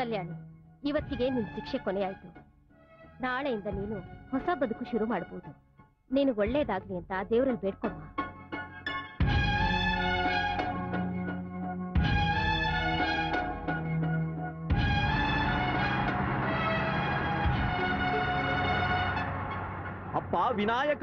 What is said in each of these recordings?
ಕಲ್ಯಾಣಿ, ಇವತ್ತಿಗೆ ನಿನ್ ಶಿಕ್ಷೆ ಕೊನೆಯಾಯ್ತು. ನಾಳೆಯಿಂದ ನೀನು ಹೊಸ ಬದುಕು ಶುರು ಮಾಡಬಹುದು. ನೀನು ಒಳ್ಳೇದಾಗ್ಲಿ ಅಂತ ದೇವರಲ್ಲಿ ಬೇಡ್ಕೊಮ್ಮ. ಅಪ್ಪ ವಿನಾಯಕ,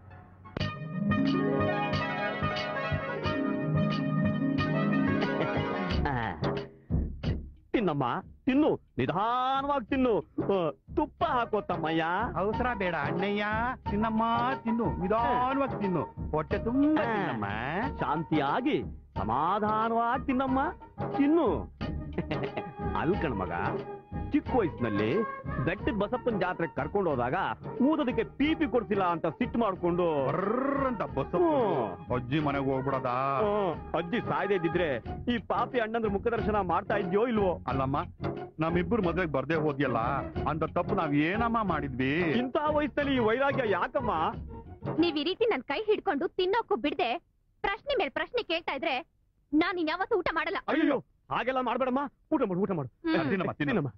ತಿನ್ನಮ್ಮ, ತಿನ್ನು, ನಿಧಾನವಾಗಿ ತಿನ್ನು. ತುಪ್ಪ ಹಾಕೋ ತಮ್ಮಯ್ಯ. ಅವಸರ ಬೇಡ ಅಣ್ಣಯ್ಯ, ತಿನ್ನಮ್ಮ, ತಿನ್ನು, ನಿಧಾನವಾಗಿ ತಿನ್ನು, ಹೊಟ್ಟೆ ತುಂಬಾ ತಿನ್ನಮ್ಮ. ಶಾಂತಿಯಾಗಿ ಸಮಾಧಾನವಾಗಿ ತಿನ್ನಮ್ಮ, ತಿನ್ನು. ಅಲ್ಕಣ್ ಮಗ, ಚಿಕ್ಕ ವಯಸ್ಸಿನಲ್ಲಿ ಬೆಟ್ಟದ ಬಸಪ್ಪನ ಜಾತ್ರೆ ಕರ್ಕೊಂಡು ಹೋದಾಗ ಊದೋದಕ್ಕೆ ಪೀಪಿ ಕೊಡ್ತಿಲ್ಲ ಅಂತ ಸಿಟ್ಟು ಮಾಡ್ಕೊಂಡು ಅಂತ ಬಸಪ್ಪ ಅಜ್ಜಿ ಮನೆಗೆ ಹೋಗ್ಬಿಡದ. ಅಜ್ಜಿ ಸಾಯ್ದೇ ಇದ್ದಿದ್ರೆ ಈ ಪಾಪಿ ಅಣ್ಣಂದ್ರ ಮುಖದರ್ಶನ ಮಾಡ್ತಾ ಇದ್ಯೋ ಇಲ್ವೋ? ಅಲ್ಲಮ್ಮ, ನಮ್ಮಿಬ್ಬರು ಮದ್ವೆಗೆ ಬರ್ದೇ ಹೋದ್ಯಲ್ಲ, ಅಂತ ತಪ್ಪು ನಾವ್ ಏನಮ್ಮ ಮಾಡಿದ್ವಿ? ಇಂಥ ವಯಸ್ಸಲ್ಲಿ ಈ ವೈರಾಗ್ಯ ಯಾಕಮ್ಮ? ನೀವ್ ಈ ರೀತಿ ನನ್ ಕೈ ಹಿಡ್ಕೊಂಡು ತಿನ್ನೋಕ್ಕೂ ಬಿಡದೆ ಪ್ರಶ್ನೆ ಮೇಲೆ ಪ್ರಶ್ನೆ ಕೇಳ್ತಾ ಇದ್ರೆ ನಾನ್ ಇನ್ಯಾವತ್ತೂ ಊಟ ಮಾಡಲ್ಲ. ಅಯ್ಯೋ, ಹಾಗೆಲ್ಲ ಮಾಡ್ಬೇಡಮ್ಮ. ಊಟ ಮಾಡು, ಊಟ ಮಾಡು. ತಿನ್ನಮ್ಮ, ತಿನ್ನಮ್ಮ.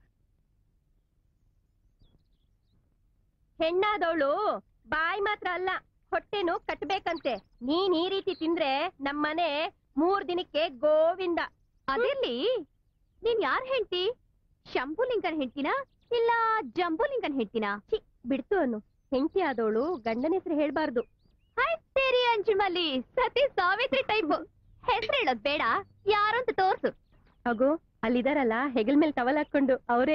ಹೆಣ್ಣಾದವಳು ಬಾಯಿ ಮಾತ್ರ ಅಲ್ಲ, ಹೊಟ್ಟೆನು ಕಟ್ಬೇಕಂತೆ. ನೀನ್ ಈ ರೀತಿ ತಿಂದ್ರೆ ನಮ್ಮನೆ 3 ದಿನಕ್ಕೆ ಗೋವಿಂದ. ಅದಿರ್ಲಿ, ನೀನ್ ಯಾರ್ ಹೆಂಡ್ತಿ? ಶಂಭುಲಿಂಗನ್ ಹೆಂಡ್ತಿನಾ ಇಲ್ಲ ಜಂಬುಲಿಂಗನ್ ಹೆಂಡ್ತಿನಾ? ಬಿಡ್ತು ಅನ್ನು. ಹೆಂಡತಿ ಆದವಳು ಗಂಡನ ಹೆಸರು ಹೇಳ್ಬಾರ್ದು. ತೇರಿ ಅಂಜುಮಲ್ಲಿ ಸತಿ ಸಾವಿತ್ರಿ ಟೈಪ್. ಹೆಸರು ಹೇಳೋದ್ ಬೇಡ, ಯಾರು ಅಂತ ತೋರ್ಸು. ಹಾಗೂ ಅಲ್ಲಿದಾರಲ್ಲ ಹೆಗಲ್ ಮೇಲೆ ಟವಲ್ ಹಾಕೊಂಡು, ಅವರೇ.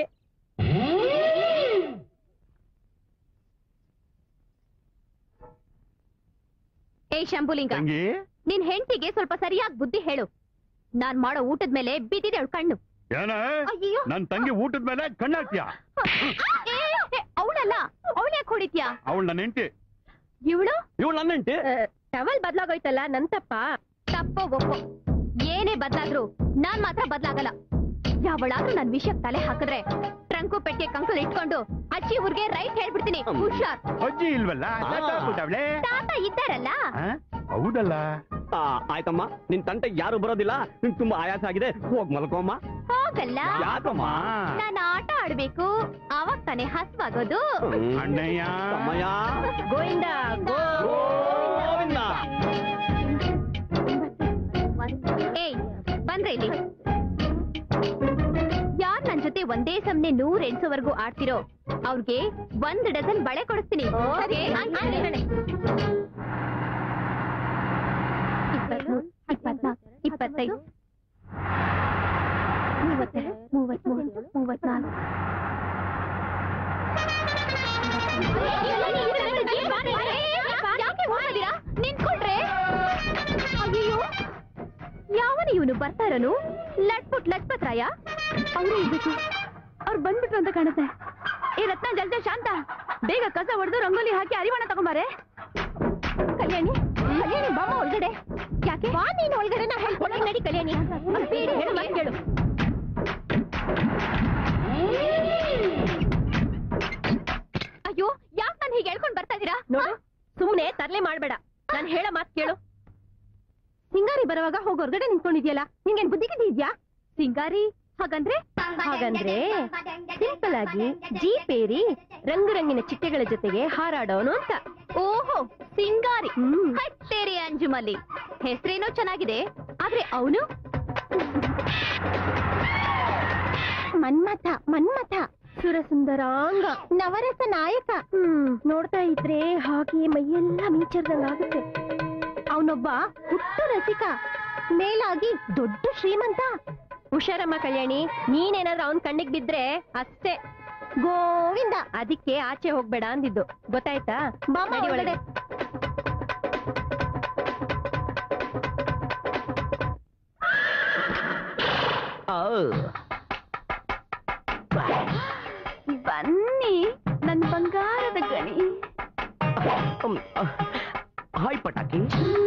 ಏ ಶಂಭುಲಿಂಗ, ನಿನ್ ಹೆಂಡತಿಗೆ ಸ್ವಲ್ಪ ಸರಿಯಾಗಿ ಬುದ್ಧಿ ಹೇಳು. ನಾನ್ ಮಾಡೋ ಊಟದ ಮೇಲೆ ಬಿದ್ದಿದೆ ಅವಳು ಕಣ್ಣು. ಏನ ನನ್ ತಂಗಿ ಊಟದ ಮೇಲೆ ಕಣ್ಣಾಕ್ತಿಯಾ? ಅವಳಲ್ಲ, ಅವಳು ಯಾಕೆ ಹೊಡಿತ್ಯಾ? ಅವಳು ನನ್ನ ಹೆಂಡತಿ. ಇವಳು ನನ್ನ ಹೆಂಡತಿ. ಟವಲ್ ಬದ್ಲಾಗೋಯ್ತಲ್ಲ, ನನ್ ತಪ್ಪೋ ಒಪ್ಪೋ, ಏನೇ ಬದ್ಲಾದ್ರು ನಾನ್ ಮಾತ್ರ ಬದ್ಲಾಗಲ್ಲ. ಯಾವಳಾದ್ರೂ ನನ್ ವಿಷಯಕ್ಕೆ ತಲೆ ಹಾಕಿದ್ರೆ ಟ್ರಂಕು ಪೆಟ್ಟಿಗೆ ಕಂಕಲ್ ಇಟ್ಕೊಂಡು ಅಜ್ಜಿ ಊರ್ಗೆ ರೈಟ್ ಹೇಳ್ಬಿಡ್ತೀನಿ. ಹುಷಾರ್. ಅಜ್ಜಿ ಇಲ್ವಲ್ಲ, ತಾತ ಇದ್ದಾರಲ್ಲ. ಹೌದಲ್ಲ. ಆಯ್ತಮ್ಮ, ನಿನ್ ತಂಟೆ ಯಾರು ಬರೋದಿಲ್ಲ. ನಿನ್ ತುಂಬಾ ಆಯಾಸ ಆಗಿದೆ, ಹೋಗ್ ಮಲ್ಕೋಮ್ಮ. ಹೋಗಲ್ಲ. ಯಾಕಮ್ಮ? ನಾನು ಆಟ ಆಡ್ಬೇಕು, ಅವಾಗ ತಾನೇ ಹಸ್ವಾಗೋದು. ಅಣ್ಣಯ್ಯ, ತಮ್ಮಯ್ಯ, ಗೋವಿಂದ ಗೋವಿಂದ. ಏಯ್, ಬಂದ್ರೆ ಇಲ್ಲಿ. ಯಾರ್ ನನ್ ಜೊತೆ ಒಂದೇ ಸಮನೆ 100 ಎಣ್ಸೋವರೆಗೂ ಆಡ್ತಿರೋ ಅವ್ರಿಗೆ 1 ಡಜನ್ ಬಳೆ ಕೊಡಿಸ್ತೀನಿ. 25, 25, 32, 33, 34. ನಿಂತ್ಕೊಳ್ರೆ. ಅಯ್ಯೋ, ಯಾವನ ಇವನು ಬರ್ತಾ ಇರೋನು? ಲಟ್ಪತ್ ರಾಯ. ಅವ್ರು ಇರ್ಬೇಕು. ಅವ್ರು ಬಂದ್ಬಿಟ್ರು ಅಂತ ಕಾಣುತ್ತೆ. ಏ ರತ್ನ, ಜಲ್ದ ಶಾಂತ, ಬೇಗ ಕಸ ಹೊಡೆದು ರಂಗೋಲಿ ಹಾಕಿ ಅರಿವಾಣ ತಗೊಂಬಾರೆ. ಕಲ್ಯಾಣಿ, ಬಾಮ ಒಳಗಡೆ. ಯಾಕೆ ಬಾ ನೀನು ಒಳಗಡೆ? ನಾ ಹೇಳ್ಕೊಳಕ್ ನಡಿ ಕಲ್ಯಾಣಿ. ಹೇಳು, ಮತ್ತೆ ಕೇಳು. ಅಯ್ಯೋ, ಯಾಕೆ ನಾನು ಹೀಗೆ ಹೇಳ್ಕೊಂಡ್ ಬರ್ತಾ ಇದೀರಾ? ನೋಡು, ಸುಮ್ನೆ ತರ್ಲೆ ಮಾಡ್ಬೇಡ. ನಾನ್ ಹೇಳೋ ಮಾತ್ ಕೇಳು. ಸಿಂಗಾರಿ ಬರುವಾಗ ಹೋಗಿ ಹೊರಗಡೆ ನಿಂತ್ಕೊಂಡಿದ್ಯಲ್ಲ, ನಿಂಗೇನ್ ಬುದ್ಧಿ ಇದೆಯಾ? ಸಿಂಗಾರಿ ಹಾಗಂದ್ರೆ ಸಿಂಪಲ್ ಆಗಿ ಜೀಪೇರಿ ರಂಗುರಂಗಿನ ಚಿಟ್ಟೆಗಳ ಜೊತೆಗೆ ಹಾರಾಡೋನು ಅಂತ. ಓಹೋ, ಸಿಂಗಾರಿ. ಹತ್ತೇರಿ ಅಂಜುಮಲ್ಲಿ, ಹೆಸರೇನೋ ಚೆನ್ನಾಗಿದೆ, ಆದ್ರೆ ಅವನು ಮನ್ಮಥ ಸುರಸುಂದರಾಂಗ ನವರಸ ನಾಯಕ. ನೋಡ್ತಾ ಇದ್ರೆ ಹಾಗೆ ಮೈಯೆಲ್ಲ ಮೀಚರ್ದಂಗಾಗುತ್ತೆ. ಅವನೊಬ್ಬ ಹುಟ್ಟು ರಸಿಕ, ಮೇಲಾಗಿ ದೊಡ್ಡ ಶ್ರೀಮಂತ. ಹುಷಾರಮ್ಮ ಕಲ್ಯಾಣಿ, ನೀನೇನಾದ್ರೂ ಅವನ್ ಕಣ್ಣಿಗೆ ಬಿದ್ರೆ ಅಷ್ಟೇ ಗೋವಿಂದ. ಅದಕ್ಕೆ ಆಚೆ ಹೋಗ್ಬೇಡ ಅಂದಿದ್ದು, ಗೊತ್ತಾಯ್ತಾ? ನಡಿ ಒಳಗಡೆ. ಬನ್ನಿ ನನ್ ಬಂಗಾರದ ಗಣಿ. ಹಾಯ್ ಪಟಾಕಿ.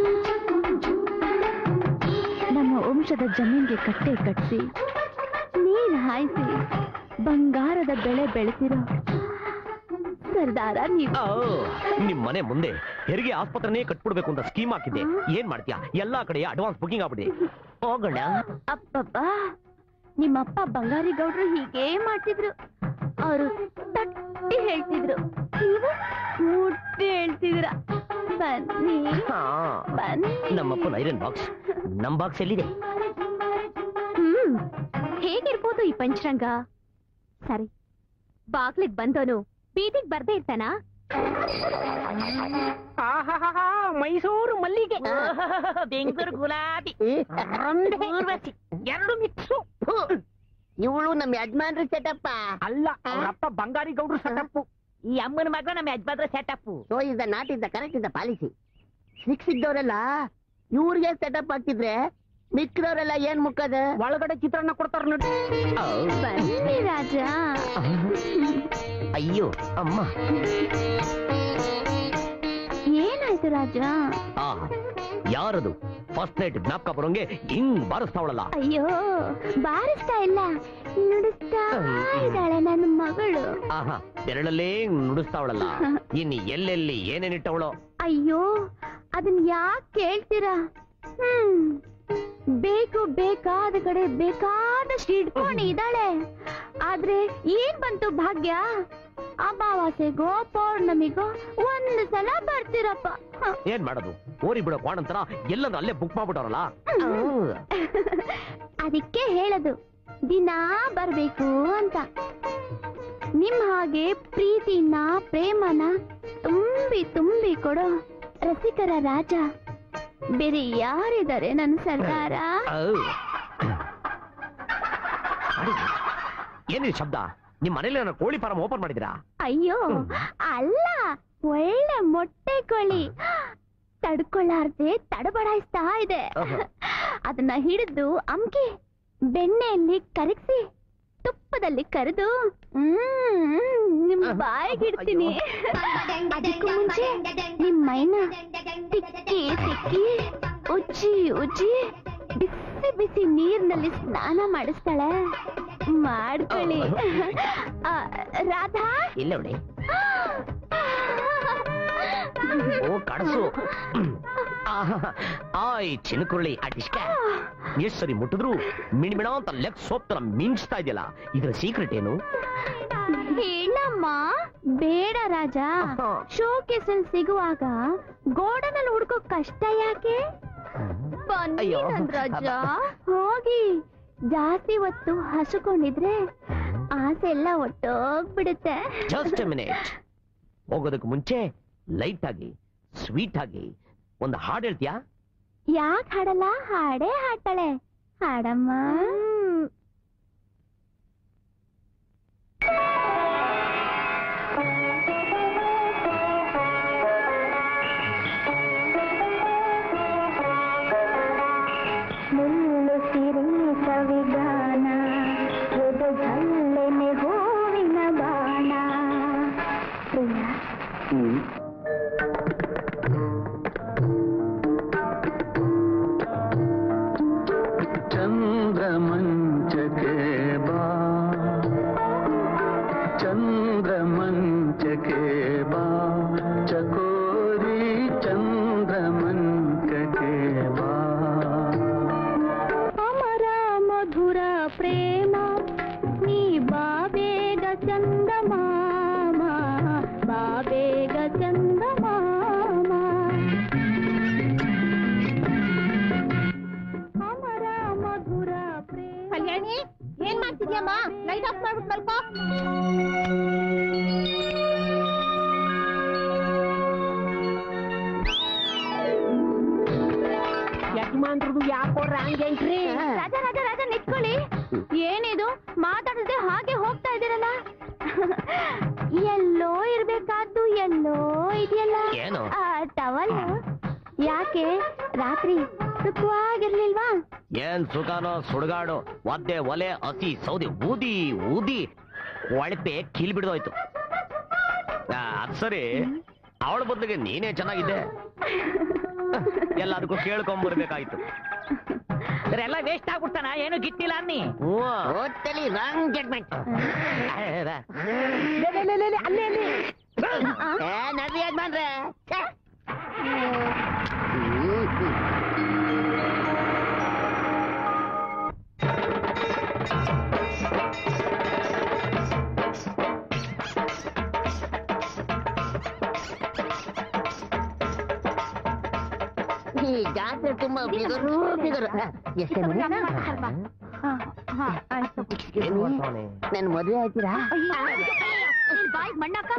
ನಮ್ಮ ವಂಶದ ಜಮೀನ್ಗೆ ಕಟ್ಟೆ ಕಟ್ಟಿಸಿ ನೀರ್ ಹಾಯಿಸಿ ಬಂಗಾರದ ಬೆಳೆ ಬೆಳೆತಿರೋ ಸರ್ದಾರ ನೀವು. ನಿಮ್ ಮನೆ ಮುಂದೆ ಹೆರಿಗೆ ಆಸ್ಪತ್ರೆನೇ ಕಟ್ಬಿಡ್ಬೇಕು ಅಂತ ಸ್ಕೀಮ್ ಹಾಕಿದ್ದೆ. ಏನ್ ಮಾಡ್ತೀಯಾ? ಎಲ್ಲಾ ಕಡೆ ಅಡ್ವಾನ್ಸ್ ಬುಕಿಂಗ್ ಆಗ್ಬಿಡಿ. ಹೋಗೋಣ. ಅಪ್ಪಪ್ಪ, ನಿಮ್ಮಪ್ಪ ಬಂಗಾರಿ ಗೌಡ್ರು ಹೀಗೇ ಮಾಡ್ತಿದ್ರು. ಅವರು ತಟ್ಟಿ ಹೇಳ್ತಿದ್ರು, ನೀವು ಮುಟ್ಟಿ ಹೇಳ್ತಿದ್ರ. ಬನ್ನಿ ಬನ್ನಿ. ನಮ್ಮಪ್ಪನ ಐರನ್ ಬಾಕ್ಸ್ ನಮ್ ಬಾಕ್ಸ್ ಎಲ್ಲಿದೆ? ಹೇಗಿರ್ಬೋದು ಈ ಪಂಚರಂಗ? ಸರಿ, ಬಾಗ್ಲಿಗ್ ಬಂದವನು ಬೀದಿಗ್ ಬರ್ದೇ ಇರ್ತಾನ? ಮೈಸೂರು ಮಲ್ಲಿಗೆ, ಬೆಂಗಳೂರು ಗುಲಾಬಿ, ಊರ್ವಶಿ, ಎರಡು ಮಿಕ್ಸು. ಇವಳು ನಮ್ಮ ಯಜಮಾನ್ರ ಸೆಟಪ್ಪ ಅಲ್ಲ, ಅವರಪ್ಪ ಬಂಗಾರಿ ಗೌಡ್ರು ಸೆಟಪ್. ಈ ಅಮ್ಮನ ಮಗ ನಮ್ಮ ಯಜಮಾನ್ರ setup. So is the not is the correct is the policy. ಸಿಕ್ಸಿದ್ದವರೆಲ್ಲ ಇವ್ರಿಗೆ ಸೆಟಪ್ ಆಗ್ತಿದ್ರೆ ಮಿಕ್ಕಿದವರೆಲ್ಲ ಏನ್ ಮುಕ್ಕದ ಒಳಗಡೆ ಚಿತ್ರಾನ್ನ ಕೊಡ್ತಾರ ನೋಡಿ. ಬನ್ನಿ ರಾಜ. ಅಯ್ಯೋ ಅಮ್ಮ, ಏನಾಯ್ತು ರಾಜ? ಯಾರದು ಫಸ್ಟ್ ನೈಟ್ ಜ್ಞಾಪಕ ಬರೋಂಗೆ ಹಿಂಗ್ ಬಾರಿಸ್ತಾವಳಲ್ಲ? ಅಯ್ಯೋ, ಬಾರಿಸ್ತಾ ಇಲ್ಲ, ನುಡಿಸ್ತಾ ಇದ್ದಾಳೆ ನನ್ನ ಮಗಳು. ಆಹಾ, ಬೆರಳಲ್ಲೇ ನುಡಿಸ್ತಾವಳಲ್ಲ. ಇನ್ನು ಎಲ್ಲೆಲ್ಲಿ ಏನೇನಿಟ್ಟವಳೋ? ಅಯ್ಯೋ, ಅದನ್ನ ಯಾಕೆ ಕೇಳ್ತೀರಾ? ಬೇಕು ಬೇಕಾದ ಕಡೆ ಬೇಕಾದಷ್ಟು ಇಟ್ಕೊಂಡು ಇದ್ದಾಳೆ. ಆದ್ರೆ ಏನ್ ಬಂತು ಭಾಗ್ಯ? ಅಮಾವಾಸ್ಯೆಗೋ ಪೌರ್ಣಮಿಗೋ ಒಂದು ಸಲ ಬರ್ತೀರಪ್ಪ. ಏನ್ ಮಾಡೋದು? ಓರಿ ಬಿಡೋ ಕ್ವಾಣಂತರ ಎಲ್ಲರೂ ಅಲ್ಲೇ ಬುಕ್ ಮಾಡ್ಬಿಟ್ಟವ್ರಲ್ಲ. ಅದಕ್ಕೆ ಹೇಳದು ದಿನಾ ಬರ್ಬೇಕು ಅಂತ. ನಿಮ್ ಹಾಗೆ ಪ್ರೀತಿನ ಪ್ರೇಮನ ತುಂಬಿ ತುಂಬಿ ಕೊಡೋ ರಸಿಕರ ರಾಜ ಬೇರೆ ಯಾರಿದ್ದಾರೆ ನನ್ನ ಸರ್ದಾರ? ಏನಿದೆ ಶಬ್ದ? ನಿಮ್ ಮನೇಲಿ ನನ್ನ ಕೋಳಿ ಫಾರಂ ಓಪನ್ ಮಾಡಿದಿರಾ? ಅಯ್ಯೋ ಅಲ್ಲ, ಒಳ್ಳೆ ಮೊಟ್ಟೆ ಕೋಳಿ ತಡ್ಕೊಳ್ಳಾರ್ದೆ ತಡಬಡಾಯಿಸ್ತಾ ಇದೆ. ಅದನ್ನ ಹಿಡಿದು ಅಮ್ಕಿ ಬೆಣ್ಣೆಯಲ್ಲಿ ಕರಗಿಸಿ ತುಪ್ಪದಲ್ಲಿ ಕರೆದು ನಿಮ್ ಬಾಯಿಗಿಡ್ತೀನಿ. ಅದಕ್ಕೂ ಮುಂಚೆ ನಿಮ್ ಮೈನ ತಿಕ್ಕಿ ತಿಕ್ಕಿ ಉಜ್ಜಿ ಉಜ್ಜಿ ಬಿಸಿ ಬಿಸಿ ನೀರ್ನಲ್ಲಿ ಸ್ನಾನ ಮಾಡಿಸ್ತಾಳೆ. ಮಾಡ್ಕೊಳ್ಳಿ. ರಾಧಾ ಇಲ್ಲ ನೋಡಿ. ಓ ಕಡಸು. ಆಯ್ ಚಿನಕುರುಳಿ ಅಟಿಸ್ಕ. ಎಷ್ಟ್ ಸರಿ ಮುಟ್ಟಿದ್ರು ಮಿಣ್ಮಿಣ ಅಂತ ಲೆಗ್ ಸೋಪ್ ತರ ಮಿಂಚ್ತಾ ಇದೆಯಲ್ಲ, ಇದ್ರ ಸೀಕ್ರೆಟ್ ಏನು? ಹೇಳಮ್ಮ. ಬೇಡ ರಾಜ, ಶೋಕೇಸಲ್ಲಿ ಸಿಗುವಾಗ ಗೋಡನಲ್ಲಿ ಹುಡ್ಕೋ ಕಷ್ಟ ಯಾಕೆ? ಬನ್ನಿ ರಾಜ, ಹೋಗಿ. ಜಾಸ್ತಿ ಹೊತ್ತು ಹಸುಕೊಂಡಿದ್ರೆ ಆಸೆ ಎಲ್ಲ ಒಟ್ಟೋಗ್ಬಿಡುತ್ತೆ. Just A minute. ಹೋಗೋದಕ್ಕೆ ಮುಂಚೆ ಲೈಟ್ ಆಗಿ ಸ್ವೀಟ್ ಆಗಿ ಒಂದು ಹಾಡು ಹೇಳ್ತೀಯಾ? ಯಾಕೆ ಹಾಡಲ್ಲ? ಹಾಡೇ ಹಾಡ್ತಾಳೆ. ಹಾಡಮ್ಮ. ಮುಳ್ಳು ಸಿರಿ ಸವಿಗಾನ, ಎದೆ ಜಲ್ಲೆನೆ ಹೂವಿನ ಬಾಣ. ಪ್ರಿಯ ಚಂದ್ರಮಂಚಕೆ ಬಾ, ಚಂದ್ರಮಂಚಕೆ ಬಾ, ಚಕೋರಿ ಚಂದ್ರಮಂಚಕೆ ಬಾ. ಅಮರ ಮಧುರ ಪ್ರೇಮ ನೀ ಬಾಬೇಗ ಚಂದಮಾಮ, ಬಾಬೇಗ ಚಂದಮಾಮ. ಅಮರ ಮಧುರ ಪ್ರೇಮ. ಕಲ್ಯಾಣಿ, ಏನ್ ಮಾಡ್ತಿದ್ಯಮ್ಮ? ಲೈಟ್ ಆಫ್ ಮಾಡ್ಬಿಟ್ಟು ಮಲ್ಕೋ. ಯಜಮಾನ್ರದು ಯಾಕೋ ರಾಂಗ್ ಎಂಟ್ರಿ. ರಾಜ ರಾಜ ರಾಜ ನಿಂತ್ಕೊಳ್ಳಿ. ಏನಿದು ಮಾತಾಡದೆ ಹಾಗೆ ಹೋಗ್ತಾ ಇದ್ದೀರಲ್ಲ? ಎಲ್ಲೋ ಇರ್ಬೇಕಾದ್ದು ಎಲ್ಲೋ ಇದೆಯಲ್ಲ. ಏನು? ಟವಲ್ ಯಾಕೆ? ರಾತ್ರಿ ಸುಖವಾಗಿರ್ಲಿಲ್ವಾ? ಏನ್ ಸುಖನೋ ಸುಡುಗಾಡು, ಒದ್ದೆ ಒಲೆ ಹಸಿ ಸೌದೆ ಊದಿ ಊದಿ ಒಳಪೆ ಕೀಲ್ ಬಿಡ್ದೋಯ್ತು. ಅದ್ ಸರಿ, ಅವಳ ಬದಲಿಗೆ ನೀನೇ ಚೆನ್ನಾಗಿದ್ದೆ. ಎಲ್ಲದಕ್ಕೂ ಕೇಳ್ಕೊಂಬರ್ಬೇಕಾಯ್ತು. ಎಲ್ಲ ವೇಸ್ಟ್ ಆಗ್ಬಿಡ್ತಾನ, ಏನು ಗಿಟ್ಟಿಲ್ಲ ಅನ್ನಿ. Totally wrong judgement. ಅಲ್ಲೇ ಅಲ್ಲಿ ನಡ್ರಿ ಯಜಮಾನ್ರೆ. ಈ ಜಾತ್ರೆ ತುಂಬಾ ಬಿಗರು ಬಿಗರು ಎಷ್ಟೇ ನನ್ ಮದುವೆ ಆಯ್ತೀರಾ? ಬಾಯ್ ಮಣ್ಣಕ್ಕ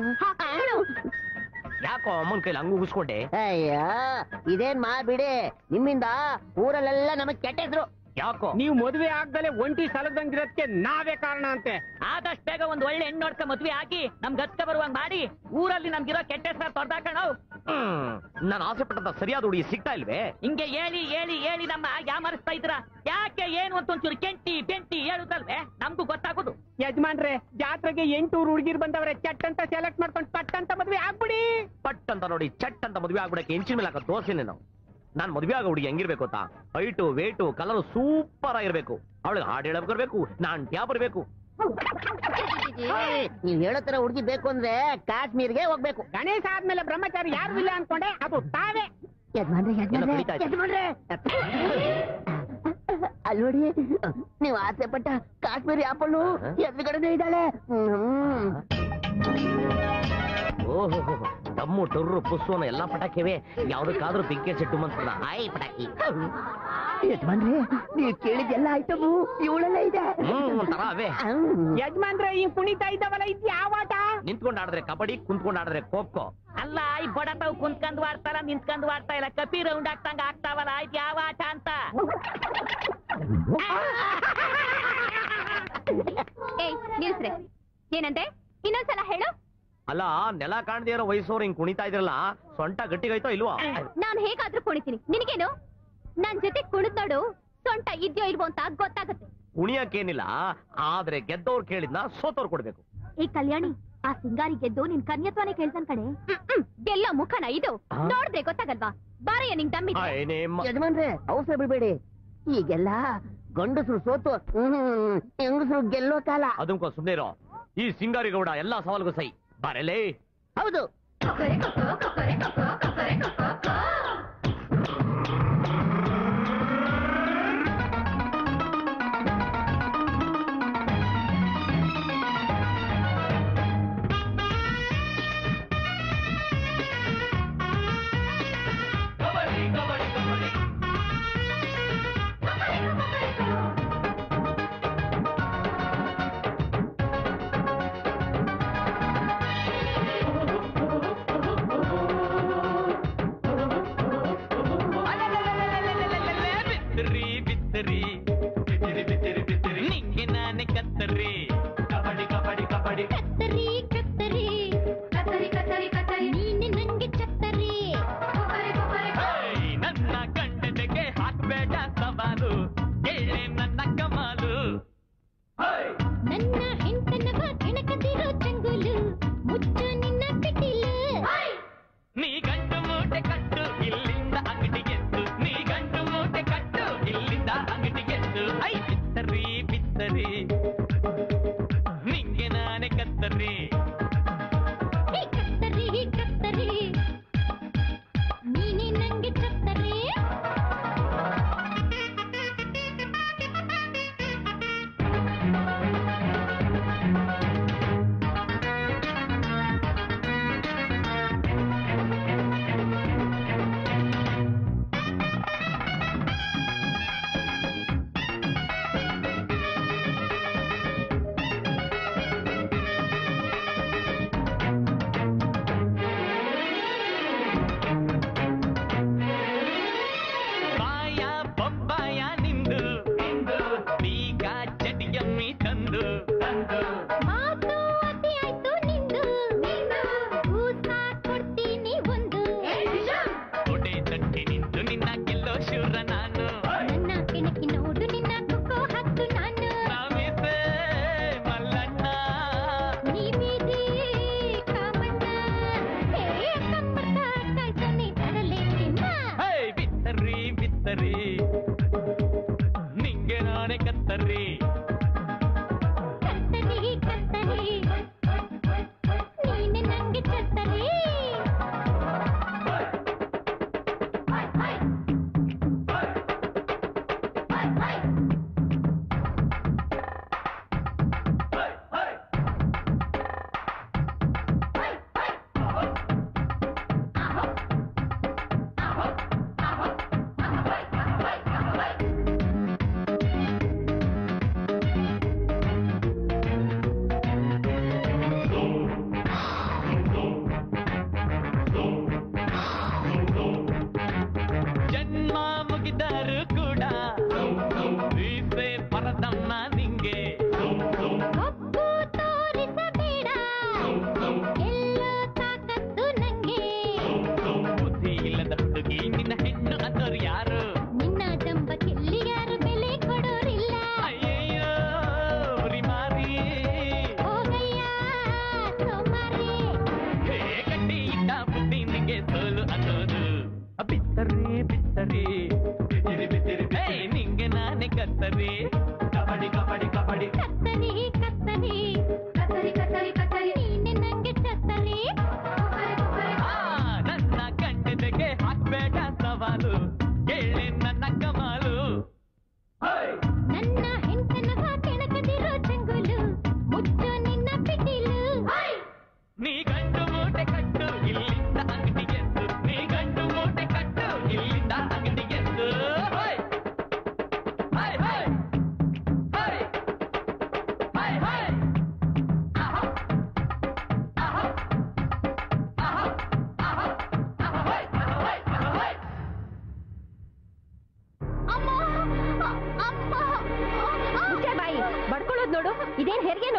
ಯಾಕೋ ಅಮ್ಮನ ಕೈಲಿ ಹಂಗ ಉಗಿಸ್ಕೊಂಡೆ? ಅಯ್ಯ ಇದೇನ್ ಬಿಡಿ, ನಿಮ್ಮಿಂದ ಊರಲ್ಲೆಲ್ಲ ನಮಗ್ ಕೆಟ್ಟ ಹೆಸರು. ಯಾಕೋ ನೀವು ಮದುವೆ ಆಗ್ದಲೆ ಒಂಟಿ ಸಲದಂಗಿರೋದಕ್ಕೆ ನಾವೇ ಕಾರಣ ಅಂತೆ. ಆದಷ್ಟು ಬೇಗ ಒಂದ್ ಒಳ್ಳೆ ಹೆಣ್ಣು ನೋಡ್ಕ ಮದ್ವೆ ಹಾಕಿ ನಮ್ಗೆ ಹತ್ಕ ಬರುವಂಗ್ ಮಾಡಿ ಊರಲ್ಲಿ ನಮ್ಗಿರೋ ಕೆಟ್ಟ ಹೆಸರು ತೊಡ್ದಾಕಣ. ನಾನು ಆಸೆ ಪಟ್ಟಂತ ಸರಿಯಾದ ಹುಡುಗಿ ಸಿಗ್ತಾ ಇಲ್ವೇ? ಹಿಂಗೆ ಹೇಳಿ ಹೇಳಿ ಹೇಳಿ ನಮ್ಮ ಯಾಮರಿಸ್ತಾ ಇದ್ರ. ಯಾಕೆ ಏನು ಅಂತ ಒಂಚೂರು ಕೆಂಟಿ ಬೆಂಟಿ ಹೇಳುದಲ್ವೇ ನಮ್ಗೂ ಗೊತ್ತಾಗೋದು. ಯಜಮಾನ್ರೆ, ಜಾತ್ರೆಗೆ 8 ಹುಡುಗಿರ್ ಬಂದವ್ರೆ. ಚಟ್ ಅಂತ ಸೆಲೆಕ್ಟ್ ಮಾಡ್ಕೊಂಡು ಪಟ್ ಅಂತ ಮದ್ವೆ ಆಗ್ಬಿಡಿ. ಪಟ್ ಅಂತ ನೋಡಿ ಚಟ್ ಅಂತ ಮದುವೆ ಆಗ್ಬಿಡಕ್ಕೆ ಹೆಂಚಿನ ಮೇಲೆ ಹಾಕೋ ದೋಸೆನೆ ನಾವು. ನಾನ್ ಮದುವೆ ಆಗೋ ಹುಡುಗಿ ಹೆಂಗಿರ್ಬೇಕು ಗೊತ್ತಾ? ಹೈಟು ವೇಟು ಕಲರ್ ಸೂಪರ್ ಆಗಿರ್ಬೇಕು. ಅವಳಿಗೆ ಹಾಡು ಹೇಳಕ್ ಬರ್ಬೇಕು, ನಾನ್ ಟ್ಯಾಪ್ ಬರ್ಬೇಕು. ನೀವ್ ಹೇಳೋ ತರ ಹುಡುಗಿ ಬೇಕು ಅಂದ್ರೆ ಕಾಶ್ಮೀರ್ಗೆ ಹೋಗ್ಬೇಕು. ಗಣೇಶ ಆದ್ಮೇಲೆ ಬ್ರಹ್ಮಚಾರಿ ಯಾರು ಇಲ್ಲ ಅನ್ಕೊಂಡೆ, ಅದು ತಾವೇ. ಯಜಮಾನ್ರೆ ಅಲ್ವಡಿ, ನೀವು ಆಸೆ ಪಟ್ಟ ಕಾಶ್ಮೀರಿ ಆಪಲ್ಲು ಎದುರುಗಡೆ ಇದ್ದಾಳೆ. ಓಹೋ, ದಮ್ಮು ಟೊರ್ರು ಪುಸ್ಸೋನ ಎಲ್ಲಾ ಪಟಾಕಿವೆ. ಯಾವ್ದಕ್ಕಾದ್ರೂ ಬಿಗ್ಗೆ ಸೆಟ್ಟು ಮಂತ್ರ ಆಯ್ ಪಟಾಕಿ. ಯಜಮಾನ್ರೆ, ನೀವ್ ಕೇಳಿದ್ದೆಲ್ಲ ಆಯ್ತವು ಇವಳೆಲ್ಲ ಇದೆ. ಒಂಥರ ಅವೇ. ಯಜಮಾನ್ರೆ, ಈ ಕುಣಿತಾ ಇದ್ದಾವಲ್ಲ, ಇದು ಯಾವ ಆಟ? ನಿಂತ್ಕೊಂಡ್ ಆಡಿದ್ರೆ ಕಬಡ್ಡಿ, ಕುಂತ್ಕೊಂಡ್ ಆಡಿದ್ರೆ ಖೋಖೋ. ಅಲ್ಲ, ಈ ಬಡತಾವ್ ಕುಂತ್ಕೊಂಡ್ ಆಡ್ತಾರ, ನಿಂತ್ಕೊಂಡ್ ಆಡ್ತಾ ಇಲ್ಲ, ಕಪಿ ರೌಂಡ್ ಆಗ್ತಂಗ ಆಗ್ತಾವಲ್ಲ, ಆಯ್ತು ಯಾವ ಆಟ ಅಂತ. ಏಯ್ ನಿಲ್ಸ್ರೆ, ಏನಂತೆ? ಇನ್ನೊಂದ್ಸಲ ಹೇಳು. ಅಲ್ಲ, ನೆಲ ಕಾಣದೇ ಇರೋ ವಯಸ್ಸೋರು ಹಿಂಗ್ ಕುಣಿತಾ ಇದ್ರಲ್ಲ, ಸೊಂಟ ಗಟ್ಟಿಗೈತೋ ಇಲ್ವಾ? ನಾನು ಹೇಗಾದ್ರೂ ಕುಣಿತೀನಿ, ನಿನಗೇನು? ನನ್ ಜೊತೆ ಕುಣಿದ್ ನೋಡು, ಸೊಂಟ ಇದ್ಯೋ ಇಲ್ವೋ ಅಂತ ಗೊತ್ತಾಗುತ್ತೆ. ಕುಣಿಯಕ್ಕೇನಿಲ್ಲ, ಆದ್ರೆ ಗೆದ್ದವ್ರು ಕೇಳಿದ್ನ ಸೋತವ್ರು ಕೊಡ್ಬೇಕು. ಈ ಕಲ್ಯಾಣಿ, ಆ ಸಿಂಗಾರಿ ಗೆದ್ದು ನಿನ್ ಕನ್ಯತ್ವಾನೇ ಕೇಳ್ತಾನ್ ಕಣೆ. ಎಲ್ಲ ಮುಖನ ಇದು ನೋಡಿದ್ರೆ ಗೊತ್ತಾಗಲ್ವಾ? ಬಾರಯ್ಯ ನಿಂಗ್ ದಮ್ಮಿ. ಯಜಮಾನ್ರೆ, ಅವಸರ ಬಿಡ್ಬೇಡಿ. ಈಗೆಲ್ಲ ಗಂಡಸರು ಸೋತು ಹೆಂಗಸರು ಗೆಲ್ಲೋ ಕಾಲ. ಅದಕ್ಕೋ ಸುಮ್ನೆ ಇರೋ. ಈ ಸಿಂಗಾರಿಗೌಡ ಎಲ್ಲಾ ಸವಾಲ್ಗೂ ಸೈ ಬಾರಲೇ. ಹೌದು. ನಿಂಗೆ ನಾನೇ ಕತ್ತರಿ. ಕಬಡ್ಡಿ ಕಬಡ್ಡಿ ಕಬಡ್ಡಿ ಕತ್ತರಿ ಕತ್ತರಿ ಕತ್ತರಿ ಕತ್ತರಿ ಕತ್ತರಿ ನೀನೆ ನಂಗೆ ಚತ್ತರಿ. ನನ್ನ ಗಂಡನಿಗೆ ಹಾಕ್ಬೇಡ ಸವಾಲು, ಹೇಳೆ ನನ್ನ ಕಮಾಲು. ನನ್ನ ಹೆಂಡನವ ಕೆಣಕದಿರೋ ಚಂಗುಲು, ಮುಚ್ಚು ನಿನ್ನ ಪಿಟೀಲು. ನೀ ಗಂಟು ಮೂಟೆ ಕಟ್ಟು ಇಲ್ಲಿಂದ ಅಂಗಡಿಗೆದ್ದು, ನೀ ಗಂಟು ಮೂಟೆ ಕಟ್ಟು ಇಲ್ಲಿಂದ ಅಂಗಡಿಗೆದ್ದು. ಐ ಬಿತ್ತರಿ ಬಿತ್ತರಿ ನಿಂಗೆ ನಾನೇ ಕತ್ತರಿ. ಕತ್ತರಿ ಕತ್ತರಿ ನೀನೆ ನಂಗೆ ಚತ್ತರಿ.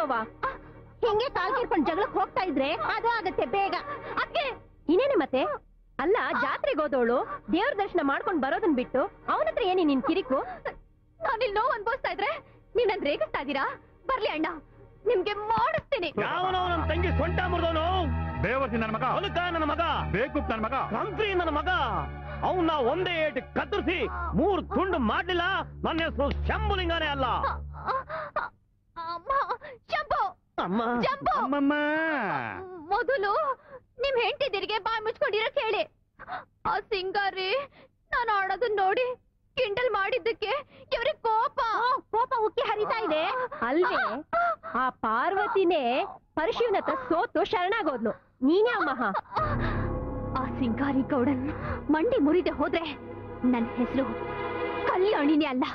ನೋವಾ? ಹಿಂಗೆ ಕಾಲ್ ಕೀರ್ಕೊಂಡು ಜಗಳಕ್ಕೆ ಹೋಗ್ತಾ ಇದ್ರೆ ಅದು ಆಗತ್ತೆ ಬೇಗ. ಅದಕ್ಕೆ ಇನ್ನೇನೆ ಮತ್ತೆ? ಅಲ್ಲ, ಜಾತ್ರೆಗೆ ಹೋದವಳು ದೇವ್ರ ದರ್ಶನ ಮಾಡ್ಕೊಂಡು ಬರೋದನ್ ಬಿಟ್ಟು ಅವನ ಹತ್ರ ಏನಿ ನಿನ್ ಕಿರಿಕು? ನಾನಿಲ್ಲಿ ನೋವು ಅನ್ಭವಿಸ್ತಾ ಇದ್ರೆ ನೀವ್ ನನ್ ರೇಗಿಸ್ತಾ ಇದ್ದೀರಾ? ಬರ್ಲಿ ಅಣ್ಣ, ನಿಮ್ಗೆ ಮಾಡಿಸ್ತೀನಿ. ನಮ್ ತಂಗಿ ಸೊಂಟ ಮುರಿದವನು ಬೇವರ್ಸಿ ನನ್ನ ಮಗ, ಹೊಲಕ ನನ್ನ ಮಗ, ಬೇಕುಪ್ ನನ್ನ ಮಗ, ಕಂತ್ರಿ ನನ್ನ ಮಗ. ಅವನ್ನ ಒಂದೇ ಏಟು ಕತ್ತರಿಸಿ 3 ತುಂಡು ಮಾಡ್ಲಿಲ್ಲ. ನನ್ನ ಹೆಸರು ಶಂಭುಲಿಂಗನೇ ಅಲ್ಲ. ಅಮ್ಮ, ಶಂಭು, ಅಮ್ಮ, ಶಂಭು, ಅಮ್ಮಮ್ಮ. ಮೊದಲು ನಿಮ್ ಹೆಂಡತಿದಿರಿಗೆ ಬಾಯ್ ಮುಚ್ಕೊಂಡಿರಕ್ ಹೇಳಿ. ಆ ಸಿಂಗಾರಿ ನಾನು ಆಡೋದನ್ನ ನೋಡಿ ಕಿಂಡಲ್ ಮಾಡಿದ್ದಕ್ಕೆ ಇವ್ರಿಗೆ ಕೋಪ ಉಕ್ಕಿ ಹರಿತಾ ಇದೆ ಅಲ್ವೇ? ಆ ಪಾರ್ವತಿನೇ ಪರಶಿವನ ಹತ್ರ ಸೋತು ಶರಣಾಗೋದ್ಲು. ನೀನೇ ಅಮ್ಮ. ಆ ಸಿಂಗಾರಿ ಗೌಡನ್ ಮಂಡಿ ಮುರಿದೆ ಹೋದ್ರೆ ನನ್ನ ಹೆಸರು ಕಲ್ಯಾಣಿನೇ ಅಲ್ಲ.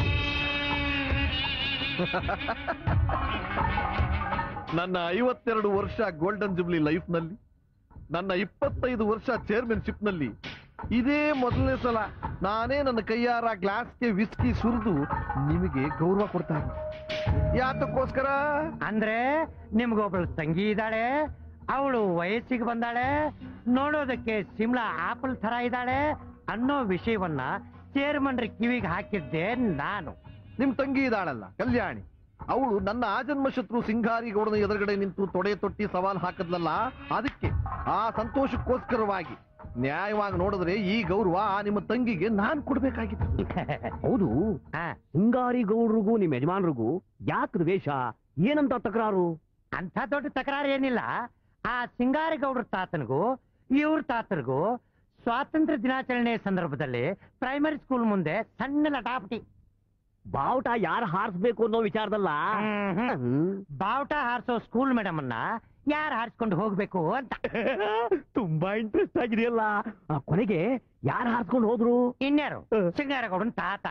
ನನ್ನ 52 ವರ್ಷ ಗೋಲ್ಡನ್ ಜುಬ್ಲಿ ಲೈಫ್ ನಲ್ಲಿ, ನನ್ನ 25 ವರ್ಷ ಚೇರ್ಮನ್ಶಿಪ್ ನಲ್ಲಿ ಇದೇ ಮೊದಲನೇ ಸಲ ನಾನೇ ನನ್ನ ಕೈಯಾರ ಗ್ಲಾಸ್ಗೆ ವಿಸ್ಕಿ ಸುರಿದು ನಿಮಗೆ ಗೌರವ ಕೊಡ್ತಾ ಇದ್ದೀನಿ. ಯಾತಕ್ಕೋಸ್ಕರ ಅಂದ್ರೆ ನಿಮ್ಗೊಬ್ಳು ತಂಗಿ ಇದ್ದಾಳೆ, ಅವಳು ವಯಸ್ಸಿಗೆ ಬಂದಾಳೆ, ನೋಡೋದಕ್ಕೆ ಸಿಮ್ಲಾ ಆಪಲ್ ತರ ಇದ್ದಾಳೆ ಅನ್ನೋ ವಿಷಯವನ್ನ ಚೇರ್ಮನ್ರ ಕಿವಿಗೆ ಹಾಕಿದ್ದೆ ನಾನು. ನಿಮ್ ತಂಗಿ ಇದ್ದಾಳಲ್ಲ ಕಲ್ಯಾಣಿ, ಅವಳು ನನ್ನ ಆಜನ್ಮ ಶತ್ರು ಸಿಂಗಾರಿ ಗೌಡನ ಎದುರುಗಡೆ ನಿಂತು ತೊಡೆ ತೊಟ್ಟಿ ಸವಾಲ್ ಹಾಕದ್ಲಲ್ಲ, ಅದಕ್ಕೆ ಆ ಸಂತೋಷಕ್ಕೋಸ್ಕರವಾಗಿ ನ್ಯಾಯವಾಗಿ ನೋಡಿದ್ರೆ ಈ ಗೌರವ ಆ ನಿಮ್ಮ ತಂಗಿಗೆ ನಾನ್ ಕೊಡ್ಬೇಕಾಗಿತ್ತು. ಹೌದು, ಸಿಂಗಾರಿ ಗೌಡ್ರಿಗೂ ನಿಮ್ ಯಜಮಾನ್ರಿಗೂ ಯಾಕೆ ದ್ವೇಷ? ಏನಂತ ತಕರಾರು? ಅಂತ ದೊಡ್ಡ ತಕರಾರು ಏನಿಲ್ಲ. ಆ ಸಿಂಗಾರಿ ಗೌಡ್ರ ತಾತನಿಗೂ ಇವ್ರ ತಾತರಿಗೂ ಸ್ವಾತಂತ್ರ್ಯ ದಿನಾಚರಣೆ ಸಂದರ್ಭದಲ್ಲಿ ಪ್ರೈಮರಿ ಸ್ಕೂಲ್ ಮುಂದೆ ಸಣ್ಣ ಲಟಾಪಟಿ. ಬಾವುಟ ಯಾರು ಹಾರಿಸ್ಬೇಕು ಅನ್ನೋ ವಿಚಾರದಲ್ಲ, ಬಾವುಟ ಹಾರಿಸೋ ಸ್ಕೂಲ್ ಮೇಡಮ್ ಅನ್ನ ಯಾರು ಹಾರಿಸ್ಕೊಂಡು ಹೋಗ್ಬೇಕು ಅಂತ. ತುಂಬಾ ಇಂಟ್ರೆಸ್ಟ್ ಆಗಿದೆಯಲ್ಲ. ಕೊನೆಗೆ ಯಾರು ಹಾರಿಸ್ಕೊಂಡು ಹೋದ್ರು? ಇನ್ಯಾರು? ಸಿಂಗಾರ ಗೌಡನ್ ತಾತ.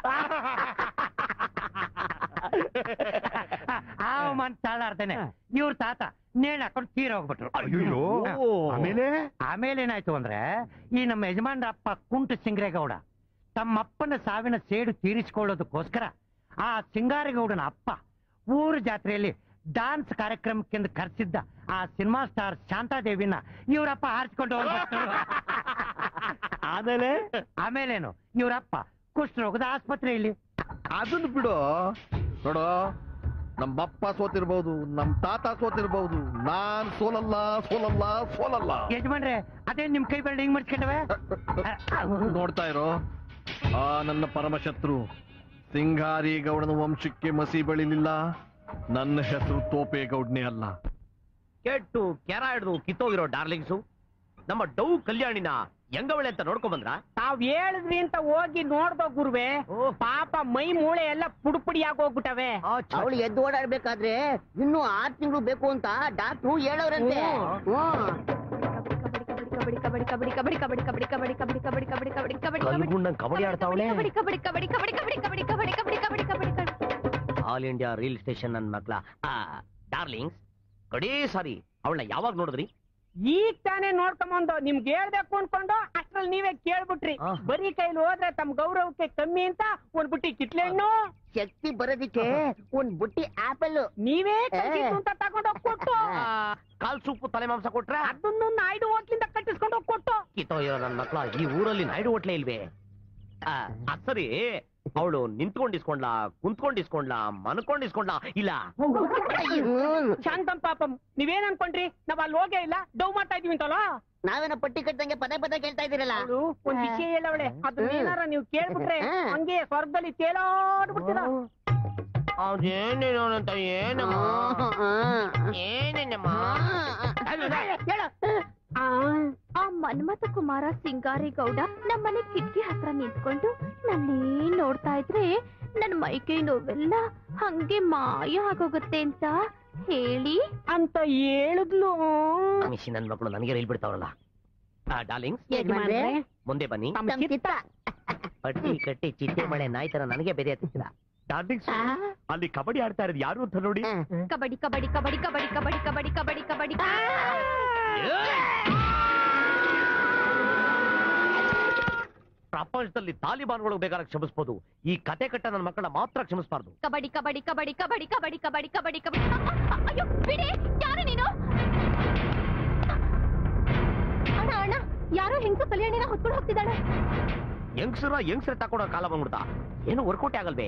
ತಾಳಾಡ್ತೇನೆ ಇವ್ರ ತಾತ ನೇಣ್ ಹಾಕೊಂಡು ತೀರ ಹೋಗ್ಬಿಟ್ರು. ಆಮೇಲೆ ಏನಾಯ್ತು ಅಂದ್ರೆ, ಈ ನಮ್ಮ ಯಜಮಾನ್ರ ಅಪ್ಪ ಕುಂಟು ಸಿಂಗರೇಗೌಡ ತಮ್ಮಪ್ಪನ ಸಾವಿನ ಸೇಡು ತೀರಿಸಿಕೊಳ್ಳೋದಕ್ಕೋಸ್ಕರ ಆ ಸಿಂಗಾರೇಗೌಡನ ಅಪ್ಪ ಊರ ಜಾತ್ರೆಯಲ್ಲಿ ಡಾನ್ಸ್ ಕಾರ್ಯಕ್ರಮಕ್ಕೆಂದು ಕರೆಸಿದ್ದ ಆ ಸಿನಿಮಾ ಸ್ಟಾರ್ ಶಾಂತಾದೇವಿನ ಇವರಪ್ಪ ಹಾರಿಸ್ಕೊಂಡು ಹೋಗ್ಬಿಟ್ರು. ಆಮೇಲೇನು ಇವರಪ್ಪ ಕುಷ್ಠರೋಗದ ಆಸ್ಪತ್ರೆಯಲ್ಲಿ. ಅದನ್ನು ಬಿಡು. ನೋಡೋ, ನಮ್ಮಪ್ಪ ಸೋತಿರ್ಬಹುದು, ನಮ್ ತಾತ ಸೋತಿರ್ಬಹುದು, ನಾನ್ ಸೋಲಲ್ಲ ಸೋಲಲ್ಲ ಸೋಲಲ್ಲ. ಯಜಮಾನ್ರೆ, ಅದೇ ನಿಮ್ ಕೈ ಬೆರಳು ಹಿಂಗ್ ಮರ್ಚ್ಕೊಂಡವೆ. ನೋಡ್ತಾ ಇರೋ, ಆ ನನ್ನ ಪರಮಶತ್ರು ಸಿಂಗಾರಿ ಗೌಡನ ವಂಶಕ್ಕೆ ಮಸಿ ಬೆಳಿಲಿಲ್ಲ. ನನ್ನ ಹೆಸರು ತೋಪೇಗೌಡನೇ ಅಲ್ಲ. ಕೆಟ್ಟು ಕೆರ ಹಿಡಿದು ಕಿತ್ತೋಗಿರೋ ಡಾರ್ಲಿಂಗ್ಸು ನಮ್ಮ ಡೌ ಕಲ್ಯಾಣಿನ ಹೆಂಗವಳೆ ಅಂತ ನೋಡ್ಕೊಂಡ್ ಬಂದ್ರ? ತಾವ್ ಹೇಳಿದ್ರಿ ಅಂತ ಹೋಗಿ ನೋಡ್ದೋ ಗುರುವೆ. ಪಾಪ ಮೈ ಮೂಳೆ ಎಲ್ಲ ಪುಡುಪುಡಿ ಆಗೋಗ್ಬಿಟ್ಟವೆ. ಅವಳು ಎದ್ದು ಓಡಾಡ್ಬೇಕಾದ್ರೆ ಇನ್ನೂ 6 ತಿಂಗಳು ಬೇಕು ಅಂತ ಡಾಕ್ಟ್ರು ಹೇಳೋರಂತೆ. ಕಬಡ್ಡಿ ಆಡ್ತಾವಳೆ. ಆಲ್ ಇಂಡಿಯಾ ರೈಲ್ ಸ್ಟೇಷನ್ ನನ್ ಮಕ್ಳ. ಡಾರ್ಲಿಂಗ್ಸ್, ಕಡೇ ಸಾರಿ ಅವಳನ್ನ ಯಾವಾಗ ನೋಡಿದ್ರಿ? ಈಗ ತಾನೇ ನೋಡ್ಕೊಂಬಂದು ನಿಮ್ಗೆ ಹೇಳ್ಬೇಕು ಅನ್ಕೊಂಡು ಅಷ್ಟ್ರಲ್ಲಿ ನೀವೇ ಕೇಳ್ಬಿಟ್ರಿ. ಬರೀ ಕೈಲಿ ಹೋದ್ರೆ ತಮ್ಮ ಗೌರವಕ್ಕೆ ಕಮ್ಮಿ ಅಂತ ಒಂದ್ ಬುಟ್ಟಿ ಕಿತ್ಲೆಣ್ಣು, ಶಕ್ತಿ ಬರೋದಿಕ್ಕೆ ಒಂದ್ ಬುಟ್ಟಿ ಆಪಲ್ ನೀವೇ ಅಂತ ತಗೊಂಡೋಗ್ ಕೊಟ್ಟು, ಕಾಲ್ ಸೂಪು ತಲೆ ಮಾಂಸ ಕೊಟ್ರೆ ಅದನ್ನು ನಾಯ್ಡು ಹೋಟ್ಲಿಂದ ಕಟ್ಟಿಸ್ಕೊಂಡು ಹೋಗ್ ಕೊಟ್ಟು. ಕಿತ್ತೋಯ್ಯೋ ನನ್ ಮಕ್ಳ, ಈ ಊರಲ್ಲಿ ನಾಯ್ಡು ಹೋಟ್ಲೆ ಇಲ್ವೇ? ಸರಿ, ಅವಳು ನಿಂತ್ಕೊಂಡಿಸ್ಕೊಂಡ್ಲಾ, ಕುಂತ್ಕೊಂಡಿಸ್ಕೊಂಡ್ಲಾ, ಮನ್ಕೊಂಡಿಸ್ಕೊಂಡ್ಲಾ? ಇಲ್ಲ, ಶಾಂತಂ ಪಾಪಂ, ನೀವೇನ್ ಅನ್ಕೊಂಡ್ರಿ? ನಾವ್ ಅಲ್ಲಿ ಹೋಗೇ ಇಲ್ಲ, ಡೌ ಮಾಡ್ತಾ ಇದೀವಿ ಅಂತಲ್ಲ. ನಾವೇನ ಪಟ್ಟಿ ಕಟ್ಟಂಗೆ ಪದೇ ಪದೇ ಕೇಳ್ತಾ ಇದೀರಲ್ಲ. ಒಂದ್ ವಿಷಯ ಹೇಳವಳೆ, ಅದನ್ನೇನಾರ ನೀವು ಕೇಳ್ಬಿಟ್ರೆ ಹಂಗೆ ಸ್ವರ್ಗದಲ್ಲಿ ತೇಲಾಡ್ಬಿಡ್ತೀರ. ಅದೇನೇನೋನಂತ ಏನಮ್ಮ ಏನೇನಮ್ಮ ಆ ಮನ್ಮಥ ಕುಮಾರ ಸಿಂಗಾರಿ ಗೌಡ ನಮ್ಮನೆ ಕಿಟಕಿ ಹತ್ರ ನಿಂತ್ಕೊಂಡು ನನ್ನೇ ನೋಡ್ತಾ ಇದ್ರೆ ನನ್ ಮೈಕೈ ನೋವೆಲ್ಲ ಹಂಗೆ ಮಾಯ ಆಗೋಗುತ್ತೆ ಅಂತ ಹೇಳಿ ಅಂತ ಹೇಳಿದ್ಲು. ಮಿಶಿ ನನ್ ಮಕ್ಕಳು ನನಗೆ ರೈಲ್ ಬಿಡ್ತಾವ್ರಲ್ಲ. ಡಾರ್ಲಿಂಗ್ಸ್, ಮುಂದೆ ಬನ್ನಿ. ಪಟ್ಟಿ ಕಟ್ಟಿ ಚಿಟ್ಟೆ ಮಳೆ ನಾಯಿ ತರ ನನಗೆ ಬೆದೆ ಹತ್ತಿಲ್ಲ. ಡಾರ್ಲಿಂಗ್ಸ್, ಅಲ್ಲಿ ಕಬಡ್ಡಿ ಆಡ್ತಾ ಇರೋದು ಯಾರು ಅಂತ ನೋಡಿ. ಕಬಡ್ಡಿ ಕಬಡ್ಡಿ ಕಬಡ್ಡಿ ಕಬಡ್ಡಿ ಕಬಡ್ಡಿ ಕಬಡ್ಡಿ ಕಬಡ್ಡಿ ಕಬಡ್ಡಿ. ಪ್ರಪಂಚ ಪ್ರಪಂಚದಲ್ಲಿ ತಾಲಿಬಾನ್ಗಳು ಬೇಕಾದ್ರೆ ಕ್ಷಮಿಸಬಹುದು, ಈ ಕತೆ ಕಟ್ಟ ನನ್ನ ಮಕ್ಕಳ ಮಾತ್ರ ಕ್ಷಮಿಸಬಾರ್ದು. ಕಬಡ್ಡಿ ಕಬಡ್ಡಿ ಕಬಡ್ಡಿ ಕಬಡ್ಡಿ ಕಬಡ್ಡಿ ಕಬಡ್ಡಿ ಕಬಡ್ಡಿ ಕಬಡ್ಡಿ. ಅಯ್ಯೋ ಬಿಡಿ, ಯಾರು ನೀನು? ಅಣ್ಣ ಅಣ್ಣ, ಯಾರೋ ಹೆಂಗಸು ಕಲ್ಯಾಣಿನ ಹೊತ್ಕೊಂಡು ಹೋಗ್ತಿದ್ದಾಳೆ. ಹೆಂಗ್ಸರ ತಕೊಂಡೋ ಕಾಲ ಬಂದ್ಬಿಡ್ತಾ, ಏನು ವರ್ಕೌಟ್ ಆಗಲ್ವೇ?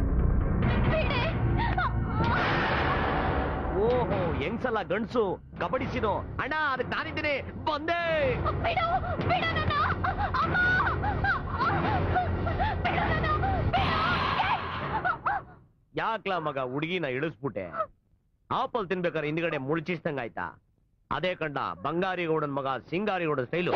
ಓಹೋ, ಹೆಂಗ್ಸಲ್ಲ ಗಂಡ್ಸು, ಕಬಡ್ಡಿಸಿನೋ. ಅಣ್ಣ ಅದಕ್ಕೆ ನಾನಿದ್ದೀನಿ, ಬಂದೆ. ಯಾಕ್ಲ ಮಗ ಹುಡುಗಿನ ಇಳಿಸ್ಬಿಟ್ಟೆ? ಆಪಲ್ ತಿನ್ಬೇಕಾದ್ರೆ ಹಿಂದ್ಗಡೆ ಮುಳ್ಚಿಸ್ದಂಗಾಯ್ತಾ? ಅದೇ ಕಂಡ ಬಂಗಾರಿ ಗೌಡನ್ ಮಗ ಸಿಂಗಾರಿ ಗೌಡನ್ ಸ್ಟೈಲು.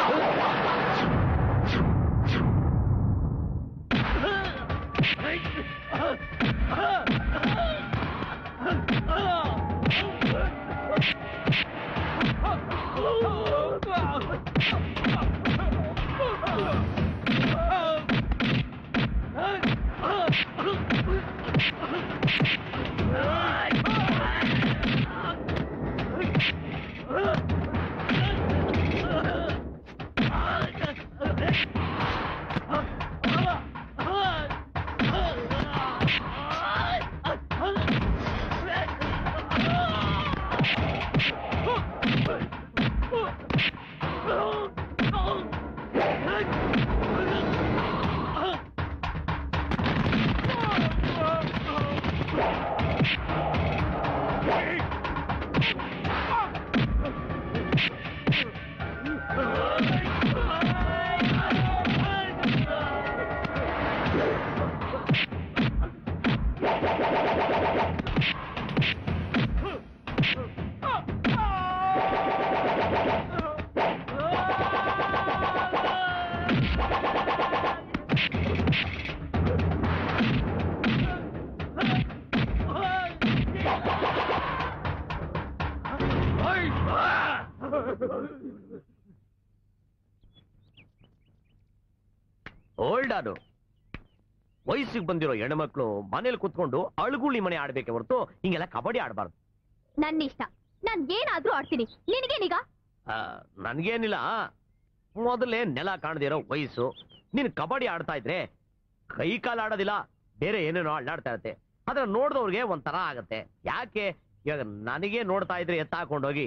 ಓಲ್ಡಾನು ವಯಸ್ಸಿಗೆ ಬಂದಿರೋ ಹೆಣ್ಮಕ್ಳು ಮನೇಲಿ ಕುತ್ಕೊಂಡು ಅಳುಗುಳಿ ಮನೆ ಆಡ್ಬೇಕೆ ಹೊರತು ಹಿಂಗೆಲ್ಲ ಕಬಡ್ಡಿ ಆಡಬಾರ್ದು. ನನ್ನ ಇಷ್ಟ, ನಾನ್ ಏನಾದ್ರೂ ಆಡ್ತೀನಿ. ನಿನಗೇನೀಗ? ನನ್ಗೇನಿಲ್ಲ, ಮೊದಲೇ ನೆಲ ಕಾಣದಿರೋ ವಯಸ್ಸು. ನೀನ್ ಕಬಡ್ಡಿ ಆಡ್ತಾ ಇದ್ರೆ ಕೈ ಕಾಲು ಆಡೋದಿಲ್ಲ, ಬೇರೆ ಏನೇನೋ ಅಳ್ಳಾಡ್ತಾ ಇರತ್ತೆ. ಆದ್ರೆ ನೋಡ್ದವ್ರಿಗೆ ಒಂಥರ ಆಗತ್ತೆ. ಯಾಕೆ? ಇವಾಗ ನನಗೆ ನೋಡ್ತಾ ಇದ್ರೆ ಎತ್ತಾಕೊಂಡೋಗಿ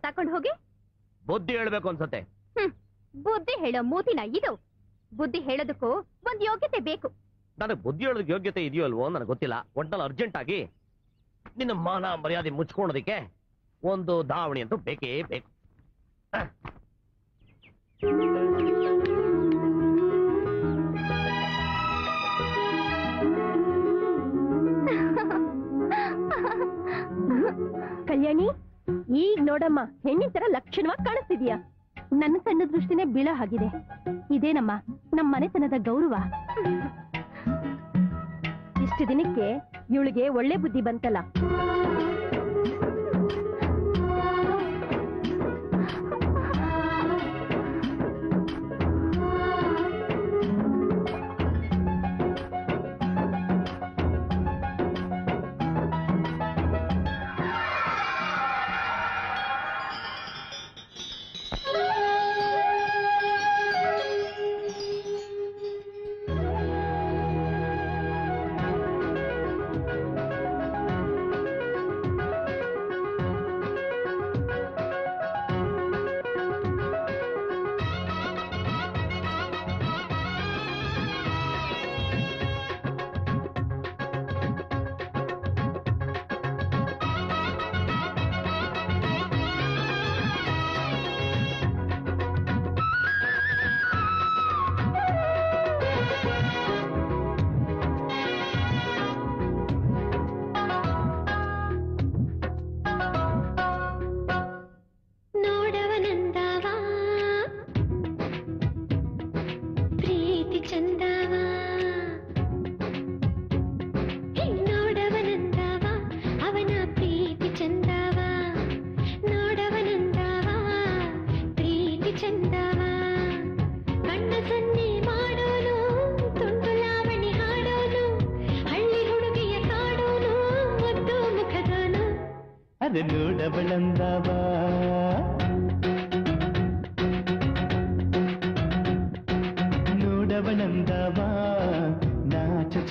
ಬುದ್ಧಿ ಹೇಳ್ಬೇಕು ಅನ್ಸತ್ತೆ. ಬುದ್ಧಿ ಹೇಳೋ ಮೂತಿನ ಇದು? ಬುದ್ಧಿ ಹೇಳೋದಕ್ಕೂ ಒಂದ್ ಯೋಗ್ಯತೆ ಬೇಕು. ನನಗೆ ಬುದ್ಧಿ ಹೇಳೋದಕ್ಕೆ ಯೋಗ್ಯತೆ ಇದೆಯೋ ಅಲ್ವೋ ನನಗೆ ಗೊತ್ತಿಲ್ಲ. ಒಟ್ಟಲ್ಲಿ ಅರ್ಜೆಂಟ್ ಆಗಿ ನಿನ್ನ ಮಾನ ಮರ್ಯಾದೆ ಮುಚ್ಕೊಳ್ಳೋದಕ್ಕೆ ಒಂದು ಧಾವಣಿ ಅಂತೂ ಬೇಕೇ ಬೇಕು. ಕಲ್ಯಾಣಿ, ಈಗ ನೋಡಮ್ಮ, ಹೆಣ್ಣಿನ ತರ ಲಕ್ಷಣವಾಗಿ ಕಾಣಿಸ್ತಿದ್ಯಾ. ನನ್ನ ಸಣ್ಣ ದೃಷ್ಟಿನೇ ಬೀಳೋ ಹಾಗಿದೆ. ಇದೇನಮ್ಮ ನಮ್ಮ ಮನೆತನದ ಗೌರವ. ಇಷ್ಟು ದಿನಕ್ಕೆ ಇವಳಿಗೆ ಒಳ್ಳೆ ಬುದ್ಧಿ ಬಂತಲ್ಲ.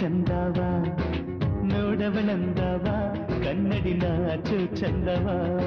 ಚಂದವ ನೋಡವನಂದವ ಕನ್ನಡಿ ನಾಚು ಚಂದವ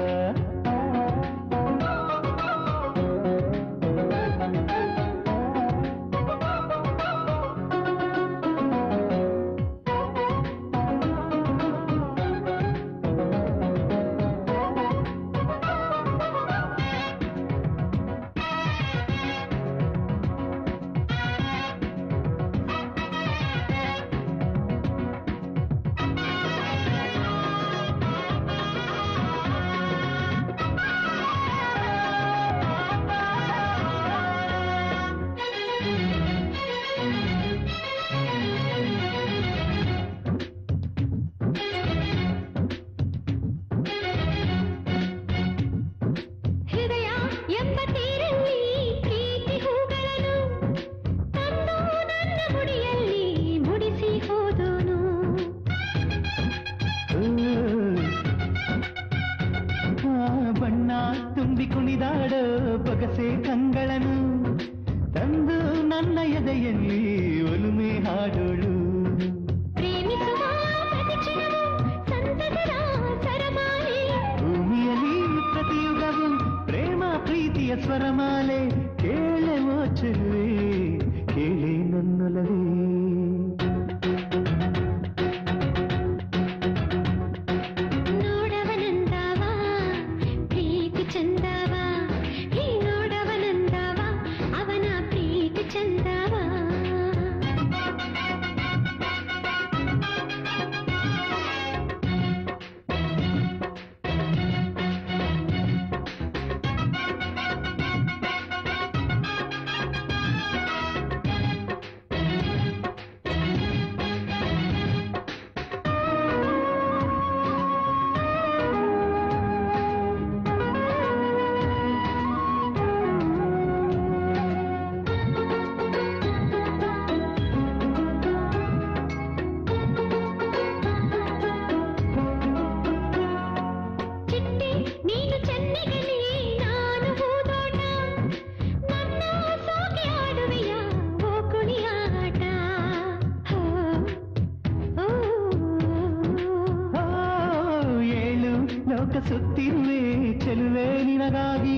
ಸುತ್ತಿರುವೆ ಚೆಲುವೆ ನಿನಗಾಗಿ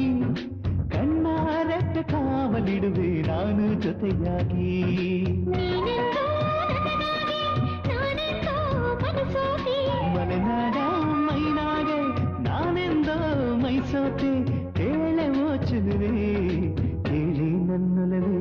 ಕಣ್ಣಾರೆಟ್ಟ ಕಾವಲಿಡುವೆ ನಾನು ಜೊತೆಯಾಗಿ ಮಲೆನಾಡ ಮೈನಾಗೆ ನಾನೆಂದೋ ಮೈಸೋತೆ ಹೇಳವೋ ಚೆಲುವೆ ಹೇಳಿ ನನ್ನೊಲವೇ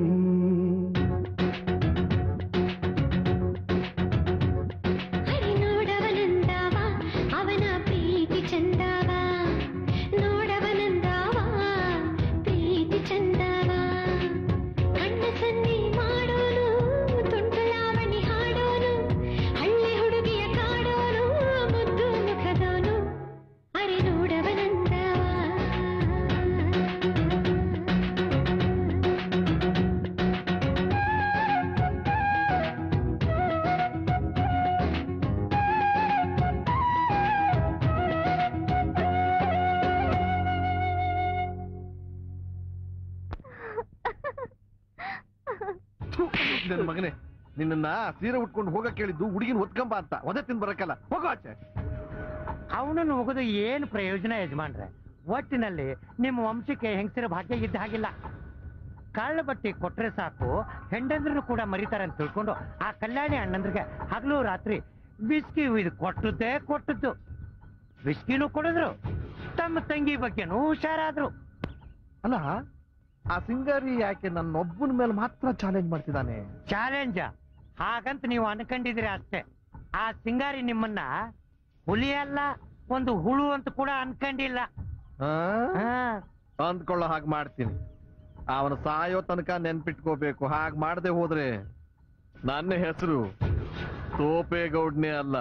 ನನ್ನ ಮಗನೇ ನಿನ್ನ ಸೀರೆ ಉಟ್ಕೊಂಡು ಹೋಗಕ್ ಕೇಳಿದ್ದು ಹುಡುಗಿನ ಒತ್ಕಂಬ ಅಂತ ಒದೆ ತಿನ್ ಬರಕಲ್ಲ ಹೋಗೋ ಆಚೆ. ಅವನನ್ನು ಹೋಗೋದು ಏನು ಪ್ರಯೋಜನ ಯಜಮಾನ್ರೆ? ಒಟ್ಟಿನಲ್ಲಿ ನಿಮ್ಮ ವಂಶಕ್ಕೆ ಹೆಂಗಸರ ಭಾಗ್ಯ ಇದ್ದ ಹಾಗಿಲ್ಲ. ಕಳ್ಳ ಬಟ್ಟೆ ಕೊಟ್ರೆ ಸಾಕು ಹೆಂಡಂದ್ರನ್ನು ಕೂಡ ಮರಿತಾರೆ ಅಂತ ತಿಳ್ಕೊಂಡು ಆ ಕಲ್ಯಾಣಿ ಅಣ್ಣಂದ್ರಿಗೆ ಹಗಲು ರಾತ್ರಿ ಬಿಸ್ಕಿ ಇದು ಕೊಟ್ಟದ್ದು ಬಿಸ್ಕಿನೂ ಕೊಡಿದ್ರು, ತಮ್ಮ ತಂಗಿ ಬಗ್ಗೆನೂ ಹುಷಾರಾದ್ರು. ಅಲ್ಲ ಆ ಸಿಂಗಾರಿ ಯಾಕೆ ನನ್ನೊಬ್ಬನ ಮೇಲೆ ಮಾತ್ರ ಚಾಲೆಂಜ್ ಮಾಡ್ತಿದ್ದಾನೆ? ಚಾಲೆಂಜ ಹಾಗಂತ ನೀವು ಅನ್ಕೊಂಡಿದ್ರೆ ಅಷ್ಟೇ. ಆ ಸಿಂಗಾರಿ ನಿಮ್ಮನ್ನ ಹುಲಿ ಅಲ್ಲ ಒಂದು ಹುಳು ಅಂತ ಕೂಡ ಅನ್ಕೊಂಡಿಲ್ಲ. ಅಂದ್ಕೊಳ್ಳೋ ಹಾಗೆ ಮಾಡ್ತೀನಿ. ಅವನು ಸಾಯೋ ತನಕ ನೆನ್ಪಿಟ್ಕೋಬೇಕು. ಹಾಗೆ ಮಾಡದೆ ಹೋದ್ರೆ ನನ್ನ ಹೆಸರು ತೋಪೇಗೌಡ್ನೇ ಅಲ್ಲ.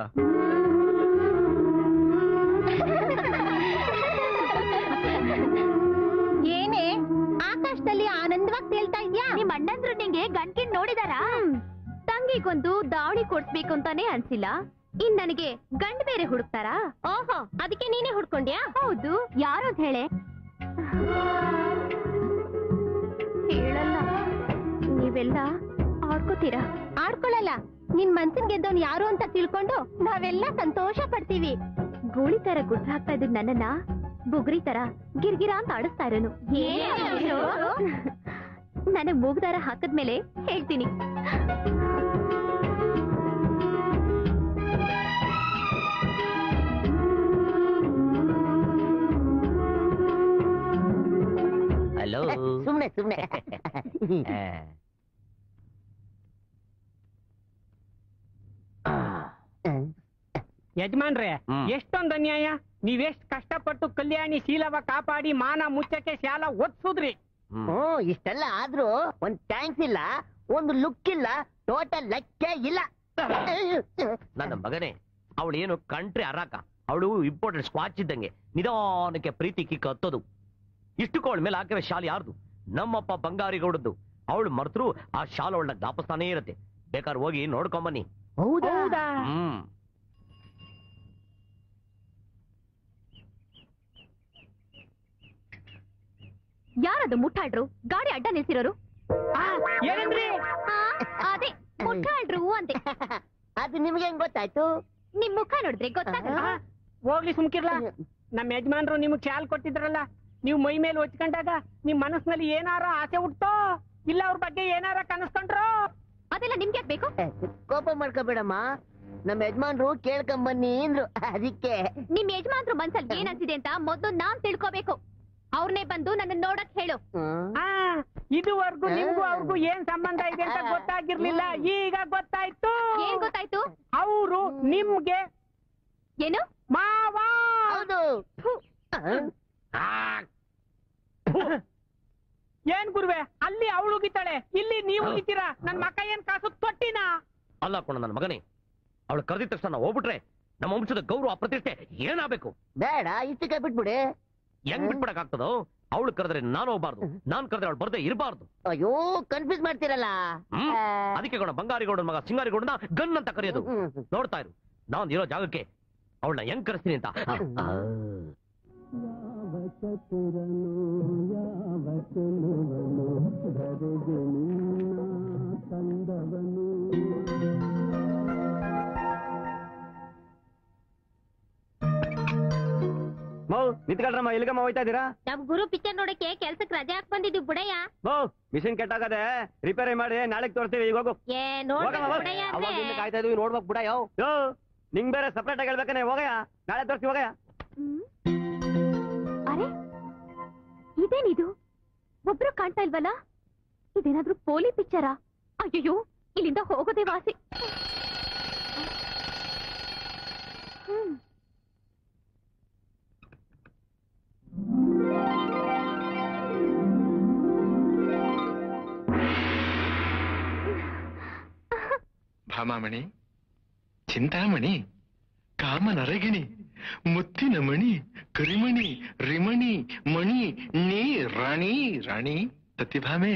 ಏನೇ ಆಕಾಶದಲ್ಲಿ ಆನಂದವಾಗಿ ತೇಲ್ತಾ ಇದ್ಯಾ? ನಿಮ್ ಅಣ್ಣಂದ್ರು ನಿಂಗೆ ಗಂಟ್ಕಿನ್ ನೋಡಿದಾರಾ? ತಂಗಿಗೊಂದು ದಾವಣಿ ಕೊಡ್ಸ್ಬೇಕು ಅಂತಾನೆ ಅನ್ಸಿಲ್ಲ, ಇನ್ ನನಗೆ ಗಂಡ್ ಬೇರೆ ಹುಡುಕ್ತಾರಾ? ಓಹೋ, ಅದಕ್ಕೆ ನೀನೇ ಹುಡ್ಕೊಂಡ್ಯಾ? ಹೌದು, ಯಾರು ಅಂತ ಹೇಳೆ? ಹೇಳಲ್ಲ. ನೀವೆಲ್ಲ ಆಡ್ಕೋತೀರಾ? ಆಡ್ಕೊಳ್ಳಲ್ಲ, ನಿನ್ ಮನ್ಸಿನ್ ಗೆದ್ದವನ್ ಯಾರು ಅಂತ ತಿಳ್ಕೊಂಡು ನಾವೆಲ್ಲ ಸಂತೋಷ ಪಡ್ತೀವಿ. ಗೂಳಿ ತರ ಗುಡ್ ಹಾಕ್ತಾ ಇದ್ದ ನನ್ನನ್ನ ಬುಗ್ರಿ ತರ ಗಿರ್ಗಿರ ಅಂತ ಆಡಿಸ್ತಾ ಇರೋನು. ನನಗ್ ಮೂಗ್ದಾರ ಹಾಕದ್ಮೇಲೆ ಹೇಳ್ತೀನಿ. ಹಲೋ. ಸುಮ್ನೆ ಸುಮ್ನೆ. ಯಜಮಾನ್ರೆ, ಎಷ್ಟೊಂದು ಅನ್ಯಾಯ. ನೀವೆಷ್ಟ್ ಕಷ್ಟಪಟ್ಟು ಕಲ್ಯಾಣಿ ಶೀಲವ ಕಾಪಾಡಿ ಮಾನ ಮುಚ್ಚಕ್ಕೆ ಶಾಲ ಓದ್ಸುದ್ರಿ. ಇಷ್ಟೆಲ್ಲ ಆದ್ರೂ ಒಂದ್ ಥ್ಯಾಂಕ್ಸ್ ಇಲ್ಲ, ಒಂದು ಲುಕ್ ಇಲ್ಲ, ಟೋಟಲ್ ಲೆಕ್ಕ ಇಲ್ಲ. ನನ್ನ ಮಗನೇ, ಅವಳು ಏನು ಕಂಟ್ರಿ ಅರಾಕ, ಅವಳು ಇಂಪೋರ್ಟೆಡ್ ಸ್ಕ್ವಾಚ್ ಇದ್ದಂಗೆ ನಿಧಾನಕ್ಕೆ ಪ್ರೀತಿ ಕಿಕ್ಕ ಹತ್ತೋದು. ಇಷ್ಟಕ್ಕೂ ಅವಳ ಮೇಲೆ ಹಾಕಿರೋ ಶಾಲೆ ಯಾರ್ದು? ನಮ್ಮಪ್ಪ ಬಂಗಾರಿಗೌಡದ್ದು. ಅವಳು ಮರ್ತರು ಆ ಶಾಲೆ ಅವಳನ್ನ ಜ್ಞಾಪಿಸ್ತಾನೇ ಇರತ್ತೆ. ಬೇಕಾದ್ರೆ ಹೋಗಿ ನೋಡ್ಕೊಂಬನ್ನಿ. ಹೌದಾ? ಯಾರದು ಮುಟ್ಟಾಳ್ರು ಗಾಡಿ ಅಡ್ಡ ನಿಲ್ಸಿರೋರು? ಏನಂದ್ರಿ? ಅದೇ ಮುಟ್ಟಾಳ್ರು ಅಂತೆ. ಅದು ನಿಮ್ಗೆ ಹೆಂಗ್ ಗೊತ್ತಾಯ್ತು? ನಿಮ್ ಮುಖ ನೋಡಿದ್ರೆ ಗೊತ್ತಾಗಲ್ಲ. ಹೋಗ್ಲಿ ಸುಮ್ಕಿರ್ಲ. ನಮ್ಮ ಯಜಮಾನ್ರು ನಿಮಗ್ ಶಾಲ್ ಕೊಟ್ಟಿದ್ರಲ್ಲ, ನೀವು ಮೈ ಮೇಲೆ ಹೊಚ್ಕೊಂಡಾಗ ನಿಮ್ ಮನಸ್ಸಿನಲ್ಲಿ ಏನಾರ ಆಸೆ ಹುಟ್ಟೋ ಇಲ್ಲ ಅವ್ರ ಬಗ್ಗೆ ಏನಾರ ಕನಸ್ಕೊಂಡ್ರೋ? ಅದೆಲ್ಲ ನಿಮ್ಗೆ ಬೇಕು? ಕೋಪ ಮಾಡ್ಕೋಬೇಡಮ್ಮ, ನಮ್ಮ ಯಜಮಾನ್ರು ಕೇಳ್ಕೊಂಬನ್ನಿ ಅಂದ್ರು, ಅದಕ್ಕೆ. ನಿಮ್ ಯಜಮಾನ್ರು ಮನ್ಸಲ್ಲಿ ಏನಂತಿದೆ ಅಂತ ಮೊದ್ಲು ನಾನ್ ತಿಳ್ಕೋಬೇಕು. ಅವ್ರನ್ನೇ ಬಂದು ನನ್ನ ನೋಡಕ್ ಹೇಳು. ಇದುವರೆಗೂ ನಿಮ್ಗೂ ಅವ್ರಿಗೂ ಏನ್ ಸಂಬಂಧ ಇದೆ ಅಂತ ಗೊತ್ತಾಗಿರ್ಲಿಲ್ಲ, ಈಗ ಗೊತ್ತಾಯ್ತು. ಏನ್ ಗೊತ್ತಾಯ್ತು? ಅವರು ನಿಮ್ಗೆ ಏನು ಮಾವ. ಹೌದು. ಏನ್ ಗುರುವೆ, ಅಲ್ಲಿ ಅವಳು ಉಗಿತಾಳೆ, ಇಲ್ಲಿ ನೀವು ಉಗಿತೀರಾ? ನನ್ ಮಕ್ಕ ಏನ್ ಕಾಸು ತೊಟ್ಟಿನ? ಅಲ್ಲ ಕೊಣ ನನ್ನ ಮಗನೇ, ಅವಳು ಕರೆದಿದ ತಕ್ಷಣ ನಾವು ಹೋಗ್ಬಿಟ್ರೆ ನಮ್ಮ ವಂಶದ ಗೌರವ ಪ್ರತಿಷ್ಠೆ ಏನಾಗಬೇಕು? ಬೇಡ, ಇಷ್ಟಕ್ಕೆ ಬಿಟ್ಬಿಡಿ. ಹೆಂಗ್ ಬಿಟ್ಬಿಡಕ್ ಆಗ್ತದೋ? ಅವಳು ಕರೆದ್ರೆ ನಾನು ಹೋಗ್ಬಾರ್ದು, ನಾನ್ ಕರೆದ್ರೆ ಅವಳು ಬರ್ದೇ ಇರಬಾರ್ದು. ಅಯ್ಯೋ, ಕನ್ಫ್ಯೂಸ್ ಮಾಡ್ತೀರಲ್ಲ. ಅದಕ್ಕೆ ಗೌಡ ಬಂಗಾರಿಗೌಡನ ಮಗ ಸಿಂಗಾರಿಗೌಡನ ಗನ್ ಅಂತ ಕರೆಯೋದು. ನೋಡ್ತಾ ಇರು, ನಾನ್ ಇರೋ ಜಾಗಕ್ಕೆ ಅವಳನ್ನ ಹೆಂಗ್ ಕರೆಸ್ತೀನಿ ಅಂತ. ನಿಂತ್ಕೊಳ್ರಮ್ಮ, ಎಲ್ಲಿಗಮ್ಮ ಹೋಯ್ತಾ ಇದ್ದೀರಾ? ನಮ್ ಗುರು ಪಿಕ್ಚರ್ ನೋಡಕ್ಕೆ ಕೆಲ್ಸಕ್ಕೆ ರಜೆ ಹಾಕ್ ಬಂದಿದ್ವಿ ಬುಡಯ್ಯ. ಮಿಷಿನ್ ಕೆಟ್ಟಾಗದೆ, ರಿಪೇರಿ ಮಾಡಿ ನಾಳೆಗ್ ತೋರಿಸ್ತೀವಿ. ಈಗ ಹೋಗು. ಕಾಯ್ತಾ ಇದೀವಿ, ನೋಡ್ಬೇಕು ಬುಡ. ಯೋ, ನಿಂಗ್ ಬೇರೆ ಸಪ್ರೇಟ್ ಆಗಿ ಹೇಳ್ಬೇಕನೆ. ಹೋಗಯ್ಯ, ನಾಳೆ ತೋರಿಸಿ ಹೋಗಯ್ಯ. ಅರೆ, ಇದೇನಿದು? ಒಬ್ರು ಕಾಣ್ತಾ ಇಲ್ವಲ್ಲ? ಇದೇನಾದ್ರೂ ಪೋಲಿ ಪಿಕ್ಚರಾ? ಅಯ್ಯೋ, ಇಲ್ಲಿಂದ ಹೋಗೋದೇ ವಾಸಿ. ಭಾಮಾಮಣಿ, ಚಿಂತಾಮಣಿ, ಕಾಮನರಗಿಣಿ, ಮುತ್ತಿನ ಮಣಿ, ಕರಿಮಣಿ, ರಿಮಣಿ, ಮಣಿ, ನೀ ರಾಣಿ, ರಾಣಿ ಸತ್ಯಭಾಮೆ.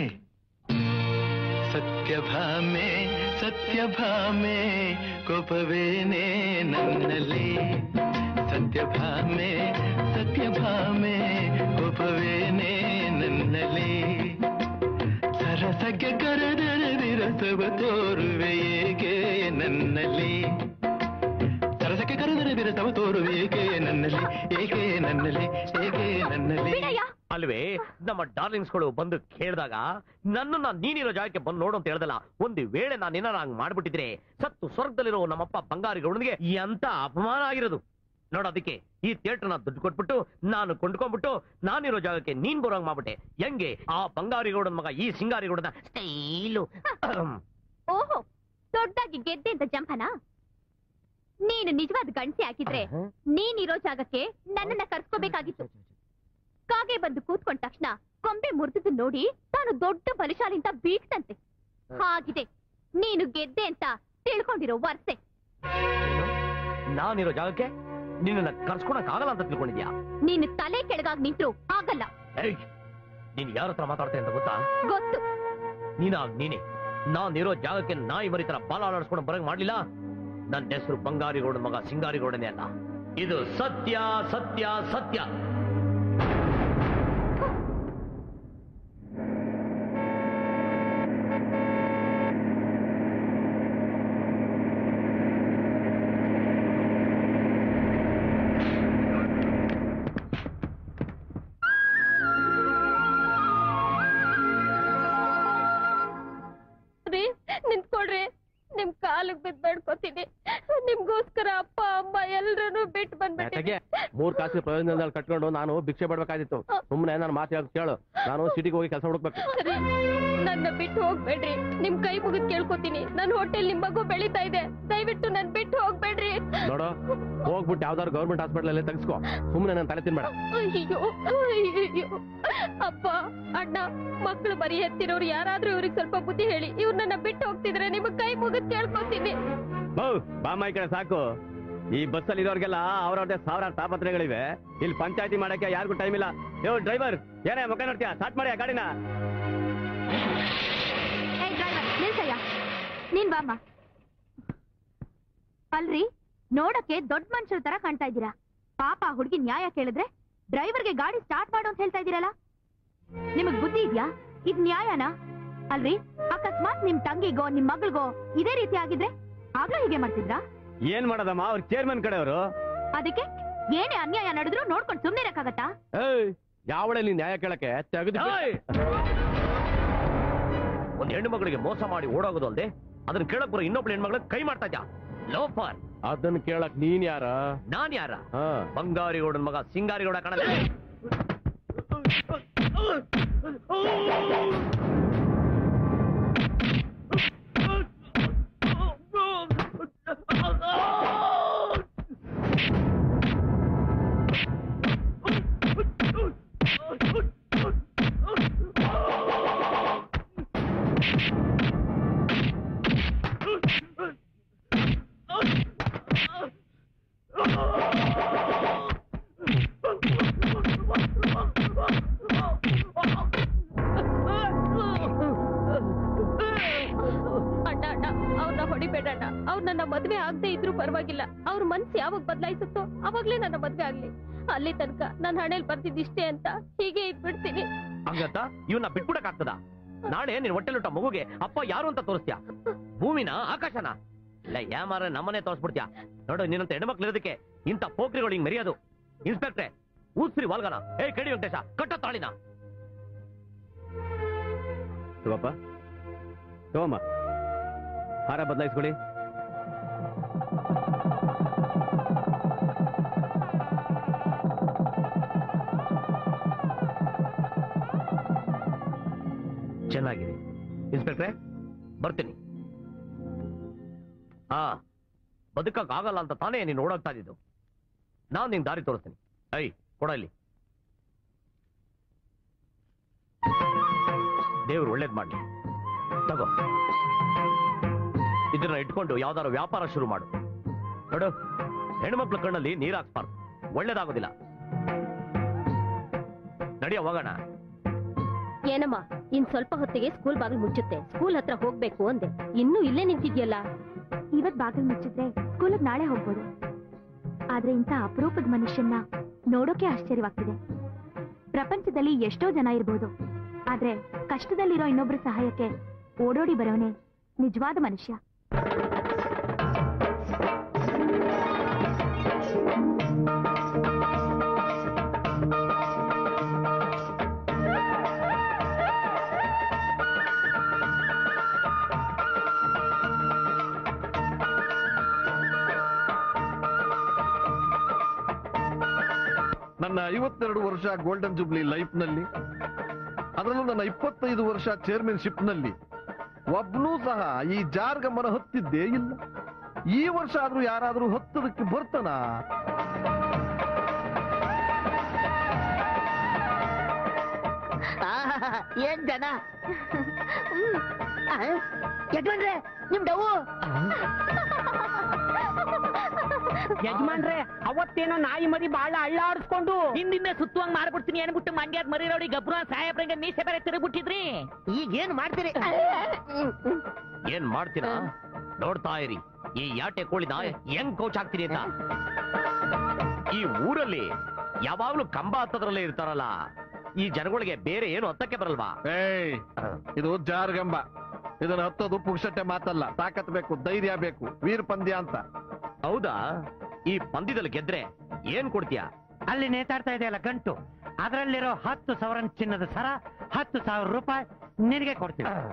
ಸತ್ಯಭಾಮೆ, ಸತ್ಯಭಾಮೆ, ಕೋಪವೇನೆ ನನ್ನಲ್ಲಿ. ಸತ್ಯಭಾಮೆ, ಸತ್ಯಭಾಮೆ, ಕೋಪವೇನೆ ನನ್ನಲ್ಲಿ. ಸರಸಕ್ಕೆ ಕರೆದರೆ ವಿರಸವ ತೋರುವೆ ಏಕೆ ನನ್ನಲ್ಲಿ. ಸರಸಕ್ಕೆ ಕರೆದರೆ ವಿರಸವ ತೋರುವೆ ಏಕೆ ನನ್ನಲ್ಲಿ, ಏಕೆ ನನ್ನಲ್ಲಿ, ಏಕೆ ನನ್ನಲ್ಲಿ. ಅಲ್ವೇ, ನಮ್ಮ ಡಾರ್ಲಿಂಗ್ಸ್ಗಳು ಬಂದು ಕೇಳಿದಾಗ ನನ್ನನ್ನ ನೀನಿರೋ ಜಾಗಕ್ಕೆ ಬಂದು ನೋಡು ಅಂತ ಹೇಳ್ದಲ್ಲ. ಒಂದು ವೇಳೆ ನಾನು ಏನಾರ ಹಂಗ್ ಮಾಡ್ಬಿಟ್ಟಿದ್ರೆ ಸತ್ತು ಸ್ವರ್ಗದಲ್ಲಿರೋ ನಮ್ಮಪ್ಪ ಬಂಗಾರಿಗೌಡನಿಗೆ ಎಂತ ಅಪಮಾನ ಆಗಿರೋದು ನೋಡೋದಕ್ಕೆ. ಈ ಥಿಯೇಟರ್ನ ದುಡ್ಡು ಕೊಟ್ಬಿಟ್ಟು ನಾನು ಕೊಂಡ್ಕೊಂಡ್ಬಿಟ್ಟು ನಾನಿರೋ ಜಾಗಕ್ಕೆ ನೀನ್ ಬರೋಂಗ್ ಮಾಡ್ಬಿಟ್ಟೆ. ಹೆಂಗೆ ಆ ಬಂಗಾರಿಗೌಡನ ಮಗ ಈ ಸಿಂಗಾರಿಗೌಡನ ಸ್ಟೈಲು. ಓಹೋ, ದೊಡ್ಡದಾಗಿ ಗೆದ್ದೆ ಅಂತ ಜಂಪನ? ನೀನು ನಿಜವಾದ ಗಂಟೆ ಹಾಕಿದ್ರೆ ನೀನಿರೋ ಜಾಗಕ್ಕೆ ನನ್ನನ್ನ ಕರ್ಸ್ಕೋಬೇಕಾಗಿತ್ತು. ಕಾಗೆ ಬಂದು ಕೂತ್ಕೊಂಡ ತಕ್ಷಣ ಕೊಂಬೆ ಮುರಿದು ನೋಡಿ ತಾನು ದೊಡ್ಡ ಬಲಶಾಲಿ ಅಂತ ಬೀಗ್ತಂತೆ. ಹಾಗಿದೆ ನೀನು ಗೆದ್ದೆ ಅಂತ ತಿಳ್ಕೊಂಡಿರೋ ವರ್ಸೆ. ನಾನಿರೋ ಜಾಗಕ್ಕೆ ನಿನ್ನ ಕರ್ಸ್ಕೊಳಕ್ ಆಗಲ್ಲ ಅಂತ ತಿಳ್ಕೊಂಡಿದ್ಯಾ? ನೀನು ತಲೆ ಕೆಳಗಾಗಿ ನಿಂತ್ರು ಆಗಲ್ಲ. ನೀನ್ ಯಾರ ಹತ್ರ ಮಾತಾಡ್ತೆ ಅಂತ ಗೊತ್ತಾ? ಗೊತ್ತು. ನೀನೇ ನಾನಿರೋ ಜಾಗಕ್ಕೆ ನಾಯಿ ಮರಿತರ ಬಾಲ ಆಡಿಸ್ಕೊಂಡು ಬರಂಗ್ ಮಾಡ್ಲಿಲ್ಲ. ನನ್ನ ಹೆಸರು ಬಂಗಾರಿಗೌಡನ ಮಗ ಸಿಂಗಾರಿಗೌಡನೇ ಅಲ್ಲ. ಇದು ಸತ್ಯ, ಸತ್ಯ, ಸತ್ಯ. ಮುಗಿದ್ ಬೇಡ್ಕೋತೀನಿ. ನಿಮ್ಗೋಸ್ಕರ ಅಪ್ಪ ಅಮ್ಮ ಎಲ್ರನ್ನೂ ಬಿಟ್ಟು ಬಂದ್ಬಿಟ್ಟಿದ್ದೆ. 3 ಕಾಸು ಪ್ರಯೋಜನದಲ್ಲಿ ಕಟ್ಕೊಂಡು ನಾನು ಭಿಕ್ಷೆ ಬಿಡ್ಬೇಕಾದಿತ್ತು. ಸುಮ್ಮನೆ ನಾನು ಮಾತು ಕೇಳು, ನಾನು ಸಿಟಿಗೆ ಹೋಗಿ ಕೆಲಸ ಹುಡುಕ್ಬೇಕು. ಸರಿ, ನನ್ನ ಬಿಟ್ಟು ಹೋಗ್ಬೇಡ್ರಿ. ನಿಮ್ ಕೈ ಮುಗಿದ್ ಕೇಳ್ಕೊತೀನಿ. ನನ್ ಹೊಟ್ಟೆಲ್ ನಿಮ್ ಮಗು ಬೆಳೀತಾ ಇದೆ. ದಯವಿಟ್ಟು ನನ್ ಬಿಟ್ಟು ಹೋಗ್ಬೇಡ್ರಿ. ನೋಡು, ಹೋಗ್ಬಿಟ್ಟು ಯಾವ್ದಾದ್ರು ಗೌರ್ಮೆಂಟ್ ಹಾಸ್ಪಿಟಲ್ ಅಲ್ಲೇ ತೆಗಿಸ್ಕೋ. ಸುಮ್ಮನೆ ನಾನು ತಲೆ ತಿನ್ಬೇಡ. ಅಯ್ಯೋ ಅಯ್ಯೋ, ಅಪ್ಪ ಅಣ್ಣ ಮಕ್ಕಳು ಬರೀ ಎತ್ತಿರೋರು ಯಾರಾದ್ರೂ ಇವ್ರಿಗೆ ಸ್ವಲ್ಪ ಬುದ್ಧಿ ಹೇಳಿ. ಇವ್ರು ನನ್ನ ಬಿಟ್ಟು ಹೋಗ್ತಿದ್ರೆ ನಿಮಗ್ ಕೈ ಮುಗಿದ್ ಕೇಳ್ಕೊತೀನಿ. ಬಾಮ ಈ ಕಡೆ ಸಾಕು. ಈ ಬಸ್ಸಲ್ಲಿ ಇರೋರ್ಗೆಲ್ಲ ಅವ್ರವ್ರದೇ ಸಾವಿರಾರು ತಾಪತ್ರೆಗಳಿವೆ. ಇಲ್ಲಿ ಪಂಚಾಯತಿ ಮಾಡಕ್ಕೆ ಯಾರಿಗೂ ಟೈಮ್ ಇಲ್ಲ. ಡ್ರೈವರ್ ಏನೇ ಮುಖ ನೋಡ್ತೀಯ? ಸ್ಟಾರ್ಟ್ ಮಾಡಿ ಗಾಡಿನ. ನಿಲ್ಸಯ್ಯ, ನೀನ್ ಬಾಮ್ಮ. ಅಲ್ರಿ, ನೋಡಕ್ಕೆ ದೊಡ್ಡ ಮನುಷ್ಯರ ತರ ಕಾಣ್ತಾ ಇದ್ದೀರಾ. ಪಾಪ ಹುಡುಗಿ ನ್ಯಾಯ ಕೇಳಿದ್ರೆ ಡ್ರೈವರ್ಗೆ ಗಾಡಿ ಸ್ಟಾರ್ಟ್ ಮಾಡು ಅಂತ ಹೇಳ್ತಾ ಇದೀರಲ್ಲ. ನಿಮಗ್ ಬುದ್ಧಿ ಇದ್ಯಾ? ಇದ್ ನ್ಯಾಯನಾ? ಅಲ್ರಿ, ಅಕಸ್ಮಾತ್ ನಿಮ್ ತಂಗಿಗೋ ನಿಮ್ ಮಗಳಿಗೋ ಇದೇ ರೀತಿ ಆಗಿದ್ರೆ ಆಗ್ಲೂ ಹೀಗೆ ಮಾಡ್ತಿದ್ರಾ? ಏನ್ ಮಾಡೋದಮ್ಮ, ಅವ್ರ ಚೇರ್ಮನ್ ಕಡೆಯವರು. ಅದಕ್ಕೆ ಏನೇ ಅನ್ಯಾಯ ನಡೆದ್ರು ನೋಡ್ಕೊಂಡು ಸುಮ್ನೆ ಇರಕ್ಕಾಗತ್ತಾ? ಯಾವಳೆ ನೀನ್ ನ್ಯಾಯ ಕೇಳಕ್ಕೆ ತೆಗೆದು ಒಂದ್ ಹೆಣ್ಣು ಮಗಳಿಗೆ ಮೋಸ ಮಾಡಿ ಓಡೋಗೋದು ಅಲ್ದೆ ಅದನ್ನ ಕೇಳಕ್ ಬರೋ ಇನ್ನೊಬ್ಳು ಹೆಣ್ಮಗಳಿಗೆ ಕೈ ಮಾಡ್ತಾ ಇದ್ದ ಲೋಫರ್. ಅದನ್ನ ಕೇಳಕ್ ನೀನ್ ಯಾರ? ನಾನ್ ಯಾರ? ಬಂಗಾರಿಗೌಡನ ಮಗ ಸಿಂಗಾರಿಗೌಡ ಕಾಣಲ್ಲ. ಮದ್ವೆ ಆಗದೆ ಇದ್ರೂ ಪರವಾಗಿಲ್ಲ. ಅವ್ರ ಮನ್ಸು ಯಾವಾಗ ಬದಲಾಯಿಸುತ್ತೋ ಅವಾಗ್ಲೇ ನನ್ನ ಮದ್ವೆ ಆಗ್ಲಿ. ಅಲ್ಲಿ ತನಕ ನನ್ ಹಣೆಲ್ ಬರ್ತಿದ್ದಿಷ್ಟೇ ಅಂತ ಹೀಗೆ ಇದ್ಬಿಡ್ತೀನಿ. ಹಂಗಂತ ಇವನ್ನ ಬಿಟ್ಬಿಡಕ್ ಆಗ್ತದ? ನಾಳೆ ನಿನ್ ಹೊಟ್ಟೆಲುಟ್ಟ ಮಗುಗೆ ಅಪ್ಪ ಯಾರು ಅಂತ ತೋರಿಸ್ತೀಯ? ಭೂಮಿನ ಆಕಾಶನ? ಇಲ್ಲ ಯಾಮಾರ ನಮ್ಮನೆ ತೋರಿಸ್ಬಿಡ್ತೀಯ? ನೋಡು, ನಿನ್ನಂತ ಹೆಣ್ಮಕ್ಳು ಇರೋದಕ್ಕೆ ಇಂಥ ಪೋಖ್ರಿಗಳು ಹಿಂಗ್ ಮೆರೆಯೋದು. ಇನ್ಸ್ಪೆಕ್ಟ್ರೆ, ಊಸ್ರಿ ವಾಲ್ಗನ. ಕಡಿ ವೆಂಕಟೇಶ, ಕಟ್ಟೋ ತಾಳಿನ. ಶಿವಪ್ಪ, ಶಿವಮ್ಮ, ಹಾರ ಬದಲಾಯಿಸ್ಕೊಳ್ಳಿ. ಚೆನ್ನಾಗಿದೆ ಇನ್ಸ್ಪೆಕ್ಟ್ರೆ, ಬರ್ತೀನಿ. ಬದುಕಕ್ ಆಗಲ್ಲ ಅಂತ ತಾನೇ ನೀನು ಓಡಾಡ್ತಾ ಇದ್ದು. ನಾನ್ ನಿಂಗೆ ದಾರಿ ತೋರಿಸ್ತೀನಿ. ಕೊಡ ಇಲ್ಲಿ. ದೇವ್ರು ಒಳ್ಳೇದ್ ಮಾಡ್ಲಿ. ತಗೋ, ಇದನ್ನ ಇಟ್ಕೊಂಡು ಯಾವ್ದಾರು ವ್ಯಾಪಾರ ಶುರು ಮಾಡು. ನೋಡು, ಹೆಣ್ಮಕ್ಳ ಕಣ್ಣಲ್ಲಿ ನೀರ್ ಹಾಕ್ಸ್ಬಾರ್ದು, ಒಳ್ಳೇದಾಗೋದಿಲ್ಲ. ನಡಿಯ ಹೋಗೋಣ. ಏನಮ್ಮ, ಇನ್ ಸ್ವಲ್ಪ ಹೊತ್ತಿಗೆ ಸ್ಕೂಲ್ ಬಾಗಿಲು ಮುಚ್ಚುತ್ತೆ. ಸ್ಕೂಲ್ ಹತ್ರ ಹೋಗ್ಬೇಕು ಅಂದೆ, ಇನ್ನೂ ಇಲ್ಲೇ ನಿಂತಿದ್ಯಲ್ಲ. ಇವತ್ ಬಾಗಿಲು ಮುಚ್ಚಿದ್ರೆ ಸ್ಕೂಲಿಗೆ ನಾಳೆ ಹೋಗ್ಬೋದು. ಆದ್ರೆ ಇಂಥ ಅಪರೂಪದ ಮನುಷ್ಯನ್ನ ನೋಡೋಕೆ ಆಶ್ಚರ್ಯವಾಗ್ತಿದೆ. ಪ್ರಪಂಚದಲ್ಲಿ ಎಷ್ಟೋ ಜನ ಇರ್ಬೋದು, ಆದ್ರೆ ಕಷ್ಟದಲ್ಲಿರೋ ಇನ್ನೊಬ್ರ ಸಹಾಯಕ್ಕೆ ಓಡೋಡಿ ಬರೋನೆ ನಿಜವಾದ ಮನುಷ್ಯ. ನನ್ನ 52 ವರ್ಷ ಗೋಲ್ಡನ್ ಜುಬ್ಲಿ ಲೈಫ್ ನಲ್ಲಿ, ಅದರಲ್ಲೂ ನನ್ನ 25 ವರ್ಷ ಚೇರ್ಮನ್ಶಿಪ್ ನಲ್ಲಿ ಒಬ್ನೂ ಸಹ ಈ ಜಾರ್ಗಮ್ಮನ ಹತ್ತಿದ್ದೇ ಇಲ್ಲ. ಈ ವರ್ಷ ಆದ್ರೂ ಯಾರಾದ್ರೂ ಹತ್ತದಕ್ಕೆ ಬರ್ತಾನ? ಏನ್ ಜನ ಯಜಮಾನ್ರೆ, ನಿಮ್ ಡವು. ಯಜಮಾನ್ರೆ, ಅವತ್ತೇನೋ ನಾಯಿ ಮರಿ ಬಾಳ ಅಳ್ಳಾಡಿಸ್ಕೊಂಡು ಹಿಂದಿಂದ ಸುತ್ತುವಂಗ್ ಮಾಡ್ಬಿಡ್ತೀನಿ ಅನ್ಬಿಟ್ಟು ಮಂಡ್ಯದ ಮರಿ ನೋಡಿ ಗಬ್ರ ಸಾಹೇಬ್ರಂಗೆ ಮೀಸೆ ಬೇರೆ ತಿರುಗ್ಬಿಟ್ಟಿದ್ರಿ. ಈಗ ಏನ್ ಮಾಡ್ತೀರಿ? ಏನ್ ಮಾಡ್ತೀರಾ ನೋಡ್ತಾ ಇರಿ. ಈ ಯಾಟೆ ಕೋಳಿನ ಹೆಂಗ್ ಕೋಚ್ ಹಾಕ್ತೀನಿ ಅಂತ. ಈ ಊರಲ್ಲಿ ಯಾವಾಗ್ಲೂ ಕಂಬ ಹತ್ತದ್ರಲ್ಲೇ ಇರ್ತಾರಲ್ಲ, ಈ ಜನಗಳಿಗೆ ಬೇರೆ ಏನು ಹತ್ತಕ್ಕೆ ಬರಲ್ವಾ? ಇದು ಜಾರ್ಗಂಬ. ಇದನ್ನ ಹತ್ತೋದು ಪುಕ್ಷಟೆ ಮಾತಲ್ಲ, ತಾಕತ್ ಬೇಕು, ಧೈರ್ಯ ಬೇಕು, ವೀರ್ ಪಂದ್ಯ ಅಂತ. ಹೌದಾ? ಈ ಪಂದ್ಯದಲ್ಲಿ ಗೆದ್ರೆ ಏನ್ ಕೊಡ್ತೀಯಾ? ಅಲ್ಲಿ ನೇತಾಡ್ತಾ ಇದೆಯಲ್ಲ ಗಂಟು, ಅದರಲ್ಲಿರೋ 10,000 ಚಿನ್ನದ ಸರ, 10,000 ರೂಪಾಯಿ ನಿನಗೆ ಕೊಡ್ತೀನಿ.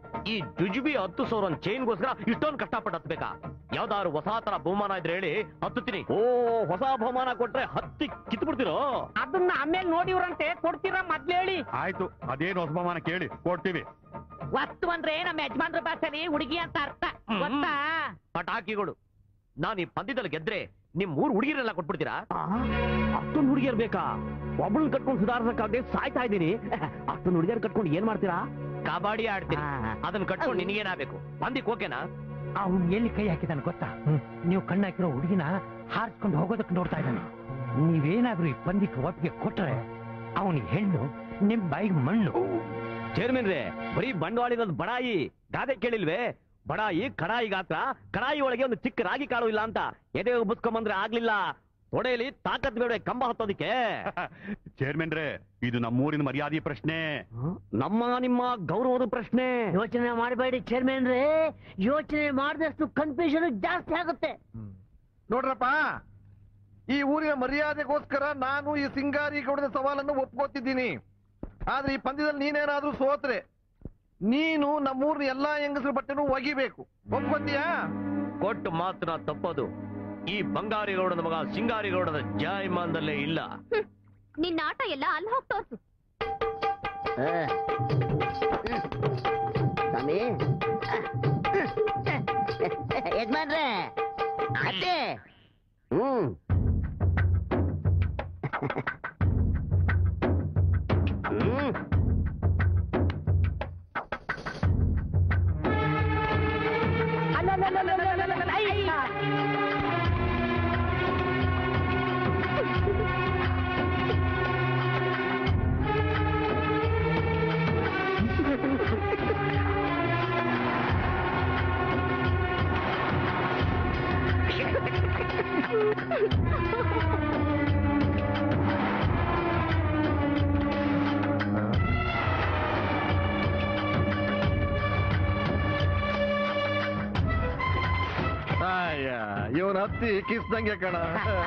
ಈ ಜುಜುಬಿ 10,000 ಚೈನ್ಗೋಸ್ಕರ ಇಷ್ಟೊಂದು ಕಷ್ಟಪಟ್ಟು ಹತ್ಬೇಕಾ? ಯಾವ್ದಾದ್ರು ಹೊಸ ತರ ಬಹುಮಾನ ಇದ್ರೆ ಹೇಳಿ, ಹತ್ತುತ್ತೀನಿ. ಓ, ಹೊಸ ಬಹುಮಾನ ಕೊಟ್ರೆ ಹತ್ತಿ ಕಿತ್ಬಿಡ್ತೀರೋ? ಅದನ್ನ ಆಮೇಲೆ ನೋಡಿವ್ರಂತೆ, ಕೊಡ್ತೀರಾ ಮೊದ್ಲು ಹೇಳಿ. ಆಯ್ತು, ಅದೇನು ಹೊಸ ಬಹುಮಾನ ಕೇಳಿ ಕೊಡ್ತೀವಿ. ವಸ್ತು ಅಂದ್ರೆ ನಮ್ಮ ಯಜಮಾನ್ರ ಭಾಷೆಲಿ ಹುಡುಗಿ ಅಂತ ಅರ್ಥ ಗೊತ್ತಾ? ಪಟಾಕಿಗಳು. ನಾನು ಈ ಪಂದ್ಯದಲ್ಲಿ ಗೆದ್ರೆ ನಿಮ್ 3 ಹುಡುಗಿರೆಲ್ಲ ಕೊಟ್ಬಿಡ್ತೀರಾ? ಅಷ್ಟೊಂದು ಹುಡುಗಿಯರ್ ಬೇಕಾ? ಒಬ್ಬಳನ್ನ ಕಟ್ಕೊಂಡು ಸುಧಾರಿಸಕ್ಕಾಗದೆ ಸಾಯ್ತಾ ಇದ್ದೀನಿ. ಅಷ್ಟೊಂದು ಹುಡುಗಿಯರ್ ಕಟ್ಕೊಂಡು ಏನ್ ಮಾಡ್ತೀರಾ? ಕಬಡ್ಡಿ ಆಡ್ತೀನಿ. ಅದನ್ನ ಕಟ್ಕೊಂಡು ನಿನಗೇನಾಗಬೇಕು? ಪಂದ್ಯಕ್ಕೆ ಓಕೆನಾ? ಅವ್ನು ಎಲ್ಲಿ ಕೈ ಹಾಕಿದಾನೆ ಗೊತ್ತಾ? ನೀವು ಕಣ್ಣಾಕಿರೋ ಹುಡುಗಿನ ಹಾರಿಸ್ಕೊಂಡು ಹೋಗೋದಕ್ಕೆ ನೋಡ್ತಾ ಇದ್ದಾನೆ. ನೀವೇನಾದ್ರೂ ಈ ಪಂದ್ಯಕ್ಕೆ ಒಪ್ಪಿಗೆ ಕೊಟ್ರೆ ಅವನಿಗೆ ಹೆಣ್ಣು, ನಿಮ್ ಬಾಯಿಗೆ ಮಣ್ಣು. ಚೇರ್ಮನ್ ರೇ, ಬರೀ ಬಂಡವಾಳಿರೋದು ಬಡಾಯಿ. ಗಾದೆ ಕೇಳಿಲ್ವೇ? ಬಡಾಯಿ ಕಡಾಯಿ ಗಾತ್ರ, ಕಡಾಯಿ ಒಳಗೆ ಒಂದು ಚಿಕ್ಕ ರಾಗಿ ಕಾಳು ಇಲ್ಲ ಅಂತ. ಎದೆ ಬುಸ್ಕೊಂಬಂದ್ರೆ ಆಗ್ಲಿಲ್ಲ. ತೊಡೆಯಲ್ಲಿ ತಾಕತ್ ಬೇಡ ಕಂಬ ಹತ್ತೋದಿಕ್ಕೆ. ಚೇರ್ಮನ್ ರೇ, ಇದು ನಮ್ಮೂರಿನ ಮರ್ಯಾದೆ ಪ್ರಶ್ನೆ, ನಿಮ್ಮ ಗೌರವದ ಪ್ರಶ್ನೆ. ಯೋಚನೆ ಮಾಡಬೇಡಿ ಚೇರ್ಮನ್ ರೇ, ಯೋಚನೆ ಮಾಡಿದಷ್ಟು ಕನ್ಫ್ಯೂಷನ್ ಜಾಸ್ತಿ ಆಗುತ್ತೆ. ನೋಡ್ರಪ್ಪ, ಈ ಊರಿನ ಮರ್ಯಾದೆಗೋಸ್ಕರ ನಾನು ಈ ಸಿಂಗಾರಿ ಗೌಡನ ಸವಾಲನ್ನು ಒಪ್ಕೋತಿದ್ದೀನಿ. ಆದ್ರೆ ಈ ಪಂದ್ಯದಲ್ಲಿ ನೀನೇನಾದ್ರೂ ಸೋತ್ರೆ ನೀನು ನಮ್ಮೂರಿನ ಎಲ್ಲಾ ಹೆಂಗಸರ ಬಟ್ಟೆನೂ ಒಗಿಬೇಕು. ಒಪ್ಕೋತೀಯಾ? ಕೊಟ್ಟು ಮಾತ್ರ ತಪ್ಪದು. ಈ ಬಂಗಾರಿಗೌಡನ ಮಗ ಸಿಂಗಾರಿಗೌಡನ ಜಾಯಮಾನದಲ್ಲೇ ಇಲ್ಲ. ನಿನ್ನ ಆಟ ಎಲ್ಲ ಅಲ್ಲಿ ಹೋಗಿ ತೋರ್ಸು. ಸ್ವಾಮಿ ಯಜಮಾನ್ರೆ, ಅತ್ತೆ. ಇವನ್ ಹತ್ತಿ ಕಿಸ್ದಂಗೆ ಕಣ.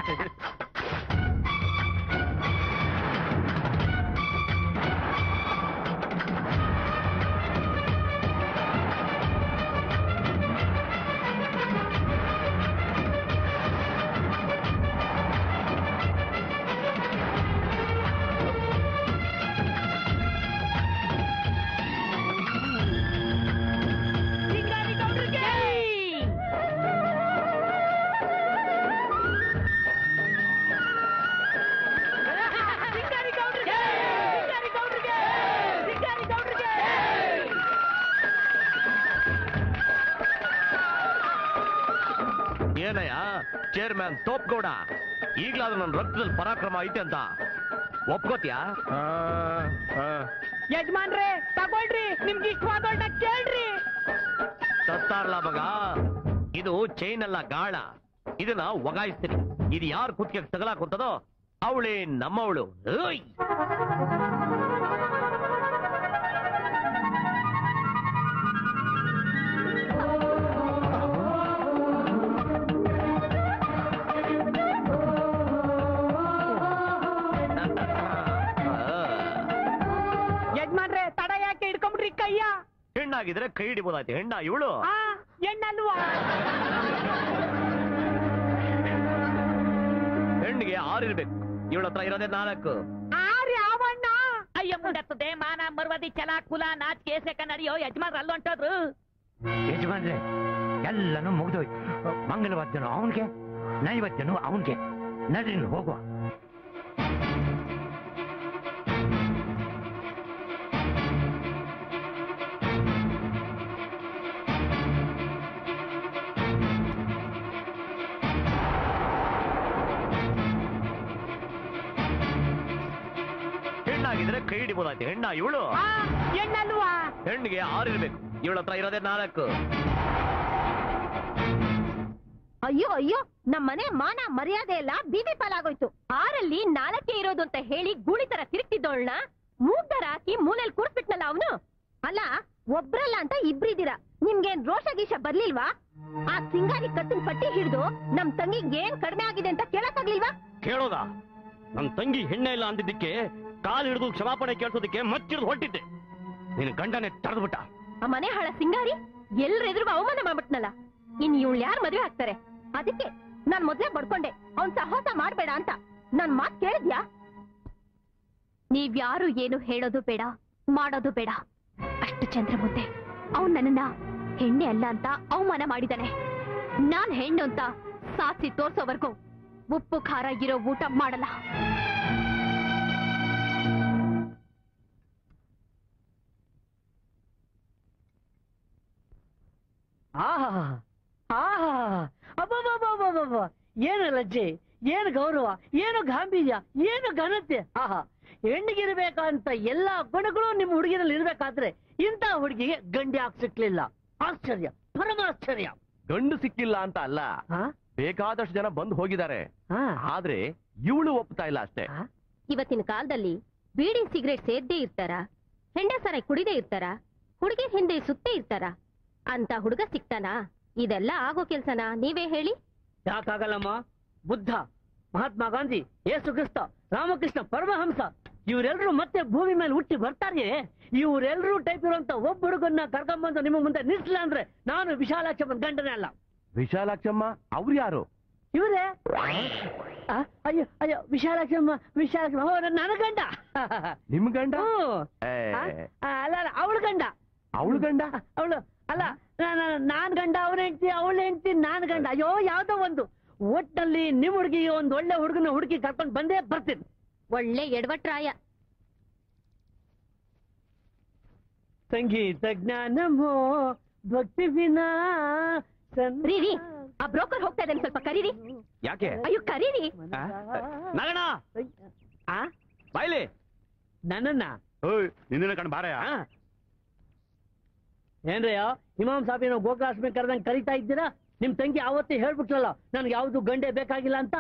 ಏನಯ್ಯ ಚೇರ್ಮನ್ ತೋಪ್ಗೌಡ, ಈಗ್ಲಾದ್ರೂ ನನ್ನ ರಕ್ತದಲ್ಲಿ ಪರಾಕ್ರಮ ಐತೆ ಅಂತ ಒಪ್ಕೋತಿಯಾ? ಯಜಮಾನ್ರೆ ತಗೊಳ್ರಿ, ನಿಮ್ಗೆ ಇಷ್ಟವಾದೋಳ್ನ ಕೇಳ್ರಿ. ತತ್ತಾರ್ಲ ಮಗ, ಇದು ಚೈನ್ ಅಲ್ಲ ಗಾಳ. ಇದನ್ನ ಒಗಾಯಿಸ್ತೀನಿ. ಇದು ಯಾರು ಕುತ್ತಿಗೆ ತಗಲಾಕೊಂತದೋ ಅವಳೇ ನಮ್ಮವಳು. ಯಜಮಾನ್ರೆ ತಡ ಯಾಕೆ ಹಿಡ್ಕೊಂಡ್ರಿ ಕೈಯ? ಹೆಣ್ಣಾಗಿದ್ರೆ ಕೈ ಹಿಡಿಬೋದಾಯ್ತು. ಹೆಣ್ಣ ಇವಳು? ಹೆಣ್ಣಲ್ವಾ? ಹೆಣ್ಣಿಗೆ 6 ಇರ್ಬೇಕು. ಇವಳ ಹತ್ರ ಇರೋದೇ 4. ಯಾವಣ್ಣ? ಅಯ್ಯ ಮುಂದತ್ತದೆ ಮಾನ ಮರ್ವದಿ ಛಲ ಕುಲ ನಾಚ್ ಕೇಸೆ ಕನ್ನಡಿಯೋ ಯಜಮಾನ್ರು ಅಲ್ಲೊಂಟೋದ್ರು. ಯಜಮಾನ್ರೆ, ಎಲ್ಲನೂ ಮುಗ್ದೋಯ್ತು. ಮಂಗಲವಾದ್ಯನು ಅವನ್ಗೆ, ನೈವೇದ್ಯನು ಅವನ್ಗೆ. ನಡ್ರಿ ಹೋಗುವ. ಹೆಣ್ಣಾಗಿದ್ರೆ ಕೈ ಹಿಡಿಬೋದಾಯ್ತು. ಹೆಣ್ಣ ಇವಳು? ಹೆಣ್ಣಲ್ವಾ? ಹೆಣ್ಣಿಗೆ 6 ಇರ್ಬೇಕು. ಇವಳ ಹತ್ರ ಇರೋದೇ 4. ಅಯ್ಯೋ ಅಯ್ಯೋ, ನಮ್ಮನೆ ಮಾನ ಮರ್ಯಾದೆ ಎಲ್ಲ ಬೀದಿ ಪಾಲಾಗೋಯ್ತು. 6ರಲ್ಲಿ 4 ಇರೋದು ಅಂತ ಹೇಳಿ ಗೂಳಿ ತರ ತಿರುಗ್ತಿದ್ದೋಳ್ನ ಮೂಗ್ದರ ಹಾಕಿ ಮೂಲೆಯಲ್ಲಿ ಕೂರ್ಸ್ಬಿಟ್ನಲ್ಲ ಅವನು. ಅಲ್ಲ, ಒಬ್ರಲ್ಲ ಅಂತ ಇಬ್ರಿದ್ದೀರಾ. ನಿಮ್ಗೇನ್ ರೋಷ ಗೀಷ ಬರ್ಲಿಲ್ವಾ? ಆ ಸಿಂಗಾರಿ ಕತ್ತಿನ ಪಟ್ಟಿ ಹಿಡಿದು ನಮ್ ತಂಗಿಗೆ ಏನ್ ಕಡಿಮೆ ಆಗಿದೆ ಅಂತ ಕೇಳಕ್ಕಾಗ್ಲಿಲ್ವಾ? ಕೇಳೋದಾ? ನನ್ ತಂಗಿ ಹೆಣ್ಣೆ ಇಲ್ಲ ಅಂದಿದ್ದಕ್ಕೆ ಕಾಲು ಹಿಡಿದು ಕ್ಷಮಾಪಣೆ ಕೇಳಿಸೋದಕ್ಕೆ ಮಚ್ಚಿಡ್ದು ಹೊಟ್ಟಿದ್ದೆ. ನಿನ್ ಗಂಡನೇ ತಡೆದ್ಬಿಟ್ಟ. ಆ ಮನೆ ಹಾಳ ಸಿಂಗಾರಿ ಎಲ್ರೆದುರಿಗೂ ಅವಮಾನ ಮಾಡ್ಬಿಟ್ನಲ್ಲ. ಇನ್ ಇವಳು ಯಾರು ಮದುವೆ ಆಗ್ತಾರೆ? ಅದಕ್ಕೆ ನಾನ್ ಮೊದ್ಲೇ ಬಡ್ಕೊಂಡೆ ಅವ್ನ್ ಸಹವಾಸ ಮಾಡ್ಬೇಡ ಅಂತ. ನನ್ ಮಾತ್ ಕೇಳಿದ್ಯಾ? ನೀವ್ಯಾರು ಏನು ಹೇಳೋದು ಬೇಡ, ಮಾಡೋದು ಬೇಡ. ಅಷ್ಟು ಚಂದ್ರ ಮುಂದೆ ಅವ್ನ್ ನನ್ನನ್ನ ಹೆಣ್ಣೆ ಅಲ್ಲ ಅಂತ ಅವಮಾನ ಮಾಡಿದಾನೆ. ನಾನ್ ಹೆಣ್ಣು ಅಂತ ಸಾಕ್ಷಿ ತೋರ್ಸೋವರೆಗೂ ಉಪ್ಪು ಖಾರ ಇರೋ ಊಟ ಮಾಡಲ್ಲ. ಅಬ್ಬಬ್ಬಬ್ಬಬ್ಬಬ್ಬ! ಏನು ಲಜ್ಜೆ, ಏನು ಗೌರವ, ಏನು ಗಾಂಭೀರ್ಯ, ಏನು ಘನತೆ! ಆಹಾ, ಹೆಣ್ಣಿಗಿರ್ಬೇಕಂತ ಎಲ್ಲಾ ಗುಣಗಳು ನಿಮ್ಮ ಹುಡುಗಿನಲ್ಲಿ ಇರ್ಬೇಕಾದ್ರೆ ಇಂಥ ಹುಡುಗಿಗೆ ಗಂಡಿ ಸಿಕ್ಲಿಲ್ಲ. ಆಶ್ಚರ್ಯ, ಪರಮಾಶ್ಚರ್ಯ. ಗಂಡು ಸಿಕ್ಕಿಲ್ಲ ಅಂತ ಅಲ್ಲ, ಬೇಕಾದಷ್ಟು ಜನ ಬಂದು ಹೋಗಿದ್ದಾರೆ. ಆದ್ರೆ ಇವಳು ಒಪ್ತಾ ಇಲ್ಲ ಅಷ್ಟೇ. ಇವತ್ತಿನ ಕಾಲದಲ್ಲಿ ಬೀಡಿ ಸಿಗರೇಟ್ ಸೇದ್ದೇ ಇರ್ತಾರ, ಹೆಂಡ ಸರ ಕುಡಿದೇ ಇರ್ತಾರ, ಹುಡುಗಿ ಹಿಂದೆ ಸುತ್ತೇ ಇರ್ತಾರ. ಅಂತ ಹುಡುಗ ಸಿಕ್ತಾನ? ಇದೆಲ್ಲ ಆಗೋ ಕೆಲ್ಸನಾ? ನೀವೇ ಹೇಳಿ. ಯಾಕಾಗಲ್ಲಮ್ಮ? ಬುದ್ಧ, ಮಹಾತ್ಮ ಗಾಂಧಿ, ಯೇಸು ಕ್ರಿಸ್ತ, ರಾಮಕೃಷ್ಣ ಪರಮಹಂಸ ಇವರೆಲ್ಲರೂ ಮತ್ತೆ ಭೂಮಿ ಮೇಲೆ ಹುಟ್ಟಿ ಬರ್ತಾರೆ. ಇವರೆಲ್ಲರೂ ಟೈಪ್ ಇರುವಂತ ಒಬ್ಬ ಹುಡುಗನ್ನ ಕರ್ಕೊಂಡ್ಬಂದು ನಿಮ್ಮ ಮುಂದೆ ನಿಲ್ಸಿಲ್ಲ ಅಂದ್ರೆ ನಾನು ವಿಶಾಲಾಕ್ಷಮ್ಮನ ಗಂಡನೇ ಅಲ್ಲ. ವಿಶಾಲಾಕ್ಷಮ್ಮ ಅವ್ರು ಯಾರು? ಇವರೇ. ಅಯ್ಯೋ ಅಯ್ಯೋ, ವಿಶಾಲಾಕ್ಷಮ್ಮ, ವಿಶಾಲಾಕ್ಷಮ್ಮ ನನ್ನ ಗಂಡ. ನಿಮ್ ಗಂಡ? ಅಲ್ಲ ಅಲ್ಲ, ಅವಳ ಗಂಡ. ಅವಳ ಗಂಡ? ಅವಳು ಅಲ್ಲ, ನಾನ್ ಗಂಡ, ಅವನ ಹೆಂಡತಿ, ಅವಳ ಹೆಂಡತಿ, ನಾನ್ ಗಂಡ. ಅಯ್ಯೋ, ಯಾವ್ದೋ ಒಂದು ಒಟ್ಟಲ್ಲಿ ನಿಮ್ ಹುಡುಗಿಗೆ ಒಂದ್ ಒಳ್ಳೆ ಹುಡುಗನ ಹುಡುಗಿ ಕರ್ಕೊಂಡು ಬಂದೇ ಬರ್ತೀನಿ. ಒಳ್ಳೆ ಎಡವಟ್ರಾಯ. ಸಂಗೀತ ಜ್ಞಾನಮೋ ಭಕ್ತಿ ವಿನಾ. ರೀ, ಆ ಬ್ರೋಕರ್ ಹೋಗ್ತಾ ಇದ್ದಾನೆ, ಸ್ವಲ್ಪ ಕರೀರಿ. ಯಾಕೆ? ಅಯ್ಯೋ ಕರೀರಿ. ನಗಣ ಬಾಯ್ಲಿ ನನ್ನನ್ನ ನಿನ್ನ ಕಣ್ ಬಾರಯ್ಯ. ಏನ್ರಯ್ಯ, ಇಮಾಮ್ ಸಾಬಿನ ಗೋಕುಲಾಷ್ಟಮಿ ಕರೆದಂಗ್ ಕರೀತಾ ಇದ್ದೀರಾ? ನಿಮ್ ತಂಗಿ ಆವತ್ತೇ ಹೇಳ್ಬಿಟ್ಲಲ್ಲ ನನ್ಗೆ ಯಾವ್ದು ಗಂಡೆ ಬೇಕಾಗಿಲ್ಲ ಅಂತ.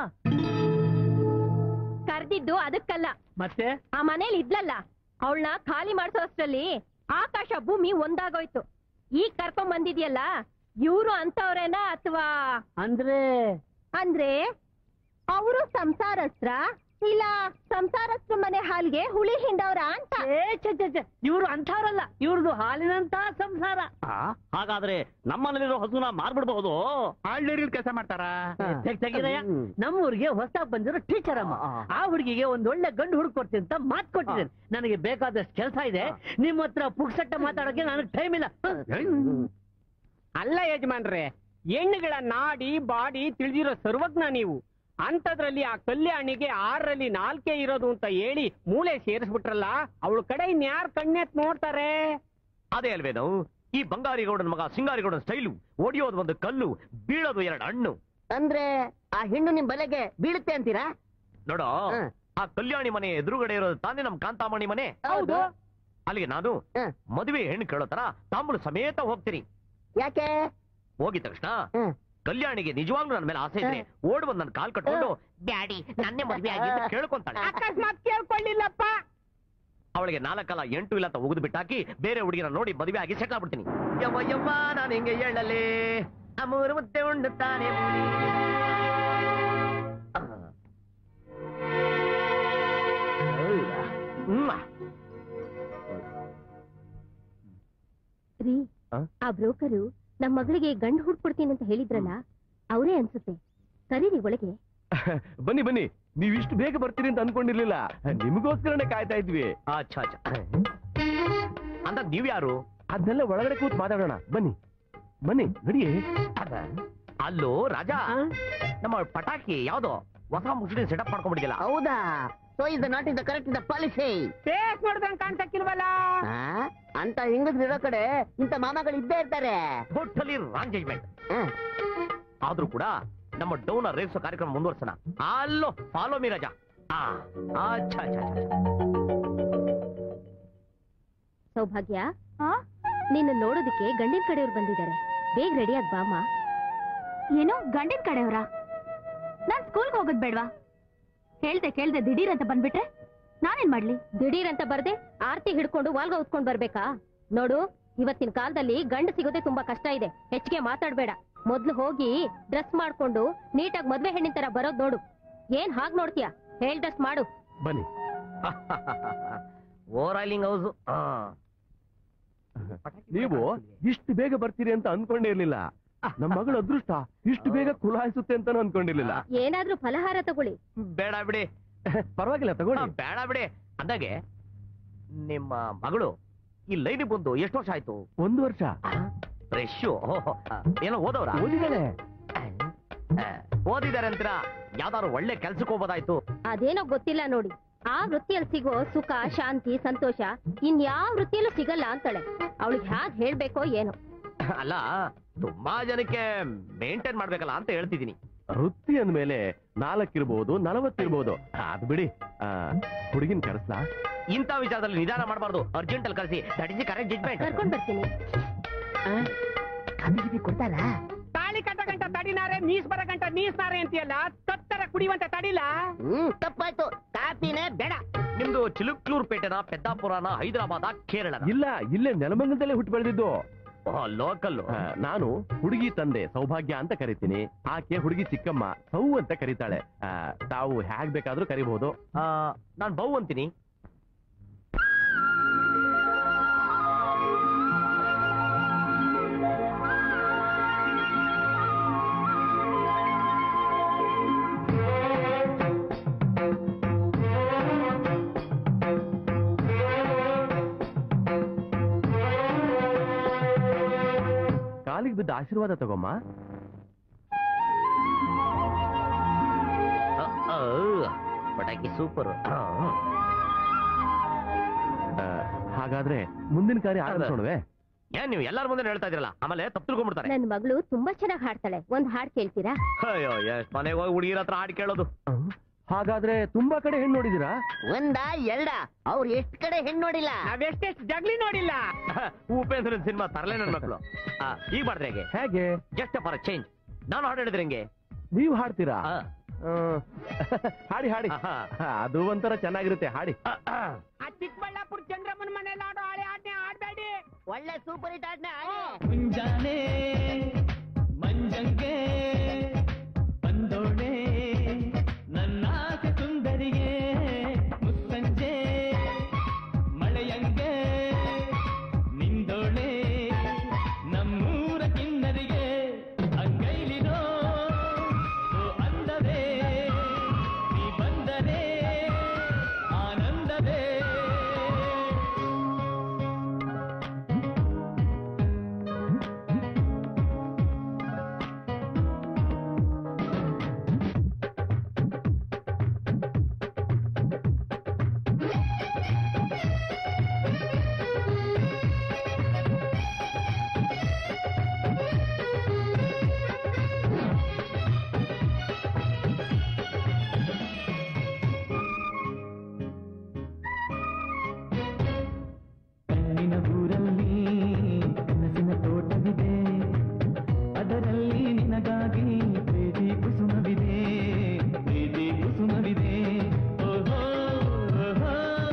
ಕರ್ದಿದ್ದು ಅದಕ್ಕಲ್ಲ, ಮತ್ತೆ ಆ ಮನೇಲಿ ಇದ್ಲಲ್ಲ, ಅವಳನ್ನ ಖಾಲಿ ಮಾಡ್ಸೋಷ್ಟ್ರಲ್ಲಿ ಆಕಾಶ ಭೂಮಿ ಒಂದಾಗೋಯ್ತು. ಈಗ ಕರ್ಕೊಂಡ್ ಬಂದಿದ್ಯಲ್ಲ, ಇವ್ರು ಅಂತವ್ರೇನಾ ಅಥವಾ? ಅಂದ್ರೆ ಅವರು ಸಂಸಾರಸ್ತ್ರ ಇಲ್ಲ ಸಂಸಾರಸ್ತ್ರ ಮನೆ ಹಾಲ್ಗೆ ಹುಳಿ ಹಿಂಡವ್ರ ಅಂತ? ಇವ್ರು ಅಂಥವ್ರಲ್ಲ, ಇವ್ರದ್ದು ಹಾಲಿನಂತ ಸಂಸಾರ. ಹಾಗಾದ್ರೆ ನಮ್ಮನೇಲಿರೋ ಹಸುನ ಮಾರ್ಬಿಡ್ಬಹುದು. ಆಳ್ಡೇರಿಯಲ್ಲಿ ಕೆಲಸ ಮಾಡ್ತಾರ. ತೆಗಿರಯ್ಯ, ನಮ್ಮೂರಿಗೆ ಹೊಸದಾಗಿ ಬಂದಿರೋ ಟೀಚರ್ ಅಮ್ಮ. ಆ ಹುಡುಗಿಗೆ ಒಂದ್ ಒಳ್ಳೆ ಗಂಡು ಹುಡುಕ್ ಕೊಡ್ತೀನಿ ಅಂತ ಮಾತು ಕೊಟ್ಟಿದ್ದೇನೆ. ನನಗೆ ಬೇಕಾದಷ್ಟು ಕೆಲಸ ಇದೆ, ನಿಮ್ಮ ಹತ್ರ ಪುಕ್ಸಟ್ಟ ಮಾತಾಡೋಕೆ ನನಗೆ ಟೈಮ್ ಇಲ್ಲ. ಅಲ್ಲ ಯಜಮಾನ್ರೆ, ಹೆಣ್ಣುಗಳ ನಾಡಿ ಬಾಡಿ ತಿಳಿದಿರೋ ಸರ್ವಜ್ಞ ನೀವು. ಅಂತದ್ರಲ್ಲಿ ಆ ಕಲ್ಯಾಣಿಗೆ 6ರಲ್ಲಿ 4 ಇರೋದು ಅಂತ ಹೇಳಿ ಮೂಲೆ ಸೇರಿಸ್ಬಿಟ್ರಲ್ಲ, ಅವಳ ಕಡೆ ಇನ್ಯಾರು ಕಣ್ಣೆತ್ ನೋಡ್ತಾರೆ? ಅದೇ ಅಲ್ವೇನು ಈ ಬಂಗಾರಿಗೌಡನ ಮಗ ಸಿಂಗಾರಿಗೌಡನ ಸ್ಟೈಲು. ಒಡಿಯೋದು ಒಂದು ಕಲ್ಲು, ಬೀಳೋದು 2 ಹಣ್ಣು. ಅಂದ್ರೆ ಆ ಹೆಣ್ಣು ನಿಮ್ ಬಲೆಗೆ ಬೀಳುತ್ತೆ ಅಂತೀರಾ? ನೋಡೋ, ಆ ಕಲ್ಯಾಣಿ ಮನೆ ಎದುರುಗಡೆ ಇರೋದು ತಾನೇ ನಮ್ ಕಾಂತಾಮಣಿ ಮನೆ. ಹೌದು. ಅಲ್ಲಿಗೆ ನಾನು ಮದುವೆ ಹೆಣ್ಣು ಕೇಳೋ ತರ ತಾಂಬೂಲ ಸಮೇತ ಹೋಗ್ತೀನಿ. ಯಾಕೆ? ಹೋಗಿದ ತಕ್ಷಣ ಕಲ್ಯಾಣಿಗೆ ನಿಜವಾಗ್ಲೂ ನನ್ನ ಮೇಲೆ ಆಸೆ ಇದ್ರೆ ಓಡ್ ಬಂದ್ ನನ್ನ ಕಾಲ್ ಕಟ್ಕೊಂಡು ಡ್ಯಾಡಿ ನನ್ನೇ ಮದುವೆ ಆಗಿ ಕೇಳ್ಕೊಂತಾಳೆ. ಅಕಸ್ಮಾತ್ ಕೇಳ್ಕೊಳ್ಳಿಲ್ಲಪ್ಪ, ಅವಳಿಗೆ 4 ಅಲ್ಲ 8 ಇಲ್ಲ ಅಂತ ಉಗಿದು ಬಿಟ್ಟಾಕಿ ಬೇರೆ ಹುಡುಗಿನ ನೋಡಿ ಮದುವೆ ಆಗಿ ಸೆಟ್ಲ್ ಆಗ್ಬಿಡ್ತೀನಿ. ಯವ್ವ ಯವ್ವ ನಾನು ಹಿಂಗೆ ಹೇಳಲೇ, ಅಮೂರು ಮುದ್ದೆ ಉಂಡುತ್ತಾನೆ. ರೀ, ಆ ಬ್ರೋಕರು ನಮ್ ಮಗಳಿಗೆ ಗಂಡು ಹುಡ್ಕೊಡ್ತೀನಿ ಅಂತ ಹೇಳಿದ್ರಲ್ಲ, ಅವರೇ ಅನ್ಸುತ್ತೆ. ಕರೀರಿ ಒಳಗೆ. ಬನ್ನಿ ಬನ್ನಿ, ನೀವಿಷ್ಟು ಬೇಗ ಬರ್ತೀರಿ ಅಂತ ಅನ್ಕೊಂಡಿರ್ಲಿಲ್ಲ. ನಿಮಗೋಸ್ಕರನೇ ಕಾಯ್ತಾ ಇದ್ವಿ. ಅಚ್ಚಾ ಅಂದ ನೀವ್ ಯಾರು? ಅದನ್ನೆಲ್ಲ ಒಳಗಡೆ ಕೂತ್ ಮಾತಾಡೋಣ. ಬನ್ನಿ ಬನ್ನಿ, ನಡಿಯೇ. ಅಲ್ಲೋ ರಾಜ, ನಮ್ಮ ಪಟಾಕಿ ಯಾವ್ದೋ ಹೊಸ ಮುಸುಡಿ ಸೆಟಪ್ ಮಾಡ್ಕೊಂಡ್ಬಿಟ್ಟಿಲ್ಲ. ಹೌದಾ? So is not is the correct is the policy. Face ನೋಡ್ದಂಗ್ ಕಾಣ್ಸಕ್ಕಿಲ್ವಲ್ಲ? ಅಂತ ಹೆಂಗಸ್ರಿರೋ ಕಡೆ ಇಂಥ ಮಾಮಗಳು ಇದ್ದೇ ಇರ್ತಾರೆ. Totally wrong judgement. ಆದ್ರೂ ಕೂಡ ನಮ್ಮ ಡೌನ್ ರೇಗ್ಸೋ ಕಾರ್ಯಕ್ರಮ ಮುಂದುವರ್ಸೋಣ. ಅಲ್ಲೋ ಫಾಲೋ ಮಿ ರಾಜಾ. ಅಚ್ಚಾ ಸೌಭಾಗ್ಯ, ನಿನ್ನ ನೋಡೋದಕ್ಕೆ ಗಂಡಿನ ಕಡೆಯವ್ರು ಬಂದಿದ್ದಾರೆ. ಬೇಗ ರೆಡಿ ಆಗ್ ಬಾಮ್ಮ. ಏನೋ ಗಂಡಿನ ಕಡೆಯವರ? ನಾನ್ ಸ್ಕೂಲ್ಗೆ ಹೋಗೋದ್ ಬೇಡ್ವಾ? ಕೇಳ್ದೆ ದಿಢೀರ್ ಅಂತ ಬಂದ್ಬಿಟ್ರೆ ನಾನೇನ್ ಮಾಡ್ಲಿ? ದಿಢೀರ್ ಅಂತ ಬರ್ದೆ ಆರ್ತಿ ಹಿಡ್ಕೊಂಡು ವಾಲ್ಗ ಉತ್ಕೊಂಡ್ ಬರ್ಬೇಕಾ? ನೋಡು, ಇವತ್ತಿನ ಕಾಲದಲ್ಲಿ ಗಂಡು ಸಿಗೋದೇ ತುಂಬಾ ಕಷ್ಟ ಇದೆ. ಹೆಚ್ಚಿಗೆ ಮಾತಾಡ್ಬೇಡ. ಮೊದ್ಲು ಹೋಗಿ ಡ್ರೆಸ್ ಮಾಡ್ಕೊಂಡು ನೀಟಾಗಿ ಮದ್ವೆ ಹೆಣ್ಣಿನ ತರ ಬರೋದ್ ನೋಡು. ಏನ್ ಹಾಗ್ ನೋಡ್ತೀಯ? ಹೇಳ್ ಡ್ರೆಸ್ ಮಾಡು. ಬನ್ನಿ. Over oiling house. ನೀವು ಇಷ್ಟು ಬೇಗ ಬರ್ತೀರಿ ಅಂತ ಅನ್ಕೊಂಡೇ ಇರ್ಲಿಲ್ಲ. ನಮ್ಮ ಮಗಳ ಅದೃಷ್ಟ ಇಷ್ಟು ಬೇಗ ಕುಲಾಯಿಸುತ್ತೆ ಅಂತಾನು ಅನ್ಕೊಂಡಿರ್ಲಿಲ್ಲ. ಏನಾದ್ರೂ ಫಲಹಾರ ತಗೊಳ್ಳಿ. ಬೇಡ ಬಿಡಿ, ಪರವಾಗಿಲ್ಲ ತಗೊಳ್ಳಿ. ಬೇಡ ಬಿಡಿ. ಅಂದಾಗೆ ನಿಮ್ಮ ಮಗಳು ಈ ಲೈನ್ ಬಂದು ಎಷ್ಟು ವರ್ಷ ಆಯ್ತು? 1 ವರ್ಷ. ಫ್ರೆಶ್ ಏನೋ ಓದವ್ರ? ಓದಿದ್ದಾಳೆ. ಓದಿದ್ದಾರೆ ಅಂತೀರಾ? ಯಾವ್ದಾದ್ರು ಒಳ್ಳೆ ಕೆಲ್ಸಕ್ಕೆ ಹೋಗೋದಾಯ್ತು. ಅದೇನೋ ಗೊತ್ತಿಲ್ಲ ನೋಡಿ. ಆ ವೃತ್ತಿಯಲ್ಲಿ ಸಿಗೋ ಸುಖ, ಶಾಂತಿ, ಸಂತೋಷ ಇನ್ಯಾವ ವೃತ್ತಿಯಲ್ಲೂ ಸಿಗಲ್ಲ ಅಂತಾಳೆ. ಅವಳಿಗೆ ಹ್ಯಾಗ್ ಹೇಳ್ಬೇಕೋ ಏನೋ. ಅಲ್ಲ, ತುಂಬಾ ಜನಕ್ಕೆ ಮೇಂಟೈನ್ ಮಾಡ್ಬೇಕಲ್ಲ ಅಂತ ಹೇಳ್ತಿದೀನಿ. ವೃತ್ತಿ ಅಂದ್ಮೇಲೆ 4 ಇರ್ಬೋದು, 40 ಇರ್ಬೋದು. ಅದ್ ಬಿಡಿ. ಹುಡುಗಿನ ಕರೆಸ್ಲಾ? ಇಂಥ ವಿಚಾರದಲ್ಲಿ ನಿಧಾನ ಮಾಡಬಾರ್ದು. ಅರ್ಜೆಂಟ್ ಅಲ್ಲಿ ಕರೆಸಿ. That is correct judgement. ಕರ್ಕೊಂಡ್ ಬರ್ತೀನಿ. ಕೊಡ್ತಾರ? ತಾಳಿ ಕಟ್ಟ ಗಂಟ ತಡಿನಾರೆ, ನೀಸ್ ಬರ ಗಂಟ ನೀಸ್ನಾರೆ ಅಂತೀಯಲ್ಲ, ತತ್ತರ ಕುಡಿಯುವಂತ ತಡಿಲ್ಲ. ತಪ್ಪಾಯ್ತು. ಕಾಪಿನೇ ಬೇಡ. ನಿಮ್ದು ಚಿಲುಕ್ಲೂರ್ ಪೇಟೆನ, ಪೆದ್ದಾಪುರನ, ಹೈದರಾಬಾದ, ಕೇರಳ? ಇಲ್ಲ, ಇಲ್ಲೇ ನೆಲಮಂಗಲದಲ್ಲೇ ಹುಟ್ಟು ಬೆಳೆದಿದ್ದು. ಲೋಕಲ್. ನಾನು ಹುಡುಗಿ ತಂದೆ ಸೌಭಾಗ್ಯ ಅಂತ ಕರಿತೀನಿ. ಆಕೆ ಹುಡುಗಿ ಚಿಕ್ಕಮ್ಮ ಸೌ ಅಂತ ಕರೀತಾಳೆ. ತಾವು ಹೇಗ್ ಬೇಕಾದ್ರೂ ಕರಿಬಹುದು. ನಾನ್ ಬೌ ಅಂತೀನಿ. ಕಾಲಿಗೆ ಬಿದ್ದ ಆಶೀರ್ವಾದ ತಗೊಮ್ಮ. ಪಟಾಕಿ ಸೂಪರ್. ಹಾಗಾದ್ರೆ ಮುಂದಿನ ಕಾರ್ಯ ಆರಂಭಿಸೋಣವೇ? ಏನ್ ನೀವು ಎಲ್ಲಾರ ಮುಂದೆ ಹೇಳ್ತಾ ಇದ್ರಲ್ಲ, ಆಮೇಲೆ ತಪ್ಪು ತಿಳ್ಕೊಂಡ್ಬಿಡ್ತಾರೆ. ನನ್ ಮಗಳು ತುಂಬಾ ಚೆನ್ನಾಗಿ ಹಾಡ್ತಾಳೆ. ಒಂದ್ ಹಾಡ್ ಕೇಳ್ತೀರಾ? ಅಯ್ಯೋ, ಎಷ್ಟ್ ಮನೆಗೆ ಹೋಗಿ ಹುಡುಗಿರ ಹತ್ರ ಹಾಡು ಕೇಳೋದು. ಹಾಗಾದ್ರೆ ತುಂಬಾ ಕಡೆ ಹೆಣ್ಣು ನೋಡಿದಿರಾ? 1 2 ಅವ್ರು ಎಷ್ಟ್ ಕಡೆ ಹೆಣ್ಣು ನೋಡಿಲ್ಲ. ನಾವೆಷ್ಟೆಷ್ಟು ಜಗ್ಲಿ ನೋಡಿಲ್ಲ. ಉಪೇಂದ್ರನ್ ಸಿನಿಮಾ ತರಲೆ ನನ್ ಮಕ್ಕಳು. ಈಗ ಮಾಡಿದ್ರೆ ಹೇಗೆ? Just for change. ನಾನು ಹಾಡು ಹೇಳಿದ್ರೆ ಹೆಂಗೆ? ನೀವು ಹಾಡ್ತೀರಾ? ಹಾಡಿ ಹಾಡಿ. ಅದು ಒಂಥರ ಚೆನ್ನಾಗಿರುತ್ತೆ. ಹಾಡಿ. ಆ ಚಿಕ್ಕಬಳ್ಳಾಪುರ ಚಂದ್ರಮ್ಮನ ಮನೇಲಿ ಆಡೋ ಹಳೆ ಆಡ್ನೆ ಆಡ್ಬೇಡಿ. ಒಳ್ಳೆ ಸೂಪರ್ ಹಿಟ್ ಆಡ್ನೆ. ಮುಂಜಾನೆ ಮಂಜಂಗೆ ಬಂದೋಳೆ ನನ್ನ ಸುಂದರಿಗೆ, ಮುಸ್ಸಂಜೆ ಮಳೆಯಂಗೆ ನಿಂದೋಳೆ ನಮ್ಮೂರ ಕಿನ್ನರಿಗೆ. ಅಂಗೈಲಿನೋ ಅಂದವೇ ನೀ ಬಂದರೆ ಆನಂದವೇ. ಕಣ್ಣಿನ ಊರಲ್ಲಿ ಕನಸಿನ ತೋಟವಿದೆ, ಅದರಲ್ಲಿ ನಿನಗಾಗಿ ಪ್ರೀತಿ ಕುಸುಮವಿದೆ, ಪ್ರೀತಿ ಕುಸುಮವಿದೆ. ಓಹೋ ಓಹೋ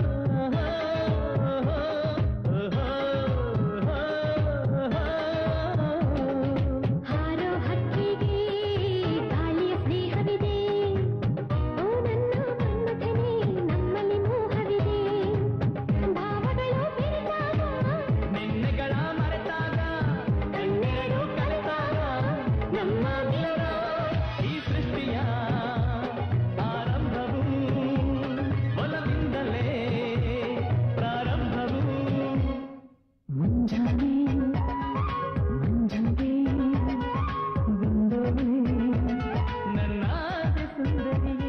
ಹಾರೋ ಹಕ್ಕಿಗೆ ಗಾಳಿಯ ಸ್ನೇಹವಿದೆ. ಓ ನನ್ನ ಮನ್ಮಥನೇ, ನಮ್ಮಲ್ಲಿ ಮೋಹವಿದೆ. ಭಾವಗಳು ಬೆರೆತಾಗ, ನಿನ್ನೆಗಳ ಮರೆತಾಗ, ಕಣ್ಣೆರಡು ಕಳೆದಾಗ ನಮ್ಮ ಗೆಲುವು. ಈ ಸೃಷ್ಟಿಯ ಆರಂಭವು ಒಲವಿಂದಲೇ ಪ್ರಾರಂಭವು. ಮುಂಜಾನೆ ಮಂಜಂಗೆ ಬಂದೋಳೆ ನನ್ನ ಸುಂದರಿಯೇ.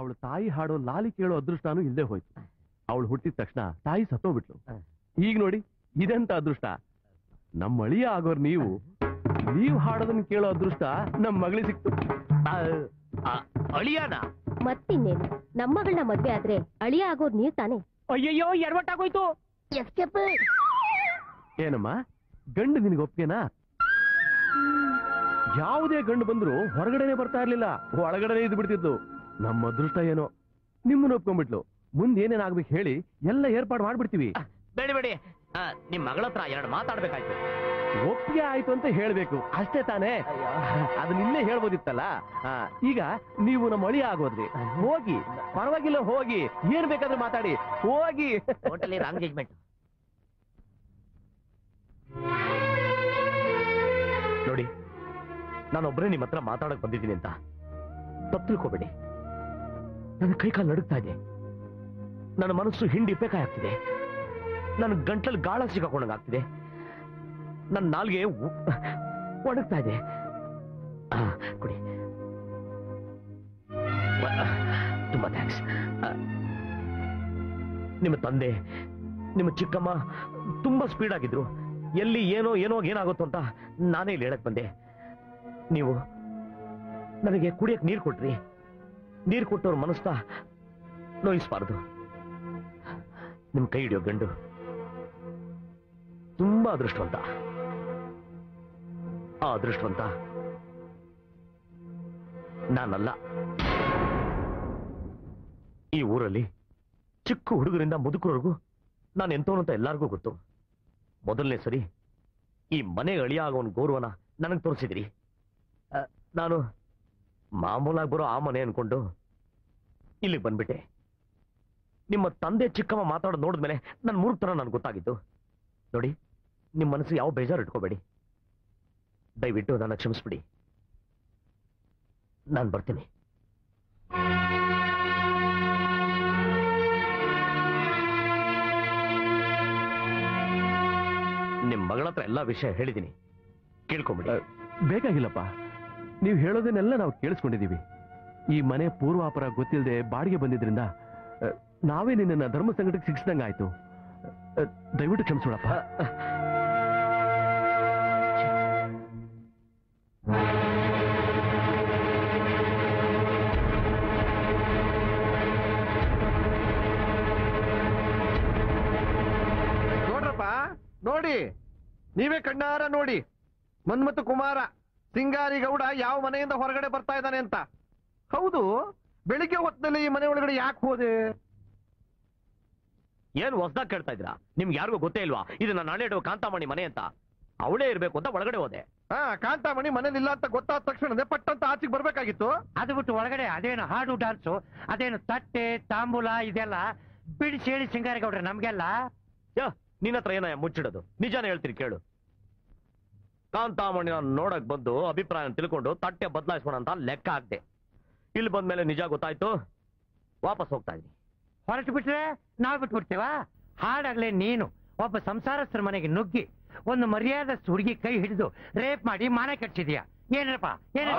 ಅವಳು ತಾಯಿ ಹಾಡೋ ಲಾಲಿ ಕೇಳೋ ಅದೃಷ್ಟನೂ ಇಲ್ಲದೆ ಹೋಯ್ತು. ಅವಳು ಹುಟ್ಟಿದ ತಕ್ಷಣ ತಾಯಿ ಸತ್ತೋಗ್ಬಿಟ್ಲು. ಈಗ ನೋಡಿ ಇದೆಂತ ಅದೃಷ್ಟ. ನಮ್ಮ ಅಳಿಯ ಆಗೋರ್ ನೀವು ಹಾಡೋದನ್ನ ಕೇಳೋ ಅದೃಷ್ಟ ನಮ್ ಮಗಳಿಗೆ ಸಿಕ್ತು. ಅಳಿಯಾನ ಮತ್ತಿನ್ನೇನು, ನಮ್ಮ ಮಗಳನ್ನ ಮದ್ವೆ ಆದ್ರೆ ಅಳಿಯ ಆಗೋರ್ ನೀವ್ ತಾನೆ. ಅಯ್ಯಯ್ಯೋ ಎಡವಟ್ಟಾಗೋಯ್ತು. ಏನಮ್ಮ ಗಂಡು ನಿನಗೆ ಒಪ್ಗೆನಾ? ಯಾವುದೇ ಗಂಡು ಬಂದ್ರು ಹೊರಗಡೆನೆ ಬರ್ತಾ ಇರ್ಲಿಲ್ಲ, ಒಳಗಡೆನೆ ಇದ್ ಬಿಡ್ತಿದ್ದು. ನಮ್ಮ ಅದೃಷ್ಟ ಏನೋ ನಿಮ್ಮನ್ನ ಒಪ್ಕೊಂಡ್ಬಿಟ್ಲು. ಮುಂದೆ ಏನೇನಾಗ್ಬೇಕು ಹೇಳಿ ಎಲ್ಲ ಏರ್ಪಾಡು ಮಾಡ್ಬಿಡ್ತೀವಿ. ಬೇಡಿ ನಿಮ್ ಮಗಳ ಹತ್ರ ಎರಡು ಮಾತಾಡ್ಬೇಕಾಯ್ತು. ಒಪ್ಪಿಗೆ ಆಯ್ತು ಅಂತ ಹೇಳ್ಬೇಕು ಅಷ್ಟೇ ತಾನೇ. ಅದನ್ನ ಇಲ್ಲೇ ಹೇಳ್ಬೋದಿತ್ತಲ್ಲ. ಈಗ ನೀವು ನಮ್ಮ ಅಳಿಯ ಆಗೋದ್ರಿ, ಹೋಗಿ ಪರವಾಗಿಲ್ಲ, ಹೋಗಿ ಏನ್ ಬೇಕಾದ್ರೂ ಮಾತಾಡಿ, ಹೋಗಿ. Totally wrong judgement. ನೋಡಿ, ನಾನೊಬ್ಬರೇ ನಿಮ್ಮ ಹತ್ರ ಮಾತಾಡಕ್ ಬಂದಿದ್ದೀನಿ ಅಂತ ತಪ್ಪು ತಿಳ್ಕೊಬೇಡಿ. ನನ್ನ ಕೈಕಾಲು ನಡುಗ್ತಾ ಇದೆ, ನನ್ನ ಮನಸ್ಸು ಹಿಂಡಿ ಪೇಕಾಯಿ ಆಗ್ತಿದೆ, ನನ್ನ ಗಂಟಲಲ್ಲಿ ಗಾಳ ಸಿಕ್ಕಾಕೊಂಡಂಗಾಗ್ತಿದೆ, ನನ್ನ ನಾಲ್ಗೆ ಒಣಗ್ತಾ ಇದೆ. ಕೊಡಿ. ತುಂಬಾ ಥ್ಯಾಂಕ್ಸ್. ನಿಮ್ಮ ತಂದೆ, ನಿಮ್ಮ ಚಿಕ್ಕಮ್ಮ ತುಂಬಾ ಸ್ಪೀಡ್ ಆಗಿದ್ರು. ಎಲ್ಲಿ ಏನಾಗುತ್ತೋ ಅಂತ ನಾನೇ ಇಲ್ಲಿ ಹೇಳಕ್ ಬಂದೆ. ನೀವು ನನಗೆ ಕುಡಿಯಕ್ ನೀರು ಕೊಟ್ರಿ. ನೀರು ಕೊಟ್ಟವ್ರ ಮನಸ್ನ ನೋಯಿಸ್ಬಾರ್ದು. ನಿಮ್ ಕೈ ಹಿಡಿಯೋ ಗಂಡು ತುಂಬಾ ಅದೃಷ್ಟವಂತ. ಆ ಅದೃಷ್ಟವಂತ ನಾನಲ್ಲ. ಈ ಊರಲ್ಲಿ ಚಿಕ್ಕ ಹುಡುಗರಿಂದ ಮುದುಕರವರೆಗೂ ನಾನು ಎಂತವನು ಅಂತ ಎಲ್ಲಾರ್ಗೂ ಗೊತ್ತು. ಮೊದಲನೇ ಸರಿ ಈ ಮನೆ ಅಳಿಯ ಆಗೋನ್ ಗೌರವನ ನನಗೆ ತೋರಿಸಿದಿರಿ. ನಾನು ಮಾಮೂಲಾಗಿ ಬರೋ ಆ ಮನೆ ಅನ್ಕೊಂಡು ಇಲ್ಲಿಗೆ ಬಂದ್ಬಿಟ್ಟೆ. ನಿಮ್ಮ ತಂದೆ ಚಿಕ್ಕಮ್ಮ ಮಾತಾಡೋದು ನೋಡಿದ್ಮೇಲೆ ನನ್ನ ಮೂರ್ಖತನ ನನ್ಗೆ ಗೊತ್ತಾಗಿತ್ತು. ನೋಡಿ, ನಿಮ್ಮ ಮನಸ್ಸು ಯಾವ ಬೇಜಾರು ಇಟ್ಕೋಬೇಡಿ. ದಯವಿಟ್ಟು ನನ್ನ ಕ್ಷಮಿಸ್ಬಿಡಿ. ನಾನು ಬರ್ತೀನಿ. ನಿಮ್ ಮಗಳ ಹತ್ರ ಎಲ್ಲಾ ವಿಷಯ ಹೇಳಿದ್ದೀನಿ, ಕೇಳ್ಕೊಂಬಿಡಿ. ಬೇಕಾಗಿಲ್ಲಪ್ಪ, ನೀವು ಹೇಳೋದನ್ನೆಲ್ಲ ನಾವು ಕೇಳಿಸ್ಕೊಂಡಿದೀವಿ. ಈ ಮನೆ ಪೂರ್ವಾಪರ ಗೊತ್ತಿಲ್ಲದೆ ಬಾಡಿಗೆ ಬಂದಿದ್ರಿಂದ ನಾವೇ ನಿನ್ನ ಧರ್ಮ ಸಂಕಟಕ್ಕೆ ಸಿಕ್ಕಿಸ್ದಂಗಾಯ್ತು. ದಯವಿಟ್ಟು ಕ್ಷಮಿಸೋಣಪ್ಪ. ನೋಡ್ರಪ್ಪ, ನೋಡಿ, ನೀವೇ ಕಣ್ಣಾರ ನೋಡಿ. ಮನ್ಮಥ ಕುಮಾರ ಸಿಂಗಾರಿ ಗೌಡ ಯಾವ ಮನೆಯಿಂದ ಹೊರಗಡೆ ಬರ್ತಾ ಇದ್ದಾನೆ ಅಂತ. ಹೌದು, ಬೆಳಿಗ್ಗೆ ಹೊತ್ತಿನಲ್ಲಿ ಈ ಮನೆ ಒಳಗಡೆ ಯಾಕೆ ಹೋದೆ? ಏನು ಹೊಸದಾಗಿ ಕೇಳ್ತಾ ಇದ್ರಾ? ನಿಮ್ಗೆ ಯಾರಿಗೂ ಗೊತ್ತೇ ಇಲ್ವಾ ಇದು ನಾನು ನಾಳೆ ಇಡುವ ಕಾಂತಾಮಣಿ ಮನೆ ಅಂತ? ಅವಳೇ ಇರ್ಬೇಕು ಅಂತ ಒಳಗಡೆ ಹೋದೆ. ಕಾಂತಾಮಣಿ ಮನೇಲಿ ಇಲ್ಲ ಅಂತ ಗೊತ್ತಾದ ತಕ್ಷಣ ಪಟ್ಟಂತ ಆಚೆಗೆ ಬರ್ಬೇಕಾಗಿತ್ತು. ಅದು ಬಿಟ್ಟು ಒಳಗಡೆ ಅದೇನು ಹಾಡು ಡಾನ್ಸು, ಅದೇನು ತಟ್ಟೆ ತಾಂಬೂಲ ಇದೆಲ್ಲ ಬಿಡಿಸಿ ಹೇಳಿ ಸಿಂಗಾರೇಗೌಡ್ರೆ ನಮ್ಗೆಲ್ಲ. ನಿನ್ನ ಹತ್ರ ಏನ ಮುಚ್ಚಿಡೋದು? ನಿಜಾನೇ ಹೇಳ್ತೀರಿ ಕೇಳು. ಕಾಂತಾಮಣಿ ನಾನು ನೋಡಕ್ ಬಂದು ಅಭಿಪ್ರಾಯ ತಿಳ್ಕೊಂಡು ತಟ್ಟೆ ಬದಲಾಯಿಸೋಣ ಅಂತ ಲೆಕ್ಕ ಹಾಕ್ದೆ. ಇಲ್ಲಿ ಬಂದ್ಮೇಲೆ ನಿಜ ಗೊತ್ತಾಯ್ತು, ವಾಪಸ್ ಹೋಗ್ತಾ ಇದ್ದೀನಿ. ಹೊರಟು ಬಿಟ್ರೆ ನಾವ್ ಬಿಟ್ಬಿಡ್ತೀವ? ಹಾಡಾಗ್ಲೇ ನೀನು ಒಬ್ಬ ಸಂಸಾರಸ್ಥರ ಮನೆಗೆ ನುಗ್ಗಿ ಒಂದು ಮರ್ಯಾದಸ್ಥ ಹುಡುಗಿ ಕೈ ಹಿಡಿದು ರೇಪ್ ಮಾಡಿ ಮಾನ ಕಟ್ಸಿದ್ಯಾ? ಏನ್ರಪ್ಪ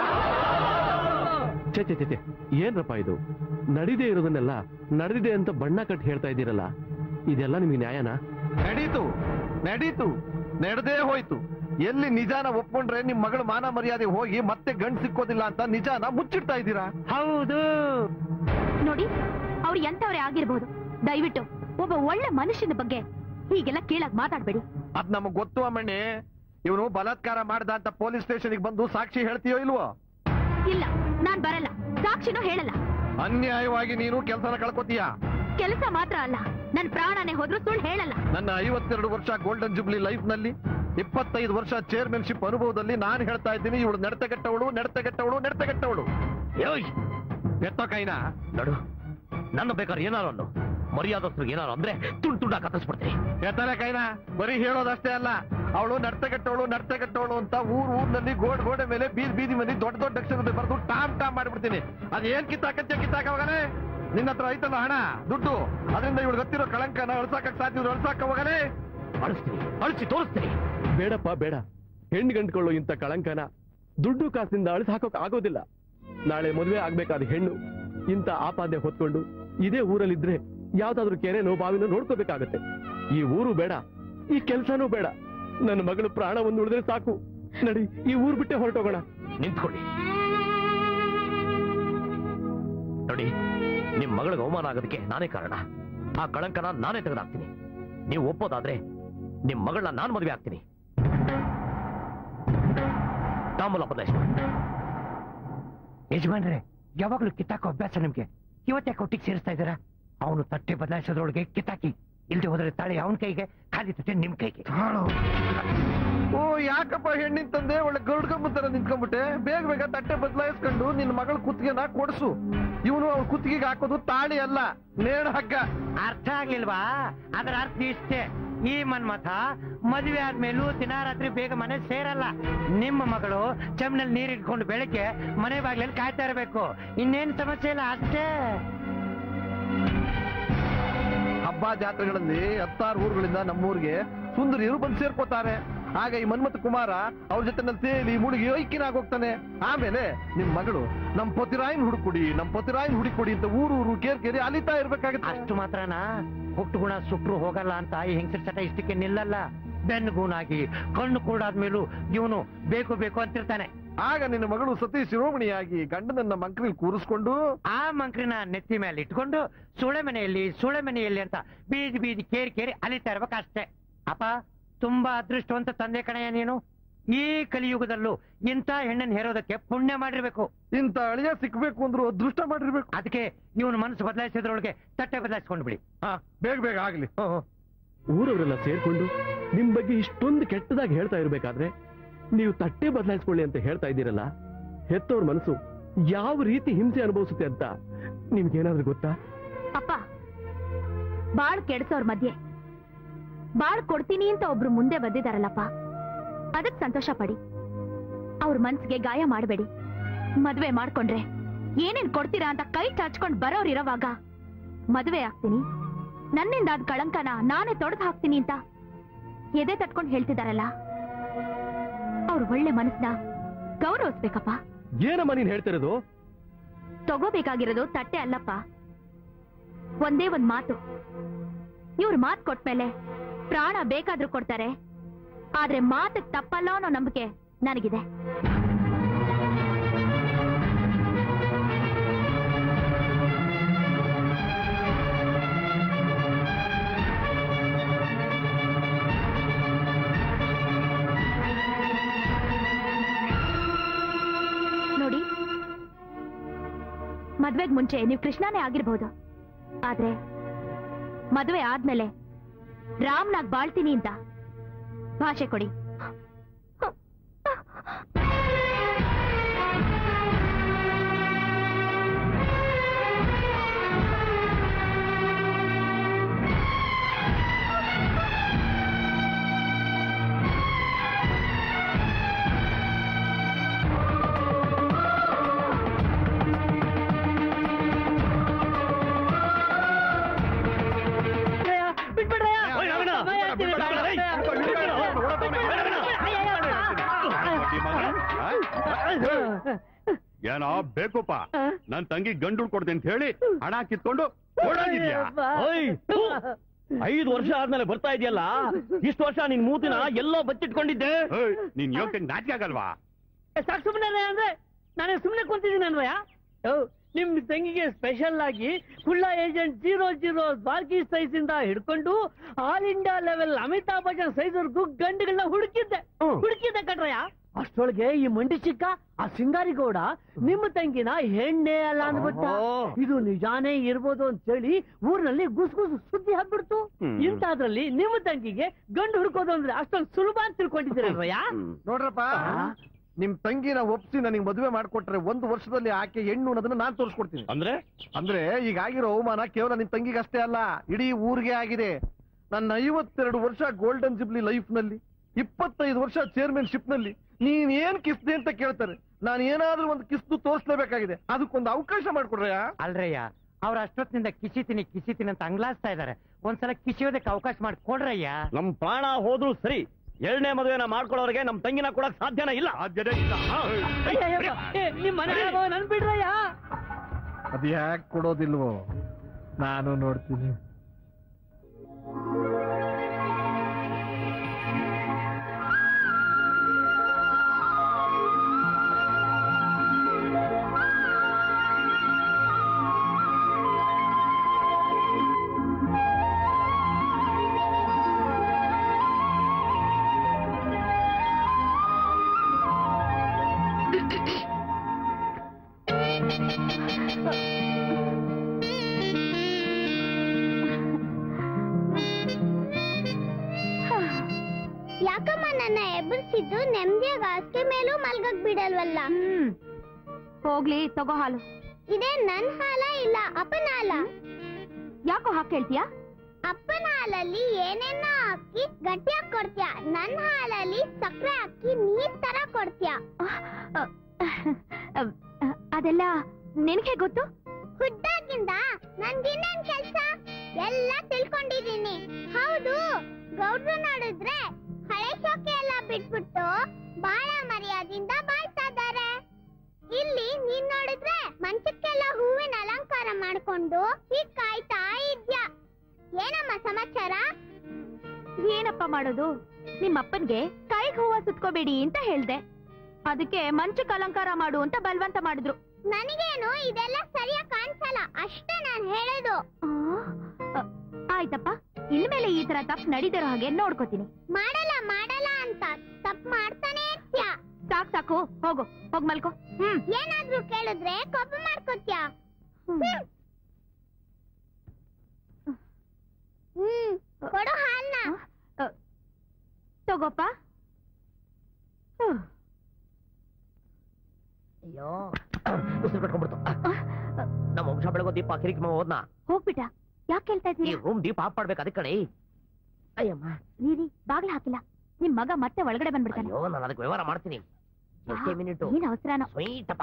ಏನ್ರಪ್ಪ ಇದು? ನಡೀದೇ ಇರೋದನ್ನೆಲ್ಲ ನಡೆದಿದೆ ಅಂತ ಬಣ್ಣ ಕಟ್ಟಿ ಹೇಳ್ತಾ ಇದ್ದೀರಲ್ಲ, ಇದೆಲ್ಲ ನಿಮ್ಗೆ ನ್ಯಾಯನಾ? ನಡೀತು ನಡೆದೇ ಹೋಯ್ತು. ಎಲ್ಲಿ ನಿಜಾನ ಒಪ್ಕೊಂಡ್ರೆ ನಿಮ್ ಮಗಳು ಮಾನ ಮರ್ಯಾದೆ ಹೋಗಿ ಮತ್ತೆ ಗಂಡು ಸಿಕ್ಕೋದಿಲ್ಲ ಅಂತ ನಿಜಾನ ಮುಚ್ಚಿಡ್ತಾ ಇದ್ದೀರಾ? ಹೌದು ನೋಡಿ, ಅವ್ರು ಎಂತವ್ರೆ ಆಗಿರ್ಬೋದು, ದಯವಿಟ್ಟು ಒಬ್ಬ ಒಳ್ಳೆ ಮನುಷ್ಯನ ಬಗ್ಗೆ ಹೀಗೆಲ್ಲ ಕೀಳಾಗಿ ಮಾತಾಡ್ಬೇಡಿ. ಅದ್ ನಮಗ್ ಗೊತ್ತು ಅಮ್ಮಣ್ಣಿ. ಇವನು ಬಲಾತ್ಕಾರ ಮಾಡ್ದ ಅಂತ ಪೊಲೀಸ್ ಸ್ಟೇಷನ್ಗೆ ಬಂದು ಸಾಕ್ಷಿ ಹೇಳ್ತೀಯೋ ಇಲ್ವೋ? ಇಲ್ಲ, ನಾನ್ ಬರಲ್ಲ, ಸಾಕ್ಷಿನೂ ಹೇಳಲ್ಲ. ಅನ್ಯಾಯವಾಗಿ ನೀನು ಕೆಲಸನ ಕಳ್ಕೊತೀಯ. ಕೆಲಸ ಮಾತ್ರ ಅಲ್ಲ, ನನ್ ಪ್ರಾಣನೇ ಹೋದ್ರು ಸುಳ್ಳು ಹೇಳಲ್ಲ. ನನ್ನ 52 ವರ್ಷ ಗೋಲ್ಡನ್ ಜುಬ್ಲಿ ಲೈಫ್ ನಲ್ಲಿ 25 ವರ್ಷ ಚೇರ್ಮನ್ಶಿಪ್ ಅನುಭವದಲ್ಲಿ ನಾನು ಹೇಳ್ತಾ ಇದ್ದೀನಿ, ಇವಳು ನಡತೆಗೆಟ್ಟವಳು. ಎತ್ತೋ ಕೈನ ನೋಡು, ನನ್ನ ಬೇಕಾದ್ರೆ ಏನಾರು ಅನ್ನು ಮರ್ಯಾದಸ್ತ್ರಿಗೆ ಏನಾರು ಅಂದ್ರೆ ತುಂಡ ಕತ್ತರಿಸ್ಬಿಡ್ತೀನಿ. ಎತ್ತಲೆ ಕೈನ, ಬರೀ ಹೇಳೋದಷ್ಟೇ ಅಲ್ಲ, ಅವಳು ನಡತೆಗೆಟ್ಟವಳು ಅಂತ ಊರ್ನಲ್ಲಿ ಗೋಡೆ ಮೇಲೆ ಬೀದಿ ಮೇಲೆ ದೊಡ್ಡ ಅಕ್ಷರದಲ್ಲಿ ಬರೆದು ಟಾಮ್ ಮಾಡಿಬಿಡ್ತೀನಿ. ಅದೇನ್ ಕಿತ್ತಾಕವಾಗಲೇ? ನಿನ್ನ ಹತ್ರ ಐತಲ್ಲ ಹಣ ದುಡ್ಡು, ಅದರಿಂದ ಇವಳು ಗೊತ್ತಿರೋ ಕಳಂಕನ ಅಳ್ಸಾಕ ಸಾಧ್ಯ, ಅಳ್ಸಾಕ ಹೋಗಲೇ? ಅಳಿಸಿ ತೋರಿಸ್ತೀನಿ. ಬೇಡಪ್ಪ ಬೇಡ, ಹೆಣ್ಣು ಗಂಟ್ಕೊಳ್ಳೋ ಇಂಥ ಕಳಂಕನ ದುಡ್ಡು ಕಾಸಿಂದ ಅಳಿಸಿ ಹಾಕೋಕ್ ಆಗೋದಿಲ್ಲ. ನಾಳೆ ಮದುವೆ ಆಗ್ಬೇಕಾದ ಹೆಣ್ಣು ಇಂಥ ಆಪಾದೆ ಹೊತ್ಕೊಂಡು ಇದೇ ಊರಲ್ಲಿದ್ರೆ ಯಾವ್ದಾದ್ರು ಕೆರೆನೋ ಬಾವಿನೋ ನೋಡ್ಕೋಬೇಕಾಗತ್ತೆ. ಈ ಊರು ಬೇಡ, ಈ ಕೆಲ್ಸನೂ ಬೇಡ. ನನ್ನ ಮಗಳು ಪ್ರಾಣ ಒಂದು ಉಳಿದ್ರೆ ಸಾಕು. ನಡಿ, ಈ ಊರು ಬಿಟ್ಟೆ ಹೊರಟೋಗೋಣ. ನಿಂತ್ಕೊಳ್ಳಿ ನೋಡಿ, ನಿಮ್ ಮಗಳಿಗೆ ಅವಮಾನ ಆಗೋದಕ್ಕೆ ನಾನೇ ಕಾರಣ. ಆ ಕಳಂಕನ ನಾನೇ ತೆಗೆದಾಕ್ತೀನಿ. ನೀವು ಒಪ್ಪೋದಾದ್ರೆ ನಿಮ್ ಮಗಳನ್ನ ನಾನ್ ಮದುವೆ ಆಗ್ತೀನಿ. ತಾಂಬೂಲ ಬದಲಾಯಿಸಿ. ಯಜಮಾನ್ರೆ, ಯಾವಾಗ್ಲೂ ಕಿತ್ತಾಕೋ ಅಭ್ಯಾಸ ನಿಮ್ಗೆ. ಇವತ್ತೇ ಕೊಟ್ಟಿಗೆ ಸೇರಿಸ್ತಾ ಇದ್ದೀರಾ? ಅವನು ತಟ್ಟೆ ಬದಲಾಯಿಸೋದ್ರೊಳಗೆ ಕಿತ್ತಾಕಿ, ಇಲ್ದೆ ಹೋದ್ರೆ ತಾಳಿ ಅವನ ಕೈಗೆ, ಖಾಲಿ ತಟ್ಟೆ ನಿಮ್ ಕೈಗೆ. ಓ ಯಾಕಪ್ಪ ಹೆಣ್ಣಿನ ತಂದೆ ಒಳ್ಳೆ ಗರುಡ್ಕೊಂಬತ್ತರ ನಿಂತ್ಕೊಂಡ್ಬಿಟ್ಟೆ. ಬೇಗ ಬೇಗ ತಟ್ಟೆ ಬದಲಾಯಿಸ್ಕೊಂಡು ನಿನ್ನ ಮಗಳ ಕುತ್ತಿಗೆನ ಕೊಡ್ಸು. ಇವನು ಅವ್ಳ ಕುತ್ತಿಗೆಗೆ ಹಾಕೋದು ತಾಳಿ ಅಲ್ಲ, ನೇಣು ಹಗ್ಗ. ಅರ್ಥ ಆಗ್ಲಿಲ್ವಾ? ಅದರ ಅರ್ಥ ಇಷ್ಟೇ, ಈ ಮನ್ಮಥ ಮದುವೆ ಆದ್ಮೇಲೂ ದಿನ ರಾತ್ರಿ ಬೇಗ ಮನೆ ಸೇರಲ್ಲ. ನಿಮ್ಮ ಮಗಳು ಚಮ್ನಲ್ಲಿ ನೀರಿಟ್ಕೊಂಡು ಬೆಳಗ್ಗೆ ಮನೆ ಬಾಗ್ಲಲ್ಲಿ ಕಾಯ್ತಾ ಇರಬೇಕು. ಇನ್ನೇನ್ ಸಮಸ್ಯೆ ಇಲ್ಲ, ಅಷ್ಟೇ. ಹಬ್ಬ ಜಾತ್ರೆಗಳಲ್ಲಿ 16 ಊರುಗಳಿಂದ ನಮ್ಮೂರಿಗೆ ಸುಂದರಿಯರು ಬಂದು ಸೇರ್ಕೋತಾರೆ. ಆಗ ಈ ಮನ್ಮಥ ಕುಮಾರ ಅವ್ರ ಜೊತೆ ತೇಲಿ ಮುಳುಗಿ ಐಕ್ಯನಾಗೋಗ್ತಾನೆ. ಆಮೇಲೆ ನಿಮ್ ಮಗಳು ನಮ್ ಪತಿರಾಯನ್ ಹುಡುಕೊಡಿ ಅಂತ ಊರು ಕೇರಿ ಅಲಿತಾ ಇರ್ಬೇಕಾಗತ್ತೆ. ಅಷ್ಟು ಮಾತ್ರನಾ? ಹುಟ್ಟು ಗುಣ ಸುಟ್ರು ಹೋಗಲ್ಲ ಅಂತ ಈ ಹೆಂಗಸರ ಚಟ ಇಷ್ಟಕ್ಕೆ ನಿಲ್ಲಲ್ಲ. ಬೆನ್ನುಗೂನಾಗಿ ಕಣ್ಣು ಕೂಡಾದ್ಮೇಲೂ ಇವನು ಬೇಕು ಅಂತಿರ್ತಾನೆ. ಆಗ ನಿನ್ನ ಮಗಳು ಸತಿ ಶಿರೋಮಣಿಯಾಗಿ ಗಂಡನನ್ನ ಮಂಕ್ರಿಲ್ ಕೂರಿಸ್ಕೊಂಡು ಆ ಮಂಕ್ರಿನ ನೆತ್ತಿ ಮೇಲೆ ಇಟ್ಕೊಂಡು ಸುಳೆ ಮನೆಯಲ್ಲಿ ಅಂತ ಬೀದಿ ಕೇರಿ ಅಲಿತಾ ಇರ್ಬೇಕಷ್ಟೇ. ಅಪ್ಪ, ತುಂಬಾ ಅದೃಷ್ಟವಂತ ತಂದೆ ಕಣಯ್ಯ ನೀನು. ಈ ಕಲಿಯುಗದಲ್ಲೂ ಇಂಥ ಹೆಣ್ಣನ್ನು ಹೇರೋದಕ್ಕೆ ಪುಣ್ಯ ಮಾಡಿರ್ಬೇಕು. ಇಂಥ ಅಳಿಯ ಸಿಕ್ಬೇಕು ಅಂದ್ರು ಅದೃಷ್ಟ ಮಾಡಿರ್ಬೇಕು. ಅದಕ್ಕೆ ಇವನು ಮನಸ್ಸು ಬದಲಾಯಿಸಿದ್ರೊಳಗೆ ತಟ್ಟೆ ಬದಲಾಯಿಸ್ಕೊಂಡು ಬಿಡಿ. ಬೇಗ ಆಗ್ಲಿ. ಊರವರೆಲ್ಲ ಸೇರ್ಕೊಂಡು ನಿಮ್ ಬಗ್ಗೆ ಇಷ್ಟೊಂದು ಕೆಟ್ಟದಾಗಿ ಹೇಳ್ತಾ ಇರ್ಬೇಕಾದ್ರೆ ನೀವು ತಟ್ಟೆ ಬದಲಾಯಿಸ್ಕೊಳ್ಳಿ ಅಂತ ಹೇಳ್ತಾ ಇದ್ದೀರಲ್ಲ, ಹೆತ್ತವ್ರ ಮನಸ್ಸು ಯಾವ ರೀತಿ ಹಿಂಸೆ ಅನುಭವಿಸುತ್ತೆ ಅಂತ ನಿಮ್ಗೇನಾದ್ರೂ ಗೊತ್ತಾ? ಅಪ್ಪ, ಬಾಳ್ ಕೆಡ್ಸೋರ್ ಮಧ್ಯೆ ಬಾಳ್ ಕೊಡ್ತೀನಿ ಅಂತ ಒಬ್ರು ಮುಂದೆ ಬಂದಿದಾರಲ್ಲಪ್ಪ, ಅದಕ್ ಸಂತೋಷ ಪಡಿ. ಅವ್ರ ಮನ್ಸಿಗೆ ಗಾಯ ಮಾಡಬೇಡಿ. ಮದ್ವೆ ಮಾಡ್ಕೊಂಡ್ರೆ ಏನೇನ್ ಕೊಡ್ತೀರಾ ಅಂತ ಕೈ ಚಾಚ್ಕೊಂಡ್ ಬರೋರಿರೋವಾಗ ಮದ್ವೆ ಆಗ್ತೀನಿ, ನನ್ನಿಂದ ಅದ್ ಕಳಂಕನ ನಾನೇ ತೊಡೆದು ಹಾಕ್ತೀನಿ ಅಂತ ಎದೆ ತಟ್ಕೊಂಡ್ ಹೇಳ್ತಿದಾರಲ್ಲ, ಅವ್ರ ಒಳ್ಳೆ ಮನಸ್ನ ಗೌರವಿಸ್ಬೇಕಪ್ಪ. ಏನಮ್ಮ ನೀನ್ ಹೇಳ್ತಿರೋದು? ತಗೋಬೇಕಾಗಿರೋದು ತಟ್ಟೆ ಅಲ್ಲಪ್ಪ, ಒಂದೇ ಒಂದ್ ಮಾತು. ಇವ್ರ ಮಾತು ಕೊಟ್ಮೇಲೆ ಪ್ರಾಣ ಬೇಕಾದ್ರೂ ಕೊಡ್ತಾರೆ, ಆದ್ರೆ ಮಾತು ತಪ್ಪಲ್ಲ ಅನ್ನೋ ನಂಬಿಕೆ ನನಗಿದೆ. ನೋಡಿ, ಮದ್ವೆಗ್ ಮುಂಚೆ ನೀವು ಕೃಷ್ಣನೇ ಆಗಿರ್ಬಹುದು, ಆದ್ರೆ ಮದುವೆ ಆದ್ಮೇಲೆ ರಾಮ್ನಾಗ್ ಬಾಳ್ತೀನಿ ಅಂತ ಭಾಷೆ ಕೊಡಿ. ಏನೋ ಬೇಕುಪ್ಪ, ನನ್ ತಂಗಿ ಗಂಡು ಕೊಡ್ದೆ ಅಂತ ಹೇಳಿ ಹಣ ಕಿತ್ಕೊಂಡು ಓಡಾಗಿದ್ಯಾ? 5 ವರ್ಷ ಆದ್ಮೇಲೆ ಬರ್ತಾ ಇದೆಯಲ್ಲ, ಇಷ್ಟು ವರ್ಷ ನಿನ್ ಮೂತಿನ ಎಲ್ಲೋ ಬಚ್ಚಿಟ್ಕೊಂಡಿದ್ದೆ. ನೀನ್ ಯೋಗ್ಯ ನಾಚಿಕೆ ಆಗಲ್ವಾ? ಸಾಕು ಸುಮ್ಮನೆ ಅಂದ್ರೆ ನಾನೇ ಸುಮ್ಮನೆ ಕುಂತಿದ್ದೀನಿ ಅನ್ವಯ. ನಿಮ್ ತಂಗಿಗೆ ಸ್ಪೆಷಲ್ ಆಗಿ ಕುಳ್ಳ ಏಜೆಂಟ್ 00 ಬಾಲ್ಕಿ ಸೈಜ್ ಇಂದ ಹಿಡ್ಕೊಂಡು all India level Amitabh Bachchan size ವರ್ಗೂ ಗಂಡುಗಳನ್ನ ಹುಡುಕಿದ್ದೆ ಕಟ್ರಯ್ಯ. ಅಷ್ಟೊಳಗೆ ಈ ಮಂಡಿ ಚಿಕ್ಕ ಆ ಸಿಂಗಾರಿಗೌಡ ನಿಮ್ಮ ತಂಗಿನ ಹೆಣ್ಣೆ ಅಲ್ಲ ಅಂದ್ಬಿಟ್ಟ. ಇದು ನಿಜಾನೇ ಇರ್ಬೋದು ಅಂತ ಹೇಳಿ ಊರಿನಲ್ಲಿ ಗುಸುಗುಸು ಸುದ್ದಿ ಹಬ್ಬಿಡ್ತು. ಇಂತಾದ್ರಲ್ಲಿ ನಿಮ್ಮ ತಂಗಿಗೆ ಗಂಡು ಹುಡುಕೋದು ಅಂದ್ರೆ ಅಷ್ಟೊಂದು ಸುಲಭ ಅಂತ ತಿಳ್ಕೊಂಡಿದ್ದೀರಲ್ವಯ್ಯ. ನೋಡ್ರಪ್ಪ, ನಿಮ್ ತಂಗಿನ ಒಪ್ಸಿ ನನಗೆ ಮದುವೆ ಮಾಡ್ಕೊಟ್ರೆ 1 ವರ್ಷದಲ್ಲಿ ಆಕೆ ಹೆಣ್ಣು ಅನ್ನೋದನ್ನ ನಾನ್ ತೋರಿಸ್ಕೊಡ್ತೀನಿ. ಅಂದ್ರೆ ಈಗಾಗಿರೋ ಅವಮಾನ ಕೇವಲ ನಿಮ್ ತಂಗಿಗೆ ಅಷ್ಟೇ ಅಲ್ಲ, ಇಡೀ ಊರಿಗೆ ಆಗಿದೆ. ನನ್ನ 52 ವರ್ಷ ಗೋಲ್ಡನ್ ಜುಬ್ಲಿ ಲೈಫ್ ನಲ್ಲಿ, 25 ವರ್ಷ ಚೇರ್ಮನ್ಶಿಪ್ ನಲ್ಲಿ ನೀನ್ ಏನ್ ಕಿಸ್ದೆ ಅಂತ ಕೇಳ್ತಾರೆ. ನಾನು ಏನಾದ್ರೂ ಒಂದು ಕಿಸ್ದು ತೋರಿಸ್ಲೇಬೇಕಾಗಿದೆ. ಅದಕ್ಕೊಂದು ಅವಕಾಶ ಮಾಡ್ಕೊಡ್ರಯ್ಯ. ಅಲ್ರಯ್ಯ, ಅವ್ರ ಅಷ್ಟೊತ್ತಿನಿಂದ ಕಿಸಿತೀನಿ ಅಂತ ಅಂಗ್ಲಾಸ್ತಾ ಇದಾರೆ. ಒಂದ್ಸಲ ಕಿಸಿಯೋದಕ್ಕೆ ಅವಕಾಶ ಮಾಡ್ಕೊಡ್ರಯ್ಯ. ನಮ್ ಪ್ರಾಣ ಹೋದ್ರು ಸರಿ, 2ನೇ ಮದುವೆನ ಮಾಡ್ಕೊಳ್ಳೋರಿಗೆ ನಮ್ ತಂಗಿನ ಕೊಡಕ್ ಸಾಧ್ಯನೇ ಇಲ್ಲ. ನಿಮ್ ಮನೆ ನನ್ ಬಿಡ್ರಯ್ಯ. ಅದು ಯಾಕೆ ಕೊಡೋದಿಲ್ವೋ ನಾನು ನೋಡ್ತೀನಿ. ಯಾಕಮ್ಮ ನನ್ನ ಎಬ್ಬರಿಸಿದ್ದು ನೆಮ್ಮದಿಯಾಗ ಹಾಸಿಗೆ ಮೇಲೂ ಮಲ್ಗಕ್ ಬಿಡಲ್ವಲ್ಲ? ಹೋಗ್ಲಿ ತಗೋ ಹಾಲು. ಇದೇ ನನ್ ಹಾಲ ಇಲ್ಲ ಅಪ್ಪನ ಹಾಲ? ಯಾಕೋ ಹಾಕ್ ಹೇಳ್ತೀಯಾ? ಅಪ್ಪನ ಹಾಲಲ್ಲಿ ಏನೇನ ಹಾಕಿ ಗಟ್ಟಿಯಾಗಿ ಕೊಡ್ತೀಯ, ನನ್ನ ಹಾಲಲ್ಲಿ ಸಕ್ಕರೆ ಹಾಕಿ ನೀರ್ ತರ ಕೊಡ್ತೀಯ. ಅದೆಲ್ಲ ನಿನಗೆ ಗೊತ್ತು? ಹುಟ್ಟಾಗಿಂದ ನನ್ಗಿನ್ನೇನ್ ಕೆಲ್ಸ ಎಲ್ಲ ತಿಳ್ಕೊಂಡಿದೀನಿ. ಹೌದು, ಗೌಡ್ರು ನೋಡಿದ್ರೆ ಹಳೆ ಶೋಕೆ ಎಲ್ಲ ಬಿಟ್ಬಿಟ್ಟು ಬಹಳ ಮರ್ಯಾದಿಂದ ಬಾಳ್ತಾ ಇದ್ದಾರೆ. ಇಲ್ಲಿ ನೀನ್ ನೋಡಿದ್ರೆ ಮಂಚಕ್ಕೆಲ್ಲ ಹೂವಿನ ಅಲಂಕಾರ ಮಾಡ್ಕೊಂಡು ಹೀಗ್ ಕಾಯ್ತಾ ಇದ್ಯಾ. ಏನಮ್ಮ ಸಮಾಚಾರ? ಏನಪ್ಪ ಮಾಡೋದು, ನಿಮ್ಮಪ್ಪನ್ಗೆ ಕೈಗೆ ಹೂವ ಸುತ್ಕೋಬೇಡಿ ಅಂತ ಹೇಳ್ದೆ, ಅದಕ್ಕೆ ಮಂಚಕ್ಕೆ ಅಲಂಕಾರ ಮಾಡು ಅಂತ ಬಲವಂತ ಮಾಡಿದ್ರು. ನನಗೇನು ಇದೆಲ್ಲ ಸರಿಯಾಗಿ ಕಾಣಿಸಲ್ಲ ಅಷ್ಟೇ ನಾನು ಹೇಳೋದು. ಆಯ್ತಪ್ಪ, ಇನ್ಮೇಲೆ ಈ ತರ ತಪ್ಪು ನಡೀತಿರೋ ಹಾಗೆ ನೋಡ್ಕೋತೀನಿ. ಮಾಡಲ್ಲ ಮಾಡಲ್ಲ ಅಂತ ತಪ್ಪು ಮಾಡ್ತಾನೆ ಇರ್ತ್ಯಾ. ಸಾಕು ಹೋಗು, ಹೋಗ್ ಮಲ್ಕೋ. ಏನಾದ್ರೂ ಕೇಳಿದ್ರೆ ಕೋಪ ಮಾಡ್ಕೋತ್ಯಾ. ಕೊಡು ಹಾಲ್ನ. ತಗೋಪ್ಪ. ಅಯ್ಯೋ ಉಸಿರು ಕಟ್ಕೊಂಡ್ಬಿಡ್ತು. ನಮ್ಮ ವಂಶ ಬೆಳಗೋ ದೀಪ ಕಿರಿಕಿ ಹೋದ್ನಾ? ಹೋಗ್ಬಿಟ್ಟ. ಯಾಕೆ ಕೇಳ್ತಾ ಈ ಇದ್ದೀರಿ? ರೂಮ್ ದೀಪ ಆಫ್ ಮಾಡ್ಬೇಕು ಅದಕ್ಕೆ ಕಣೆ. ಅಯ್ಯಮ್ಮ ರೀ ಬಾಗ್ಲ ಹಾಕಿಲ್ಲ, ನಿಮ್ ಮಗ ಮತ್ತೆ ಒಳಗಡೆ ಬಂದ್ಬಿಡ್ತಾನೆ. ಅಯ್ಯೋ ನಾನು ಅದಕ್ಕೆ ವ್ಯವಹಾರ ಮಾಡ್ತೀನಿ. ಎಷ್ಟೇ ಮಿನಿಟ್ ಏನ್ ಅವಸರನೋ. ಸ್ವೀಟಪ್ಪ.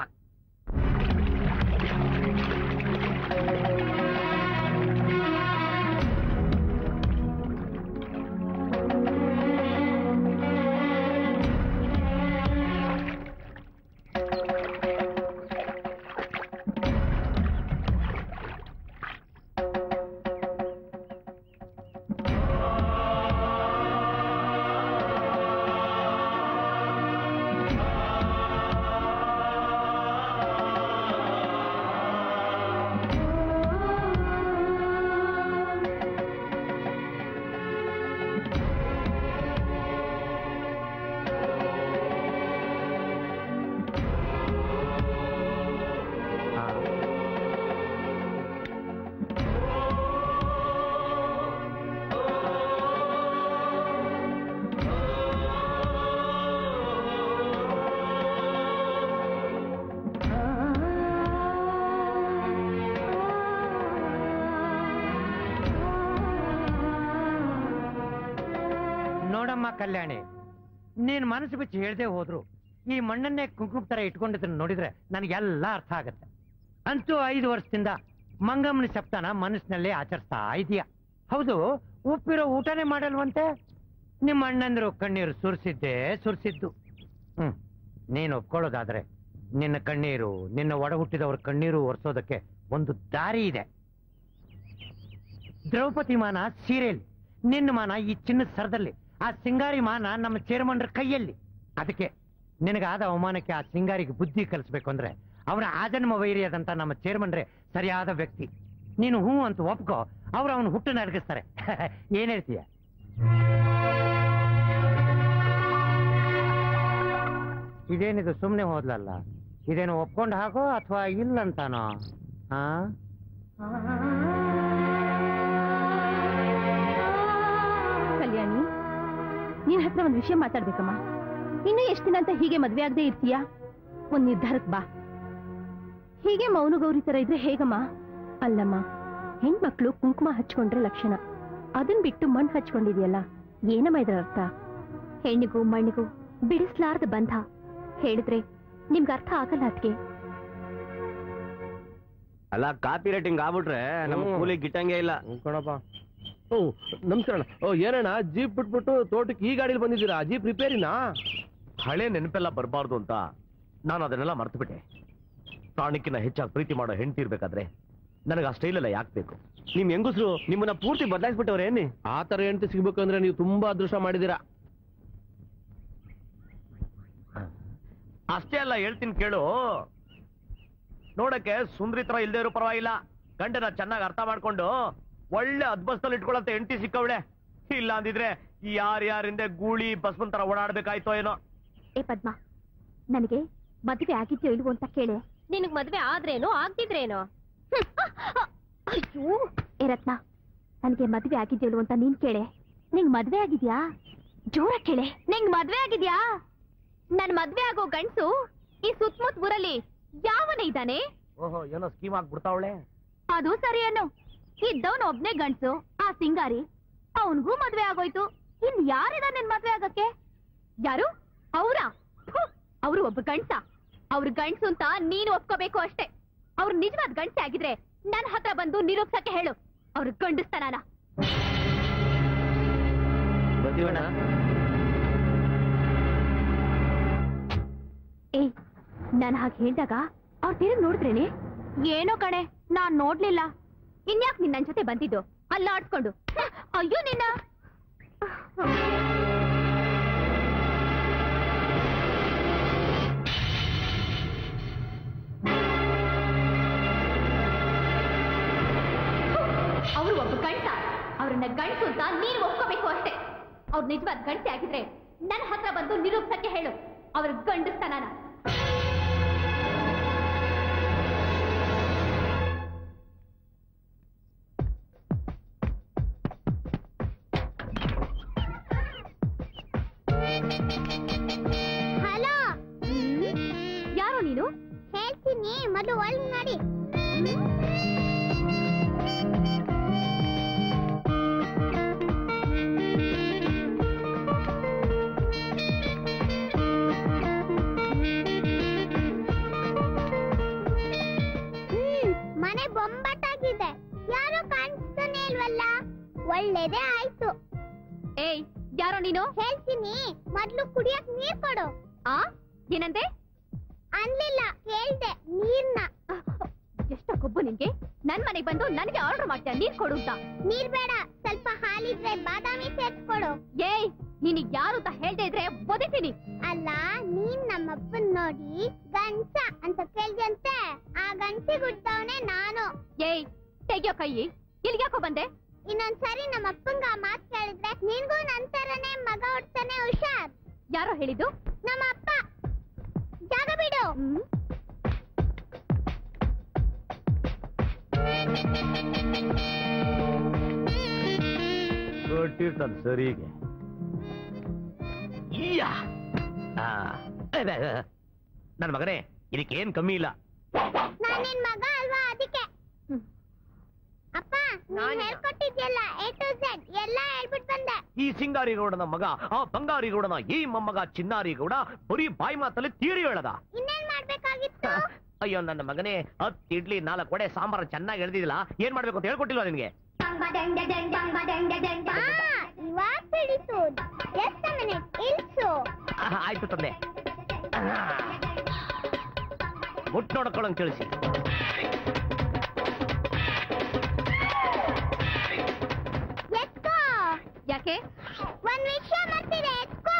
ನೋಡಮ್ಮ ಕಲ್ಯಾಣಿ, ನೀನ್ ಮನಸ್ಸು ಬಿಚ್ಚಿ ಹೇಳ್ದೆ ಹೋದ್ರು ಈ ಮಣ್ಣನ್ನೇ ಕುಂಕುಮ ತರ ಇಟ್ಕೊಂಡಿದ್ದನ್ನ ನೋಡಿದ್ರೆ ನನಗೆಲ್ಲ ಅರ್ಥ ಆಗತ್ತೆ. ಅಂತೂ 5 ವರ್ಷದಿಂದ ಮಂಗಮ್ಮನ ಸಪ್ತಾನ ಮನಸ್ಸಿನಲ್ಲೇ ಆಚರಿಸ್ತಾ ಇದೀಯ. ಹೌದು, ಉಪ್ಪಿರೋ ಊಟನೇ ಮಾಡಲ್ವಂತೆ. ನಿಮ್ಮ ಅಣ್ಣಂದ್ರು ಕಣ್ಣೀರು ಸುರಿಸಿದ್ದು. ನೀನು ಒಪ್ಕೊಳ್ಳೋದಾದ್ರೆ ನಿನ್ನ ಕಣ್ಣೀರು, ನಿನ್ನ ಒಡ ಹುಟ್ಟಿದವ್ರ ಕಣ್ಣೀರು ಒರೆಸೋದಕ್ಕೆ ಒಂದು ದಾರಿ ಇದೆ. ದ್ರೌಪದಿ ಮಾನ ಸೀರೆಯಲ್ಲಿ, ನಿನ್ನ ಮಾನ ಈ ಚಿನ್ನದ ಸರದಲ್ಲಿ, ಆ ಸಿಂಗಾರಿ ಮಾನ ನಮ್ಮ ಚೇರ್ಮನ್ರ ಕೈಯಲ್ಲಿ. ಅದಕ್ಕೆ ನಿನಗಾದ ಅವಮಾನಕ್ಕೆ ಆ ಸಿಂಗಾರಿಗೆ ಬುದ್ಧಿ ಕಲಿಸ್ಬೇಕು ಅಂದ್ರೆ ಅವನ ಆಜನ್ಮ ವೈರಿಯಾದಂತ ನಮ್ಮ ಚೇರ್ಮನ್ರೇ ಸರಿಯಾದ ವ್ಯಕ್ತಿ. ನೀನು ಹೂ ಅಂತ ಒಪ್ಕೋ, ಅವ್ರು ಅವನ ಹುಟ್ಟನ್ನು ಅಡಗಿಸ್ತಾರೆ. ಏನ್ ಹೇಳ್ತೀಯ? ಇದೇನಿದು ಸುಮ್ನೆ ಹೋದ್ಲಲ್ಲ, ಇದೇನು ಒಪ್ಕೊಂಡು ಹಾಕೋ ಅಥವಾ ಇಲ್ಲಂತಾನೋ? ಕಲ್ಯಾಣಿ, ನಿನ್ ಹತ್ರ ಒಂದ್ ವಿಷಯ ಮಾತಾಡ್ಬೇಕಮ್ಮ. ಇನ್ನು ಎಷ್ಟು ದಿನ ಅಂತ ಹೀಗೆ ಮದ್ವೆ ಆಗದೆ ಇರ್ತೀಯಾ? ಒಂದ್ ನಿರ್ಧಾರಕ್ ಬಾ. ಹೀಗೆ ಮೌನ ಗೌರಿ ತರ ಇದ್ರೆ ಹೇಗಮ್ಮ? ಅಲ್ಲಮ್ಮ, ಹೆಣ್ಮಕ್ಳು ಕುಂಕುಮ ಹಚ್ಕೊಂಡ್ರೆ ಲಕ್ಷಣ, ಅದನ್ ಬಿಟ್ಟು ಮಣ್ಣು ಹಚ್ಕೊಂಡಿದ್ಯಲ್ಲ, ಏನಮ್ಮ ಇದ್ರ ಅರ್ಥ? ಹೆಣ್ಣಿಗೂ ಮಣ್ಣಿಗೂ ಬಿಡಿಸ್ಲಾರ್ದ ಬಂಧ ಹೇಳಿದ್ರೆ ನಿಮ್ಗೆ ಅರ್ಥ ಆಗಲ್ಲ. ಅದಕ್ಕೆ ಅಲ್ಲ, ಕಾಪಿ ರೇಟಿಂಗ್ ಆಗ್ಬಿಟ್ರೆ ನಮ್ಮ ಕೂಲಿ ಗಿಟ್ಟಂಗೆ ಇಲ್ಲ ಕಣಪ್ಪ. ನಮಸ್ಕಾರ. ಏನಣ್ಣ ಜೀಪ್ ಬಿಟ್ಬಿಟ್ಟು ತೋಟಕ್ಕೆ ಈ ಗಾಡಿಲಿ ಬಂದಿದ್ದೀರಾ? ಜೀಪ್ ರಿಪೇರಿನಾ? ಹಳೆ ನೆನಪೆಲ್ಲ ಬರಬಾರ್ದು ಅಂತ ನಾನು ಅದನ್ನೆಲ್ಲ ಮರ್ತು ಬಿಟ್ಟೆ. ಪ್ರಾಣಕ್ಕಿಂತ ಹೆಚ್ಚಾಗಿ ಪ್ರೀತಿ ಮಾಡೋ ಹೆಂಡತಿ ಇರ್ಬೇಕಾದ್ರೆ ನನಗೆ ಆ ಸ್ಟೈಲ್ ಎಲ್ಲ ಯಾಕೆ ಬೇಕು? ನಿಮ್ ಹೆಂಗಸರು ನಿಮ್ಮನ್ನ ಪೂರ್ತಿ ಬದಲಾಯಿಸ್ಬಿಟ್ಟವ್ರೆ ಏನಿ? ಆ ತರ ಹೆಂಡತಿ ಸಿಗ್ಬೇಕಂದ್ರೆ ನೀವು ತುಂಬಾ ಅದೃಷ್ಟ ಮಾಡಿದೀರಾ. ಅಷ್ಟೇ ಅಲ್ಲ, ಹೇಳ್ತೀನಿ ಕೇಳು. ನೋಡಕ್ಕೆ ಸುಂದ್ರಿ ತರ ಇಲ್ದೇ ಇರೋ ಪರವಾಗಿಲ್ಲ, ಗಂಡನ ಚೆನ್ನಾಗಿ ಅರ್ಥ ಮಾಡ್ಕೊಂಡು ಒಳ್ಳೆ ಅದ್ಬಸ್ತಲ್ಲಿ ಇಟ್ಕೊಳಂತ ಹೆಂಡತಿ ಸಿಕ್ಕವಳೆ. ಇಲ್ಲ ಅಂದಿದ್ರೆ ಯಾರ್ಯಾರಿಂದ ಗೂಳಿ ಬಸ್ಮನ್ ತರ ಓಡಾಡ್ಬೇಕಾಯ್ತೋ ಏನೋ. ಏ ಪದ್ಮ, ನನಗೆ ಮದುವೆ ಆಗಿದ್ಯೋ ಇಲ್ವೋ ಅಂತ ಕೇಳೆ. ನಿನಗ್ ಮದ್ವೆ ಆದ್ರೇನೋ ಆಗ್ತಿದ್ರೇನೋ? ಅಯ್ಯೋ ಏ ರತ್ನ, ನನಗೆ ಮದುವೆ ಆಗಿದ್ಯೋ ಇಲ್ವೋ ಅಂತ ನೀನ್ ಕೇಳೆ. ನಿಂಗ್ ಮದ್ವೆ ಆಗಿದ್ಯಾ? ಜೋರ ಕೇಳೆ. ನಿಂಗ್ ಮದ್ವೆ ಆಗಿದ್ಯಾ? ನನ್ ಮದ್ವೆ ಆಗೋ ಗಂಡ್ಸು ಈ ಸುತ್ತಮುತ್ತ ಊರಲ್ಲಿ ಯಾವನ ಇದ್ದಾನೆ? ಓಹೋ, ಏನೋ ಸ್ಕೀಮ್ ಆಗ್ಬಿಡ್ತಾವಳೆ. ಅದು ಸರಿ ಅನ್ನು. ಇದ್ದವನ್ ಒಬ್ನೇ ಗಂಡ್ಸು, ಆ ಸಿಂಗಾರಿ. ಅವನ್ಗೂ ಮದ್ವೆ ಆಗೋಯ್ತು. ಇನ್ ಯಾರಿದ ನಿನ್ ಮದ್ವೆ ಆಗಕ್ಕೆ? ಯಾರು? ಅವ್ರ? ಅವ್ರು ಒಬ್ಬ ಗಂಡ್ಸ. ಅವ್ರ ಗಂಡ್ಸು ಅಂತ ನೀನು ಒಪ್ಕೋಬೇಕು ಅಷ್ಟೇ. ಅವ್ರು ನಿಜವಾದ ಗಂಡ್ಸೆ ಆಗಿದ್ರೆ ನನ್ ಹತ್ರ ಬಂದು ನಿರೂಪ್ಸಕ್ಕೆ ಹೇಳು. ಅವ್ರು ಗಂಡಸ್ತನಾನ. ಏಯ್, ನಾನು ಹಾಗೆ ಹೇಳಿದಾಗ ಅವ್ರು ತಿರುಗಿ ನೋಡಿದ್ರೇನೆ? ಏನೋ ಕಣೆ, ನಾನ್ ನೋಡ್ಲಿಲ್ಲ. ಇನ್ಯಾಕ್ ನಿನ್ ನನ್ ಜೊತೆ ಬಂದಿದ್ದು ಅಲ್ಲ ಆಡ್ಸ್ಕೊಂಡು? ಅಯ್ಯೋ ನಿನ್ನ. ಅವರು ಒಬ್ಬ ಗಂಡ. ಅವ್ರನ್ನ ಗಂಡಸು ಅಂತ ನೀನು ಒಪ್ಕೋಬೇಕು ಅಷ್ಟೇ. ಅವ್ರು ನಿಜವಾದ ಗಂಡಸೆ ಆಗಿದ್ರೆ ನನ್ನ ಹತ್ರ ಬಂದು ನಿರೂಪಿಸಕ್ಕೆ ಹೇಳು. ಅವ್ರ ಗಂಡಸ್ತನಾನ. ಹಲೋ, ಯಾರೋ ನೀನು? ಹೇಳ್ತೀನಿ, ಮೊದಲು ಒಳಗೆ ನೋಡಿ. ಮನೆ ಬೊಂಬಾಟಾಗಿದೆ. ಯಾರು ಕಾಣಿಸ್ತಾನೆ ಇಲ್ವಲ್ಲ? ಒಳ್ಳೇದೇ ಆಯ್ತು. ಏಯ್, ಯಾರೋ ನೀನು? ಹೇಳ್ತೀನಿ, ಮೊದ್ಲು ಕುಡಿಯಕ್ ನೀರ್ ಕೊಡು. ಆ ಏನಂತೆ? ಅನ್ಲಿಲ್ಲ, ಕೇಳ್ದೆ ನೀರ್ನ. ಎಷ್ಟ ಕೊಬ್ಬು ನಿನ್ಗೆ? ನನ್ ಮನೆಗ್ ಬಂದು ನನಗೆ ಆರ್ಡರ್ ಮಾಡ್ತೀಯ ನೀರ್ ಕೊಡು ಅಂತ? ನೀರ್ ಬೇಡ, ಸ್ವಲ್ಪ ಹಾಲಿದ್ರೆ ಬಾದಾಮಿ ಸೇರ್ಸ್ಕೊಡು. ಏಯ್, ನಿನಗ್ ಯಾರು ಅಂತ ಹೇಳ್ದೆ ಇದ್ರೆ ಒದಿತೀನಿ. ಅಲ್ಲ, ನೀನ್ ನಮ್ಮಪ್ಪನ್ ನೋಡಿ ಗಂಟ ಅಂತ ಕೇಳ್ದಂತೆ. ಆ ಗಂಟಿ ಗುಡ್ತವನೆ ನಾನು. ಏಯ್, ತೆಗಿಯೋ ಕೈ. ಇಲ್ಗ್ಯಾಕೋ ಬಂದೆ? ಇನ್ನೊಂದ್ಸರಿ ನಮ್ಮಪ್ಪಂಗ ಆ ಮಾತ್ ಕೇಳಿದ್ರೆ ನಿನ್ಗೂ ನಂತರನೇ ಮಗ ಹುಡ್ತಾನೆ, ಹುಷಾರ್. ಯಾರೋ ಹೇಳಿದ್ದು? ನಮ್ಮ ಅಪ್ಪ. ಜಾಗ ಬಿಡು. ಕೊಟ್ಟಿರ್ತಾನೆ ಸರಿಗೆ. ನನ್ ಮಗನೇ, ಇದಕ್ಕೇನ್ ಕಮ್ಮಿ ಇಲ್ಲ. ನಾನ್ ನಿನ್ ಮಗ ಅಲ್ವಾ, ಅದಕ್ಕೆ. ಅಪ್ಪ, ನೀನ್ ಹೇಳ್ಕೊಟ್ಟಿದ್ಯಲ್ಲ A to Z ಎಲ್ಲ ಹೇಳ್ಬಿಟ್ ಬಂದೆ. ಈ ಸಿಂಗಾರಿ ಗೌಡನ ಮಗ ಆ ಬಂಗಾರಿ ಗೌಡನ ಈ ಮೊಮ್ಮಗ ಚಿನ್ನಾರಿ ಗೌಡ ಬರೀ ಬಾಯಿ ಮಾತಲ್ಲಿ ತೀರಿ ಹೇಳದ. ಇನ್ನೇನ್ ಮಾಡ್ಬೇಕಾಗಿತ್ತು? ಅಯ್ಯೋ ನನ್ನ ಮಗನೇ, 10 ಇಡ್ಲಿ 4 ವಡೆ ಸಾಂಬಾರು ಚೆನ್ನಾಗಿ ಎಳ್ದಿದಿಲ್ಲ. ಏನ್ ಮಾಡ್ಬೇಕು ಅಂತ ಹೇಳ್ಕೊಟ್ಟಿಲ್ವಾ ನಿನ್ಗೆ? ಇವಾಗ ತಿಳಿಸು. ಎಷ್ಟು ಮಿನಿಟ್ ಇಲ್ಸು. ಆಯ್ತು ತಂದೆ. ಮುಟ್ ನೋಡ್ಕೊಳ್ಳಂಗ್ ತಿಳಿಸಿ. ಎತ್ಕೋ. ಯಾಕೆ? ಒಂದ್ ವಿಷಯ ಬರ್ತಿದೆ, ಎತ್ಕೋ.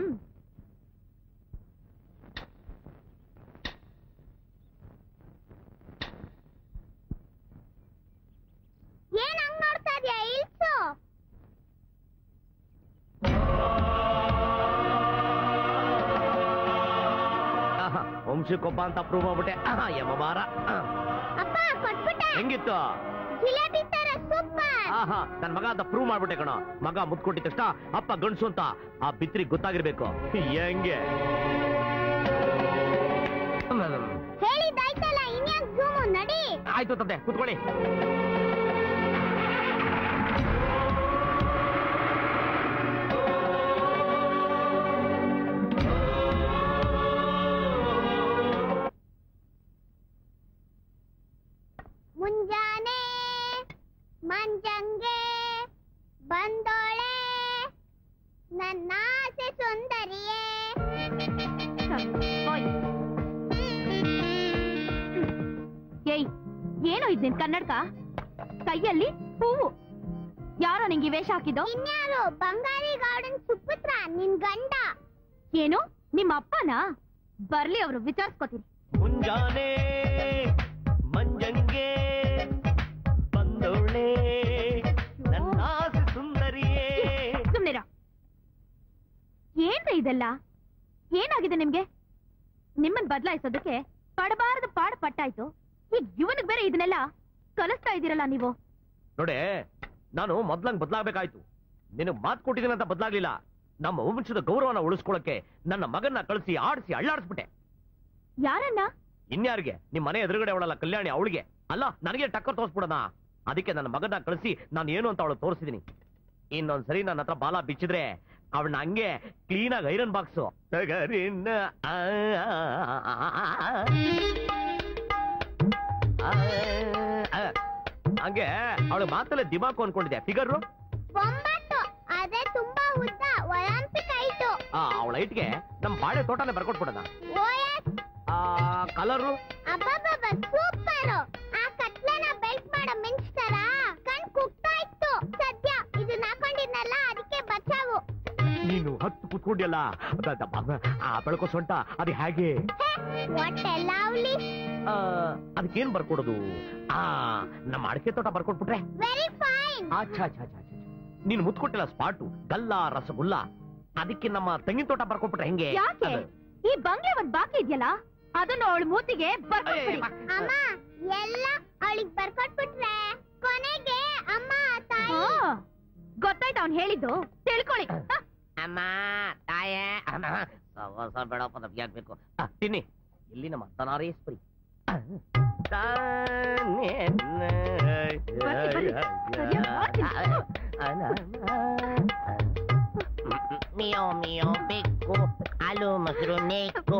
ಏನ್ ಹಂಗ್ ನೋಡ್ತಾ ಇದ್ಯಾ? ಇಲ್ಸು. ವಂಶಕ್ಕೊಬ್ಬ ಅಂತ ಪ್ರೂವ್ ಮಾಡ್ಬಿಟ್ಟೆ. ಯಮಬಾರ. ಅಪ್ಪ, ಕೊಟ್ಬಿಟ್ಟೆ. ಹೆಂಗಿತ್ತು? ಜಿಲೇಬಿ ತರ ಸೂಪರ್. ಆಹಾ, ನನ್ ಮಗ ಅಂತ ಪ್ರೂವ್ ಮಾಡ್ಬಿಟ್ಟೆ ಕಣ. ಮಗ ಮುದ್ ಕೊಟ್ಟಿದ ತಕ್ಷಣ ಅಪ್ಪ ಗಂಡ್ಸು ಅಂತ ಆ ಬಿತ್ರಿ ಗೊತ್ತಾಗಿರ್ಬೇಕು. ಹೆಂಗೆ ಹೇಳಿದ್ದಾಯ್ತಲ್ಲ, ಇನ್ಯಾಕ್ ಜೂಮು, ನಡಿ. ಆಯ್ತು ತಂದೆ, ಕೂತ್ಕೊಳ್ಳಿ. ಮುಂಜಾನೆ ಮಂಜಂಗೆ ಬಂದೋಳೆ ನನ್ನ ಆಸೆ ಸುಂದರಿಯೇ. ಏನೋ ಇದ್ ನಿನ್ ಕನ್ನಡಕ ಕೈಯಲ್ಲಿ ಹೂವು. ಯಾರೋ ನಿಂಗೆ ವೇಷ ಹಾಕಿದ್ದು? ಇನ್ಯಾರು? ಬಂಗಾರಿ ಗಾರ್ಡನ್ ಸುಪುತ್ರ, ನಿನ್ ಗಂಡ. ಏನು ನಿಮ್ಮ ಅಪ್ಪನಾ? ಬರ್ಲಿ ಅವರು, ವಿಚಾರಿಸ್ಕೋತೀನಿ. ಮುಂಜಾನೆ ಮಂಜಂಗೆ ಬಂದೋಳೆ ನನ್ನ ಸುಂದರಿಯೇ. ಸುಮ್ನಿರ. ಏನ್ರಿ ಇದೆಲ್ಲ? ಏನಾಗಿದೆ ನಿಮ್ಗೆ? ನಿಮ್ಮನ್ ಬದಲಾಯಿಸೋದಕ್ಕೆ ಪಡಬಾರದು ಪಾಡ ಪಟ್ಟಾಯ್ತು. ಈಗ ಇವನಿಗೆ ಬೇರೆ ಇದನ್ನೆಲ್ಲ ಕಲಿಸ್ತಾ ಇದ್ದೀರಲ್ಲ ನೀವು. ನೋಡೆ, ನಾನು ಮೊದ್ಲಂಗ್ ಬದಲಾಗಬೇಕಾಯ್ತು. ನಿನಗ್ ಮಾತು ಕೊಟ್ಟಿದ್ದೀನಿ ಅಂತ ಬದಲಾಗ್ಲಿಲ್ಲ. ನಮ್ಮ ವಂಶದ ಗೌರವನ ಉಳಿಸ್ಕೊಳಕ್ಕೆ ನನ್ನ ಮಗನ್ನ ಕಳಿಸಿ ಆಡಿಸಿ ಅಳ್ಳಾಡಿಸ್ಬಿಟ್ಟೆ. ಯಾರನ್ನ? ಇನ್ಯಾರಿಗೆ? ನಿಮ್ ಮನೆ ಎದುರುಗಡೆ ಅವಳಲ್ಲ ಕಲ್ಯಾಣಿ, ಅವಳಿಗೆ ಅಲ್ಲ ನನಗೆ ಟಕ್ಕರ್ ತೋರಿಸ್ಬಿಡೋಣ. ಅದಕ್ಕೆ ನನ್ನ ಮಗನ್ನ ಕಳಿಸಿ ನಾನು ಏನು ಅಂತ ಅವಳು ತೋರಿಸಿದೀನಿ. ಇನ್ನೊಂದ್ಸರಿ ನನ್ನ ಹತ್ರ ಬಾಲ ಬಿಚ್ಚಿದ್ರೆ ಅವಳನ್ನ ಹಂಗೆ ಕ್ಲೀನ್ ಆಗಿ ಐರನ್ ಬಾಕ್ಸು ಹಂಗೆ ಅವಳು ಮಾತಲ್ಲೇ ದಿಮಾಕು ಅನ್ಕೊಂಡಿದ್ದೆ. ಫಿಗರ್ 9. ಅದೇ ತುಂಬಾ ಉದ್ದ, ಒಲಿಂಪಿಕ್ ಆಯ್ತು. ಅವಳ ಐಟ್ಗೆ ನಮ್ ಬಾಳೆ ತೋಟನೇ ಬರ್ಕೊಟ್ಬಿಡೋಣ. Colour ಅಬ್ಬಬ್ಬಬ್ಬ, super. ಆ ಕತ್ಲನ ಬೆಲ್ಟ್ ಮಾಡೋ ಮಿಂಚ್ತಾರ ಕಣ್ ಕುಗ್ತಾ ಇತ್ತು. ಸದ್ಯ ಇದನ್ನ ಹಾಕೊಂಡಿದ್ನಲ್ಲ, ಅದಕ್ಕೆ ಬಚಾವು. ನೀನು ಹತ್ತು ಕುತ್ಕೊಂಡಿಯಲ್ಲ, ಬೆಳಕೋ ಸೊಂಟ ಅದು ಹೇಗೆ? ಅದಕ್ಕೇನ್ ಬರ್ಕೊಡೋದು? ನಮ್ಮ ಅಡಕೆ ತೋಟ ಬರ್ಕೊಟ್ಬಿಟ್ರೆ ವೆರಿ ಫೈನ್. ನೀನು ಮುತ್ಕೊಟ್ಟಿಲ್ಲ ಸ್ಪಾಟು ಗಲ್ಲ ರಸಗುಲ್ಲ, ಅದಕ್ಕೆ ನಮ್ಮ ತೆಂಗಿನ ತೋಟ ಬರ್ಕೊಟ್ಬಿಟ್ರೆ ಹೆಂಗೆ? ಯಾಕೆ? ಈ ಬಂಗ್ಲೆ ಒಂದ್ ಬಾಕಿ ಇದೆಯಲ್ಲ, ಅದನ್ನು ಅವಳ ಮೂತಿಗೆ ಬರ್ಕೊಟ್ಬಿಡಿ. ಅಮ್ಮ, ಎಲ್ಲ ಅವಳಿಗೆ ಬರ್ಕೊಟ್ಬಿಟ್ರೆ ಕೊನೆಗೆ ಅಮ್ಮ ತಾಯಿ. ಗೊತ್ತಾಯ್ತು ಅವ್ನು ಹೇಳಿದ್ದು, ತಿಳ್ಕೊಳ್ಳಿ. ಅಮ್ಮ ತಾಯೇ ಸವಸ ಬೇಡಪ್ಪ, ನಮ್ಗೆ ಆಗ್ಬೇಕು. ತಿನ್ನಿ. ಇಲ್ಲಿ ನಮ್ಮ ತನಾರೇಶ್ವರಿ. ಮಿಯೋ ಮಿಯೋ ಬೇಕು, ಹಾಲು ಮೊಸರು ನೇಕು.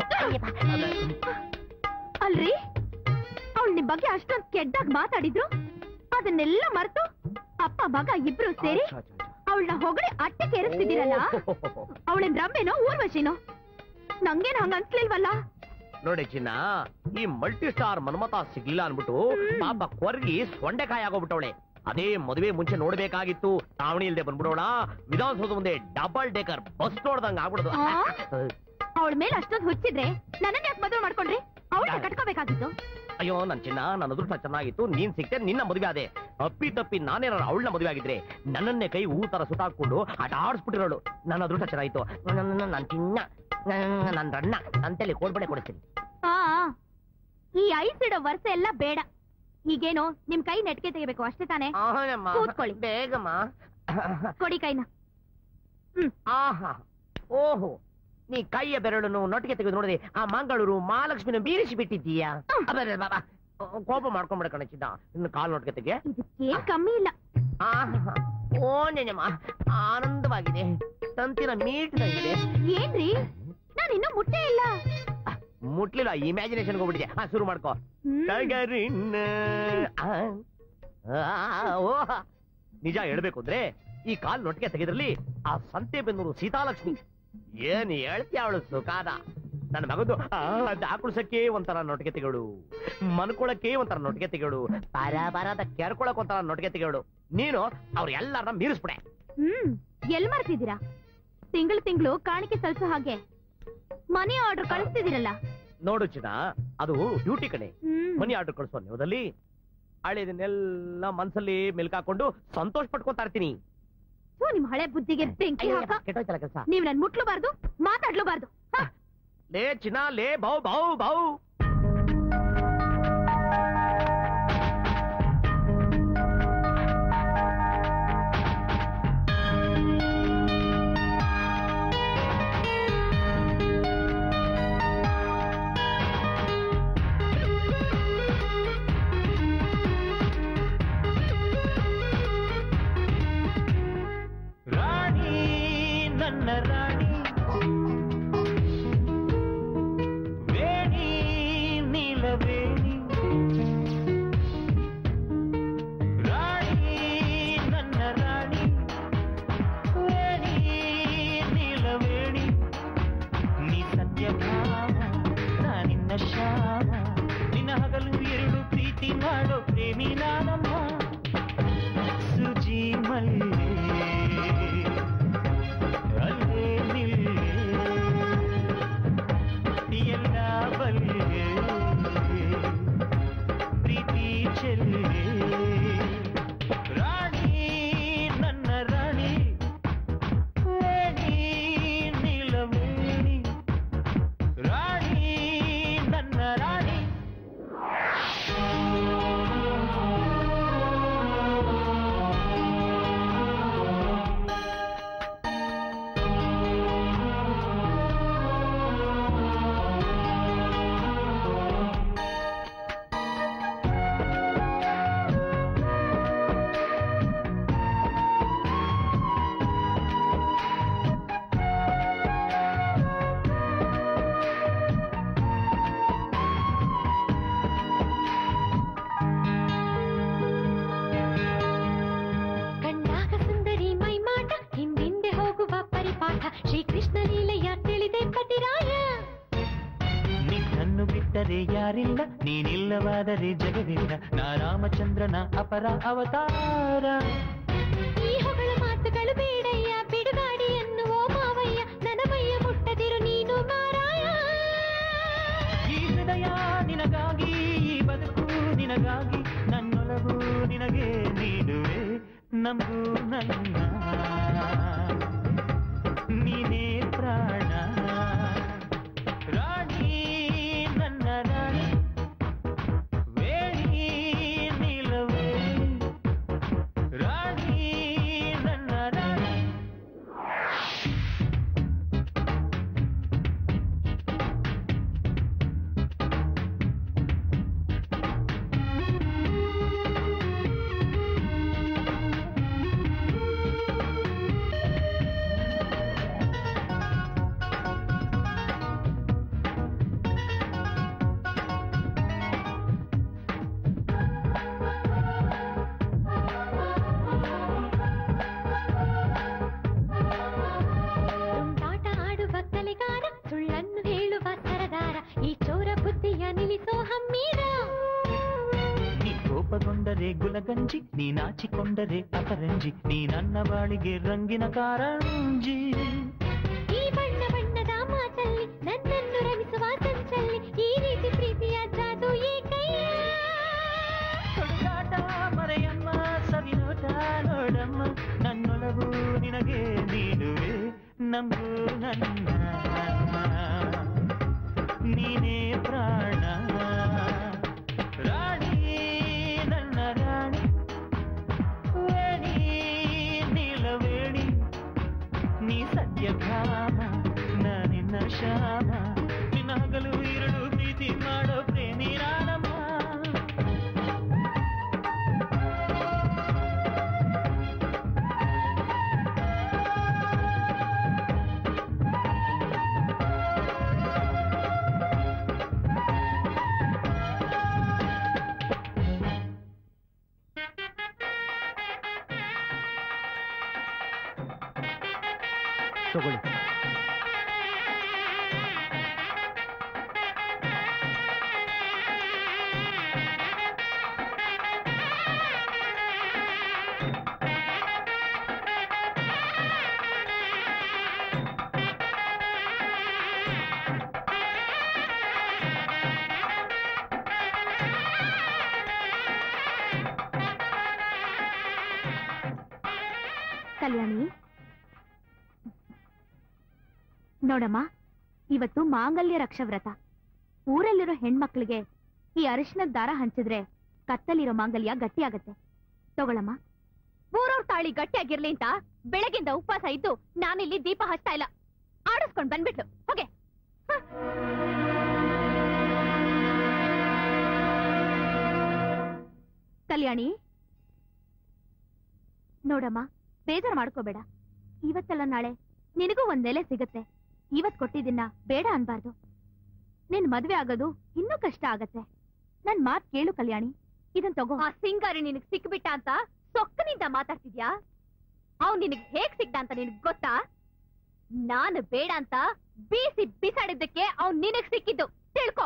ಅಲ್ರಿ, ಅವಳು ನಿಮ್ ಬಗ್ಗೆ ಅಷ್ಟೊಂದು ಕೆಡ್ಡಾಗಿ ಮಾತಾಡಿದ್ರು, ಅದನ್ನೆಲ್ಲ ಮರೆತು ಅಪ್ಪ ಮಗ ಇಬ್ರು ಸೇರಿ ಅವಳನ್ನ ಹೊಗಳಿ ಅಟ್ಟಕ್ಕೆ ಏರಿಸ್ತಿದ್ದೀರಲ್ಲ. ಅವಳಿನ ರಮ್ಮೇನೋ ಊರ್ವಶಿನೋ? ನಂಗೇನು ಹಂಗ ಅನ್ಸ್ಲಿಲ್ವಲ್ಲ. ನೋಡಿ ಚಿನ್ನ, ಈ ಮಲ್ಟಿ ಸ್ಟಾರ್ ಮನ್ಮತ ಸಿಗ್ಲಿಲ್ಲ ಅನ್ಬಿಟ್ಟು ಪಾಪ ಕೊರ್ಗಿ ಸೊಂಡೆಕಾಯಿ ಆಗೋಗ್ಬಿಟ್ಟವಳೆ. ಅದೇ ಮದುವೆ ಮುಂಚೆ ನೋಡ್ಬೇಕಾಗಿತ್ತು. ತಾವಣಿ ಇಲ್ದೆ ಬಂದ್ಬಿಡೋಣ, ವಿಧಾನಸೌಧ ಮುಂದೆ ಡಬಲ್ ಡೇಕರ್ ಬಸ್ ನೋಡ್ದಂಗ ಆಗ್ಬಿಡುದು. ಅವಳ ಮೇಲೆ ಅಷ್ಟೊಂದು ಹುಚ್ಚಿದ್ರೆ ನನ್ನನ್ನ ಯಾಕೆ ಮದುವೆ ಮಾಡ್ಕೊಂಡ್ರಿ? ಅವಳನ್ನ ಕಟ್ಕೋಬೇಕಾಗಿತ್ತು. ಅಯ್ಯೋ ನನ್ ಚಿನ್ನ, ನನ್ನ ಅದೃಷ್ಟ ಚೆನ್ನಾಗಿತ್ತು, ನೀನ್ ಸಿಕ್ತೆ, ನಿನ್ನ ಮದುವೆ ಆದೆ. ಅಪ್ಪಿ ತಪ್ಪಿ ನಾನೇ ಅವಳನ್ನ ಮದುವೆ ಆಗಿದ್ರೆ ನನ್ನನ್ನೇ ಕೈ ಹೂ ತರ ಸುತ್ತಾಕೊಂಡು ಆಟ ಆಡಿಸ್ಬಿಟ್ಟಿರೋಳು. ನನ್ನ ಅದೃಷ್ಟ ಚೆನ್ನಾಗಿತ್ತು. ನನ್ ಚಿನ್ನ, ನನ್ ರಣ್ಣ ಅಂತೇಳಿ ಕೋಡ್ಬಡೆ ಕೊಡಿಸ್ತೀನಿ. ಈ ಐಸ್ ಇಡೋ ವರ್ಷ ಎಲ್ಲ ಬೇಡ. ಈಗೇನೋ ನಿಮ್ ಕೈ ನೆಟ್ಗೆ ತೆಗಿಬೇಕು ಅಷ್ಟೇ ತಾನೆ? ಕೂತ್ಕೊಳ್ಳಿ ಬೇಗಮ್ಮ. ಕೊಡಿ ಕೈನ. ಆಹಾ, ಓಹೋ, ನೀ ಕೈಯ ಬೆರಳನ್ನು ನೊಟ್ಟಿಗೆ ತೆಗೆದು ನೋಡಿದೆ ಆ ಮಂಗಳೂರು ಮಹಾಲಕ್ಷ್ಮಿನ ಬೀರಿಸಿ ಬಿಟ್ಟಿದ್ದೀಯಾ? ಕೋಪ ಮಾಡ್ಕೊಂಡ್ಬಿಡ ಕಣಚಿದ್ದ. ಇನ್ನು ಕಾಲು ನೊಟ್ಟಿಗೆ ತೆಗೆ. ಇದಕ್ಕೇನ್ ಕಮ್ಮಿ ಇಲ್ಲ. ಆಹಾ, ಓ ನೆನಮ್ಮ, ಆನಂದವಾಗಿದೆ. ತಂತಿನ ಮೀಟ್ದಂಗಿದೆ. ಏನ್ರಿ, ನಾನು ಇನ್ನೂ ಮುಟ್ಟೇ ಇಲ್ಲ. ಮುಟ್ಲಿಲ್ಲ, ಇಮ್ಯಾಜಿನೇಷನ್ ಹೋಗ್ಬಿಟ್ಟಿದೆ. ಶುರು ಮಾಡ್ಕೋ. ನಿಜ ಹೇಳ್ಬೇಕು ಅಂದ್ರೆ ಈ ಕಾಲ್ ನೊಟ್ಟಿಗೆ ತೆಗೆದ್ರಲ್ಲಿ ಆ ಸಂತೆಬೆನ್ನೂರು ಸೀತಾಲಕ್ಷ್ಮಿ ಏನ್ ಹೇಳ್ತೀಯ ಅವಳು ಸುಖಾದ. ನನ್ನ ಮಗದು ದಾಕುಳ್ಸಕ್ಕೆ ಒಂಥರ ನೊಟ್ಟಿಗೆ ತೆಗೆಗಳು, ಮನ್ಕೊಳಕ್ಕೆ ಒಂಥರ ನೊಟ್ಟಿಗೆ ತೆಗೆಗಳು, ಬರದ ಕೆರ್ಕೊಳಕ್ ಒಂಥರ ನೊಟ್ಟಿಗೆ ತೆಗೆಗಳು. ನೀನು ಅವ್ರ ಎಲ್ಲಾರನ್ನ ಮೀರಿಸ್ಬಿಡೆ. ಎಲ್ ಮಾಡ್ತಿದ್ದೀರಾ? ತಿಂಗಳು ಕಾಣಿಕೆ ಸಲ್ಸೋ ಹಾಗೆ ಮನಿ ಆರ್ಡರ್ ಕಳಿಸ್ತಿದ್ದೀರಲ್ಲ. ನೋಡು ಚಿನ್ನ, ಅದು ಡ್ಯೂಟಿ ಕಡೆ. ಮನಿ ಆರ್ಡರ್ ಕಳಿಸೋ ನೀವದಲ್ಲಿ ಹಳೆದನ್ನೆಲ್ಲ ಮನ್ಸಲ್ಲಿ ಮೆಲ್ಕಾಕೊಂಡು ಸಂತೋಷ ಪಟ್ಕೊಂತಾ ಇರ್ತೀನಿ. ನಿಮ್ ಹಳೆ ಬುದ್ಧಿಗೆ ಬೆಂಕಿ ಹಾಕ. ಕೆಟ್ಟೋಯ್ತಲ್ಲ ಕೆಲಸ. ನೀವ್ ನನ್ ಮುಟ್ಲೂಬಾರ್ದು, ಮಾತಾಡ್ಲೂಬಾರ್ದು. ಲೇ ಚಿನ್ನ, ಲೇ ಬೌ ಬೌ ಬೌ. ರಾಣಿ ನನ್ನ ರಾಣಿ, ವೇಣಿ ನೀಲವೇಣಿ, ರಾಣಿ ನನ್ನ ರಾಣಿ, ವೇಣಿ ನೀಲವೇಣಿ, ನೀ ಸತ್ಯಭಾಮ ನಾನಿನ್ನ ಶ್ಯಾಮ, ನಿನ್ನ ಹಗಲು ಎರಡು ಪ್ರೀತಿ ಮಾಡೋ ಪ್ರೇಮ. ಯಾರಿಲ್ಲ ನೀನಿಲ್ಲವಾದರೆ ಜಗವಿಲ್ಲ ನಾ ರಾಮಚಂದ್ರನ ಅಪರ ಅವತಾರ. ಈ ಹೊಗಳ ಮಾತುಗಳು ಬೇಡಯ್ಯ, ಬಿಡುಗಾಡಿ ಎನ್ನುವ ಮಾವಯ್ಯ, ನನ್ನ ಮೈಯ ಮುಟ್ಟದಿರು ನೀನು ಮಾರಾಯ. ಈ ಹೃದಯ ನಿನಗಾಗಿ, ಈ ಬದುಕು ನಿನಗಾಗಿ, ನನ್ನೊಲವು ನಿನಗೆ ನೀಡುವೆ, ನಂಬು ನನ್ನ ನೀನೇ ಪ್ರಾಣ. ರಾಣಿ ನನ್ನ ರಾಣಿ, ವೇಣಿ ನೀಲವೇ, ರಾಣಿ ನನ್ನ ರಾಣಿ. ತುಂಟಾಟ ಆಡುವ ಕಲೆಗಾರ, ಸುಳ್ಳನ್ನು ಹೇಳುವ ಸರದಾರ, ಈ ಚೋರ ಬುದ್ಧಿಯ ನಿಲ್ಲಿಸೋ ಹಮ್ಮೀರ. ನೀ ಕೋಪಗೊಂಡರೆ ಗುಲಗಂಜಿ, ನೀ ನಾಚಿಕೊಂಡರೆ ಅಪರಂಜಿ, ನೀ ನನ್ನ ಬಾಳಿಗೆ ರಂಗಿನ ಕಾರಂಜಿ. ಈ ಬಣ್ಣ ಬಣ್ಣದ ಮಾತಲ್ಲಿ ನನ್ನನ್ನು ರಮಿಸುವ ಸಂಚಲ್ಲಿ, ಈ ರೀತಿ ಪ್ರೀತಿಯ ಜಾದು ಏಕಯ್ಯ. ಸುಳಿದಾಟ ಮರೆಯಮ್ಮ, ಸವಿನೋಟ ನೋಡಮ್ಮ, ನನ್ನೊಲವು ನಿನಗೆ ನೀಡುವೆ, ನಂಬು ನನ್ನ ನೀನೇ ಪ್ರಾಣ. ರಾಣಿ ನನ್ನ ರಾಣಿ, ವೇಣಿ ನೀಲವೇಣಿ, ನೀ ಸತ್ಯಭಾಮ ನಾನಿನ್ನ ಶ್ಯಾಮ, ನಿನ್ನ ಹಗಲು ಇರಳು ಪ್ರೀತಿ ಮಾಡೋ ಪ್ರೇಮಿ ನಾನಮ್ಮ. ತಗೊಳ್ಳಿ. ಕಲ್ಯಾಣಿ, ನೋಡಮ್ಮ, ಇವತ್ತು ಮಾಂಗಲ್ಯ ರಕ್ಷಾವ್ರತ. ಊರಲ್ಲಿರೋ ಹೆಣ್ಮಕ್ಳಿಗೆ ಈ ಅರಿಶಿನದ ದಾರ ಹಂಚಿದ್ರೆ ಕತ್ತಲಿರೋ ಮಾಂಗಲ್ಯ ಗಟ್ಟಿಯಾಗತ್ತೆ. ತಗೊಳಮ್ಮ. ಊರವ್ರ ತಾಳಿ ಗಟ್ಟಿಯಾಗಿರ್ಲಿ ಅಂತ ಬೆಳಗಿಂದ ಉಪವಾಸ ಇದ್ದು ನಾನಿಲ್ಲಿ ದೀಪ ಹಚ್ತಾ ಇಲ್ಲ. ಆಡಿಸ್ಕೊಂಡ್ ಬಂದ್ಬಿಟ್ಲು. ಹೋಗೆ. ಕಲ್ಯಾಣಿ, ನೋಡಮ್ಮ, ಬೇಜಾರು ಮಾಡ್ಕೋಬೇಡ. ಇವತ್ತಲ್ಲ ನಾಳೆ ನಿನಗೂ ಒಂದ್ ನೆಲೆ ಸಿಗತ್ತೆ. ಇವತ್ ಕೊಟ್ಟಿದ್ದನ್ನ ಬೇಡ ಅನ್ಬಾರ್ದು. ನಿನ್ ಮದ್ವೆ ಆಗೋದು ಇನ್ನೂ ಕಷ್ಟ ಆಗತ್ತೆ. ನನ್ ಮಾತ್ ಕೇಳು ಕಲ್ಯಾಣಿ, ಇದನ್ ತಗೋ. ಆ ಸಿಂಗಾರಿ ನಿನಗ್ ಸಿಕ್ಬಿಟ್ಟ ಅಂತ ಸೊಕ್ಕನಿಂದ ಮಾತಾಡ್ತಿದ್ಯಾ? ಅವ್ನ್ ನಿನಗ್ ಹೇಗ್ ಸಿಕ್ತ ಅಂತ ನಿನಗ್ ಗೊತ್ತಾ? ನಾನು ಬೇಡ ಅಂತ ಬೀಸಿ ಬಿಸಾಡಿದ್ದಕ್ಕೆ ಅವ್ನ್ ನಿನಗ್ ಸಿಕ್ಕಿದ್ದು ತಿಳ್ಕೊ.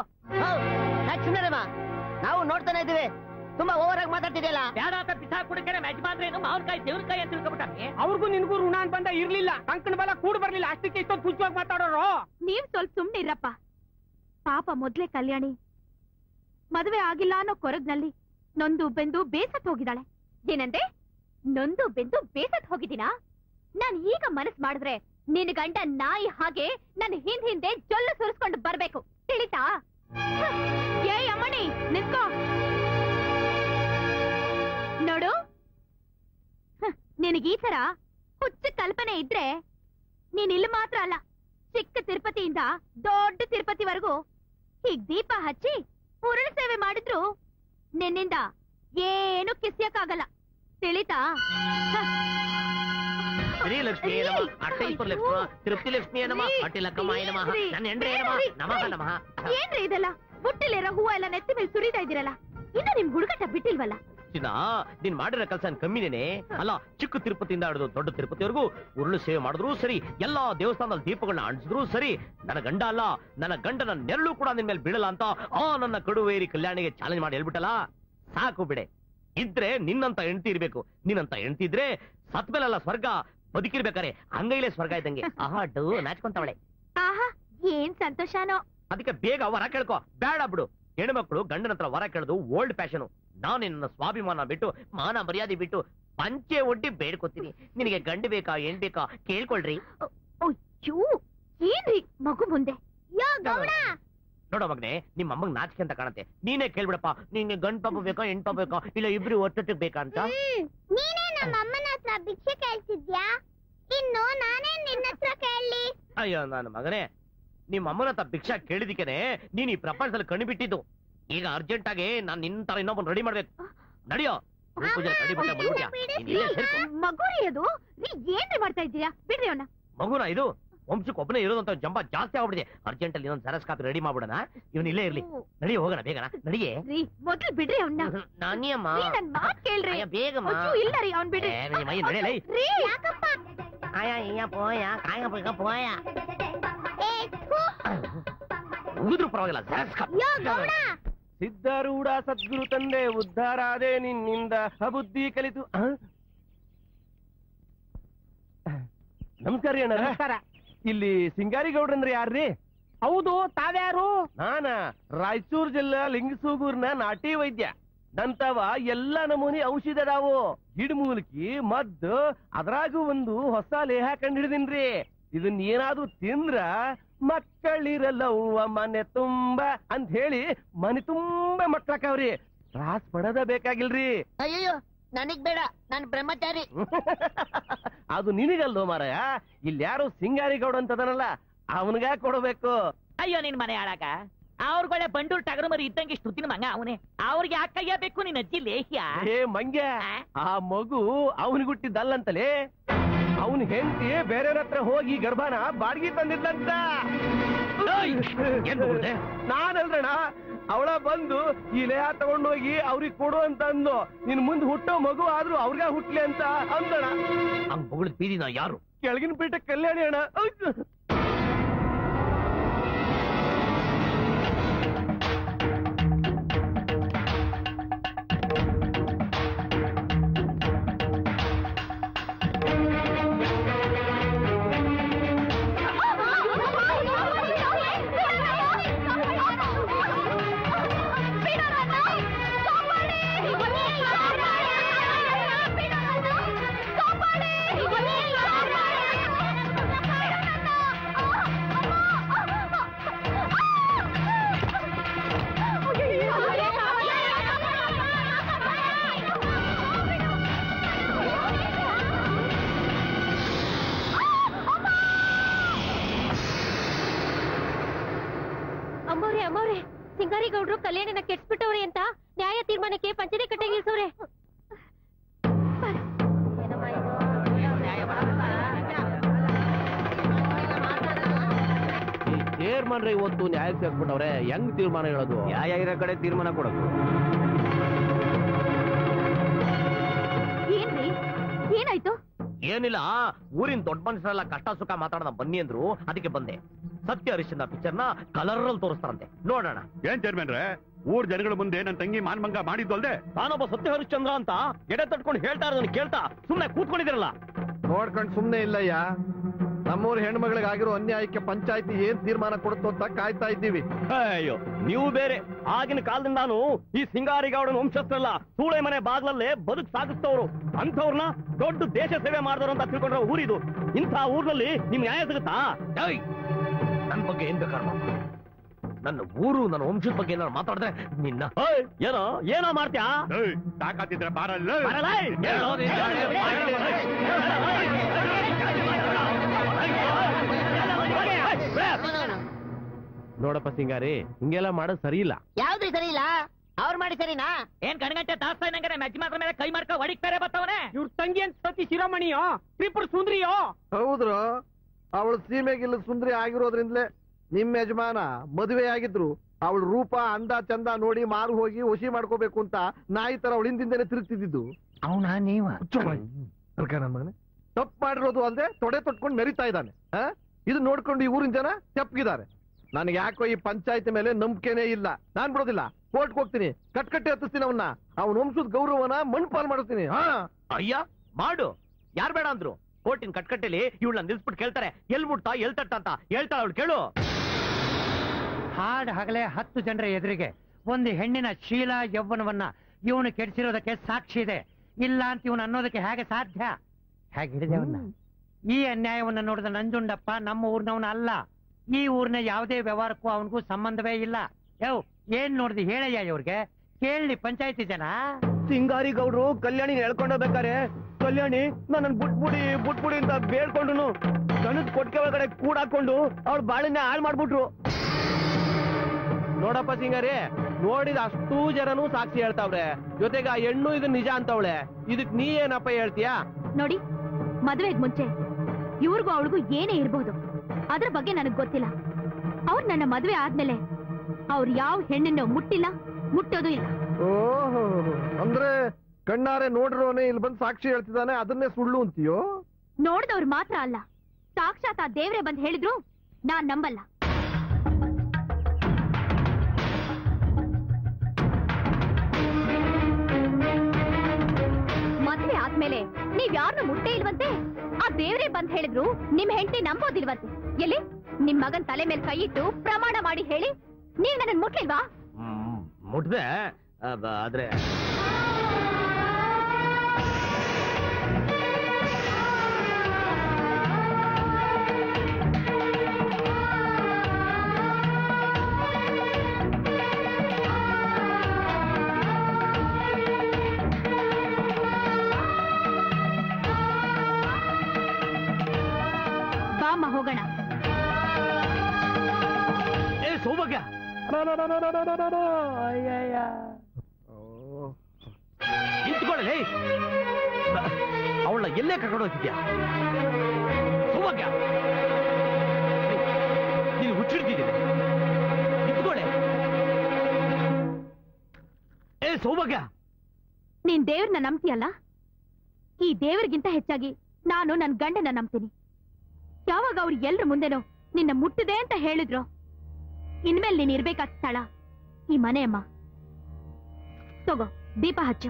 ನಾವು ನೋಡ್ತಾನೆ ಇದೀವಿ. ತುಂಬಾ ಓವರ್ ಆಗಿ ಮಾತಾಡ್ತಿದ್ಯಲ್ಲ. ಯಾರಾತ ಪಿಸಾ ಕುಡಿಕರೆ ಯಜಮಾನ್ರೇನು ಮಾವನ್ಕಾಯಿ ದೇವ್ರಕಾಯಿ ಅಂತ ತಿಳ್ಕೊಬಿಟ್ಟಾನೆ. ಅವ್ರಿಗೂ ನಿನ್ಗೂ ಋಣ ಬಂದ ಇರ್ಲಿಲ್ಲ, ಕಂಕಣ ಬಲ ಕೂಡ್ ಬರ್ಲಿಲ್ಲ, ಅಷ್ಟಕ್ಕೆ ಇಷ್ಟೊಂದು ಪುಚ್ಚವಾಗಿ ಮಾತಾಡೋರು. ನೀವ್ ಸ್ವಲ್ಪ ಸುಮ್ನೆ ಇರಪ್ಪ. ಪಾಪ ಮೊದ್ಲೇ ಕಲ್ಯಾಣಿ ಮದುವೆ ಆಗಿಲ್ಲ ಅನ್ನೋ ಕೊರಗ್ನಲ್ಲಿ ನೊಂದು ಬೆಂದು ಬೇಸತ್ ಹೋಗಿದ್ದಾಳೆ. ಏನಂದೆ? ನೊಂದು ಬೆಂದು ಬೇಸತ್ ಹೋಗಿದ್ದೀನಾ? ನಾನ್ ಈಗ ಮನಸ್ ಮಾಡಿದ್ರೆ ನಿನ್ ಗಂಡ ನಾಯಿ ಹಾಗೆ ನನ್ ಹಿಂದೆ ಜೊಲ್ಲು ಸುರಿಸ್ಕೊಂಡು ಬರ್ಬೇಕು, ತಿಳಿತಾ? ಏ ಅಮ್ಮಣಿ, ನಿಂತ್ಕೋ. ನೋಡು, ನಿನಗೀ ತರ ಹುಚ್ಚ ಕಲ್ಪನೆ ಇದ್ರೆ ನೀನ್ ಇಲ್ಲಿ ಮಾತ್ರ ಅಲ್ಲ, ಚಿಕ್ಕ ತಿರುಪತಿಯಿಂದ ದೊಡ್ಡ ತಿರುಪತಿವರೆಗೂ ಹೀಗ್ ದೀಪ ಹಚ್ಚಿ ಉರುಳು ಸೇವೆ ಮಾಡಿದ್ರು ನಿನ್ನಿಂದ ಏನು ಕಿಸ್ಯಕ್ಕಾಗಲ್ಲ, ತಿಳಿತಾ? ಶ್ರೀಲಕ್ಷ್ಮೀ ನಮಃ, ಅಟ್ಟೈಪುರ ಲಕ್ಷ್ಮ, ತೃಪ್ತಿ ಲಕ್ಷ್ಮೀ ನಮಃ, ಅಟ್ಟಿಲಕ್ಕಮಾಯ ನಮಃ, ನನ್ನ ಹೆಂಡ್ರೆ ನಮಃ, ನಮಃ ನಮಃ. ಏನ್ರಿ ಇದೆಲ್ಲ? ಬುಟ್ಟಿಲಿರೋ ಹೂವ ಎಲ್ಲ ನೆತ್ತಿ ಮೇಲೆ ಸುರಿತಾ ಇದ್ದೀರಲ್ಲ, ಇನ್ನು ನಿಮ್ ಗುಡುಗಟ್ಟ ಬಿಟ್ಟಿಲ್ವಲ್ಲ? ಚಿನ್ನ ನೀನ್ ಮಾಡಿರೋ ಕೆಲಸ ಕಮ್ಮಿನೇನೆ ಅಲ್ಲ. ಚಿಕ್ಕ ತಿರುಪತಿಯಿಂದ ಹಿಡಿದು ದೊಡ್ಡ ತಿರುಪತಿವರೆಗೂ ಉರುಳು ಸೇವೆ ಮಾಡಿದ್ರು ಸರಿ, ಎಲ್ಲಾ ದೇವಸ್ಥಾನದಲ್ಲಿ ದೀಪಗಳನ್ನ ಅಂಟಿಸಿದ್ರು ಸರಿ, ನನ್ನ ಗಂಡ ಅಲ್ಲ, ನನ್ನ ಗಂಡನ ನೆರಳು ಕೂಡ ನಿನ್ ಮೇಲೆ ಬೀಳಲ್ಲ ಅಂತ ನನ್ನ ಕಡುವೇರಿ ಕಲ್ಯಾಣಿಗೆ ಚಾಲೆಂಜ್ ಮಾಡಿ ಹೇಳ್ಬಿಟ್ಟಲ್ಲ. ಸಾಕು ಬಿಡೆ. ಇದ್ರೆ ನಿನ್ನಂತ ಹೆಂಡತಿ ಇರ್ಬೇಕು. ನಿನ್ನಂತ ಹೆಂಡತಿ ಇದ್ರೆ ಸತ್ಮೇಲಲ್ಲ ಸ್ವರ್ಗ, ಬದುಕಿರ್ಬೇಕಾರೆ ಅಂಗೈಲೇ ಸ್ವರ್ಗ ಇದ್ದಂಗೆ. ಆಹಾಡು ನಾಚ್ಕೊಂತವಳೆ. ಆಹಾ ಏನ್ ಸಂತೋಷನೋ. ಅದಕ್ಕೆ ಬೇಗ ವರ ಕೇಳ್ಕೊ. ಬೇಡ ಬಿಡು. ಹೆಣ್ಮಕ್ಳು ಗಂಡನ ಹತ್ರ ವರ ಕೇಳೋದು ಓಲ್ಡ್ ಫ್ಯಾಷನ್. ನಾನು ನನ್ನ ಸ್ವಾಭಿಮಾನ ಬಿಟ್ಟು, ಮಾನ ಮರ್ಯಾದೆ ಬಿಟ್ಟು ಪಂಚೆ ಒಡ್ಡಿ ಬೇಡ್ಕೊತೀನಿ. ನಿನಗೆ ಗಂಡು ಬೇಕಾ ಹೆಣ್ ಬೇಕಾ ಕೇಳ್ಕೊಳ್ರಿ. ಅಯ್ಯೋ ಏನ್ರಿ ಮಗು ಮುಂದೆ. ನೋಡೋ ಮಗನೆ, ನಿಮ್ಮ ಅಮ್ಮಂಗ್ ನಾಚಿಕೆ ಅಂತ ಕಾಣತ್ತೆ. ನೀನೇ ಕೇಳ್ಬಿಡಪ್ಪ, ನಿನ್ಗೆ ಗಂಡ್ ಪಾಪ ಬೇಕಾ ಹೆಣ್ ಪಾಪ ಬೇಕಾ, ಇಲ್ಲ ಇಬ್ರು ಒಟ್ಟೊಟ್ಟಿಗೆ ಬೇಕಾ ಅಂತ. ನೀನೇ ನಮ್ಮ ಅಮ್ಮನ ಹತ್ರ ಭಿಕ್ಷೆ ಕೇಳ್ತಿದ್ಯಾ, ಇನ್ನು ನಾನೇ ನಿನ್ನ ಹತ್ರ ಕೇಳಲಿ. ಅಯ್ಯೋ ನನ್ನ ಮಗನೇ, ನಿಮ್ಮ ಅಮ್ಮನ ಹತ್ರ ಭಿಕ್ಷಾ ಕೇಳಿದಿಕ್ಕೇನೆ ನೀನ್ ಈ ಪ್ರಪಂಚದಲ್ಲಿ ಕಣ್ಣು ಬಿಟ್ಟಿದ್ದು. ಈಗ ಅರ್ಜೆಂಟ್ ಆಗಿ ನಾನ್ ನಿನ್ ತರ ಇನ್ನೊಬ್ಬನ್ ರೆಡಿ ಮಾಡ್ಬೇಕು. ನಡಿಯೋ ಪೂಜೆ ರೆಡಿ ಮಗುರಿ ಅದು. ನೀ ಏನ್ರಿ ಮಾಡ್ತಾ ಇದ್ದೀರಾ? ಬಿಡ್ರಿ ಅವನ್ನ. ಮಗುನ ಇದು ವಂಶಕ್ಕೆ ಒಬ್ಬನೇ ಇರೋದಂತ ಜಂಬ ಜಾಸ್ತಿ ಆಗ್ಬಿಡಿದೆ. ಅರ್ಜೆಂಟ್ ಅಲ್ಲಿ ಇನ್ನೊಂದು ಸರಸ್ ಕಾಪಿ ರೆಡಿ ಮಾಡ್ಬಿಡೋಣ. ಇವನ್ ಇಲ್ಲೇ ಇರ್ಲಿ. ನಡಿ ಹೋಗೋಣ ಬೇಗನ. ನಡಿಯೇ ಮೊದ್ಲು ಬಿಡ್ರಿ ಅವನ್ನ. ನಾನಿಯಮ್ಮ ನನ್ ಮಾತ್ ಕೇಳ್ರಿ. ಬೇಗಮ್ಮ. ಇಲ್ಲ ರೀ ಅವ್ನ್ ಬಿಡ್ರಿ. ನಡೆಯಲೈ ಯಾಕಪ್ಪ ಮುಗಿದ್ರು ಪರವಾಗಿಲ್ಲ. ಸರಸ್ ಕಾಪಿ. ಸಿದ್ಧಾರೂಢ ಸದ್ಗುರು ತಂದೆ ಉದ್ಧಾರಾದೆ ನಿನ್ನಿಂದ ಅಬುದ್ಧಿ ಕಲಿತು. ನಮಸ್ಕಾರ ಅಣ್ಣ. ನಮಸ್ಕಾರ. ಇಲ್ಲಿ ಸಿಂಗಾರಿಗೌಡ್ರಂದ್ರೆ ಯಾರ್ರಿ? ಹೌದು, ತಾವ್ಯಾರು? ನಾನ ರಾಯಚೂರು ಜಿಲ್ಲಾ ಲಿಂಗಸೂಗೂರ್ನ ನಾಟಿ ವೈದ್ಯ. ನಂತವ ಎಲ್ಲ ನಮೂನಿ ಔಷಧ ಅದಾವು. ಗಿಡಮೂಲಿಕಿ ಮದ್ದು, ಅದ್ರಾಗೂ ಒಂದು ಹೊಸ ಲೇಹ ಕಂಡು ಹಿಡಿದಿನ್ರಿ. ಇದನ್ ಏನಾದ್ರೂ ತಿಂದ್ರ ಮಕ್ಕಳಿರಲ್ಲವ್ವ ಮನೆ ತುಂಬ ಅಂತ ಹೇಳಿ ಮನೆ ತುಂಬಾ ಮಕ್ಕಳಕ್ಕವ್ರಿ. ತ್ರಾಸ್ ಪಡದ ಬೇಕಾಗಿಲ್ರಿ. ಅಯ್ಯೋ ನನಗ್ ಬೇಡ, ನಾನ್ ಬ್ರಹ್ಮಚಾರಿ. ಅದು ನಿನಗಲ್ದೋ ಮಾರಾಯ. ಇಲ್ಲಿ ಯಾರು ಸಿಂಗಾರಿಗೌಡ ಅಂತದನಲ್ಲ ಅವನ್ಗ ಕೊಡಬೇಕು. ಅಯ್ಯೋ ನಿನ್ ಮನೆ ಹಾಳಾಗ ಅವ್ರಗೊಳ್ಳೆ ಬಂಡೂರ್ ಟಗರು ಮರಿ ಇದ್ದಂಗೆ ಸ್ತುತಿನ ಮಂಗ ಅವನೇ. ಅವ್ರಿಗೆ ಯಾಕಯ್ಯ ಬೇಕು ನಿನ್ ಅಜ್ಜಿ ಲೇಹ್ಯ? ಏ ಮಂಗ್ಯ, ಆ ಮಗು ಅವನಿಗೆ ಹುಟ್ಟಿದ್ದಲ್ಲಂತಲೇ. ಅವನ್ ಹೆಂಡತಿ ಬೇರೆಯವ್ರ ಹತ್ರ ಹೋಗಿ ಗರ್ಭನ ಬಾಡ್ಗಿ ತಂದಿದ್ದಂತ. ನಾನಲ್ರಣ, ಅವಳ ಬಂದು ಈ ಲೇಹ ತಗೊಂಡೋಗಿ ಅವ್ರಿಗೆ ಕೊಡು ಅಂತ ಅಂದು. ನಿನ್ ಮುಂದ್ ಹುಟ್ಟೋ ಮಗು ಆದ್ರೂ ಅವ್ರಿಗ ಹುಟ್ಲಿ ಅಂತ ಅಂದಣ. ಹಂಗ್ ಬೊಗಳದ್ ಬೀದಿನ ಯಾರು? ಕೆಳಗಿನ ಪೀಠ ಕಲ್ಯಾಣಿ ಅಣ್ಣ. ಅಮ್ಮವ್ರೆ, ಸಿಂಗಾರಿಗೌಡ್ರು ಕಲ್ಯಾಣಿನ ಕೆಡ್ಸ್ಬಿಟ್ಟವ್ರೆ ಅಂತ ನ್ಯಾಯ ತೀರ್ಮಾನಕ್ಕೆ ಪಂಚನೆ ಕಟ್ಟೆಗೆ ಇಳಿಸವ್ರೆ. ಚೇರ್ಮನ್ ಇವತ್ತು ನ್ಯಾಯ ಸೇರ್ಬಿಟ್ಟವ್ರೆ. ಹೆಂಗ್ ತೀರ್ಮಾನ ಹೇಳೋದು? ನ್ಯಾಯ ಇರೋ ಕಡೆ ತೀರ್ಮಾನ ಕೊಡೋದು. ಏನ್ರಿ ಏನಾಯ್ತು? ಏನಿಲ್ಲ, ಊರಿನ ದೊಡ್ಡ ಮನುಷ್ಯರೆಲ್ಲ ಕಷ್ಟ ಸುಖ ಮಾತಾಡೋಣ ಬನ್ನಿ ಅಂದ್ರು, ಅದಕ್ಕೆ ಬಂದೆ. ಸತ್ಯ ಹರಿಶ್ಚಂದ್ರ ಪಿಕ್ಚರ್ ನ ಕಲರ್ ಅಲ್ಲಿ ತೋರಿಸ್ತಾರಂತೆ, ನೋಡೋಣ. ಏನ್ ಚೇರ್ಮನ್ ರೇ, ಊರ್ ಜನಗಳ ಮುಂದೆ ನನ್ನ ತಂಗಿ ಮಾನ್ಮಂಗ ಮಾಡಿದ್ದು ಅಲ್ದೆ ತಾನೊಬ್ಬ ಸತ್ಯ ಹರಿಶ್ಚಂದ್ರ ಅಂತ ಎಡೆ ತಟ್ಕೊಂಡು ಹೇಳ್ತಾ ಇರೋದನ್ನ ಕೇಳ್ತಾ ಸುಮ್ನೆ ಕೂತ್ಕೊಂಡಿದಿರಲ್ಲ. ನೋಡ್ಕೊಂಡು ಸುಮ್ನೆ ಇಲ್ಲಯ್ಯ. ನಮ್ಮೂರ್ ಹೆಣ್ಮಗಳಿಗಾಗಿರೋ ಅನ್ಯಾಯಕ್ಕೆ ಪಂಚಾಯತಿ ಏನ್ ತೀರ್ಮಾನ ಕೊಡುತ್ತೋ ಅಂತ ಕಾಯ್ತಾ ಇದ್ದೀವಿ. ಅಯ್ಯೋ ನೀವು ಬೇರೆ. ಆಗಿನ ಕಾಲದಿಂದಾನು ಈ ಸಿಂಗಾರಿಗೌಡನ ವಂಶಸ್ಥರಲ್ಲ ಸೂಳೆ ಮನೆ ಬಾಗ್ಲಲ್ಲೇ ಬದುಕು ಸಾಗಿಸ್ತವ್ರು. ಅಂಥವ್ರನ್ನ ದೊಡ್ಡ ದೇಶ ಸೇವೆ ಮಾಡಿದವರು ಅಂತ ತಿಳ್ಕೊಂಡ್ರೆ ಊರಿದು. ಇಂಥ ಊರ್ನಲ್ಲಿ ನಿಮ್ಗೆ ನ್ಯಾಯ ಸಿಗುತ್ತಾ? ನನ್ ಬಗ್ಗೆ ಏನ್ ಬೇಕಾದ್ರೆ ನನ್ನ ಊರು ನನ್ನ ವಂಶದ ಬಗ್ಗೆ ಏನಾರು ಮಾತಾಡಿದ್ರೆ ನಿನ್ನ ಏನೋ ಮಾಡ್ತೀಯಾ? ತಾಕಾತಿದ್ರೆ ಬಾರಲ್ಲ. ನೋಡಪ್ಪ ಸಿಂಗಾರಿ, ಹಿಂಗೆಲ್ಲ ಮಾಡೋದು ಸರಿ ಇಲ್ಲ. ಯಾವ್ದು ಸರಿ ಇಲ್ಲ? ಅವ್ರು ಮಾಡಿ ಸರಿನಾ? ಏನ್ ಗಣಗಂಟೆ ದಾಸ್ತಾ ನಂಗೆ ಮೆಜ್ಜಿ ಮಾತ್ರ ಮೇಲೆ ಕೈ ಮಾಡ್ಕೊ ಹೊಡಿತಾರೆ ಬರ್ತವನೆ. ಇವ್ರ ತಂಗಿ ಅಂತ ಸತಿ ಶಿರೋಮಣಿಯೋ ತ್ರಿಪುರ ಸುಂದ್ರಿಯೋ? ಹೌದ್ರು, ಅವಳು ಸೀಮೆಗಿಲ್ಲ ಸುಂದ್ರಿ ಆಗಿರೋದ್ರಿಂದಲೇ ನಿಮ್ ಯಜಮಾನ ಮದುವೆ ಆಗಿದ್ರು ಅವಳ ರೂಪ ಅಂದ ಚಂದ ನೋಡಿ ಮಾರು ಹೋಗಿ ವಶಿ ಮಾಡ್ಕೋಬೇಕು ಅಂತ ನಾಯಿ ತರ ಅವಳ ಹಿಂದಿಂದನೇ ತಿರುಗ್ತಿದ್ದು. ಅವನ ನೀವ ತಪ್ಪು ಮಾಡಿರೋದು ಅಲ್ಲದೆ ತೊಡೆ ತೊಟ್ಕೊಂಡು ಮೆರಿತಾ ಇದ್ದಾನೆ. ಇದು ನೋಡ್ಕೊಂಡು ಈ ಊರಿನ ಜನ ತೆಪ್ಪಗಿದ್ದಾರೆ. ನನಗೆ ಯಾಕೋ ಈ ಪಂಚಾಯತ್ ಮೇಲೆ ನಂಬಿಕೆನೇ ಇಲ್ಲ. ನಾನ್ ಬಿಡೋದಿಲ್ಲ, ಕೋರ್ಟ್ಗೆ ಹೋಗ್ತೀನಿ, ಕಟ್ಕಟ್ಟೆ ಹತ್ತಿಸ್ತೀನಿ ಅವನ್ನ. ಅವನ ವಂಶದ ಗೌರವನ ಮಣ್ಪಾಲ್ ಮಾಡಿಸ್ತೀನಿ. ಅಯ್ಯ ಮಾಡು, ಯಾರ್ ಬೇಡ ಅಂದ್ರು? ಕೋರ್ಟಿನ ಕಟ್ಕಟ್ಟೆಲಿ ಇವಳನ್ನ ನಿಲ್ಸ್ಬಿಟ್ಟು ಕೇಳ್ತಾರೆ ಎಲ್ ಮುಟ್ತಾ ಎಲ್ ತಟ್ಟ ಅಂತ ಹೇಳ್ತಾಳ ಅವಳು. ಕೇಳು, ಹಾಡ್ ಹಗಲೇ 10 ಜನರ ಎದುರಿಗೆ ಒಂದು ಹೆಣ್ಣಿನ ಶೀಲ ಯೌವನವನ್ನ ಇವನು ಕೆಡಿಸಿರೋದಕ್ಕೆ ಸಾಕ್ಷಿ ಇದೆ. ಇಲ್ಲ ಅಂತ ಇವನು ಅನ್ನೋದಕ್ಕೆ ಹೇಗೆ ಸಾಧ್ಯ? ಹೇಗೆ ಹಿಡಿದೇವನ್ನ? ಈ ಅನ್ಯಾಯವನ್ನ ನೋಡಿದ ನಂಜುಂಡಪ್ಪ ನಮ್ಮ ಊರ್ನವನ ಅಲ್ಲ. ಈ ಊರಿನ ಯಾವುದೇ ವ್ಯವಹಾರಕ್ಕೂ ಅವನಿಗೂ ಸಂಬಂಧವೇ ಇಲ್ಲ. ಏನ್ ನೋಡಿದಿ ಹೇಳಯ್ಯ ಇವ್ರಿಗೆ? ಕೇಳಿ ಪಂಚಾಯತಿ ಜನ. ಸಿಂಗಾರಿ ಗೌಡ್ರು ಕಲ್ಯಾಣಿ ಹೇಳ್ಕೊಂಡೋಗ್ಬೇಕಾರೆ ಕಲ್ಯಾಣಿ ನನ್ನ ಬುಟ್ಬುಡಿ ಅಂತ ಬೇಡ್ಕೊಂಡು ಕಣದ ಕೊಟ್ಟಿಗೆ ಒಳಗಡೆ ಕೂಡಾಕೊಂಡು ಅವ್ಳ ಬಾಳಿನ ಹಾಳು ಮಾಡ್ಬಿಟ್ರು. ನೋಡಪ್ಪ ಸಿಂಗಾರಿ, ನೋಡಿದ ಅಷ್ಟೂ ಜನನೂ ಸಾಕ್ಷಿ ಹೇಳ್ತಾವ್ರೆ. ಜೊತೆಗೆ ಆ ಹೆಣ್ಣು ಇದು ನಿಜ ಅಂತವಳೆ. ಇದಕ್ ನೀ ಏನಪ್ಪ ಹೇಳ್ತೀಯಾ? ನೋಡಿ, ಮದುವೆಗ್ ಮುಂಚೆ ಇವ್ರಿಗೂ ಅವಳಿಗೂ ಏನೇ ಇರ್ಬೋದು, ಅದ್ರ ಬಗ್ಗೆ ನನಗ್ ಗೊತ್ತಿಲ್ಲ. ಅವ್ರು ನನ್ನ ಮದುವೆ ಆದ್ಮೇಲೆ ಅವ್ರು ಯಾವ ಹೆಣ್ಣನ್ನು ಮುಟ್ಟಿಲ್ಲ, ಮುಟ್ಟೋದು ಇಲ್ಲ. ಓಹೋ, ಅಂದ್ರೆ ಕಣ್ಣಾರೆ ನೋಡಿರೋನೆ ಇಲ್ಲಿ ಬಂದು ಸಾಕ್ಷಿ ಹೇಳ್ತಿದ್ದಾನೆ, ಅದನ್ನೇ ಸುಳ್ಳು ಅಂತೀಯೋ? ನೋಡ್ದವ್ರು ಮಾತ್ರ ಅಲ್ಲ, ಸಾಕ್ಷಾತ್ ಆ ದೇವ್ರೆ ಬಂದ್ ಹೇಳಿದ್ರು ನಾನ್ ನಂಬಲ್ಲ. ಮದ್ವೆ ಆದ್ಮೇಲೆ ನೀವ್ ಯಾರನ್ನು ಮುಟ್ಟೇ ಇಲ್ವಂತೆ. ಆ ದೇವ್ರೆ ಬಂದ್ ಹೇಳಿದ್ರು ನಿಮ್ ಹೆಂಡತಿ ನಂಬೋದಿಲ್ವಂತೆ. ಎಲ್ಲಿ ನಿಮ್ ಮಗನ್ ತಲೆ ಮೇಲೆ ಕೈ ಇಟ್ಟು ಪ್ರಮಾಣ ಮಾಡಿ ಹೇಳಿ ನೀವ್ ನನ್ನ ಮುಟ್ಲಿಲ್ವಾ? ಮುಟ್ದೆ, ಆದ್ರೆ ಬಾಮ್ಮ ಹೋಗೋಣ. ಏ ಸೌಭಾಗ್ಯ, ನಿಂತ್ಕೊಳ್ಳಿ. ಅವಳನ್ನ ಎಲ್ಲೇ ಕರ್ಕೊಂಡು ಹೋಗ್ತಿದ್ಯಾ ಸೌಭಾಗ್ಯ? ನೀನು ಹುಚ್ಚಿಡ್ತಿದ್ದೀನಿ. ನಿಂತ್ಕೊಳ್ಳಿ. ಏ ಸೌಭಾಗ್ಯ, ನೀನ್ ದೇವ್ರನ್ನ ನಂಬ್ತೀಯಲ್ಲ, ಈ ದೇವ್ರಿಗಿಂತ ಹೆಚ್ಚಾಗಿ ನಾನು ನನ್ ಗಂಡನ ನಂಬ್ತೀನಿ. ಯಾವಾಗ ಅವ್ರು ಎಲ್ರ ಮುಂದೆನೋ ನಿನ್ನ ಮುಟ್ಟಿದೆ ಅಂತ ಹೇಳಿದ್ರು, ಇನ್ಮೇಲೆ ನೀನ್ ಇರ್ಬೇಕಾದ ಸ್ಥಳ ಈ ಮನೆ ಅಮ್ಮ. ತಗೋ ದೀಪ ಹಚ್ಚು.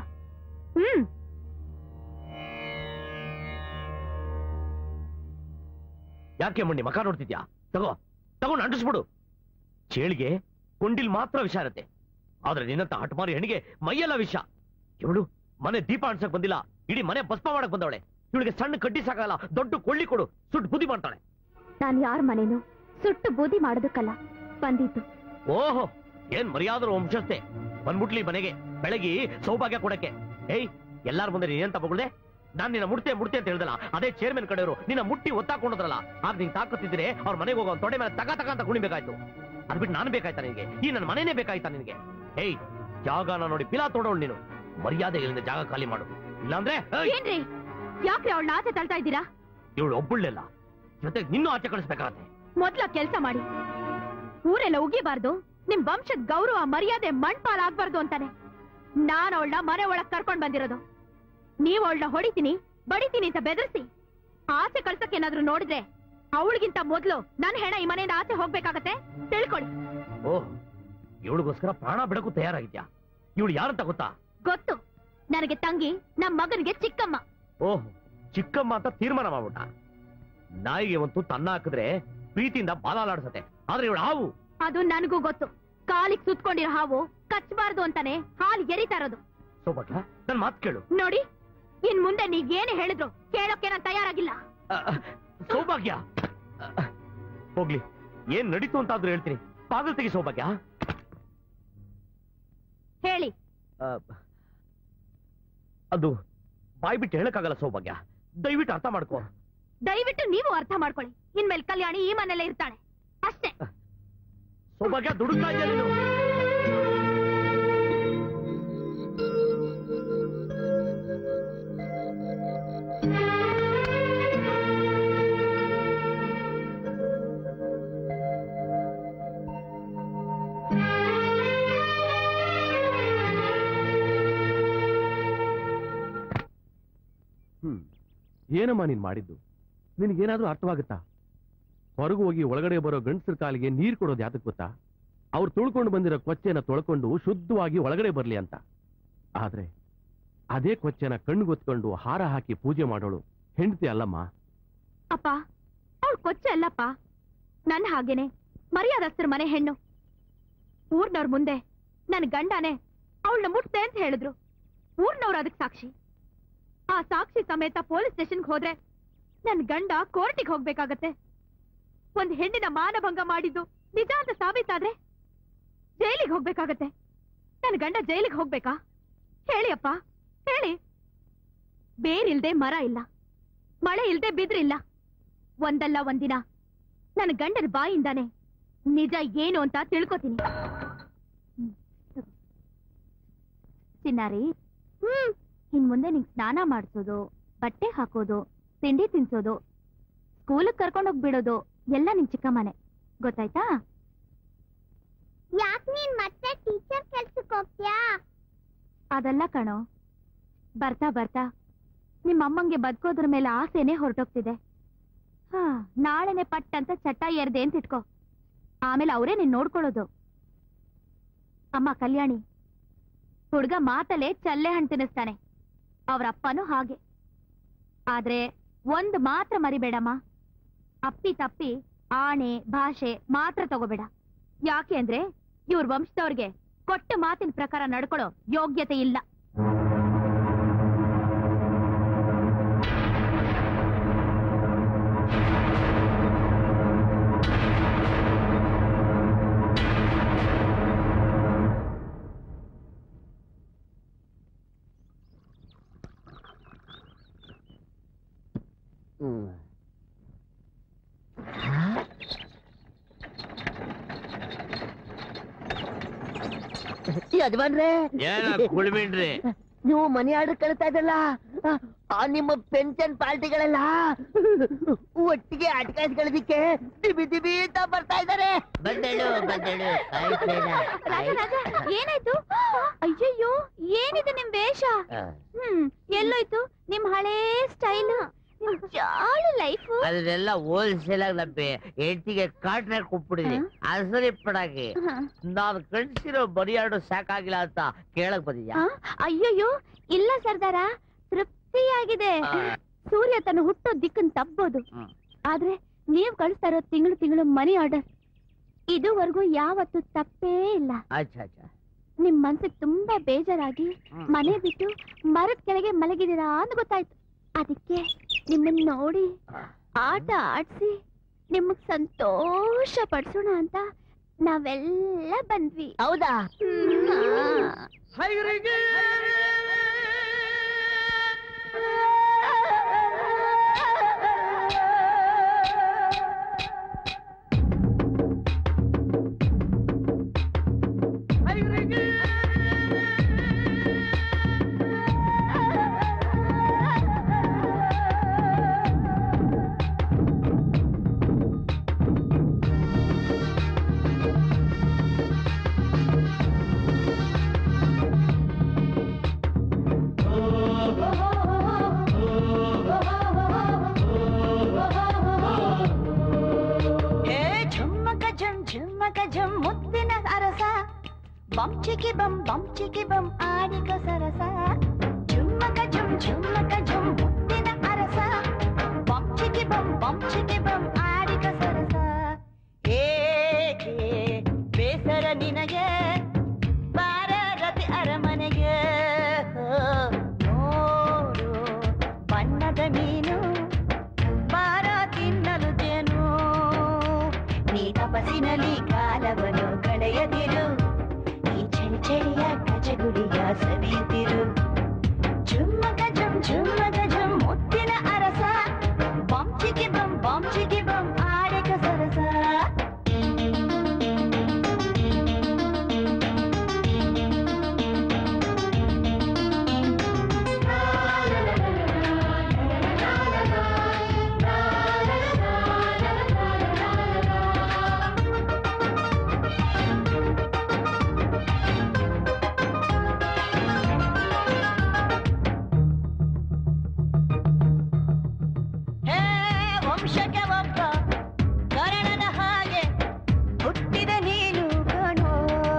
ಯಾಕೆ ಮಣ್ಣಿ ಮಕ ನೋಡ್ತಿದ್ಯಾ? ತಗೊಂಡು ಅಂಟಿಸ್ಬಿಡು. ಚೇಳಿಗೆ ಕೊಂಡಿಲ್ ಮಾತ್ರ ವಿಷ ಇರುತ್ತೆ, ಆದ್ರೆ ನಿನ್ನಂತ ಹಠಮಾರಿ ಹೆಣ್ಣಿಗೆ ಮೈಯೆಲ್ಲ ವಿಷ. ಇವಳು ಮನೆ ದೀಪ ಅನ್ಸಕ್ ಬಂದಿಲ್ಲ, ಇಡೀ ಮನೆ ಭಸ್ಮ ಮಾಡಕ್ ಬಂದವಳೆ. ಇವಳಿಗೆ ಸಣ್ಣ ಕಡ್ಡಿ ಸಾಕಲ್ಲ, ದೊಡ್ಡ ಕೊಳ್ಳಿ ಕೊಡು, ಸುಟ್ಟು ಬುದ್ಧಿ ಮಾಡ್ತಾಳೆ. ನಾನು ಯಾರ ಮನೇನು ಸುಟ್ಟು ಬೂದಿ ಮಾಡೋದಕ್ಕಲ್ಲ ಬಂದಿದ್ದು. ಓಹೋ, ಏನ್ ಮರ್ಯಾದ್ರ ವಂಶಸ್ಥೆ. ಬಂದ್ಬಿಟ್ಲಿ ಮನೆಗೆ ಬೆಳಗ್ಗೆ ಸೌಭಾಗ್ಯ ಕೊಡಕ್ಕೆ. ಏಯ್, ಎಲ್ಲಾರ ಮುಂದೆ ನೀನೇನ್ ತಗೊಳ್ದೆ? ನಾನ್ ನಿನ್ನ ಮುಡ್ತೆ ಅಂತ ಹೇಳ್ದಲ್ಲ, ಅದೇ ಚೇರ್ಮನ್ ಕಡೆಯವರು ನಿನ್ನ ಮುಟ್ಟಿ ಒತ್ತಾಕೊಂಡ್ರಲ್ಲ. ಆಗ ನೀನ್ ತಾಕತ್ತಿದ್ರೆ ಅವ್ರ ಮನೆಗೆ ಹೋಗೋ ತೊಡೆ ಮೇಲೆ ತಗ ಅಂತ ಕುಣಿಬೇಕಾಯ್ತು. ಅದ್ಬಿಟ್ಟು ನಾನು ಬೇಕಾಯ್ತಾ ನಿನ್ಗೆ? ಈ ನನ್ನ ಮನೇನೆ ಬೇಕಾಯ್ತಾ ನಿನ್ಗೆ? ಏಯ್, ಜಾಗನ ನೋಡಿ ಪಿಲಾ ತೋಡೋಳು ನೀನು. ಮರ್ಯಾದೆಗಳಿಂದ ಜಾಗ ಖಾಲಿ ಮಾಡು, ಇಲ್ಲಾಂದ್ರೆ. ಏನ್ರಿ, ಯಾಕ್ರಿ ಅವಳನ್ನ ಆಚೆ ತಳ್ತಾ ಇದ್ದೀರಾ? ಇವಳು ಒಬ್ಬಳ್ಳೆಲ್ಲ, ಜೊತೆಗೆ ನಿನ್ನೂ ಆಚೆ ಕಳಿಸ್ಬೇಕಾಗತ್ತೆ. ಮೊದ್ಲ ಕೆಲ್ಸ ಮಾಡಿ. ಊರೆಲ್ಲ ಉಗಿಬಾರ್ದು, ನಿಮ್ ವಂಶದ ಗೌರವ ಮರ್ಯಾದೆ ಮಣ್ಪಾಲಾಗ್ಬಾರ್ದು ಅಂತಾನೆ ನಾನ್ ಅವಳನ್ನ ಮನೆ ಒಳಗ್ ಕರ್ಕೊಂಡ್ ಬಂದಿರೋದು. ನೀವ್ ಅವಳನ್ನ ಹೊಡಿತೀನಿ ಬಡಿತೀನಿ ಅಂತ ಬೆದರ್ಸಿ ಆಚೆ ಕಳ್ಸಕ್ ಏನಾದ್ರು ನೋಡಿದ್ರೆ ಅವಳಿಗಿಂತ ಮೊದ್ಲು ನನ್ ಹೆಣ ಈ ಮನೆಯಿಂದ ಆಚೆ ಹೋಗ್ಬೇಕಾಗತ್ತೆ, ತಿಳ್ಕೊಳ್ಳಿ. ಓಹ್, ಇವಳಿಗೋಸ್ಕರ ಪ್ರಾಣ ಬಿಡಕ್ಕೂ ತಯಾರಾಗಿದ್ಯಾ? ಇವಳು ಯಾರಂತ ಗೊತ್ತಾ? ಗೊತ್ತು, ನನಗೆ ತಂಗಿ, ನಮ್ ಮಗನಿಗೆ ಚಿಕ್ಕಮ್ಮ. ಓಹ್, ಚಿಕ್ಕಮ್ಮ ಅಂತ ತೀರ್ಮಾನ ಮಾಡ್ಬಿಟ್ಟ. ನಾಯಿಗೆ ಒಂದು ತನ್ನ ಹಾಕಿದ್ರೆ ಪ್ರೀತಿಯಿಂದ ಬಾಲಾಡ್ಸತ್ತೆ, ಆದ್ರೆ ಇವಳು ಹಾವು. ಅದು ನನಗೂ ಗೊತ್ತು. ಕಾಲಿಗೆ ಸುತ್ಕೊಂಡಿರೋ ಹಾವು ಕಚ್ಚಬಾರ್ದು ಅಂತಾನೆ ಹಾಲು ಎರಿತಾ ಇರೋದು. ಸೌಭಾಗ್ಯ, ನನ್ ಮಾತು ಕೇಳು. ನೋಡಿ, ಇನ್ ಮುಂದೆ ನೀಗೇನು ಹೇಳಿದ್ರು ಕೇಳೋಕೆ ನಾನು ತಯಾರಾಗಿಲ್ಲ. ಸೌಭಾಗ್ಯ, ಹೋಗ್ಲಿ, ಏನ್ ನಡೀತು ಅಂತಾದ್ರೂ ಹೇಳ್ತೀನಿ. ಪಾಗಲ್ ತೆಗಿ ಸೌಭಾಗ್ಯ. ಹೇಳಿ. ಅದು ಬಾಯ್ ಬಿಟ್ಟು ಹೇಳಕ್ಕಾಗಲ್ಲ ಸೌಭಾಗ್ಯ, ದಯವಿಟ್ಟು ಅರ್ಥ ಮಾಡ್ಕೋ. ದಯವಿಟ್ಟು ನೀವು ಅರ್ಥ ಮಾಡ್ಕೊಳ್ಳಿ. ಇನ್ಮೇಲೆ ಕಲ್ಯಾಣಿ ಈ ಮನೆಯಲ್ಲೇ ಇರ್ತಾಳೆ ಅಷ್ಟೇ. ಸೌಭಾಗ್ಯ, ದುಡುಕ್ತಾ ಇದೆಯಾ ನೀನು? ಏನಮ್ಮ ನೀನ್ ಮಾಡಿದ್ದು? ನಿನಗೇನಾದ್ರೂ ಅರ್ಥವಾಗುತ್ತಾ? ಹೊರಗು ಹೋಗಿ ಒಳಗಡೆ ಬರೋ ಗಂಡಸರ ಕಾಲಿಗೆ ನೀರು ಕೊಡೋದು ಯಾತಕ್ಕೆ ಗೊತ್ತಾ? ಅವ್ರು ತುಳ್ಕೊಂಡು ಬಂದಿರೋ ಕೊಚ್ಚೆನ ತೊಳ್ಕೊಂಡು ಶುದ್ಧವಾಗಿ ಒಳಗಡೆ ಬರ್ಲಿ ಅಂತ. ಆದ್ರೆ ಅದೇ ಕೊಚ್ಚೆನ ಕಣ್ಗೊತ್ಕೊಂಡು ಹಾರ ಹಾಕಿ ಪೂಜೆ ಮಾಡೋಳು ಹೆಂಡತಿ ಅಲ್ಲಮ್ಮ. ಅಪ್ಪ, ಅವಳು ಕೊಚ್ಚೆ ಅಲ್ಲಪ್ಪ, ನನ್ನ ಹಾಗೇನೆ ಮರ್ಯಾದಸ್ಥರ ಮನೆ ಹೆಣ್ಣು. ಊರ್ನವ್ರ ಮುಂದೆ ನನ್ನ ಗಂಡನೇ ಅವಳನ್ನ ಮುಟ್ತೆ ಅಂತ ಹೇಳಿದ್ರು. ಊರ್ನವ್ರು ಅದಕ್ಕೆ ಸಾಕ್ಷಿ. ಆ ಸಾಕ್ಷಿ ಸಮೇತ ಪೊಲೀಸ್ ಸ್ಟೇಷನ್ಗೆ ಹೋದ್ರೆ ನನ್ನ ಗಂಡ ಕೋರ್ಟಿಗೆ ಹೋಗ್ಬೇಕಾಗತ್ತೆ. ಒಂದ್ ಹೆಣ್ಣಿನ ಮಾನಭಂಗ ಮಾಡಿದ್ದು ನಿಜ ಅಂತ ಸಾಬೀತಾದ್ರೆ ಜೈಲಿಗೆ ಹೋಗ್ಬೇಕಾಗತ್ತೆ. ನನ್ನ ಗಂಡ ಜೈಲಿಗೆ ಹೋಗ್ಬೇಕಾ? ಹೇಳಿ ಅಪ್ಪ, ಹೇಳಿ. ಬೇರಿಲ್ದೆ ಮರ ಇಲ್ಲ, ಮಳೆ ಇಲ್ದೆ ಬಿದ್ರಿಲ್ಲ. ಒಂದಲ್ಲ ಒಂದಿನ ನನ್ನ ಗಂಡನ ಬಾಯಿಂದಾನೆ ನಿಜ ಏನು ಅಂತ ತಿಳ್ಕೊತೀನಿ. ಚಿನ್ನಾರಿ, ಇನ್ ಮುಂದೆ ನಿಂಗೆ ಸ್ನಾನ ಮಾಡಿಸೋದು, ಬಟ್ಟೆ ಹಾಕೋದು, ತಿಂಡಿ ತಿನ್ಸೋದು, ಸ್ಕೂಲಿಗೆ ಕರ್ಕೊಂಡೋಗ್ಬಿಡೋದು ಎಲ್ಲ ನಿಮ್ ಚಿಕ್ಕಮ್ಮನೆ, ಗೊತ್ತಾಯ್ತಾ? ಯಾಕೆ ನೀನ್ ಮತ್ತೆ ಟೀಚರ್ ಕೆಲ್ಸಕ್ಕೆ ಹೋಗ್ತೀಯಾ? ಅದಲ್ಲ ಕಣೋ, ಬರ್ತಾ ಬರ್ತಾ ನಿಮ್ಮ ಅಮ್ಮಂಗೆ ಬದುಕೋದ್ರ ಮೇಲೆ ಆಸೆನೆ ಹೊರಟೋಗ್ತಿದೆ. ನಾಳೆನೆ ಪಟ್ ಅಂತ ಚಟ್ಟ ಎರ್ದೆ ಅಂತ ಇಟ್ಕೋ, ಆಮೇಲೆ ಅವರೇ ನೀನ್ ನೋಡ್ಕೊಳ್ಳೋದು. ಅಮ್ಮ ಕಲ್ಯಾಣಿ, ಹುಡ್ಗ ಮಾತಲ್ಲೇ ಚಲ್ಲೆ ಹಣ್ಣು ತಿನ್ನಿಸ್ತಾನೆ, ಅವ್ರ ಅಪ್ಪನೂ ಹಾಗೆ. ಆದ್ರೆ ಒಂದ್ ಮಾತ್ರ ಮರಿಬೇಡಮ್ಮ, ಅಪ್ಪಿ ತಪ್ಪಿ ಆಣೆ ಭಾಷೆ ಮಾತ್ರ ತಗೋಬೇಡ. ಯಾಕೆ ಅಂದ್ರೆ ಇವ್ರ ವಂಶದವ್ರಿಗೆ ಕೊಟ್ಟ ಮಾತಿನ ಪ್ರಕಾರ ನಡ್ಕೊಳ್ಳೋ ಯೋಗ್ಯತೆ ಇಲ್ಲ. ಯಜಮಾನ್ರೆ, ಕುಳ್ಬಿಡ್ರಿ, ನೀವು ಮನೆ ಆರ್ಡರ್ ಕಳಿಸ್ತಾ ಇದ್ದಲ್ಲ, ನಿಮ್ಮ ಪೆನ್ಷನ್ ಪಾರ್ಟಿಗಳೆಲ್ಲ ಒಟ್ಟಿಗೆ ಅಟ್ಕಾಯಿಸ್ಕೊಳ್ಳೋದಿಕ್ಕೆ ದಿಬಿ ದಿಬಿ ಅಂತ ಬರ್ತಾ ಇದ್ದಾರೆ. ಬಂದಳು ಬಂದಳು. ಏನಾಯ್ತು? ಅಯ್ಯಯ್ಯೋ, ಏನಿದೆ ನಿಮ್ ವೇಷ? ಎಲ್ಲೋಯ್ತು ನಿಮ್ ಹಳೇ ಸ್ಟೈಲ್, ಜಾಳು ಲೈಫ್? ಅದನ್ನೆಲ್ಲ ಹೋಲ್ಸೇಲ್ ಆಗಿ ನಪ್ಪಿ ಹೆಂಡತಿಗೆ ಕಾಟ್ನಾಗ ಕೊಟ್ಬಿಡಿದ್ವಿ. ಅಸರಿ ಪಡಾಗಿ ನಾನು ಕಳ್ಸಿರೋ ಬರಿಯಾಡು ಸಾಕಾಗಿಲ್ಲ ಅಂತ ಕೇಳಕ್ ಬಂದಿದ್ಯಾ? ಅಯ್ಯಯ್ಯೋ ಇಲ್ಲ ಸರ್ದಾರ, ತೃಪ್ತಿಯಾಗಿದೆ. ಸೂರ್ಯ ತನ್ನ ಹುಟ್ಟೋ ದಿಕ್ಕನ್ ತಪ್ಪಬಹುದು, ಆದ್ರೆ ನೀವ್ ಕಳಿಸ್ತಾ ಇರೋ ತಿಂಗಳು ತಿಂಗಳು ಮನಿ ಆರ್ಡರ್ ಇದುವರೆಗೂ ಯಾವತ್ತು ತಪ್ಪೇ ಇಲ್ಲ. ನಿಮ್ ಮನ್ಸಿಗೆ ತುಂಬಾ ಬೇಜಾರಾಗಿ ಮನೆ ಬಿಟ್ಟು ಮರದ ಕೆಳಗೆ ಮಲಗಿದೀರಾ ಅಂತ ಗೊತ್ತಾಯ್ತು. ಅದಕ್ಕೆ ನಿಮ್ಮನ್ನ ನೋಡಿ ಆಟ ಆಡ್ಸಿ ನಿಮಗ್ ಸಂತೋಷ ಪಡಿಸೋಣ ಅಂತ ನಾವೆಲ್ಲ ಬಂದ್ವಿ. ಹೌದಾ? ಮುತ್ತಿನ ಅರಸ ಬಂಚಿಕಿ ಬಂ ಆಡಿಕ ಸರಸ. ಝುಮ್ಮಕ ಝುಮ್ ಮುತ್ತಿನ ಅರಸ ಬಂಚಿಕಿ ಬಂ ಆಡಿಕ ಸರಸ. ಏಕೆ ಬೇಸರ ನಿನಗೆ, ಬಾರರತಿ ಅರಮನೆಗೆ. ನೋಡು ಬಣ್ಣದ ಮೀನು, ಬಾರ ತಿನ್ನಲು ಜೇನು. ನೀ ತಪಸ್ಸಿನಲ್ಲಿ ಕಾಲವನ್ನು ಕಳೆಯದಿರು, ಈ ಚಳಿ ಚಳಿಯ ಕಚಗುಳಿಯ ಸವಿಯುತ್ತಿರು. ಝುಮ್ಮಕ ಝುಮ್ ಮುತ್ತಿನ ಅರಸ ಬಂಚಿಕಿ ಬಂ ಆಡಿಕ ಸರಸ. ನಿಮಿಷಕ್ಕೆ ಒಬ್ಬ ಕರಣನ ಹಾಗೆ ಹುಟ್ಟಿದ ನೀನು ಕಣೋ.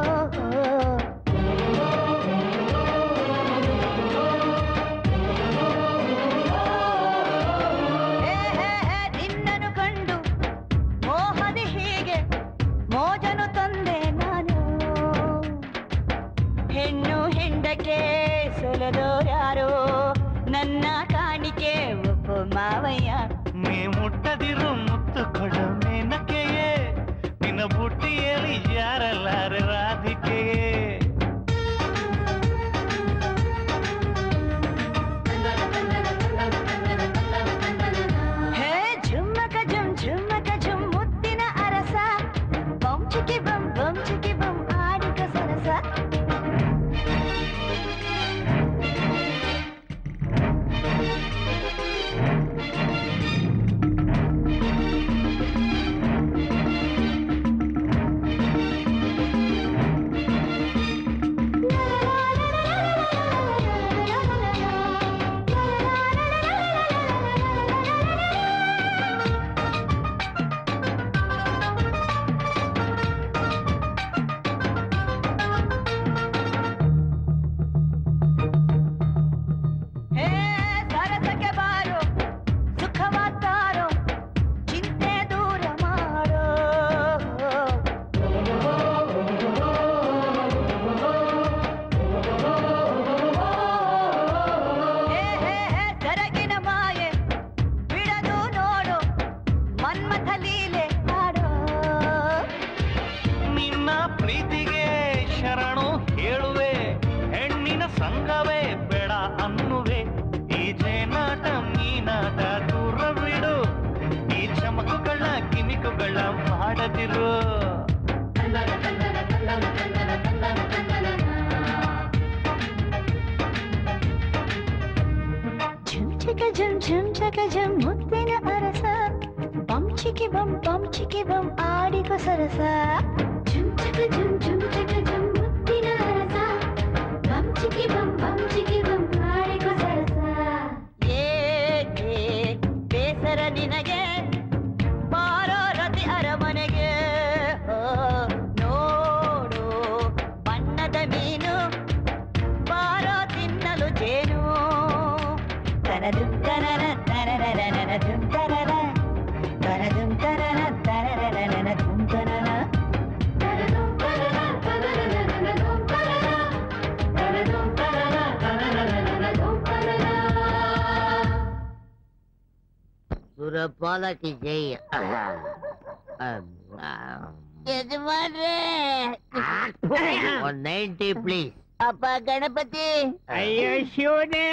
ನಿನ್ನನು ಕಂಡು ಮೋಹದಿ ಹೀಗೆ ಮೋಜನು ತಂದೆ ನಾನು. ಹೆಣ್ಣು ಹೆಂಡಕ್ಕೆ ಸೊಲದೋರ್ಯಾರೋ ನನ್ನ ಕಾಣಿಕೆ ಒಬ್ಬ ಮಾವಯ್ಯ. ನೀ ಮುಟ್ಟದಿರು ಮುತ್ತು ಕೊಡು ಮೇನಕೆಯೇ, ನಿನ್ನ ಬುಟ್ಟಿಯಲ್ಲಿ ಯಾರಲ್ಲಾರೆ ರಾಧಿಕೆಯೇ. ಹೇ ಝುಮ್ಮಕ ಝುಮ್ ಝುಮ್ಮಕ ಝುಮ್ ಮುತ್ತಿನ ಅರಸ, ಬಂಚಿಕಿ ಬಂ ಆಡಿಕ ಸರಸ. ಹೇ ಸರಸಕ್ಕೆ ಬಾರೋ ಸುಖವಾತಾರೋ ಚಿಂತೆ ದೂರ ಮಾಡೋ. ಹೇ ಹೇ ಹೇ ಸರಗಿನ ಮಾಯೆ ಬಿಡದು ನೋಡು, ಮನ್ಮಥ ಲೀಲೆ ಮಾಡೋ. ನಿನ್ನ ಪ್ರೀತಿಗೆ ಶರಣು ಹೇಳುವೆ, ಹೆಣ್ಣಿನ ಸಂಘವೇ ಬೇಡ ಅನ್ನುವೆ. ಈ ಜೇನಾಟ ಮೀನಾಟ ದೂರ ಬಿಡು, ಈ ಚಮಕುಗಳ ಕಿಮಿಕುಗಳ ಮಾಡದಿರು. ಝುಮ್ಚಕ ಝುಮ್ ಮುತ್ತಿನ ಅರಸ, ಬಂಚಿಕಿ ಬಂ ಆಡಿಕ ಸರಸ. ಝುಮ್ಚಕ ಝುಮ್ ಮುತ್ತಿನ ಅರಸ, ಬಂಚಿಕಿ ಬಂ ಆಡಿಕ ಸರಸ. ಏಕೆ ಬೇಸರ ನಿನಗೆ, ಬಾರೋ ರತಿ ಅರಮನೆಗೆ. ನೋಡು ಬಣ್ಣದ ಮೀನು, ಬಾರೋ ತಿನ್ನಲು ಜೇನು. ತನದುಂ ತನನ ತನನನನ ದುಂ ತನನ, ತನದುಂ ತನನ ತನನನನ ದುಂ ತನನ. ತನದುಂ ತನನ ತನನನನ ದುಂ ತನನ, ತನದುಂ ತನನ ತನನನನ ದುಂ ತನನ. ಸುರಪಾಲಕಿ ಜೈ. ಯಜಮಾನ್ರೆ 190 ಪ್ಲೀಸ್. ಅಪ್ಪ ಗಣಪತಿ. ಅಯ್ಯೋ ಶಿವನೇ,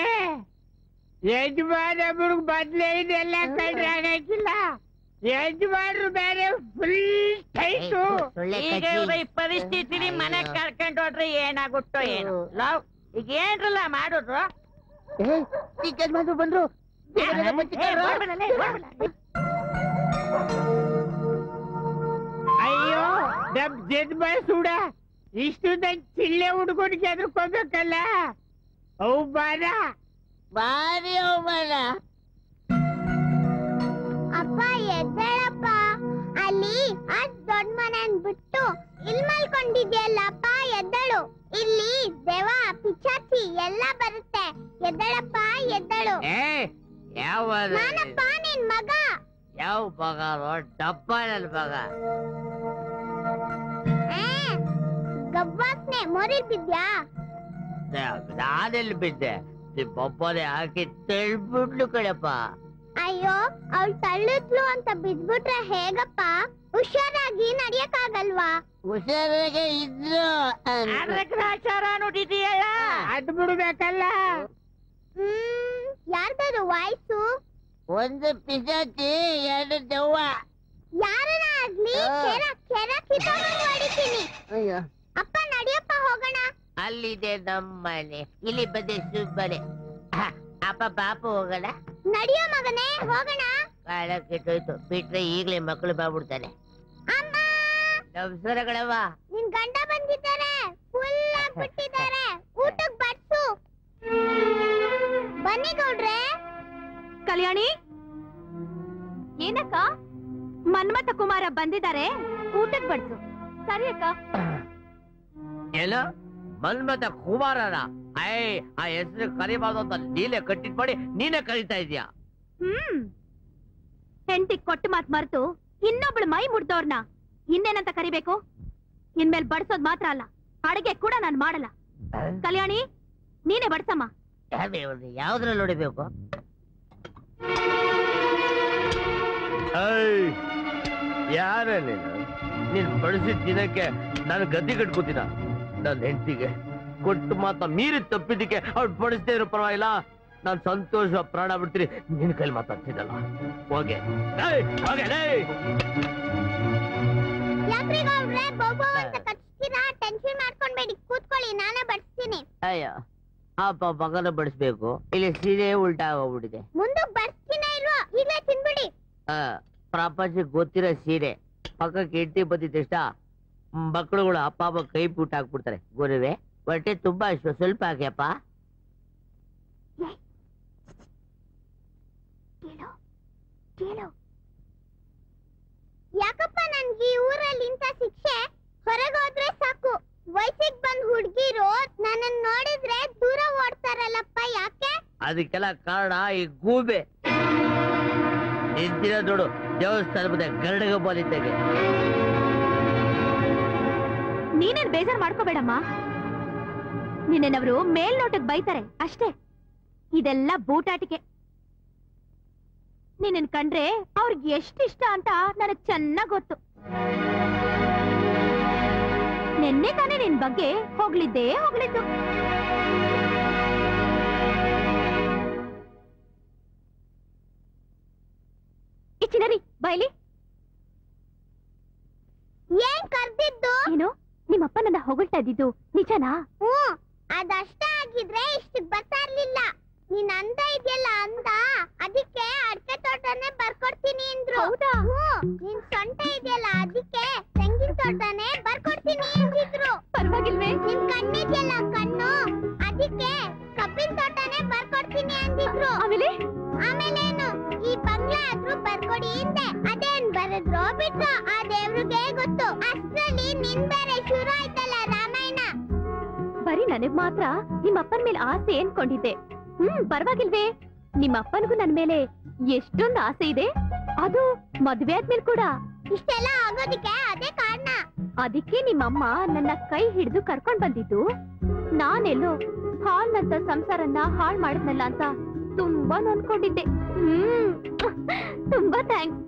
ಯಜಮಾನ ಬದ್ಲೆ ಇದೆಲ್ಲ ಕಂಡ್ರಾಗಿಲ್ಲ. ಯಜಮಾನ್ರು ಬೇರೆ ಫುಲ್ ಟೈಟು. ಈಗ ಇವ್ರ ಈ ಪರಿಸ್ಥಿತಿಲಿ ಮನೆ ಕಳ್ಕೊಂಡ್ ಹೋದ್ರೆ ಏನಾಗುತ್ತೋ ಏನೋ. ಲವ್ ಈಗ ಏನ್ರಲ್ಲ ಮಾಡುದ್ರು. ಯಜಮಾನ್ರು ಬಂದ್ರು. ಅಯ್ಯೋ ನಮ್ ಜನ್ಮ ಸುಡ, ಇಷ್ಟು ಚಿಲ್ಲೆ ಹುಡ್ಕೊಂಡ್ಗೆ ಎದ್ರಕೋಬೇಕಲ್ಲ. ಅವಮಾನ ಭಾರಿ ಅವಮಾನ. ಅಪ್ಪ ಎದ್ದೇಳಪ್ಪ, ಅಲ್ಲಿ ಅಷ್ಟ್ ದೊಡ್ಡ ಮನೆನ್ ಬಿಟ್ಟು ಇಲ್ಲಿ ಮಲ್ಕೊಂಡಿದ್ಯಲ್ಲಪ್ಪ, ಎದ್ದೇಳು. ಇಲ್ಲಿ ದೇವ ಪಿಚಾಚಿ ಎಲ್ಲ ಬರುತ್ತೆ. ಎದ್ದೇಳಪ್ಪ ಎದ್ದೇಳು. ಯಾವ ನಾನಪ್ಪ ನಿನ್ ಮಗ. ಯಾವ ಮಗ? ಡಬ್ಬ ನನ್ ಮಗ. ಗವ್ವಾಸ್ನೆ ಮೋರಿಲ್ ಬಿದ್ಯಾ? ನಾನೆಲ್ಲಿ ಬಿದ್ದೆ? ನಿಮ್ಮಪ್ಪನೇ ಹಾಕಿ ತಳ್ಬಿಡ್ಲು ಕಣಪ್ಪ. ಅಯ್ಯೋ ಅವಳು ತಳ್ಳಿದ್ಲು ಅಂತ ಬಿದ್ಬಿಟ್ರೆ ಹೇಗಪ್ಪ? ಹುಷಾರಾಗಿ ನಡಿಯಕ್ಕಾಗಲ್ವಾ? ಹುಷಾರಾಗೆ ಇದ್ರು ಆಚಾರ ನುಡಿದೀಯಲ್ಲ, ಅದ್ ಬಿಡ್ಬೇಕಲ್ಲ. ಯಾರ್ದಾರು ವಾಯ್ಸು? ಒಂದು ಪಿಶಾಚಿ, ಎರಡು ದೆವ್ವ. ಯಾರನ ಆಗ್ಲಿ ಕೆರ ಕೆರ ಕಿತ್ತೋಗಂಗ್ ಹೊಡಿತೀನಿ. ಅಪ್ಪ ನಡಿಯಪ್ಪ ಹೋಗೋಣ. ಅಲ್ಲಿದೆ ನಮ್ಮನೆ, ಇಲ್ಲಿ ಬಂದೆ ಸುಮ್ಮನೆ. ಅಪ್ಪ ಪಾಪ ಹೋಗೋಣ. ನಡಿಯೋ ಮಗನೇ ಹೋಗೋಣ. ಕಾಳ ಕೆಟ್ಟೋಯ್ತು, ಬಿಟ್ರೆ ಈಗ್ಲೇ ಮಕ್ಕಳು ಬಾಬಿಡ್ತಾನೆ. ನಮಸ್ಕಾರಗಳವ್ವ. ನಿನ್ ಗಂಡ ಬಂದಿದ್ದಾರೆ, ಫುಲ್ ಆಗ್ಬಿಟ್ಟಿದ್ದಾರೆ. ಊಟಕ್ ಬಡ್ಸು. ಬನ್ನಿ ಗೌಡ್ರೆ. ಕಲ್ಯಾಣಿ ಏನಕ್ಕ ಮನ್ಮಥ ಕುಮಾರ ಬಂದಿದ್ದಾರೆ, ಊಟಕ್ ಬಡ್ಸು. ಸರಿ ಅಕ್ಕ. ಏನ ಮನ್ಮಥ ಕುಮಾರನ? ಆ ಹೆಸರು ಕರಿಬಾರ್ದು ಅಂತ ನೀನೇ ಕಟ್ಟಿಟ್ ಮಾಡಿ ನೀನೇ ಕರೀತಾ ಇದೀಯಾ? ಹೆಂಡತಿ ಕೊಟ್ಟು ಮಾತ್ ಮರ್ತು ಇನ್ನೊಬ್ಳು ಮೈ ಮುಡ್ದವ್ರನ್ನ ಇನ್ನೇನಂತ ಕರಿಬೇಕು? ಇನ್ಮೇಲ್ ಬಡ್ಸೋದ್ ಮಾತ್ರ ಅಲ್ಲ, ಅಡಿಗೆ ಕೂಡ ನಾನ್ ಮಾಡಲ್ಲ. ಕಲ್ಯಾಣಿ, ನೀನೇ ಬಡ್ಸಮ್ಮ. ಯಾವ್ದ್ರಲ್ಲಿ ನೋಡಿಬೇಕು? ಯಾರ ನೀನ್ ಬಡಿಸಿದ ದಿನಕ್ಕೆ ನಾನು ಗದ್ದಿ ಕಟ್ಕೋತೀನ? ನನ್ನ ಹೆಂಡತಿಗೆ ಕೊಟ್ಟು ಮಾತ್ರ ಮೀರಿ ತಪ್ಪಿದ್ದಕ್ಕೆ ಅವ್ಳು ಬಡಿಸ್ದೇ ಇರೋ ಪರವಾಗಿಲ್ಲ, ನಾನ್ ಸಂತೋಷ ಪ್ರಾಣ ಬಿಡ್ತೀನಿ. ನಿನ್ ಕೈಲಿ ಮಾತಾಡ್ತಿದ್ದಲ್ಲ, ಹೋಗೆ ಟೆನ್ಷನ್ ಮಾಡ್ಕೊಂಡ್ಬೇಡಿ, ಕೂತ್ಕೊಳ್ಳಿ, ನಾನೇ ಬಡಿಸ್ತೀನಿ. ಅಯ್ಯೋ ಅಪ್ಪ ಮಗನ ಬಡಿಸ್ಬೇಕು, ಇಲ್ಲಿ ಸೀರೆ ಉಲ್ಟಾ ಹೋಗ್ಬಿಟ್ಟಿದೆ. ಮುಂದಕ್ಕೆ ಬರ್ತೀನ ಇಲ್ವಾ? ಇಲ್ಲೇ ತಿನ್ಬಿಡಿ. ಪ್ರಪಂಚಕ್ಕೆ ಗೊತ್ತಿರೋ ಸೀರೆ ಪಕ್ಕಕ್ಕೆ ಇಡ್ತಿ ಬಂದಿದ್ದಷ್ಟ ಮಕ್ಕಳುಗಳು ಅಪ್ಪ ಅಮ್ಮ ಕೈ ಪುಟ್ಟ ಹಾಕ್ಬಿಡ್ತಾರೆ. ಗುರುವೆ ಹೊಟ್ಟೆ ತುಂಬಾ ಸ್ವಲ್ಪ ಹಾಕ್ಯಪ್ಪ. ಯಾಕಪ್ಪ ನನ್ಗೆ ಈ ಊರಲ್ಲಿ ಇಂಥ ಶಿಕ್ಷೆ? ಹೊರಗೋದ್ರೆ ಸಾಕು, ವಯಸ್ಸಿಗೆ ಬಂದ್ ಹುಡ್ಗಿರು ನನ್ನ ನೋಡಿದ್ರೆ ದೂರ ಓಡ್ತಾರಲ್ಲಪ್ಪ, ಯಾಕೆ? ಅದಕ್ಕೆಲ್ಲ ಕಾರಣ ಈ ಗೂಬೆ. ನಿಂತಿರೋ ನೋಡು ದೇವಸ್ಥಾನ ಮುಂದೆ ಗರಡಗ ಬೋಲಿದ್ದಾಗೆ. ನೀನೇನ್ ಬೇಜಾರ್ ಮಾಡ್ಕೋಬೇಡಮ್ಮ, ನಿನ್ನೆನವರು ಮೇಲ್ನೋಟಕ್ ಬೈತಾರೆ ಅಷ್ಟೇ. ಇದೆಲ್ಲ ಬೂಟಾಟಿಕೆ. ನಿನ್ನ ಕಂಡ್ರೆ ಅವ್ರಿಗೆ ಎಷ್ಟಿಷ್ಟ ಅಂತ ನನಗ್ ಚೆನ್ನಾಗ್ ಗೊತ್ತು. ನಿನ್ನೆ ತಾನೇ ನಿನ್ ಬಗ್ಗೆ ಹೋಗ್ಲಿದ್ದೇ ಹೋಗ್ಲಿದ್ದು. ಚಿನ್ನರಿ ಬೈಲಿ. ಏನ್ ಕರ್ದಿದ್ದು? ಏನು ನಿಮ್ಮಪ್ಪ ನನ್ನ ಹೊಗಳ್ತಾ ಇದ್ದಿದ್ದು ನಿಜನಾ? ಅದಷ್ಟ ಆಗಿದ್ರೆ ಇಷ್ಟಕ್ ಬರ್ತಾ ಇರ್ಲಿಲ್ಲ. ನೀನ್ ಅಂದ ಇದೆಯಲ್ಲ ಅಂದ, ಅದಕ್ಕೆ ಅಡ್ಕೆ ತೋಟನೇ ಬರ್ಕೊಡ್ತೀನಿ ಅಂದ್ರು. ಹೌದಾ? ನಿನ್ ಸೊಂಟ ಇದೆಯಲ್ಲ ಅದಕ್ಕೆ ತೆಂಗಿನ ತೋಟನೇ ಬರ್ಕೊಡ್ತೀನಿ ಅಂದಿದ್ರು. ಪರವಾಗಿಲ್ವೇ? ನಿನ್ ಕಣ್ಣಿದೆಯಲ್ಲ ಕಣ್ಣು, ಅದಕ್ಕೆ ಕಬ್ಬಿನ ತೋಟನೇ ಬರ್ಕೊಡ್ತೀನಿ ಅಂದಿದ್ರು. ಆಮೇಲೇನು ಈ ಬಂಗ್ಲಾ ಆದ್ರೂ ಬರ್ಕೊಡಿ ಹಿಂದೆ. ಅದೇನ್ ಬರದ್ರೋ ಬಿಟ್ರು ಆ ದೇವ್ರಿಗೆ ಗೊತ್ತು. ಅಷ್ಟ್ರಲ್ಲಿ ನಿನ್ ಬೇರೆ ಶುರು ಆಯ್ತಲ್ಲ ರಾಮಾಯಣ. ಬರೀ ನನಗ್ ಮಾತ್ರ ನಿಮ್ಮಪ್ಪನ ಮೇಲೆ ಆಸೆ ಏನ್ಕೊಂಡಿದ್ದೆ. ಪರವಾಗಿಲ್ವೇ? ನಿಮ್ಮಪ್ಪನಿಗೂ ನನ್ ಮೇಲೆ ಎಷ್ಟೊಂದು ಆಸೆ ಇದೆ, ಅದು ಮದ್ವೆ ಆದ್ಮೇಲೆ ಕೂಡ. ಇಷ್ಟೆಲ್ಲ ಆಗೋದಿಕ್ಕೆ ಅದೇ ಕಾರಣ. ಅದಕ್ಕೆ ನಿಮ್ಮಮ್ಮ ನನ್ನ ಕೈ ಹಿಡಿದು ಕರ್ಕೊಂಡ್ ಬಂದಿದ್ದು. ನಾನೆಲ್ಲೋ ಹಾಲ್ನಂತ ಸಂಸಾರನ್ನ ಹಾಳ್ ಮಾಡಿದ್ನಲ್ಲ ಅಂತ ತುಂಬಾ ನೊಂದ್ಕೊಂಡಿದ್ದೆ. ತುಂಬಾ ಥ್ಯಾಂಕ್ಸ್.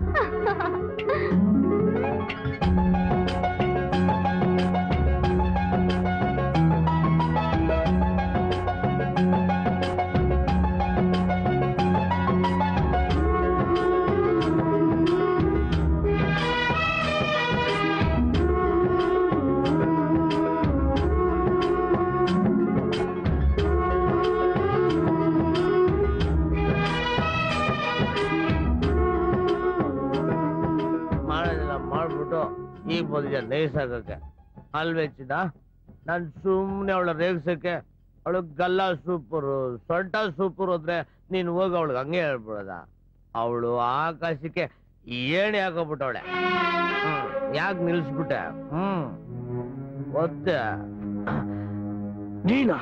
ಈಗ ಬಂದಿದ್ಯಾ ನೈಸಾಗಕ್ಕೆ ಅಲ್ವೆಚ್ಚಿದ? ನಾನ್ ಸುಮ್ನೆ ಅವಳ ರೇಗ್ಸಕ್ಕೆ ಅವಳಗ್ ಗಲ್ಲ ಸೂಪರು ಸೊಂಟ ಸೂಪರು ಅಂದ್ರೆ ನೀನ್ ಹೋಗಿ ಅವಳಿಗೆ ಹಂಗೆ ಹೇಳ್ಬಿಡದ? ಅವಳು ಆಕಾಶಕ್ಕೆ ಏಣಿ ಹಾಕೋಬಿಟ್ಟವಳೆ. ಯಾಕೆ ನಿಲ್ಸ್ಬಿಟ್ಟೆ? ಒತ್ತೆ ನೀನ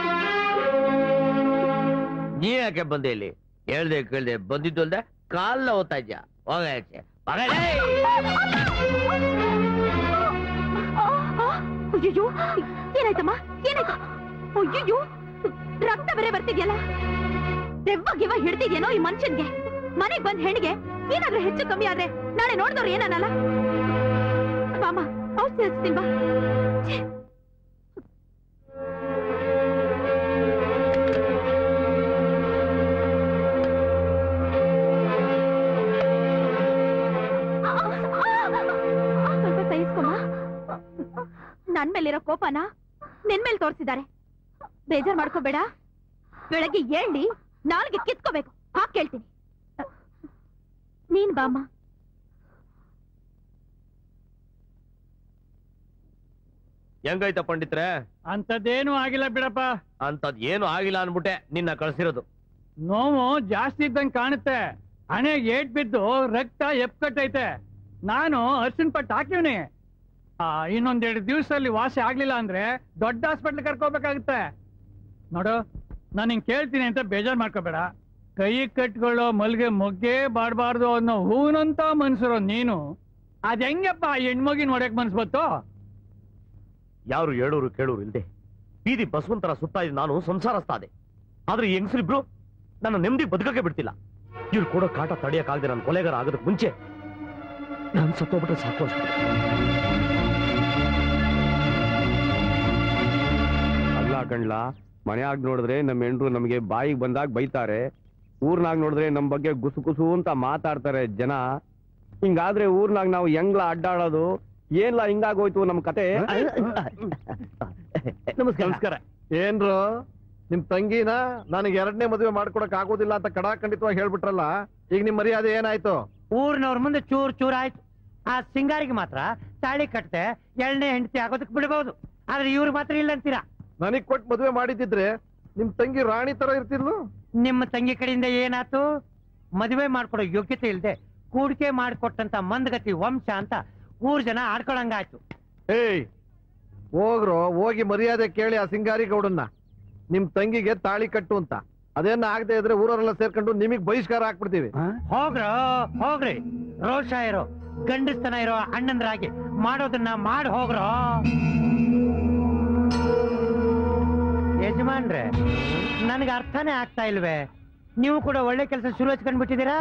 ನೀ ಯಾಕೆ ಬಂದೆ ಇಲ್ಲಿ? ಹೇಳ್ದೆ ಕೇಳ್ದೆ ಬಂದಿದ್ದು ಅಲ್ದೆ ಕಾಲ್ನ ಓದ್ತಾ ಇದ್ಯಾ? ಹೋಗ ಆಚೆ. ಅಯ್ಯೋ ಏನಾಯ್ತಮ್ಮ? ಏನಾಯ್ತು? ಅಯ್ಯೋ ರಕ್ತ ಬೇರೆ ಬರ್ತಿದ್ಯಲ್ಲ. ದೆವ್ವ ಹಿಡ್ತಿದ್ಯೇನೋ ಈ ಮನುಷ್ಯನ್ಗೆ. ಮನೆಗ್ ಬಂದ್ ಹೆಣ್ಣಿಗೆ ಏನಾದ್ರೂ ಹೆಚ್ಚು ಕಮ್ಮಿ ಆದ್ರೆ ನಾಳೆ ನೋಡಿದವ್ರು ಏನನ್ನಲ್ಲ. ಬಾಮ ಔಷಧಿ ಹಚ್ತೀನಿ ಬಾ. ಸ್ವಲ್ಪ ಸಹಿಸ್ಕೊಮ್ಮ. ನನ್ ಮೇಲಿರೋ ಕೋಪನ ನಿನ್ ಮೇಲೆ ತೋರಿಸಿದ್ದಾರೆ. ಬೇಜಾರ್ ಮಾಡ್ಕೋಬೇಡ. ಬೆಳಗ್ಗೆ ಏಳಿ ನಾಲ್ಗೆ ಕಿತ್ಕೋಬೇಕು. ಹಾಕ್ ಕೇಳ್ತೀನಿ. ನೀನ್ ಬಾಮ್ಮ. ಹೆಂಗಾಯ್ತ ಪಂಡಿತ್ರೆ? ಅಂತದ್ದೇನು ಆಗಿಲ್ಲ ಬಿಡಪ್ಪ. ಅಂತದ್ ಏನು ಆಗಿಲ್ಲ ಅನ್ಬಿಟ್ಟೆ ನಿನ್ನ ಕಳ್ಸಿರೋದು. ನೋವು ಜಾಸ್ತಿ ಇದ್ದಂಗೆ ಕಾಣುತ್ತೆ, ಹಣೆಗೆ ಏಟ್ ಬಿದ್ದು ರಕ್ತ ಎಪ್ಕಟ್ಟೈತೆ. ನಾನು ಅರ್ಶಿನ ಪಟ್ಟು ಹಾಕಿವ್ನಿ. ಇನ್ನೊಂದೆರಡು ದಿವಸದಲ್ಲಿ ವಾಸಿ ಆಗ್ಲಿಲ್ಲ ಅಂದ್ರೆ ದೊಡ್ಡ ಹಾಸ್ಪಿಟ್ಲ್ ಕರ್ಕೋಬೇಕಾಗುತ್ತೆ. ನೋಡು, ನಾನು ಹಿಂಗ್ ಕೇಳ್ತೀನಿ ಅಂತ ಬೇಜಾರ್ ಮಾಡ್ಕೋಬೇಡ. ಕೈ ಕಟ್ಕೊಳ್ಳೋ ಮಲ್ಗೆ ಮೊಗ್ಗೆ ಬಾಡ್ಬಾರ್ದು ಅನ್ನೋ ಹೂನಂತ ಮನ್ಸರೋ ನೀನು ಅದ್ ಹೆಂಗಪ್ಪ ಹೆಣ್ಮಗಿ ನೋಡಕ್ ಮನ್ಸ್ ಬಂತು? ಯಾರು ಹೇಳೋರು ಕೇಳೋರು ಇಲ್ದೆ ಬೀದಿ ಬಸವಂತರ ಸುತ್ತಾ ಇದ್ ನಾನು ಸಂಸಾರಸ್ತಾದೆ. ಆದ್ರೆ ಈ ಹೆಂಗಸರಿಬ್ರು ನನ್ನ ನೆಮ್ಮದಿ ಬದುಕಕ್ಕೆ ಬಿಡ್ತಿಲ್ಲ. ಇವ್ರು ಕೊಡೋ ಕಾಟ ತಡೆಯಕ್ಕಾಗದೆ ನನ್ನ ಕೊಲೆಗಾರ ಆಗೋದಕ್ಕೆ ಮುಂಚೆ ನಾನು ಸತ್ತೋಗ್ಬಿಟ್ರೆ ಸಾಕು ಅಷ್ಟೇ. ಅಲ್ಲ ಕಣ್ಲ, ಮನೆಯಾಗ ನೋಡಿದ್ರೆ ನಮ್ಮ ಹೆಂಡ್ರು ನಮಗೆ ಬಾಯಿಗೆ ಬಂದಾಗ ಬೈತಾರೆ, ಊರ್ನಾಗ ನೋಡಿದ್ರೆ ನಮ್ ಬಗ್ಗೆ ಗುಸು ಗುಸು ಅಂತ ಮಾತಾಡ್ತಾರೆ ಜನ. ಹಿಂಗಾದ್ರೆ ಊರ್ನಾಗ ನಾವು ಹೆಂಗ್ಲ ಅಡ್ಡಾಡೋದು? ಏನ್ಲ ಹಿಂಗಾಗೋಯ್ತು ನಮ್ ಕತೆ? ನಮಸ್ಕಾರ. ಏನ್ರು ನಿಮ್ ತಂಗಿನ ನನಗೆ 2ನೇ ಮದುವೆ ಮಾಡ್ಕೊಡಕ್ ಆಗೋದಿಲ್ಲ ಅಂತ ಕಡಾಖಂಡಿತವಾಗಿ ಹೇಳ್ಬಿಟ್ರಲ್ಲ, ಈಗ ನಿಮ್ ಮರ್ಯಾದೆ ಏನಾಯ್ತು? ಊರ್ನವ್ರ ಮುಂದೆ ಚೂರ್ ಚೂರ್ ಆಯ್ತು. ಆ ಸಿಂಗಾರಿಗೆ ಮಾತ್ರ ತಾಳಿ ಕಟ್ತೆ 2ನೇ ಹೆಂಡತಿ ಆಗೋದಕ್ ಬಿಡಬಹುದು, ಆದ್ರೆ ಇವ್ರಿಗೆ ಮಾತ್ರ ಇಲ್ಲ ಅಂತೀರಾ. ನನಗ್ ಕೊಟ್ಟು ಮದುವೆ ಮಾಡಿದ್ದಿದ್ರೆ ನಿಮ್ ತಂಗಿ ರಾಣಿ ತರ ಇರ್ತಿದ್ಲು. ನಿಮ್ಮ ತಂಗಿ ಕಡೆಯಿಂದ ಏನಾಯ್ತು? ಮದುವೆ ಮಾಡ್ಕೊಡೋ ಯೋಗ್ಯತೆ ಇಲ್ದೆ ಕೂಡಿಕೆ ಮಾಡಿಕೊಟ್ಟಂತ ಮಂದಗತಿ ವಂಶ ಅಂತ ಊರ್ ಜನ ಆಡ್ಕೊಳಂಗಾಯ್ತು. ಏಯ್ ಹೋಗ್ರು, ಹೋಗಿ ಮರ್ಯಾದೆ ಕೇಳಿ ಆ ಸಿಂಗಾರಿ ಗೌಡನ್ನ ನಿಮ್ ತಂಗಿಗೆ ತಾಳಿ ಕಟ್ಟು ಅಂತ. ಅದೇನ ಆಗದೆ ಇದ್ರೆ ಊರವರೆಲ್ಲ ಸೇರ್ಕೊಂಡು ನಿಮಗ್ ಬಹಿಷ್ಕಾರ ಹಾಕ್ಬಿಡ್ತೀವಿ. ಹೋಗ್ರಿ, ರೋಷ ಇರೋ ಗಂಡಸ್ತನ ಇರೋ ಅಣ್ಣಂದ್ರಾಗಿ ಮಾಡೋದನ್ನ ಮಾಡಿ ಹೋಗ್ರೋ. ಯಜಮಾನ್ರೆ, ನನ್ಗೆ ಅರ್ಥನೇ ಆಗ್ತಾ ಇಲ್ವೇ? ನೀವು ಕೂಡ ಒಳ್ಳೆ ಕೆಲಸ ಶುರು ಹಚ್ಕೊಂಡ್ಬಿಟ್ಟಿದ್ದೀರಾ.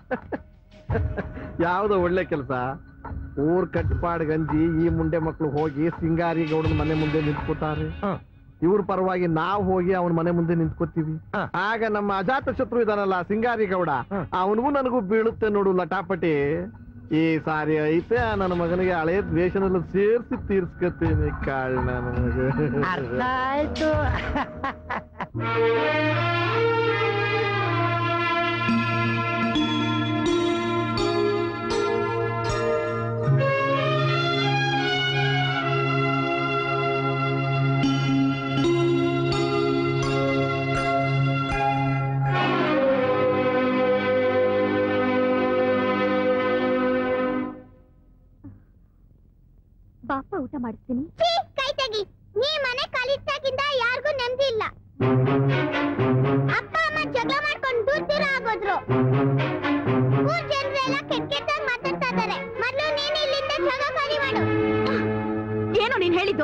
ಯಾವ್ದು ಒಳ್ಳೆ ಕೆಲಸ? ಊರ್ ಕಟ್ಪಾಡ್ ಗಂಜಿ ಈ ಮುಂಡೆ ಮಕ್ಕಳು ಹೋಗಿ ಸಿಂಗಾರಿ ಗೌಡನ ಮನೆ ಮುಂದೆ ನಿಂತ್ಕೋತಾರೆ. ಇವ್ರ ಪರವಾಗಿ ನಾವು ಹೋಗಿ ಅವನ ಮನೆ ಮುಂದೆ ನಿಂತ್ಕೋತೀವಿ. ಆಗ ನಮ್ಮ ಅಜಾತ ಶತ್ರು ಇದಾನಲ್ಲ ಸಿಂಗಾರಿ ಗೌಡ, ಅವನಿಗೂ ನನಗೂ ಬೀಳುತ್ತೆ ನೋಡು ಲಟಾಪಟಿ. ಈ ಸಾರಿ ಐತೆ ನನ್ನ ಮಗನಿಗೆ ಹಳೆ ದ್ವೇಷನೆಲ್ಲ ಸೇರಿಸಿ ತೀರ್ಸ್ಕತೀನಿ ಕಾಳ್ ನನಗೆ. ಅರ್ಥ ಆಯ್ತು. ಬಾಪ ಊಟ ಮಾಡಿಸ್ತೀನಿ. ಕೈ ತೆಗಿ. ನೀ ಮನೆ ಕಾಲಿಟ್ಟಾಗಿಂದ ಯಾರಿಗೂ ನೆಮ್ಮದಿ ಇಲ್ಲ. ಅಪ್ಪ ಅಮ್ಮ ಜಗಳ ಮಾಡ್ಕೊಂಡು ದೂರ ದೂರ ಆಗೋದ್ರು. ಊರ್ ಜನರೆಲ್ಲ ಕೆಟ್ಟಾಗಿ ಮಾತಾಡ್ತಾ ಇದ್ದಾರೆ. ಮೊದಲು ನೀನು ಇಲ್ಲಿಂದ ಜಾಗ ಖಾಲಿ ಮಾಡು. ಏನೋ ನೀನ್ ಹೇಳಿದ್ದು?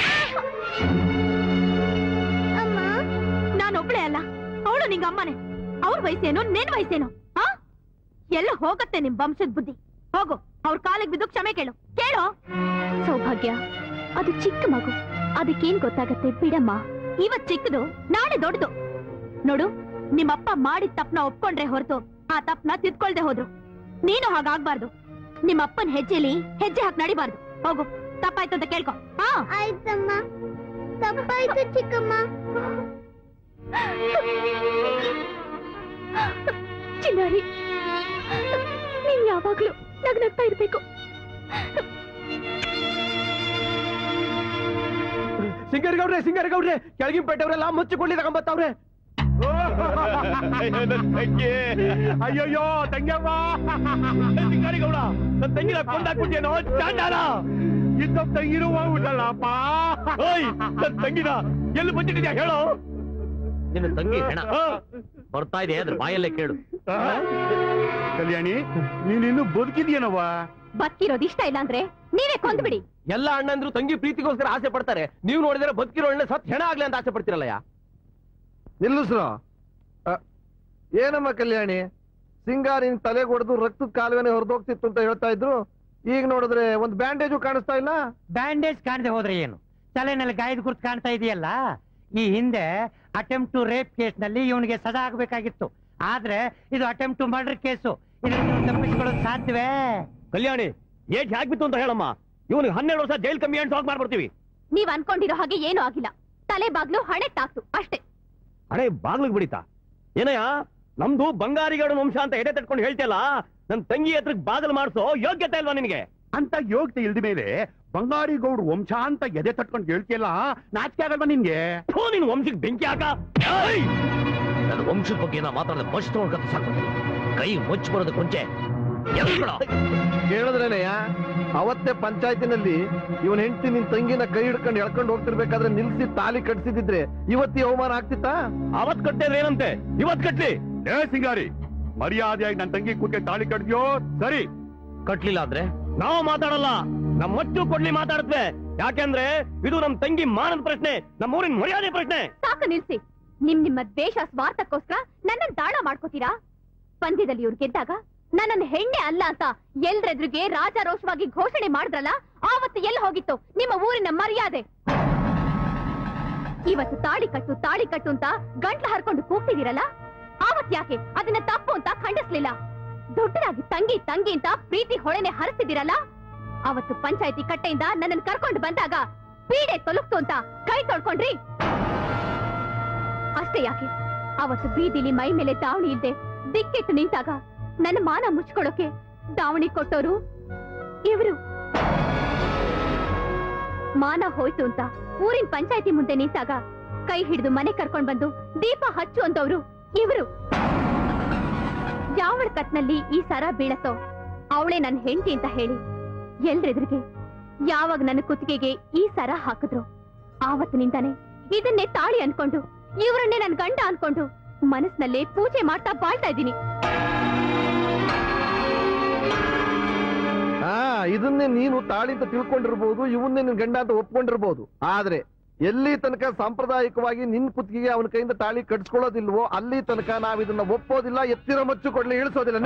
ಅಮ್ಮ, ನಾನೊಬ್ಳೆ ಅಲ್ಲ, ಅವಳು ನಿಂಗ ಅಮ್ಮನೆ. ಅವ್ರ ವಯಸ್ಸೇನು, ನಿನ್ ವಯಸ್ಸೇನು? ಎಲ್ಲ ಹೋಗತ್ತೆ ನಿಮ್ ವಂಶದ ಬುದ್ಧಿ. ಹೋಗು, ಅವ್ರ ಕಾಲಿಗೆ ಬಿದ್ದು ಕ್ಷಮೆ ಕೇಳು. ಸೌಭಾಗ್ಯ, ಅದು ಚಿಕ್ಕ ಮಗು, ಅದಕ್ಕೇನ್ ಗೊತ್ತಾಗತ್ತೆ ಬಿಡಮ್ಮ. ಇವತ್ ಚಿಕ್ಕದು, ನಾಳೆ ದೊಡ್ಡದು. ನೋಡು, ನಿಮ್ಮಪ್ಪ ಮಾಡಿದ ತಪ್ಪನ ಒಪ್ಕೊಂಡ್ರೆ ಹೊರತು ಆ ತಪ್ಪನ ತಿದ್ಕೊಳ್ದೆ ಹೋದ್ರು. ನೀನು ಹಾಗಾಗ್ಬಾರ್ದು. ನಿಮ್ಮಪ್ಪನ ಹೆಜ್ಜೆಲಿ ಹೆಜ್ಜೆ ಹಾಕಿ ನಡಿಬಾರ್ದು. ಹೋಗು, ತಪ್ಪಾಯ್ತು ಅಂತ ಕೇಳ್ಕೊ. ಆಯ್ತಮ್ಮ, ತಪ್ಪಾಯ್ತು ಚಿಕ್ಕಮ್ಮ. ಚಿನ್ನಾರಿ, ನೀನ್ ಯಾವಾಗ್ಲೂ ನಗ್ನಗ್ತಾ ಇರ್ಬೇಕು. ಸಿಂಗಾರಿ ಗೌಡ್ರೆ, ಕೆಳಗಿನ ಪೇಟೆಯವರೆಲ್ಲ ಮುಚ್ಚಿಕೊಳ್ಳಿ ತಗೊಂಬತ್ತವ್ರೆ. ಅಯ್ಯಯ್ಯೋ ತಂಗ್ಯವ್ವ, ಸಿಂಗಾರಿ ಗೌಡ, ನನ್ನ ತಂಗಿನ ಕೊಂದಾಕ್ಬಿಟ್ಟೇನೋ ಚಾಂಡಾಲ. ಇದ್ದ ತಂಗಿನೂ ಹೋಗ್ಬಿಟ್ಟಲ್ಲಪ್ಪ. ನನ್ನ ತಂಗಿನ ಎಲ್ಲಿ ಬಂದಿದ್ಯಾ ಹೇಳೋ? ನಿನ್ನ ತಂಗಿ ಹೆಣ ಬರ್ತಾ ಇದೆ, ಅದ್ರ ಬಾಯಲ್ಲೇ ಕೇಳು. ಕಲ್ಯಾಣಿ, ನೀನಿನ್ನು ಬದುಕಿದ್ಯೇನವ್ವ? ಬದುಕಿರೋದು ಇಷ್ಟ ಇಲ್ಲ ಅಂದ್ರೆ ನೀವೇ ಕೊಂದ್ಬಿಡಿ. ಎಲ್ಲ ಅಣ್ಣಂದ್ರು ತಂಗಿ ಪ್ರೀತಿಗೋಸ್ಕರ ಆಸೆ ಪಡ್ತಾರೆ. ನೀವು ನೋಡಿದ್ರೆ ಬದುಕಿರೋ ಒಳ್ಳೆ ಸತ್ ಹೆಣ ಆಗ್ಲಿ ಅಂತ ಆಸೆ ಪಡ್ತಿರಲ್ಲಯ್ಯ. ನಿಲ್ಲಿಸ್ರು. ಏನಮ್ಮ ಕಲ್ಯಾಣಿ, ಸಿಂಗಾರಿನ ತಲೆಗೆ ಹೊಡೆದು ರಕ್ತದ ಕಾಲುವೆನೆ ಹೊರದೋಗ್ತಿತ್ತು ಅಂತ ಹೇಳ್ತಾ ಇದ್ರು. ಈಗ ನೋಡಿದ್ರೆ ಒಂದು ಬ್ಯಾಂಡೇಜು ಕಾಣಿಸ್ತಾ ಇಲ್ಲ. ಬ್ಯಾಂಡೇಜ್ ಕಾಣದೆ ಹೋದ್ರೆ ಏನು, ತಲೆನಲ್ಲಿ ಗಾಯದ ಗುರುತು ಕಾಣ್ತಾ ಇದೆಯಲ್ಲ. ಈ ಹಿಂದೆ ಅಟೆಂಪ್ಟ್ ಟು ರೇಪ್ ಕೇಸ್ ನಲ್ಲಿ ಇವನಿಗೆ ಸದಾ ಆಗ್ಬೇಕಾಗಿತ್ತು. ಆದ್ರೆ ಇದು ಅಟೆಂಪ್ಟ್ ಟು ಮರ್ಡರ್ ಕೇಸು. ಇದನ್ನು ತಪ್ಪಿಸಿಕೊಳ್ಳೋದು ಸಾಧ್ಯವೇ? ಕಲ್ಯಾಣಿ, ಏಟ್ ಹಾಕ್ಬಿತ್ತು ಅಂತ ಹೇಳಮ್ಮ. ಇವನಿಗೆ 12 ವರ್ಷ ಜೈಲ್ ಕಮ್ಮಿ ಅಂತ ಮಾಡ್ಬಿಡ್ತೀವಿ. ನೀವ್ ಅನ್ಕೊಂಡಿರೋ ಹಾಗೆ ಏನೂ ಆಗಿಲ್ಲ. ತಲೆ ಬಾಗ್ಲು ಹಣೆ ತಾಕ್ತು ಅಷ್ಟೇ. ಹಣೆ ಬಾಗ್ಲಿಗೆ ಬಿಡಿತಾ? ಏನಯ್ಯ, ನಮ್ದು ಬಂಗಾರಿಗೌಡ ವಂಶ ಅಂತ ಎಡೆ ತಟ್ಕೊಂಡು ಹೇಳ್ತಿಯಲ್ಲ, ನನ್ ತಂಗಿ ಹತ್ರಕ್ಕೆ ಬಾಗಲ್ ಮಾಡಿಸೋ ಯೋಗ್ಯತೆ ಇಲ್ವಾ ನಿನಗೆ? ಅಂತ ಯೋಗ್ಯತೆ ಇಲ್ದ ಮೇಲೆ ಬಂಗಾರಿ ಗೌಡ್ ವಂಶ ಅಂತ ಎದೆ ತಟ್ಕೊಂಡು ಹೇಳ್ತಿಯಲ್ಲ, ನಾಚಿಕೆ ಆಗಲ್ವಾ ನಿನ್ಗೆ? ನಿನ್ ವಂಶಕ್ಕೆ ಬೆಂಕಿ ಹಾಕ. ನನ್ನ ವಂಶದ ಬಗ್ಗೆ ನಾ ಮಾತಾಡದೆ ಬಸ್ ತಗೊಂಡ್ಕಂತ ಸಾಕು. ಕೈ ಮುಚ್ಚಿ ಬರೋದಕ್ಕೆ ಮುಂಚೆ ಕೇಳಿದ್ರೇನೆಯ ಅವತ್ತೇ ಪಂಚಾಯತಿನಲ್ಲಿ ಇವನ್ ಹೆಂಡತಿ ನಿನ್ ತಂಗಿನ ಕೈ ಹಿಡ್ಕೊಂಡು ಎಳ್ಕೊಂಡು ಹೋಗ್ತಿರ್ಬೇಕಾದ್ರೆ ನಿಲ್ಸಿ ತಾಲಿ ಕಟ್ಸಿದ್ರೆ ಇವತ್ತಿ ಅವಮಾನ ಆಗ್ತಿತ್ತಾ? ಅವತ್ ಕಟ್ಟಿದ್ರೆ ಏನಂತೆ, ಇವತ್ ಕಟ್ಲಿ. ಏ ಸಿಂಗಾರಿ, ಮರ್ಯಾದೆಯಾಗಿ ನನ್ನ ತಂಗಿ ಕೂತ್ಗೆ ತಾಳಿ ಕಟ್ದ್ಯೋ ಸರಿ, ಕಟ್ಲಿಲ್ಲ ಅಂದ್ರೆ ನಾವು ಮಾತಾಡಲ್ಲ, ನಮ್ ಮಚ್ಚು ಕೊಡ್ಲಿ ಮಾತಾಡುತ್ತವೆ. ಯಾಕೆಂದ್ರೆ ಇದು ನಮ್ ತಂಗಿ ಮಾನದ ಪ್ರಶ್ನೆ, ನಮ್ಮ ಊರಿನ ಮರ್ಯಾದೆ ಪ್ರಶ್ನೆ. ಸಾಕು ನಿಲ್ಸಿ. ನಿಮ್ಮ ದ್ವೇಷ ಸ್ವಾರ್ಥಕ್ಕೋಸ್ಕರ ನನ್ನನ್ನು ದಾಳ ಮಾಡ್ಕೋತೀರಾ? ಪಂದ್ಯದಲ್ಲಿ ಇವ್ರು ಗೆದ್ದಾಗ ನನ್ನನ್ನು ಹೆಣ್ಣೆ ಅಲ್ಲ ಅಂತ ಎಲ್ರೆದ್ರಿಗೆ ರಾಜಾರೋಷವಾಗಿ ಘೋಷಣೆ ಮಾಡಿದ್ರಲ್ಲ, ಆವತ್ತು ಎಲ್ಲಿ ಹೋಗಿತ್ತು ನಿಮ್ಮ ಊರಿನ ಮರ್ಯಾದೆ? ಇವತ್ತು ತಾಳಿ ಕಟ್ಟು ಅಂತ ಗಂಟ್ಲ ಹರ್ಕೊಂಡು ಕೂಗ್ತಿದ್ದೀರಲ್ಲ, ಆವತ್ ಯಾಕೆ ಅದನ್ನ ತಪ್ಪು ಅಂತ ಖಂಡಿಸ್ಲಿಲ್ಲ? ದೊಡ್ಡದಾಗಿ ತಂಗಿ ಅಂತ ಪ್ರೀತಿ ಹೊಳೆನೆ ಹರಿಸ್ತಿದ್ದೀರಲ್ಲ, ಅವತ್ತು ಪಂಚಾಯತಿ ಕಟ್ಟೆಯಿಂದ ನನ್ನನ್ನು ಕರ್ಕೊಂಡು ಬಂದಾಗ ಪೀಡೆ ತೊಲಗ್ತು ಅಂತ ಕೈ ತೊಳ್ಕೊಂಡ್ರಿ. ಅಷ್ಟೇ ಯಾಕೆ ಅವತ್ತು ಬೀದಿಲಿ ಮೈ ಮೇಲೆ ದಾವಣಿ ಇಲ್ದೆ ದಿಕ್ಕೆಟ್ಟು ನಿಂತಾಗ ನನ್ನ ಮಾನ ಮುಚ್ಕೊಳ್ಳೋಕೆ ದಾವಣಿ ಕೊಟ್ಟೋರು ಇವರು. ಮಾನ ಹೋಯ್ತು ಅಂತ ಊರಿನ ಪಂಚಾಯತಿ ಮುಂದೆ ನಿಂತಾಗ ಕೈ ಹಿಡಿದು ಮನೆ ಕರ್ಕೊಂಡ್ ಬಂದು ದೀಪ ಹಚ್ಚು ಅಂತವ್ರು ಇವರು. ಯಾವಳ ಕತ್ನಲ್ಲಿ ಈ ಸರ ಬೀಳತ್ತೋ ಅವಳೇ ನನ್ನ ಹೆಂಡತಿ ಅಂತ ಹೇಳಿ ಎಲ್ರೆದ್ರಿಗೆ ಯಾವಾಗ ನನ್ನ ಕುತ್ತಿಗೆಗೆ ಈ ಸರ ಹಾಕಿದ್ರು ಆವತ್ತಿನಿಂದಾನೆ ಇದನ್ನೇ ತಾಳಿ ಅನ್ಕೊಂಡು ಇವರನ್ನೇ ನನ್ ಗಂಡ ಅನ್ಕೊಂಡು ಮನಸ್ಸಿನಲ್ಲೇ ಪೂಜೆ ಮಾಡ್ತಾ ಬಾಳ್ತಾ ಇದ್ದೀನಿ. ಇದನ್ನೇ ನೀನು ತಾಳಿ ಅಂತ ತಿಳ್ಕೊಂಡಿರ್ಬೋದು, ಇವನ್ನೇ ನಿನ್ ಗಂಡ ಅಂತ ಒಪ್ಕೊಂಡಿರ್ಬೋದು. ಆದ್ರೆ ಎಲ್ಲಿ ತನಕ ಸಾಂಪ್ರದಾಯಿಕವಾಗಿ ನಿನ್ ಕುತ್ತಿಗೆಗೆ ಅವನ ಕೈಯಿಂದ ತಾಳಿ ಕಟ್ಸ್ಕೊಳ್ಳೋದಿಲ್ವೋ ಅಲ್ಲಿ ತನಕ ನಾವ್ ಇದನ್ನ ಒಪ್ಪೋದಿಲ್ಲ, ಎತ್ತಿರೋ ಮಚ್ಚು ಕೊಡ್ಲಿ ಇಳಿಸೋದಿಲ್ಲ.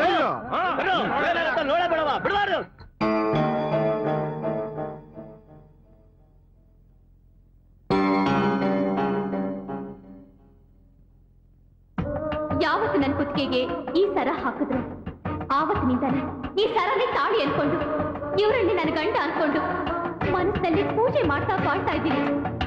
ಯಾವತ್ತು ನನ್ ಕುತ್ತಿಗೆಗೆ ಈ ಸರ ಹಾಕಿದ್ರು ಆವತ್ತಿನಿಂದಾನೆ ಈ ಸರನೇ ತಾಳಿ ಅನ್ಕೊಂಡು ಇವರಲ್ಲಿ ನನ್ನ ಗಂಡ ಅನ್ಕೊಂಡು ಮನಸ್ಸಿನಲ್ಲಿ ಪೂಜೆ ಮಾಡ್ತಾ ಬಾಳ್ತಾ ಇದ್ದೀನಿ.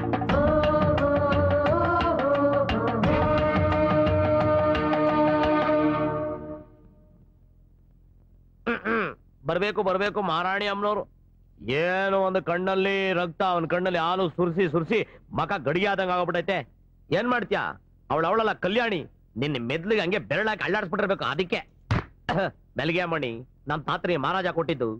ಬರ್ಬೇಕು ಮಹಾರಾಣಿ ಅಮ್ಮನವರು. ಏನು ಒಂದು ಕಣ್ಣಲ್ಲಿ ರಕ್ತ, ಅವನ ಕಣ್ಣಲ್ಲಿ ಹಾಲು ಸುರಿಸಿ ಮಕ ಗಡಿಯಾದಂಗ ಆಗೋಗ್ಬಿಟ್ಟೈತೆ. ಏನ್ ಮಾಡ್ತೀಯಾ? ಅವಳಲ್ಲ ಕಲ್ಯಾಣಿ, ನಿನ್ನ ಮೆದ್ಲಿಗೆ ಹಂಗೆ ಬೆರಳಾಕಿ ಅಳ್ಳಾಡ್ಸ್ಬಿಟ್ಟಿರ್ಬೇಕು. ಅದಕ್ಕೆ ಮೆಲ್ಗೆ ಮಣಿ ನಮ್ ತಾತ್ರಿ ಮಹಾರಾಜ ಕೊಟ್ಟಿದ್ದು.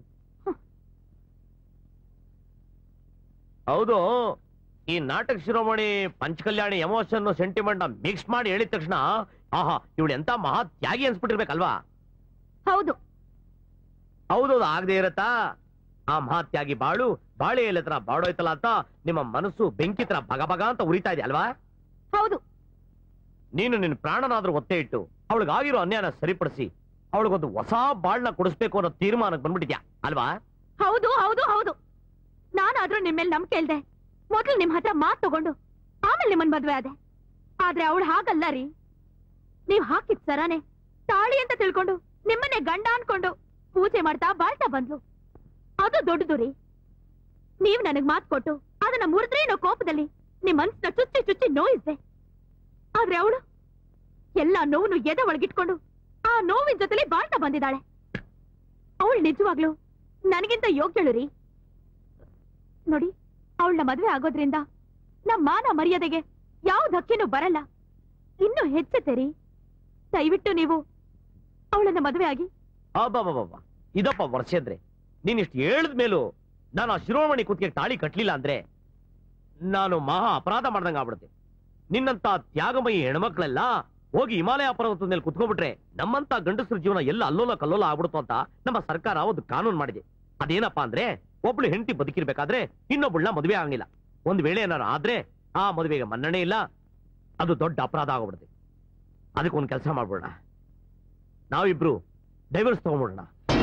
ಹೌದು, ಈ ನಾಟಕ ಶಿರೋಮಣಿ ಪಂಚಕಲ್ಯಾಣಿ ಎಮೋಷನ್ ಸೆಂಟಿಮೆಂಟ್ ಮಿಕ್ಸ್ ಮಾಡಿ ಹೇಳಿದ ತಕ್ಷಣ ಆಹಾ ಇವಳು ಎಂತ ಮಹಾ ತ್ಯಾಗಿ ಅನ್ಸ್ಬಿಟ್ಟಿರ್ಬೇಕಲ್ವಾ? ಹೌದು ಆಗದೆ ಇರತ್ತಾ? ಆ ಮಹಾತ್ಯಾಗಿ ಬಾಳೆ ಎಲೆ ತರ ಬಾಡೋಯ್ತಲ್ಲ ಅಂತ ನಿಮ್ಮ ಮನಸ್ಸು ಬೆಂಕಿ ತರ ಭಗ ಅಂತ ಉರಿತಾ ಇದೆ ಅಲ್ವಾ? ಹೌದು. ನೀನು ನಿನ್ನ ಪ್ರಾಣನಾದ್ರೂ ಒತ್ತೆ ಇಟ್ಟು ಅವಳಿಗಾಗಿರೋ ಅನ್ಯಾಯನ ಸರಿಪಡಿಸಿ ಅವಳಿಗೊಂದು ಹೊಸ ಬಾಳ್ನ ಕೊಡಿಸ್ಬೇಕು ಅನ್ನೋ ತೀರ್ಮಾನಕ್ಕೆ ಬಂದ್ಬಿಟ್ಟಿದ್ಯಾ ಅಲ್ವಾ? ಹೌದು. ನಾನಾದ್ರೂ ನಿಮ್ಮೇಲೆ ನಂಬಿಕೆ ಇಲ್ದೆ ಮೊದಲು ನಿಮ್ ಹತ್ರ ಮಾತು ತಗೊಂಡು ಆಮೇಲೆ ನಿಮ್ಮನ್ ಮದ್ವೆ ಆದೆ. ಆದ್ರೆ ಅವಳು ಹಾಗಲ್ಲ ರೀ. ನೀವ್ ಹಾಕಿದ್ ಸರಾನೆ ತಾಳಿ ಅಂತ ತಿಳ್ಕೊಂಡು ನಿಮ್ಮನ್ನೇ ಗಂಡ ಅನ್ಕೊಂಡು ಪೂಜೆ ಮಾಡ್ತಾ ಬಾಳ್ತಾ ಬಂದ್ಲು. ಅದು ದೊಡ್ಡದು ರೀ. ನೀವ್ ನನಗ್ ಮಾತು ಕೊಟ್ಟು ಅದನ್ನ ಮುರಿದ್ರೆ ಅನ್ನೋ ಕೋಪದಲ್ಲಿ ನಿಮ್ ಮನ್ಸನ್ನ ಚುಚ್ಚಿ ನೋಯಿಸ್ದೆ. ಆದ್ರೆ ಅವಳು ಎಲ್ಲಾ ನೋವನ್ನು ಎದೆ ಒಳಗಿಟ್ಕೊಂಡು ಆ ನೋವಿನ ಜೊತೆಲಿ ಬಾಳ್ತಾ ಬಂದಿದ್ದಾಳೆ. ಅವಳು ನಿಜವಾಗ್ಲು ನನಗಿಂತ ಯೋಗ್ಯಳು ರೀ. ನೋಡಿ, ಅವಳನ್ನ ಮದ್ವೆ ಆಗೋದ್ರಿಂದ ನಮ್ಮ ಮಾನ ಮರ್ಯಾದೆಗೆ ಯಾವ ಧಕ್ಕೆನೂ ಬರಲ್ಲ. ಇನ್ನು ಹೆಚ್ಚುತ್ತೆ ರೀ. ದಯವಿಟ್ಟು ನೀವು ಅವಳನ್ನ ಮದುವೆ ಆಗಿ. ಇದಪ್ಪ ವರ್ಷ ಅಂದ್ರೆ ನೀನಿಷ್ಟು ಹೇಳಿದ ಮೇಲೂ ನಾನು ಆ ಶಿರೋಮಣಿ ಕುತ್ತಿಗೆ ತಾಳಿ ಕಟ್ಲಿಲ್ಲ ಅಂದ್ರೆ ನಾನು ಮಹಾ ಅಪರಾಧ ಮಾಡ್ದಂಗ ಆಗ್ಬಿಡುತ್ತೆ. ನಿನ್ನಂತ ತ್ಯಾಗಮಯಿ ಹೆಣ್ಮಕ್ಳೆಲ್ಲ ಹೋಗಿ ಹಿಮಾಲಯ ಪರ್ವತದ ಮೇಲೆ ಕುತ್ಕೊಂಡ್ಬಿಟ್ರೆ ನಮ್ಮಂತ ಗಂಡಸರ ಜೀವನ ಎಲ್ಲ ಅಲ್ಲೋಲ ಕಲ್ಲೋಲ ಆಗ್ಬಿಡುತ್ತೋ ಅಂತ ನಮ್ಮ ಸರ್ಕಾರ ಒಂದು ಕಾನೂನು ಮಾಡಿದೆ. ಅದೇನಪ್ಪಾ ಅಂದ್ರೆ ಒಬ್ಳು ಹೆಂಡತಿ ಬದುಕಿರ್ಬೇಕಾದ್ರೆ ಇನ್ನೊಬ್ಬಳನ್ನ ಮದುವೆ ಆಗಲಿಲ್ಲ. ಒಂದ್ ವೇಳೆ ಏನಾರು ಆದ್ರೆ ಆ ಮದುವೆಗೆ ಮನ್ನಣೆ ಇಲ್ಲ, ಅದು ದೊಡ್ಡ ಅಪರಾಧ ಆಗೋಗ್ಬಿಡುತ್ತೆ. ಅದಕ್ಕೊಂದು ಕೆಲಸ ಮಾಡ್ಬಿಡೋಣ, ನಾವಿಬ್ರು ಡೈವರ್ಸ್ ತಗೊಂಡ್ಬಿಡೋಣ.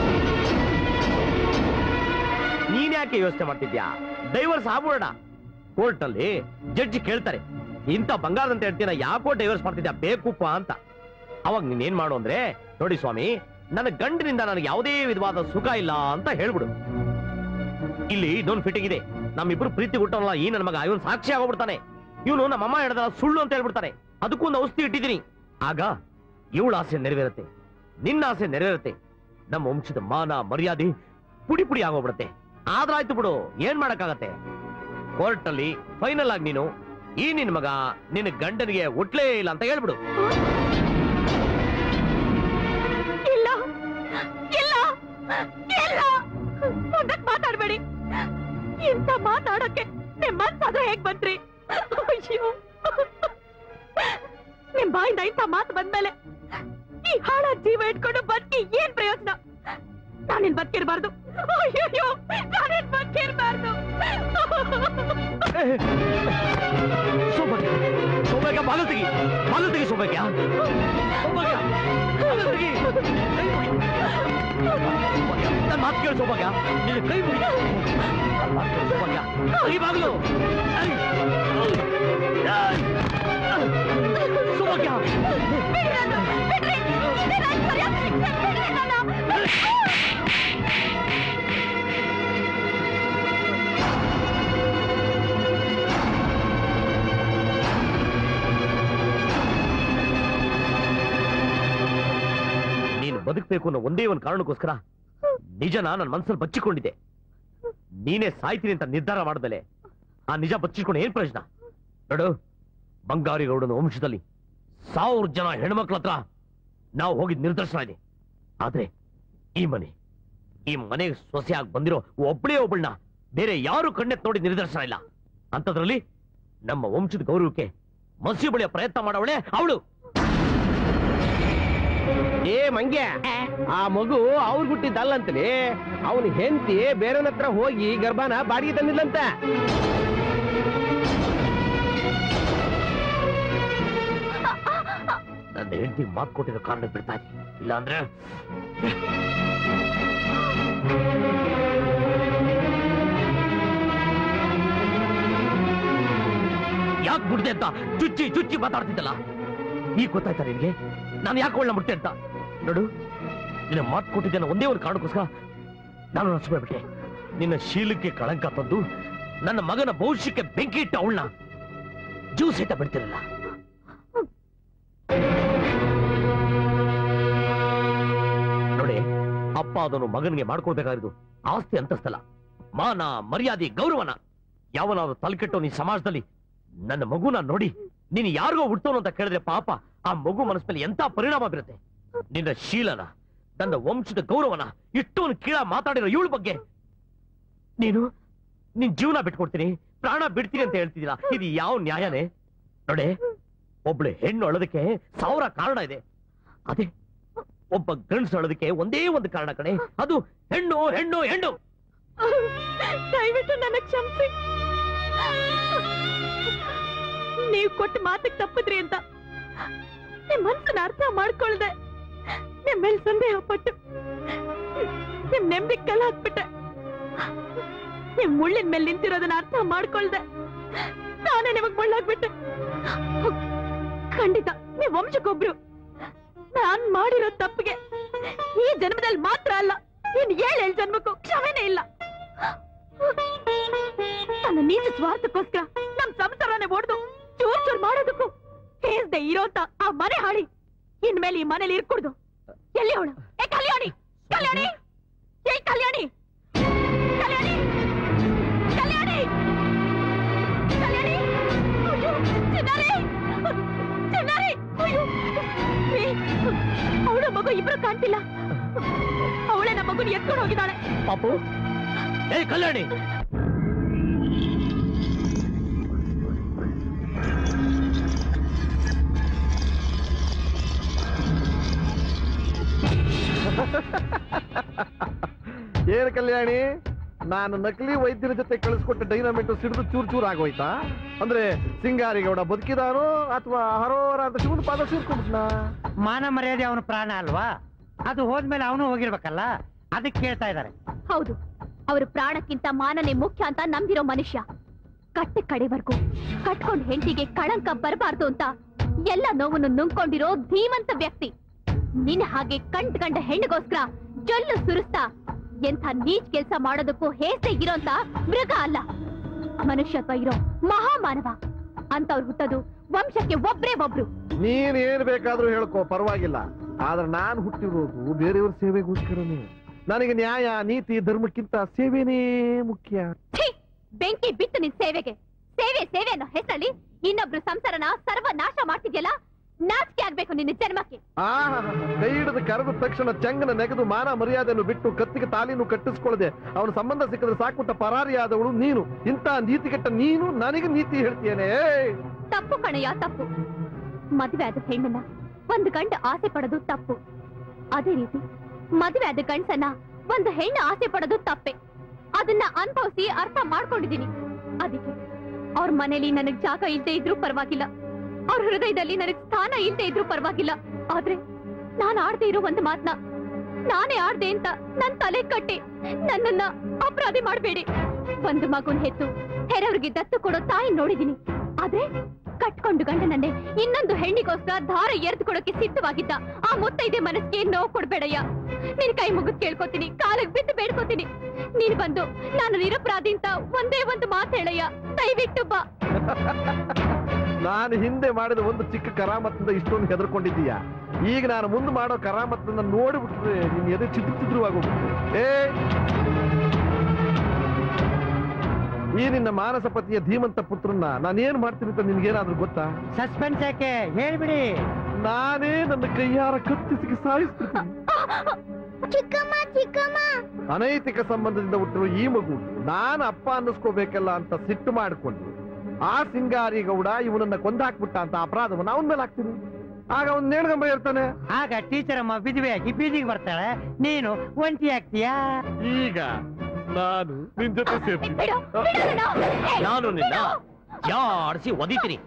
ನೀನ್ ಯಾಕೆ ಯೋಚನೆ ಮಾಡ್ತಿದ್ಯಾ? ಡೈವರ್ಸ್ ಆಗ್ಬಿಡೋಣ. ಕೋರ್ಟ್ ನಲ್ಲಿ ಜಡ್ಜಿ ಕೇಳ್ತಾರೆ, ಇಂಥ ಬಂಗಾರದಂತ ಹೇಳ್ತೀನ ಯಾಕೋ ಡೈವರ್ಸ್ ಮಾಡ್ತಿದ್ಯಾ ಬೇಕುಪ್ಪ ಅಂತ. ಅವಾಗ ನೀನೇನ್ ಮಾಡು ಅಂದ್ರೆ, ನೋಡಿ ಸ್ವಾಮಿ, ನನ್ನ ಗಂಡಿನಿಂದ ನನಗೆ ಯಾವುದೇ ವಿಧವಾದ ಸುಖ ಇಲ್ಲ ಅಂತ ಹೇಳ್ಬಿಡು. ಇಲ್ಲಿ ಇದೊಂದು ಫಿಟ್ಟಿಂಗ್ ಇದೆ, ನಮ್ಮಿಬ್ರು ಪ್ರೀತಿ ಹುಟ್ಟೋಲ್ಲ ಈ ನನ್ನ ಮಗ ಇವನು ಸಾಕ್ಷಿ ಆಗೋಗ್ಬಿಡ್ತಾನೆ. ಇವನು ನಮ್ಮಮ್ಮ ಹೇಳ್ದ ಸುಳ್ಳು ಅಂತ ಹೇಳ್ಬಿಡ್ತಾನೆ. ಅದಕ್ಕೂ ಒಂದು ಔಷಧಿ ಇಟ್ಟಿದ್ದೀನಿ. ಆಗ ಇವಳ ಆಸೆ ನೆರವೇರುತ್ತೆ, ನಿನ್ನ ಆಸೆ ನೆರವೇರುತ್ತೆ. ನಮ್ಮ ವಂಶದ ಮಾನ ಮರ್ಯಾದೆ ಪುಡಿ ಆಗೋಗ್ಬಿಡುತ್ತೆ. ಆದ್ರಾಯ್ತು ಬಿಡು, ಏನ್ ಮಾಡಕ್ಕಾಗತ್ತೆ. ಕೋರ್ಟ್ ಅಲ್ಲಿ ಫೈನಲ್ ಆಗಿ ನೀನು ಈ ನಿನ್ ಮಗ ನಿನ್ನ ಗಂಡನಿಗೆ ಒಟ್ಲೇ ಇಲ್ಲ ಅಂತ ಹೇಳ್ಬಿಡು. ಇಲ್ಲ ಮಾತಾಡಕ್ಕೆ ನಿಮ್ ಮನ್ಸಾದ್ರೂ ಹೇಗ್ ಬಂದ್ರಿ? ಅಯ್ಯೋ, ನಿಮ್ ಬಾಯಿಂದ ಇಂಥ ಮಾತು ಬಂದ್ಮೇಲೆ ಈ ಹಾಳ ಜೀವ ಇಟ್ಕೊಂಡು ಬದುಕಿ ಏನ್ ಪ್ರಯೋಜನ? ನಾನಿನ್ ಬದುಕಿರ್ಬಾರ್ದು. ಅಯ್ಯೋ, ನಾನಿನ್ ಬದುಕಿರ್ಬಾರ್ದು. ಸೌಭಾಗ್ಯ, ಸೌಭಾಗ್ಯ, ಬಾಲ ತೆಗಿ, ಸೌಭಾಗ್ಯ, ಸೌಭಾಗ್ಯ, ನನ್ನ ಮಾತು ಕೇಳು ಸೌಭಾಗ್ಯ, ನಿನ್ನ ಕೈ ಮುಗಿ ಸೌಭಾಗ್ಯ, ಈ ಬಾಗಿಲು ಸೌಭಾಗ್ಯ. ನೀನು ಬದುಕಬೇಕು ಅನ್ನೋ ಒಂದೇ ಒಂದು ಕಾರಣಕ್ಕೋಸ್ಕರ ನಿಜನ ನನ್ನ ಮನಸ್ಸಲ್ಲಿ ಬಚ್ಚಿಕೊಂಡಿದ್ದೆ. ನೀನೇ ಸಾಯ್ತೀನಿ ಅಂತ ನಿರ್ಧಾರ ಮಾಡಿದ್ಮೇಲೆ ಆ ನಿಜ ಬಚ್ಚಿಟ್ಕೊಂಡು ಏನ್ ಪ್ರಯೋಜನ? ನೋಡು, ಬಂಗಾರಿಗೌಡನ ವಂಶದಲ್ಲಿ 1000 ಜನ ಹೆಣ್ಮಕ್ಳ ಹತ್ರ ನಾವು ಹೋಗಿದ್ ನಿದರ್ಶನ ಇದೆ. ಆದ್ರೆ ಈ ಮನೆಗೆ ಸೊಸೆಯಾಗಿ ಬಂದಿರೋ ಒಬ್ಬಳೇ ಒಬ್ಬಳನ್ನ ಬೇರೆ ಯಾರು ಕಣ್ಣೆತ್ ನೋಡಿ ನಿದರ್ಶನ ಇಲ್ಲ. ಅಂತದ್ರಲ್ಲಿ ನಮ್ಮ ವಂಶದ ಗೌರವಕ್ಕೆ ಮಸಿ ಬಳಿಯ ಪ್ರಯತ್ನ ಮಾಡವಳೆ ಅವಳು. ಏ ಮಂಗ್ಯ, ಆ ಮಗು ಅವ್ರು ಹುಟ್ಟಿದ್ದಲ್ಲಂತಲೇ, ಅವನು ಹೆಂಡತಿ ಬೇರೆಯವ್ರ ಹತ್ರ ಹೋಗಿ ಗರ್ಭನ ಬಾಡಿಗೆ ತಂದಿಲ್ಲಂತ. ನನ್ನ ಹೆಂಡತಿ ಮಾತು ಕೊಟ್ಟಿರೋ ಕಾರಣ ಬಿಡ್ತಾ ಇದ್ದೀನಿ, ಇಲ್ಲ ಅಂದ್ರೆ ಯಾಕೆ ಬಿಡ್ದೆ ಅಂತ ಚುಚ್ಚಿ ಮಾತಾಡ್ತಿದ್ದಲ್ಲ. ಈಗ ಗೊತ್ತಾಯ್ತಾ ನಿನ್ಗೆ ನಾನು ಯಾಕೆ ಒಳ್ಳೆ ಮುಟ್ಟೆ ಅಂತ? ನೋಡು, ನಿನ್ನ ಮಾತು ಕೊಟ್ಟಿದ್ದೇನೆ ಒಂದೇ ಒಂದು ಕಾರಣಕ್ಕೋಸ್ಕರ ನಾನು ನಚ್ಬಿಟ್ಟೆ. ನಿನ್ನ ಶೀಲಕ್ಕೆ ಕಳಂಕ ತಂದು ನನ್ನ ಮಗನ ಭವಿಷ್ಯಕ್ಕೆ ಬೆಂಕಿ ಇಟ್ಟ ಅವಳನ್ನ ಜೀವ ಸಹಿತ ಬಿಡ್ತಿರಲ್ಲ. ನೋಡಿ, ಅಪ್ಪ ಅದನ್ನು ಮಗನಿಗೆ ಮಾಡ್ಕೊಳ್ಬೇಕಾಗಿದ್ದು ಆಸ್ತಿ ಅಂತಸ್ತಲ್ಲ, ಮಾನ ಮರ್ಯಾದೆ ಗೌರವನ. ಯಾವನಾದ್ರು ತಲೆಕೆಟ್ಟೋ ನೀ ಸಮಾಜದಲ್ಲಿ ನನ್ನ ಮಗುನ ನೋಡಿ ನೀನು ಯಾರಿಗೋ ಹುಟ್ಟೋನು ಅಂತ ಕೇಳಿದ್ರೆ ಪಾಪ ಆ ಮಗು ಮನಸ್ಸಲ್ಲಿ ಎಂತ ಪರಿಣಾಮ ಬೀರುತ್ತೆ. ನಿನ್ನ ಶೀಲನ, ನನ್ನ ವಂಶದ ಗೌರವನ ಇಷ್ಟೊಂದು ಕೀಳ ಮಾತಾಡಿರೋ ಇವಳ ಬಗ್ಗೆ ನಿನ್ ಜೀವನ ಬಿಟ್ಕೊಡ್ತೀನಿ, ಪ್ರಾಣ ಬಿಡ್ತೀನಿ ಅಂತ ಹೇಳ್ತಿದ್ದೀರಾ? ಇದು ಯಾವ ನ್ಯಾಯನೇ? ನೋಡೆ, ಒಬ್ಳು ಹೆಣ್ಣು ಅಳೋದಕ್ಕೆ 1000 ಕಾರಣ ಇದೆ. ಅದೇ ಒಬ್ಬ ಗಂಡಸು ಅಳೋದಕ್ಕೆ ಒಂದೇ ಒಂದು ಕಾರಣ ಕಣೆ, ಅದು ಹೆಣ್ಣು ಹೆಣ್ಣು ಹೆಣ್ಣು. ದಯವಿಟ್ಟು ನನ್ನ ಕ್ಷಮಿಸಿ. ನೀವು ಕೊಟ್ಟ ಮಾತಿಗೆ ತಪ್ಪಿದ್ರಿ ಅಂತ ನಿಮ್ ಮನ್ಸನ್ನ ಅರ್ಥ ಮಾಡ್ಕೊಳ್ದೆ ನಿಮ್ ಮೇಲೆ ಸಂದೇಹ ಪಟ್ಟು ನಿಮ್ ನೆಮ್ಮದಿ ಕಲ್ ಹಾಕ್ಬಿಟ್ಟೆ. ನಿಮ್ ಮುಳ್ಳಿನ ಮೇಲೆ ನಿಂತಿರೋದನ್ನ ಅರ್ಥ ಮಾಡ್ಕೊಳ್ದೆ ನಾನೇ ನಿಮಗ್ ಮುಳ್ಳಾಗ್ಬಿಟ್ಟೆ. ಖಂಡಿತ ನೀವ್ ವಂಶಕ್ಕೊಬ್ರು. ನಾನ್ ಮಾಡಿರೋ ತಪ್ಪಿಗೆ ಈ ಜನ್ಮದಲ್ಲಿ ಮಾತ್ರ ಅಲ್ಲ, ಇನ್ 7 ಜನ್ಮಕ್ಕೂ ಕ್ಷಮೆನೇ ಇಲ್ಲ. ತನ್ನ ನೀಚ ಸ್ವಾರ್ಥಕ್ಕೋಸ್ಕರ ನಮ್ ಸಂಸಾರನೇ ಒಡೆದು ಚೂರ್ ಮಾಡೋದಕ್ಕೂ ಹೇಸ್ದೆ ಇರೋಂತ ಆ ಮನೆ ಹಾಳಿ ಇನ್ಮೇಲೆ ಈ ಮನೇಲಿ ಇರ್ಕೂಡ್ದು. ಎಲ್ಲಿ ಅವಳು? ಏ ಕಲ್ಯಾಣಿ, ಕಲ್ಯಾಣಿ, ಏ ಕಲ್ಯಾಣಿ, ಕಲ್ಯಾಣಿ, ಕಲ್ಯಾಣಿ, ಕಲ್ಯಾಣಿ, ಅಯ್ಯೋ, ಚಿನ್ನಾರಿ, ಚಿನ್ನಾರಿ, ಅಯ್ಯೋ, ಅವಳ ಮಗು ಇಬ್ರು ಕಾಣ್ತಿಲ್ಲ. ಅವಳೇ ನಮ್ಮ ಮಗುನ ಎತ್ಕೊಂಡು ಹೋಗಿದ್ದಾಳೆ. ಪಾಪು, ಏ ಕಲ್ಯಾಣಿ, ಏನ್ ಕಲ್ಯಾಣಿ, ನಾನು ನಕಲಿ ವೈದ್ಯರ ಜೊತೆ ಕಳಿಸ್ಕೊಟ್ಟ ಡೈನಾಮಿಟ್ ಸಿಡಿದು ಚೂರ್ ಆಗೋಯ್ತಾ? ಅಂದ್ರೆ ಸಿಂಗಾರಿಗೌಡ ಬದುಕಿದಾನೋ ಅಥವಾ ಹರೋರ ಅಂತ ಶಿವನ ಪಾದ ಸೇರ್ಕೊಂಡ್ಬಿಟ್ನಾ? ಮಾನ ಮರ್ಯಾದೆ ಅವನ ಪ್ರಾಣ ಅಲ್ವಾ? ಅದು ಹೋದ್ಮೇಲೆ ಅವನು ಹೋಗಿರ್ಬೇಕಲ್ಲ, ಅದಕ್ಕೆ ಕೇಳ್ತಾ ಇದ್ದಾರೆ. ಹೌದು, ಅವ್ರ ಪ್ರಾಣಕ್ಕಿಂತ ಮಾನನೇ ಮುಖ್ಯ ಅಂತ ನಂಬಿರೋ ಮನುಷ್ಯ. ಕಟ್ಟ ಕಡೆವರೆಗೂ ಕಟ್ಕೊಂಡ್ ಹೆಂಡತಿಗೆ ಕಳಂಕ ಬರಬಾರ್ದು ಅಂತ ಎಲ್ಲ ನೋವನ್ನು ನುಂಗ್ಕೊಂಡಿರೋ ಧೀಮಂತ ವ್ಯಕ್ತಿ. ನಿನ್ನ ಹಾಗೆ ಕಂಡ ಹೆಣ್ಣಿಗೋಸ್ಕರ ಜೊಲ್ಲು ಸುರಿಸ್ತಾ ಎಂಥ ನೀಚ್ ಕೆಲ್ಸ ಮಾಡೋದಕ್ಕೂ ಹೇಸೆ ಇರೋಂತ ಮೃಗ ಅಲ್ಲ, ಮನುಷ್ಯತ್ವ ಇರೋ ಮಹಾಮಾನವ. ಅಂತವ್ರು ಹುಟ್ಟೋದು ವಂಶಕ್ಕೆ ಒಬ್ರೇ ಒಬ್ರು. ನೀನ್ ಏನ್ ಬೇಕಾದ್ರೂ ಹೇಳ್ಕೋ, ಪರವಾಗಿಲ್ಲ. ಆದ್ರೆ ನಾನ್ ಹುಟ್ಟಿರೋದು ಬೇರೆಯವ್ರ ಸೇವೆಗೋಸ್ಕರನೇ. ನನಗೆ ನ್ಯಾಯ, ನೀತಿ, ಧರ್ಮಕ್ಕಿಂತ ಸೇವೆನೇ ಮುಖ್ಯ. ಬೆಂಕಿ ಬಿತ್ತು ನಿನ್ ಸೇವೆಗೆ. ಸೇವೆ ಅನ್ನೋ ಹೆಸರಲ್ಲಿ ಇನ್ನೊಬ್ರು ಸಂಸಾರನ ಸರ್ವನಾಶ ಮಾಡ್ತಿದ್ಯಲ್ಲ, ನಾಚಿಕೆ ಆಗ್ಬೇಕು ನಿನ್ನ ಜನ್ಮಕ್ಕೆ. ಕೈ ಹಿಡಿದು ಕರೆದ ತಕ್ಷಣ ಚಂಗನ ನೆಗೆದು ಮಾನ ಮರ್ಯಾದೆಯನ್ನು ಬಿಟ್ಟು ಕತ್ತಿಗೆ ತಾಲೀನು ಕಟ್ಟಿಸ್ಕೊಳ್ಳದೆ ಅವನ ಸಂಬಂಧ ಸಿಕ್ಕಿದ್ರೆ ಸಾಕುಟ್ಟ ಪರಾರಿಯಾದವಳು ನೀನು. ಇಂಥ ನೀತಿ ಕೆಟ್ಟ ನೀನು ನನಗೆ ನೀತಿ ಹೇಳ್ತೀಯೇನೆ? ತಪ್ಪು ಕಣಯ್ಯ, ತಪ್ಪು. ಮದುವೆ ಆದ ಹೆಣ್ಣನ್ನ ಒಂದು ಗಂಡ ಆಸೆ ಪಡೋದು ತಪ್ಪು. ಅದೇ ರೀತಿ ಮದುವೆ ಆದ ಗಂಡಸನ್ನ ಒಂದು ಹೆಣ್ಣು ಆಸೆ ಪಡೋದು ತಪ್ಪೆ. ಅದನ್ನ ಅನುಭವಿಸಿ ಅರ್ಥ ಮಾಡ್ಕೊಂಡಿದ್ದೀನಿ. ಅದಕ್ಕೆ ಅವ್ರ ಮನೇಲಿ ನನಗ್ ಜಾಗ ಇಲ್ದೇ ಇದ್ರೂ ಪರವಾಗಿಲ್ಲ, ಅವ್ರ ಹೃದಯದಲ್ಲಿ ನನಗ್ ಸ್ಥಾನ ಇಲ್ದೇ ಇದ್ರೂ ಪರವಾಗಿಲ್ಲ. ಆದ್ರೆ ನಾನ್ ಆಡ್ದೇ ಇರೋ ಒಂದು ಮಾತನ್ನ ನಾನೇ ಆಡ್ದೆ ಅಂತ ನನ್ ತಲೆ ಕಟ್ಟಿ ನನ್ನನ್ನ ಅಪರಾಧಿ ಮಾಡ್ಬೇಡಿ. ಒಂದು ಮಗುನ್ ಹೆತ್ತು ಹೆರವ್ರಿಗೆ ದತ್ತು ಕೊಡೋ ತಾಯಿ ನೋಡಿದೀನಿ. ಆದ್ರೆ ಕಟ್ಕೊಂಡು ಗಂಡನನ್ನೇ ಇನ್ನೊಂದು ಹೆಣ್ಣಿಗೋಸ್ಕರ ಧಾರ ಎರೆದು ಕೊಡೋಕೆ ಸಿದ್ಧವಾಗಿದ್ದ ಆ ಮುತ್ತೈದೆ ಮನಸ್ಸಿಗೆ ನೋವು ಕೊಡ್ಬೇಡಯ್ಯ. ನಿನ್ ಕೈ ಮುಗಿದ್ ಕೇಳ್ಕೊತೀನಿ, ಕಾಲಕ್ ಬಿದ್ದು ಬೇಡ್ಕೊತೀನಿ. ನೀನ್ ಬಂದು ನಾನು ನಿರಪರಾಧಿ ಅಂತ ಒಂದೇ ಒಂದು ಮಾತು ಹೇಳಯ್ಯ, ದಯವಿಟ್ಟು ಬಾ. ನಾನು ಹಿಂದೆ ಮಾಡಿದ ಒಂದು ಚಿಕ್ಕ ಕರಾಮತ್ತಿಂದ ಇಷ್ಟೊಂದು ಹೆದರ್ಕೊಂಡಿದ್ದೀಯ. ಈಗ ನಾನು ಮುಂದೆ ಮಾಡೋ ಕರಾಮತ್ತನ್ನ ನೋಡಿಬಿಟ್ರೆ ನಿನ್ ಎದೆ ಚಿದ್ರವಾಗೋಗ್ಬಿಟ್ರೆ. ಈ ನಿನ್ನ ಮಾನಸ ಪತಿಯ ಧೀಮಂತ ಪುತ್ರನ್ನ ನಾನೇನ್ ಮಾಡ್ತೀನಿ ಅಂತ ನಿನ್ಗೇನಾದ್ರೂ ಗೊತ್ತಾ? ಸಸ್ಪೆನ್ಸ್ ಯಾಕೆ ಹೇಳ್ಬಿಡಿ. ನಾನೇ ನನ್ನ ಕೈಯಾರ ಕತ್ತಿಸಿ ಸಾಯಿಸ್ಬಿಡ್ತೀನಿ. ಅನೈತಿಕ ಸಂಬಂಧದಿಂದ ಹುಟ್ಟಿರುವ ಈ ಮಗು ನಾನು ಅಪ್ಪ ಅನ್ನಿಸ್ಕೋಬೇಕಲ್ಲ ಅಂತ ಸಿಟ್ಟು ಮಾಡಿಕೊಂಡು ಆ ಸಿಂಗಾರಿ ಗೌಡ ಇವನನ್ನ ಕೊಂದಾಕ್ಬಿಟ್ಟ ಅಂತ ಅಪರಾಧವನ್ನ ಅವನ ಮೇಲೆ ಹಾಕ್ತೀನಿ. ಆಗ ಅವ್ನು ನೇಣ್ಗಂಬ ಇರ್ತಾನೆ. ಆಗ ಟೀಚರ್ ಅಮ್ಮ ವಿಧವೆಯಾಗಿ ಬೀದಿಗೆ ಬರ್ತಾಳೆ, ನೀನು ಒಂಟಿ ಆಗ್ತೀಯಾ. ಈಗ ನಾನು ನಿನ್ ಜೊತೆ ಸೇರ್ತೀನಿ. ನಾನು ನಿನ್ನ ಯಾಡಿಸಿ ಒದಿತೀನಿ.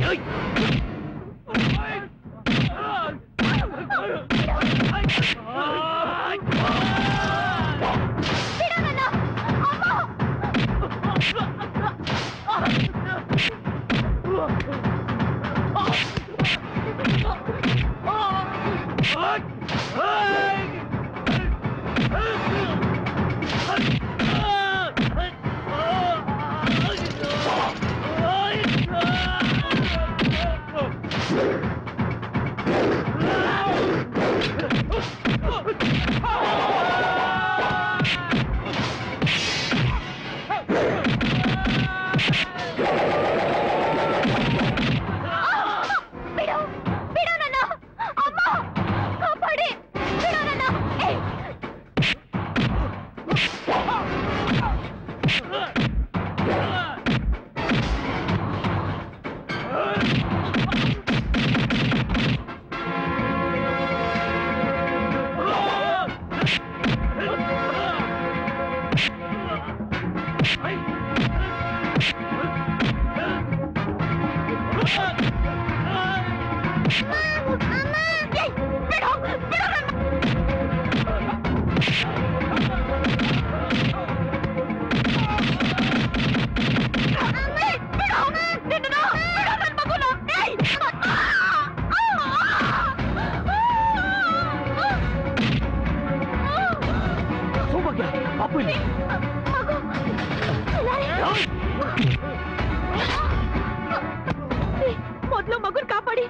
ಮೊದ್ಲು ಮಗುನ್ ಕಾಪಾಡಿ.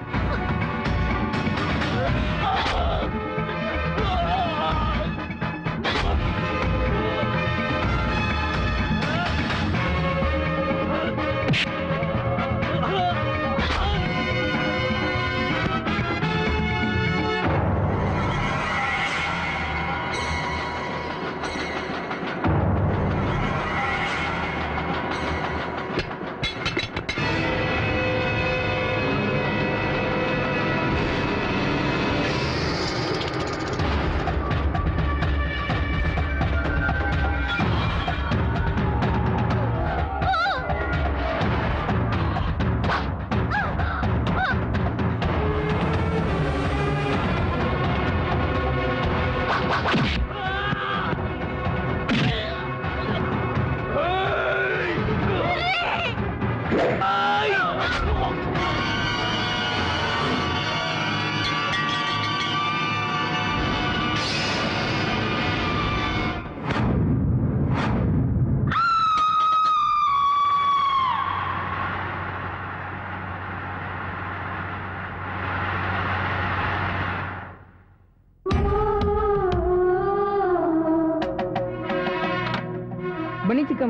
ಬನ್ನಿ ಚಿಕ್ಕಮ್ಮ.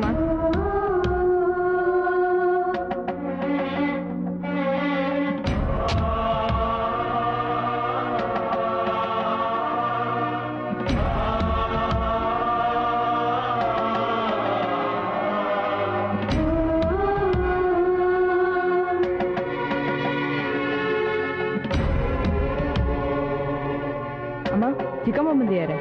ಚಿಕ್ಕಮ್ಮ ಬಂದಿದ್ದಾರೆ.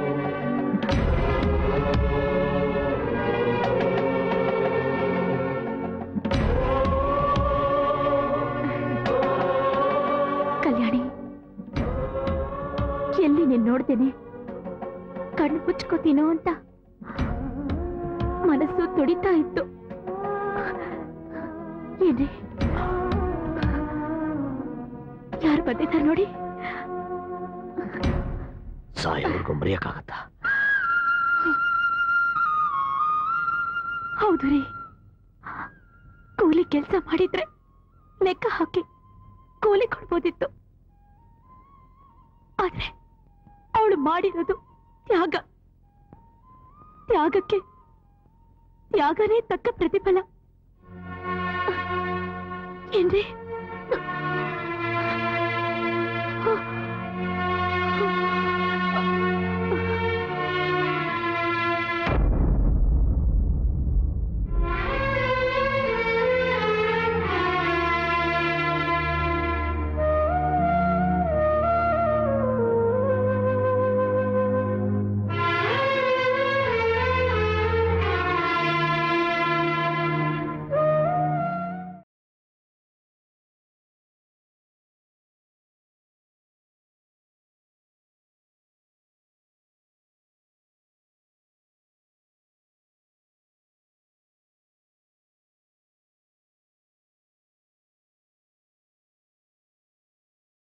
ಕಲ್ಯಾಣಿ, ಎಲ್ಲಿ ನೀನ್ ನೋಡ್ತೇನೆ ಕಣ್ಣು ಮುಚ್ಕೋತೀನೋ ಅಂತ ಮನಸ್ಸು ತುಡಿತಾ ಇತ್ತು. ಏನೇ ಯಾರು ಬಂದಿದ್ದಾರೆ ನೋಡಿ. ಸಾಯೋವರೆಗೂ ಮರೆಯಕ್ಕಾಗತ್ತಾ? ಹೌದು ರೀ, ಕೂಲಿ ಕೆಲಸ ಮಾಡಿದ್ರೆ ಲೆಕ್ಕ ಹಾಕಿ ಕೂಲಿ ಕೊಡ್ಬೋದಿತ್ತು. ಆದ್ರೆ ಅವಳು ಮಾಡಿರೋದು ತ್ಯಾಗ. ತ್ಯಾಗಕ್ಕೆ ತ್ಯಾಗನೇ ತಕ್ಕ ಪ್ರತಿಫಲ. ಏನ್ರಿ